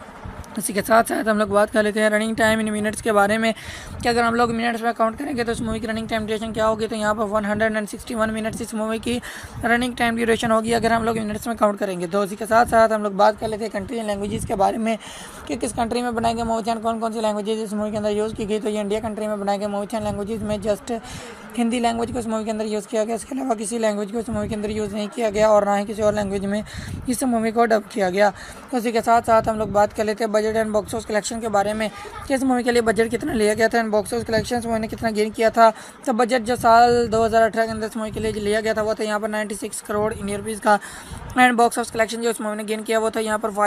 इसी के साथ साथ हम लोग बात कर लेते हैं रनिंग टाइम इन मिनट्स के बारे में कि अगर हम लोग मिनट्स में काउंट करेंगे तो इस मूवी की रनिंग टाइम ड्यूरेशन क्या होगी। तो यहाँ पर 161 मिनट्स इस मूवी की रनिंग टाइम ड्यूरेशन होगी अगर हम लोग मिनट्स में काउंट करेंगे। तो इसी के साथ साथ हम लोग बात कर लेते हैं कंट्री एंड लैंग्वेजेस के बारे में कि किस कंट्री में बनाए गए मूवी एंड कौन कौन सी लैंग्वेजेज इस मूवी के अंदर यूज़ की गई। तो ये इंडिया कंट्री में बनाए गए मूवी एंड लैंग्वेजेज में जस्ट हिंदी लैंग्वेज को इस मूवी के अंदर यूज़ किया गया, इसके अलावा किसी लैंग्वेज को इस मूवी के अंदर यूज़ नहीं किया गया और ना ही किसी और लैंग्वेज में इस मूवी को डब किया गया। तो उसी के साथ साथ हम लोग बात कर लेते हैं budget and box office collection के बारे में कि इस मूवी के लिए बजट कितना लिया गया था and box office collection movie ने कितना गेन किया था। तो बजट जो साल 2018 के अंदर इस मूवी के लिए लिया गया था वो था यहाँ पर 96 करोड़ इंडियन रुपीज़ का एंड बॉक्स ऑफिस कलेक्शन जो इस मूवी ने गेन किया वो था यहाँ पर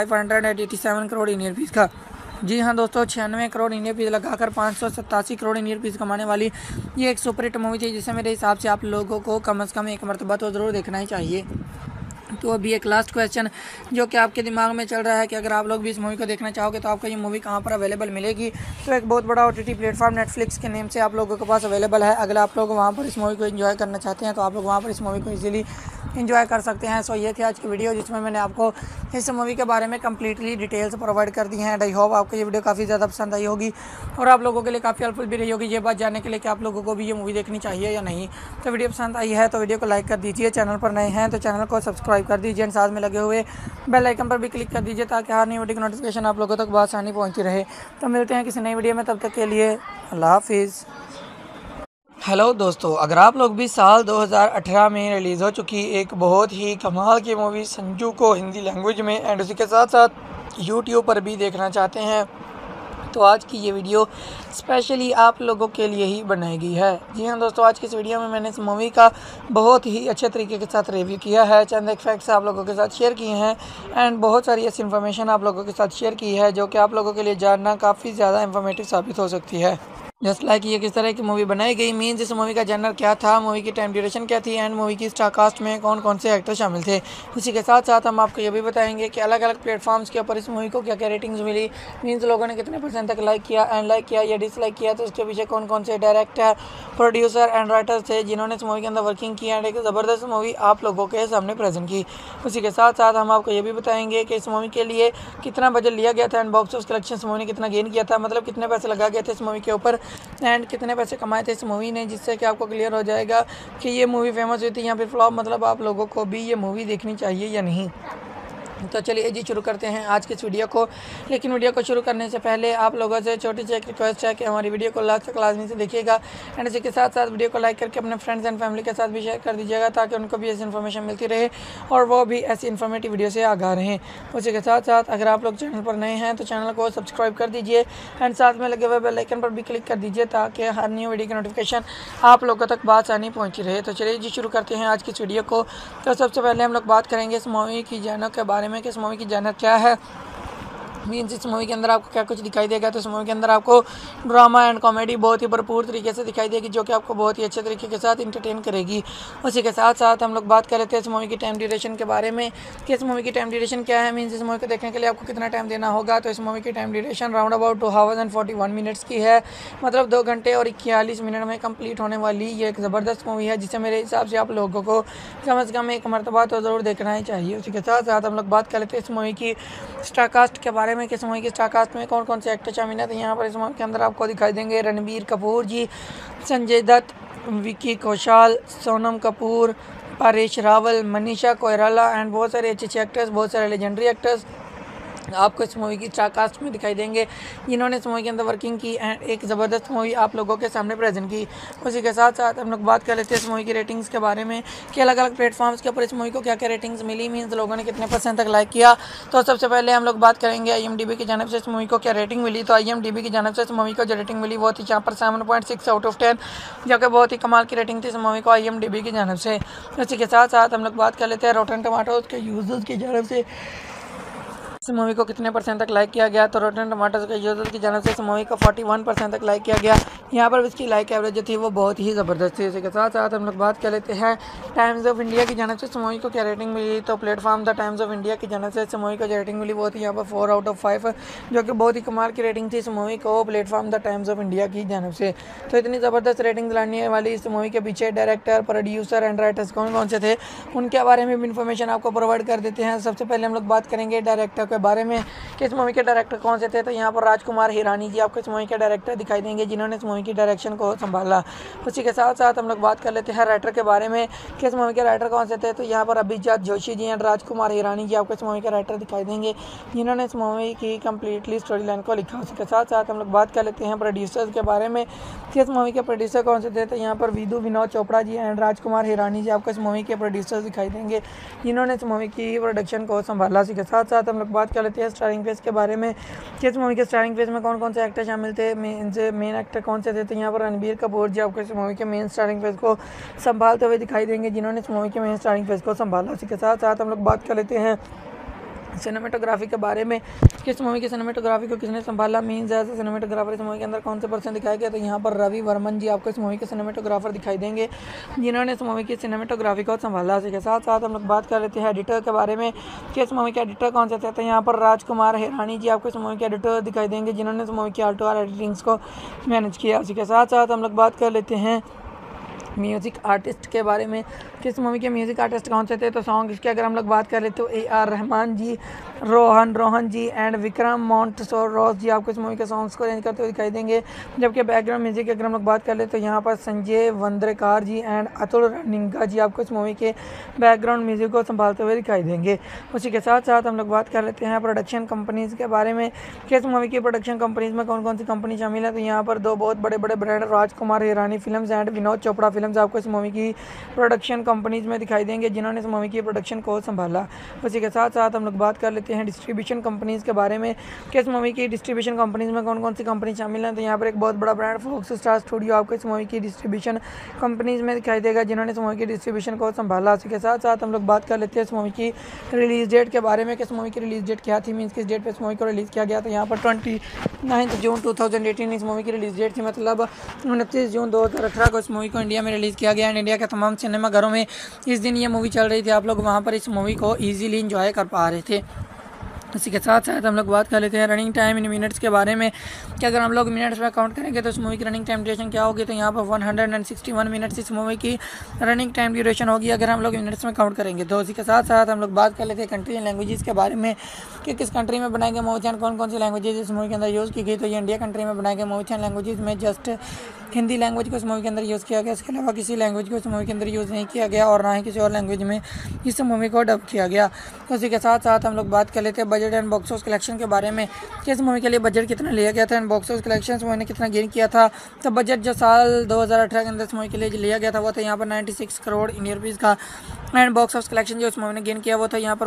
587 करोड़ इंडियन रुपीज़ का। जी हाँ दोस्तों, 96 करोड़ इंडियन रुपीज़ लगाकर 587 करोड़ इंडियन रुपीज़ कमाने वाली ये एक सुपर हिट मूवी थी, जिसे मेरे हिसाब से आप लोगों को कम से कम एक मरतबा तो ज़रूर देखना ही चाहिए। तो अभी एक लास्ट क्वेश्चन जो कि आपके दिमाग में चल रहा है कि अगर आप लोग भी इस मूवी को देखना चाहोगे तो आपको ये मूवी कहाँ पर अवेलेबल मिलेगी। तो एक बहुत बड़ा OTT प्लेटफॉर्म नेटफ्लिक्स के नेम से आप लोगों के पास अवेलेबल है। अगर आप लोग वहाँ पर इस मूवी को एंजॉय करना चाहते हैं तो आप लोग वहाँ पर इस मूवी को इजीली एंजॉय कर सकते हैं। सो ये थी आज की वीडियो जिसमें मैंने आपको इस मूवी के बारे में कम्प्लीटली डिटेल्स प्रोवाइड कर दी हैं एंड आई होप आपको ये वीडियो काफ़ी ज़्यादा पसंद आई होगी और आप लोगों के लिए काफ़ी हेल्पफुल भी रही होगी ये बात जानने के लिए कि आप लोगों को भी ये मूवी देखनी चाहिए या नहीं। तो वीडियो पसंद आई है तो वीडियो को लाइक कर दीजिए, चैनल पर नए हैं तो चैनल को सब्सक्राइब कर दीजिए एंड साथ में लगे हुए बेल आइकन पर भी क्लिक कर दीजिए ताकि हर नई वीडियो की नोटिफिकेशन आप लोगों तक बआसानी पहुँचती रहे। तो मिलते हैं किसी नई वीडियो में, तब तक के लिए अल्लाह हाफिज़। हेलो दोस्तों, अगर आप लोग भी साल 2018 में रिलीज़ हो चुकी एक बहुत ही कमाल की मूवी संजू को हिंदी लैंग्वेज में एंड उसी के साथ साथ यूट्यूब पर भी देखना चाहते हैं तो आज की ये वीडियो स्पेशली आप लोगों के लिए ही बनाई गई है। जी हाँ दोस्तों, आज की इस वीडियो में मैंने इस मूवी का बहुत ही अच्छे तरीके के साथ रिव्यू किया है, चंद एक फैक्ट्स आप लोगों के साथ शेयर किए हैं एंड बहुत सारी ऐसी इन्फॉर्मेशन आप लोगों के साथ शेयर की है जो कि आप लोगों के लिए जानना काफ़ी ज़्यादा इन्फॉर्मेटिव साबित हो सकती है। जस्ट लाइक ये किस तरह की मूवी बनाई गई, मीन्स इस मूवी का जनर क्या था, मूवी की टाइम ड्यूरेशन क्या थी एंड मूवी की स्टार कास्ट में कौन कौन से एक्टर शामिल थे। इसी के साथ साथ हम आपको ये भी बताएंगे कि अलग अलग प्लेटफॉर्म्स के ऊपर इस मूवी को क्या क्या रेटिंग्स मिली, मीन्स लोगों ने कितने % तक लाइक किया एंड लाइक किया या डिसलाइक किया, तो इसके पीछे कौन कौन से डायरेक्टर, प्रोड्यूसर एंड राइटर्स थे जिन्होंने इस मूवी के अंदर वर्किंग की एंड एक ज़बरदस्त मूवी आप लोगों के सामने प्रेजेंट की। उसी के साथ साथ हम आपको ये भी बताएंगे कि इस मूवी के लिए कितना बजट लिया गया था एंड बॉक्स ऑफिस कलेक्शन इस मूवी ने कितना गेन किया था, मतलब कितने पैसे लगा गए थे इस मूवी के ऊपर एंड कितने पैसे कमाए थे इस मूवी ने, जिससे कि आपको क्लियर हो जाएगा कि ये मूवी फेमस हुई थी या फिर फ्लॉप, मतलब आप लोगों को भी ये मूवी देखनी चाहिए या नहीं। तो चलिए जी शुरू करते हैं आज के इस वीडियो को। लेकिन वीडियो को शुरू करने से पहले आप लोगों से छोटी सी एक रिक्वेस्ट है कि हमारी वीडियो को लास्ट तक लाजमी से देखिएगा एंड इसी के साथ साथ वीडियो को लाइक करके अपने फ्रेंड्स एंड फैमिली के साथ भी शेयर कर दीजिएगा ताकि उनको भी ऐसी इन्फॉर्मेशन मिलती रहे और वो भी ऐसी इन्फॉर्मेटिव वीडियो से आगाह रहें। उसी के साथ साथ अगर आप लोग चैनल पर नए हैं तो चैनल को सब्सक्राइब कर दीजिए एंड साथ में लगे हुए बेल आइकन पर भी क्लिक कर दीजिए ताकि हर न्यू वीडियो की नोटिफिकेशन आप लोगों तक बआसानी पहुँची रहे। तो चलिए जी शुरू करते हैं आज की इस वीडियो को। तो सबसे पहले हम लोग बात करेंगे इस मूवी की जानर के बारे में कि इस मूवी की जानर क्या है, मीन्स इस मूवी के अंदर आपको क्या कुछ दिखाई देगा। तो इस मूवी के अंदर आपको ड्रामा एंड कॉमेडी बहुत ही भरपूर तरीके से दिखाई देगी जो कि आपको बहुत ही अच्छे तरीके के साथ इंटरटेन करेगी। उसी के साथ साथ हम लोग बात कर लेते हैं इस मूवी की टाइम ड्यूरेशन के बारे में कि इस मूवी की टाइम ड्यूरेशन क्या है, मीन्स इस मूवी को देखने के लिए आपको कितना टाइम देना होगा। तो इस मूवी की time duration round about 2 hours and 41 minutes की है, मतलब 2 घंटे और 41 मिनट में कंप्लीट होने वाली ये एक ज़बरदस्त मूवी है जिसे मेरे हिसाब से आप लोगों को कम से कम एक मरतबा तो ज़रूर देखना ही चाहिए। उसी के साथ साथ हम लोग बात कर लेते हैं इस मूवी की स्टार कास्ट के बारे में कि इस मूवी की स्टार कास्ट में कौन कौन से एक्टर शामिल हैं। तो यहाँ पर इस मूवी के अंदर आपको दिखाई देंगे रणबीर कपूर जी, संजय दत्त, विकी कौशल, सोनम कपूर परेश रावल, मनीषा कोइराला एंड बहुत सारे अच्छे एक्टर्स, बहुत सारे लेजेंडरी एक्टर्स आपको इस मूवी की स्टार कास्ट में दिखाई देंगे, जिन्होंने इस मूवी के अंदर वर्किंग की एंड एक ज़बरदस्त मूवी आप लोगों के सामने प्रेजेंट की। उसी के साथ साथ हम लोग बात कर लेते हैं इस मूवी की रेटिंग्स के बारे में कि अलग अलग प्लेटफॉर्म्स के ऊपर इस मूवी को क्या क्या रेटिंग्स मिली, मीन्स लोगों ने कितने % तक लाइक किया। तो सबसे पहले हम लोग बात करेंगे IMDb की जानब से इस मूवी को क्या रेटिंग मिली। तो IMDb की जानब से इस मूवी को जो रेटिंग मिली वो थी यहाँ पर 7.6 आउट ऑफ 10, जो कि बहुत ही कमाल की रेटिंग थी इस मूवी को IMDb की जानब से। उसी के साथ साथ हम लोग बात कर लेते हैं रॉटन टमाटोज के यूजर्स की जानब से इस मूवी को कितने % तक लाइक किया गया। तो रॉटन टमाटोज के यूजर्स की जानब से इस मूवी को 41% तक लाइक किया गया। यहाँ पर इसकी लाइक एवरेज जो थी वो बहुत ही ज़बरदस्त थी। इसी के साथ साथ हम लोग बात कर लेते हैं टाइम्स ऑफ इंडिया की जानब से इस मूवी को क्या रेटिंग मिली। तो platform the Times of India की जानब से इस मूवी को जो रेटिंग मिली वो थी यहाँ पर 4 आउट ऑफ 5, जो कि बहुत ही कमाल की रेटिंग थी इस मूवी को platform the Times of India की जानब से। तो इतनी ज़बरदस्त रेटिंग लाने वाली इस मूवी के पीछे डायरेक्टर, प्रोड्यूसर एंड राइटर्स कौन कौन से थे उनके बारे में भी इन्फॉर्मेशन आपको प्रोवाइड कर देते हैं। सबसे पहले हम लोग बात करेंगे डायरेक्टर के बारे में कि इस मूवी के डायरेक्टर कौन से थे। तो यहाँ पर राजकुमार हिरानी जी आपको इस मूवी के डायरेक्टर दिखाई देंगे, जिन्होंने इस मूवी की डायरेक्शन को संभाला। उसी के साथ साथ हम लोग बात कर लेते हैं राइटर के बारे में कि इस मूवी के राइटर कौन से थे। तो यहाँ पर अभिजात जोशी जी एंड राजकुमार हिरानी जी आपको इस मूवी के राइटर दिखाई देंगे, जिन्होंने इस मूवी की कम्प्लीटली स्टोरी लाइन को लिखा। उसी के साथ साथ हम लोग बात कर लेते हैं प्रोड्यूसर्स के बारे में कि इस मूवी के प्रोड्यूसर कौन से थे। तो यहाँ पर विनोद चोपड़ा जी एंड राजकुमार हिरानी जी आपको इस मूवी के प्रोड्यूसर्स दिखाई देंगे, जिन्होंने इस मूवी की प्रोडक्शन को संभाला। उसी के साथ साथ हम लोग बात कर लेते हैं स्टारिंग फेस के बारे में कि इस मूवी के स्टारिंग फेस में कौन कौन से एक्टर शामिल थे, मेन एक्टर कौन से थे। तो यहाँ पर रणबीर कपूर जी आपको इस मूवी के मेन स्टारिंग फेस को संभालते हुए दिखाई देंगे, जिन्होंने इस मूवी के मेन स्टारिंग फेस को संभाला। इसी के साथ साथ हम लोग बात कर लेते हैं सिनेमेटोग्राफी के बारे में कि इस मूवी की सिनेमेटोग्राफी को किसने संभाला, मीन्स एज सिनेमेटोग्राफर इस मूवी के अंदर कौन से पर्सन दिखाया गया। तो यहाँ पर रवि वर्मन जी आपको इस मूवी के सिनेमेटोग्राफर दिखाई देंगे, जिन्होंने इस मूवी की सिनेमेटोग्राफी को संभाला। इसी के साथ साथ हम लोग बात कर लेते हैं एडिटर के बारे में कि इस मूवी के एडिटर कौन से थे। तो यहाँ पर राजकुमार हिरानी जी आपको इस मूवी के एडिटर दिखाई देंगे, जिन्होंने इस मूवी की आल्टो आर एडिटिंग्स को मैनेज किया। इसी के साथ साथ हम लोग बात कर लेते हैं म्यूज़िक आर्टिस्ट के बारे में कि इस मूवी के म्यूज़िक आर्टिस्ट कौन से थे। तो सॉन्ग की अगर हम लोग बात कर लेते तो AR रहमान जी, रोहन जी एंड विक्रम मोंटसोरोस जी आपको इस मूवी के सॉन्ग्स को अरेंज करते हुए दिखाई देंगे। जबकि बैकग्राउंड म्यूजिक की अगर हम लोग बात कर ले तो यहाँ पर संजय वंद्रेकार जी एंड अतुल रनिंगा जी आपको इस मूवी के बैकग्राउंड म्यूजिक को संभालते हुए दिखाई देंगे। उसी के साथ साथ हम लोग बात कर लेते हैं प्रोडक्शन कंपनीज़ के बारे में कि इस मूवी की प्रोडक्शन कंपनीज़ में कौन कौन सी कंपनी शामिल है। तो यहाँ पर दो बहुत बड़े बड़े brand Rajkumar Hirani films and Vinod Chopra films आपको इस मूवी की प्रोडक्शन कंपनीज़ में दिखाई देंगे, जिन्होंने इस मूवी की प्रोडक्शन को संभाला। उसी के साथ साथ हम लोग बात कर लेते हैं डिस्ट्रीब्यूशन कंपनीज़ के बारे में कि इस मूवी की डिस्ट्रीब्यूशन कंपनीज़ में कौन कौन सी कंपनी शामिल है। तो यहाँ पर एक बहुत बड़ा ब्रांड फॉक्स स्टार स्टूडियो आपको इस मूवी की डिस्ट्रीब्यूशन कंपनीज़ में दिखाई देगा, जिन्होंने इस मूवी की डिस्ट्रीब्यूशन को संभाला। उसी के साथ साथ हम लोग बात कर लेते हैं इस मूवी की रिलीज़ डेट के बारे में कि इस मूवी की रिलीज़ डेट क्या थी, मीन्स किस डेट पर इस मूवी को रिलीज़ किया गया। तो यहाँ पर 29 जून 2018 इस मूवी की रिलीज़ डेट थी, मतलब 29 जून 2018 को इस मूवी को इंडिया में रिलीज़ किया गया एंड इंडिया के तमाम सिनेमाघरों में इस दिन ये मूवी चल रही थी। आप लोग वहाँ पर इस मूवी को ईजिली इंजॉय कर पा रहे थे। इसी के साथ साथ हम लोग बात कर लेते हैं रनिंग टाइम इन मिनट्स के बारे में कि अगर हम लोग मिनट्स में काउंट करेंगे तो इस मूवी की रनिंग टाइम ड्यूरेशन क्या होगी। तो यहाँ पर 161 मिनट्स इस मूवी की रनिंग टाइम ड्यूरेशन होगी अगर हम लोग मिनट्स में काउंट करेंगे। तो इसी के साथ साथ हम लोग बात कर लेते हैं कंट्री एंड लैंग्वेजेस के बारे में कि किस कंट्री में बनाए गए मूवी एंड कौन कौन सी लैंग्वेजेज इस मूवी के अंदर यूज़ की गई। तो ये इंडिया कंट्री में बनाए गए मूवी एंड लैंग्वेजेज में जस्ट हिंदी लैंग्वेज को इस मूवी के अंदर यूज़ किया गया, इसके अलावा किसी लैंग्वेज को इस मूवी के अंदर यूज़ नहीं किया गया और ना ही किसी और लैंग्वेज में इस मूवी को डब किया गया। तो इसी के साथ साथ हम लोग बात कर लेते हैं budget and box office collection के बारे में कि इस मूवी के लिए बजट कितना लिया गया था and box office collection movie ने कितना गेन किया था। तो बजट जो साल 2018 के अंदर इस मूवी के लिए लिया गया था वो था यहाँ पर 96 करोड़ इंडियन रुपीज़ का एंड बॉक्स ऑफिस कलेक्शन जो इस मूवी ने गेन किया वो था यहाँ पर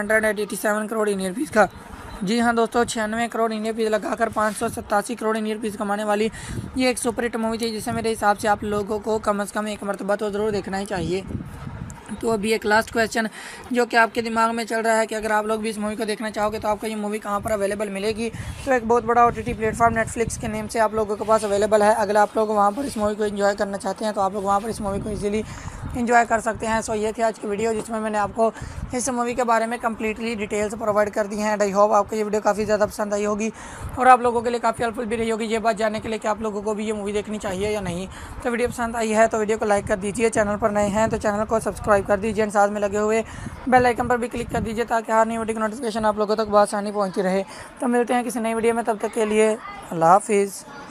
587 करोड़ इंडियन रुपीज़ का। जी हाँ दोस्तों, 96 करोड़ इंडियन रुपीज़ लगाकर 587 करोड़ इंडियन रुपीज़ कमाने वाली ये एक सुपरहिट मूवी थी, जिसे मेरे हिसाब से आप लोगों को कम से कम एक मरतबा तो ज़रूर देखना ही चाहिए। तो अभी एक लास्ट क्वेश्चन जो कि आपके दिमाग में चल रहा है कि अगर आप लोग भी इस मूवी को देखना चाहोगे तो आपको ये मूवी कहाँ पर अवेलेबल मिलेगी। तो एक बहुत बड़ा OTT प्लेटफॉर्म नेटफ्लिक्स के नेम से आप लोगों के पास अवेलेबल है। अगर आप लोग वहाँ पर इस मूवी को एंजॉय करना चाहते हैं तो आप लोग वहाँ पर इस मूवी को इजीली एंजॉय कर सकते हैं। सो ये थी आज की वीडियो जिसमें मैंने आपको इस मूवी के बारे में कम्प्लीटली डिटेल्स प्रोवाइड कर दी हैं एंड आई होप आपको ये वीडियो काफ़ी ज़्यादा पसंद आई होगी और आप लोगों के लिए काफ़ी हेल्पफुल भी रही होगी ये बात जानने के लिए कि आप लोगों को भी ये मूवी देखनी चाहिए या नहीं। तो वीडियो पसंद आई है तो वीडियो को लाइक कर दीजिए, चैनल पर नए हैं तो चैनल को सब्सक्राइब कर दीजिए एंड साथ में लगे हुए बेल आइकन पर भी क्लिक कर दीजिए ताकि हर नई वीडियो की नोटिफिकेशन आप लोगों तक बहुत आसानी पहुँचती रहे। तो मिलते हैं किसी नई वीडियो में, तब तक के लिए अल्लाह हाफिज़।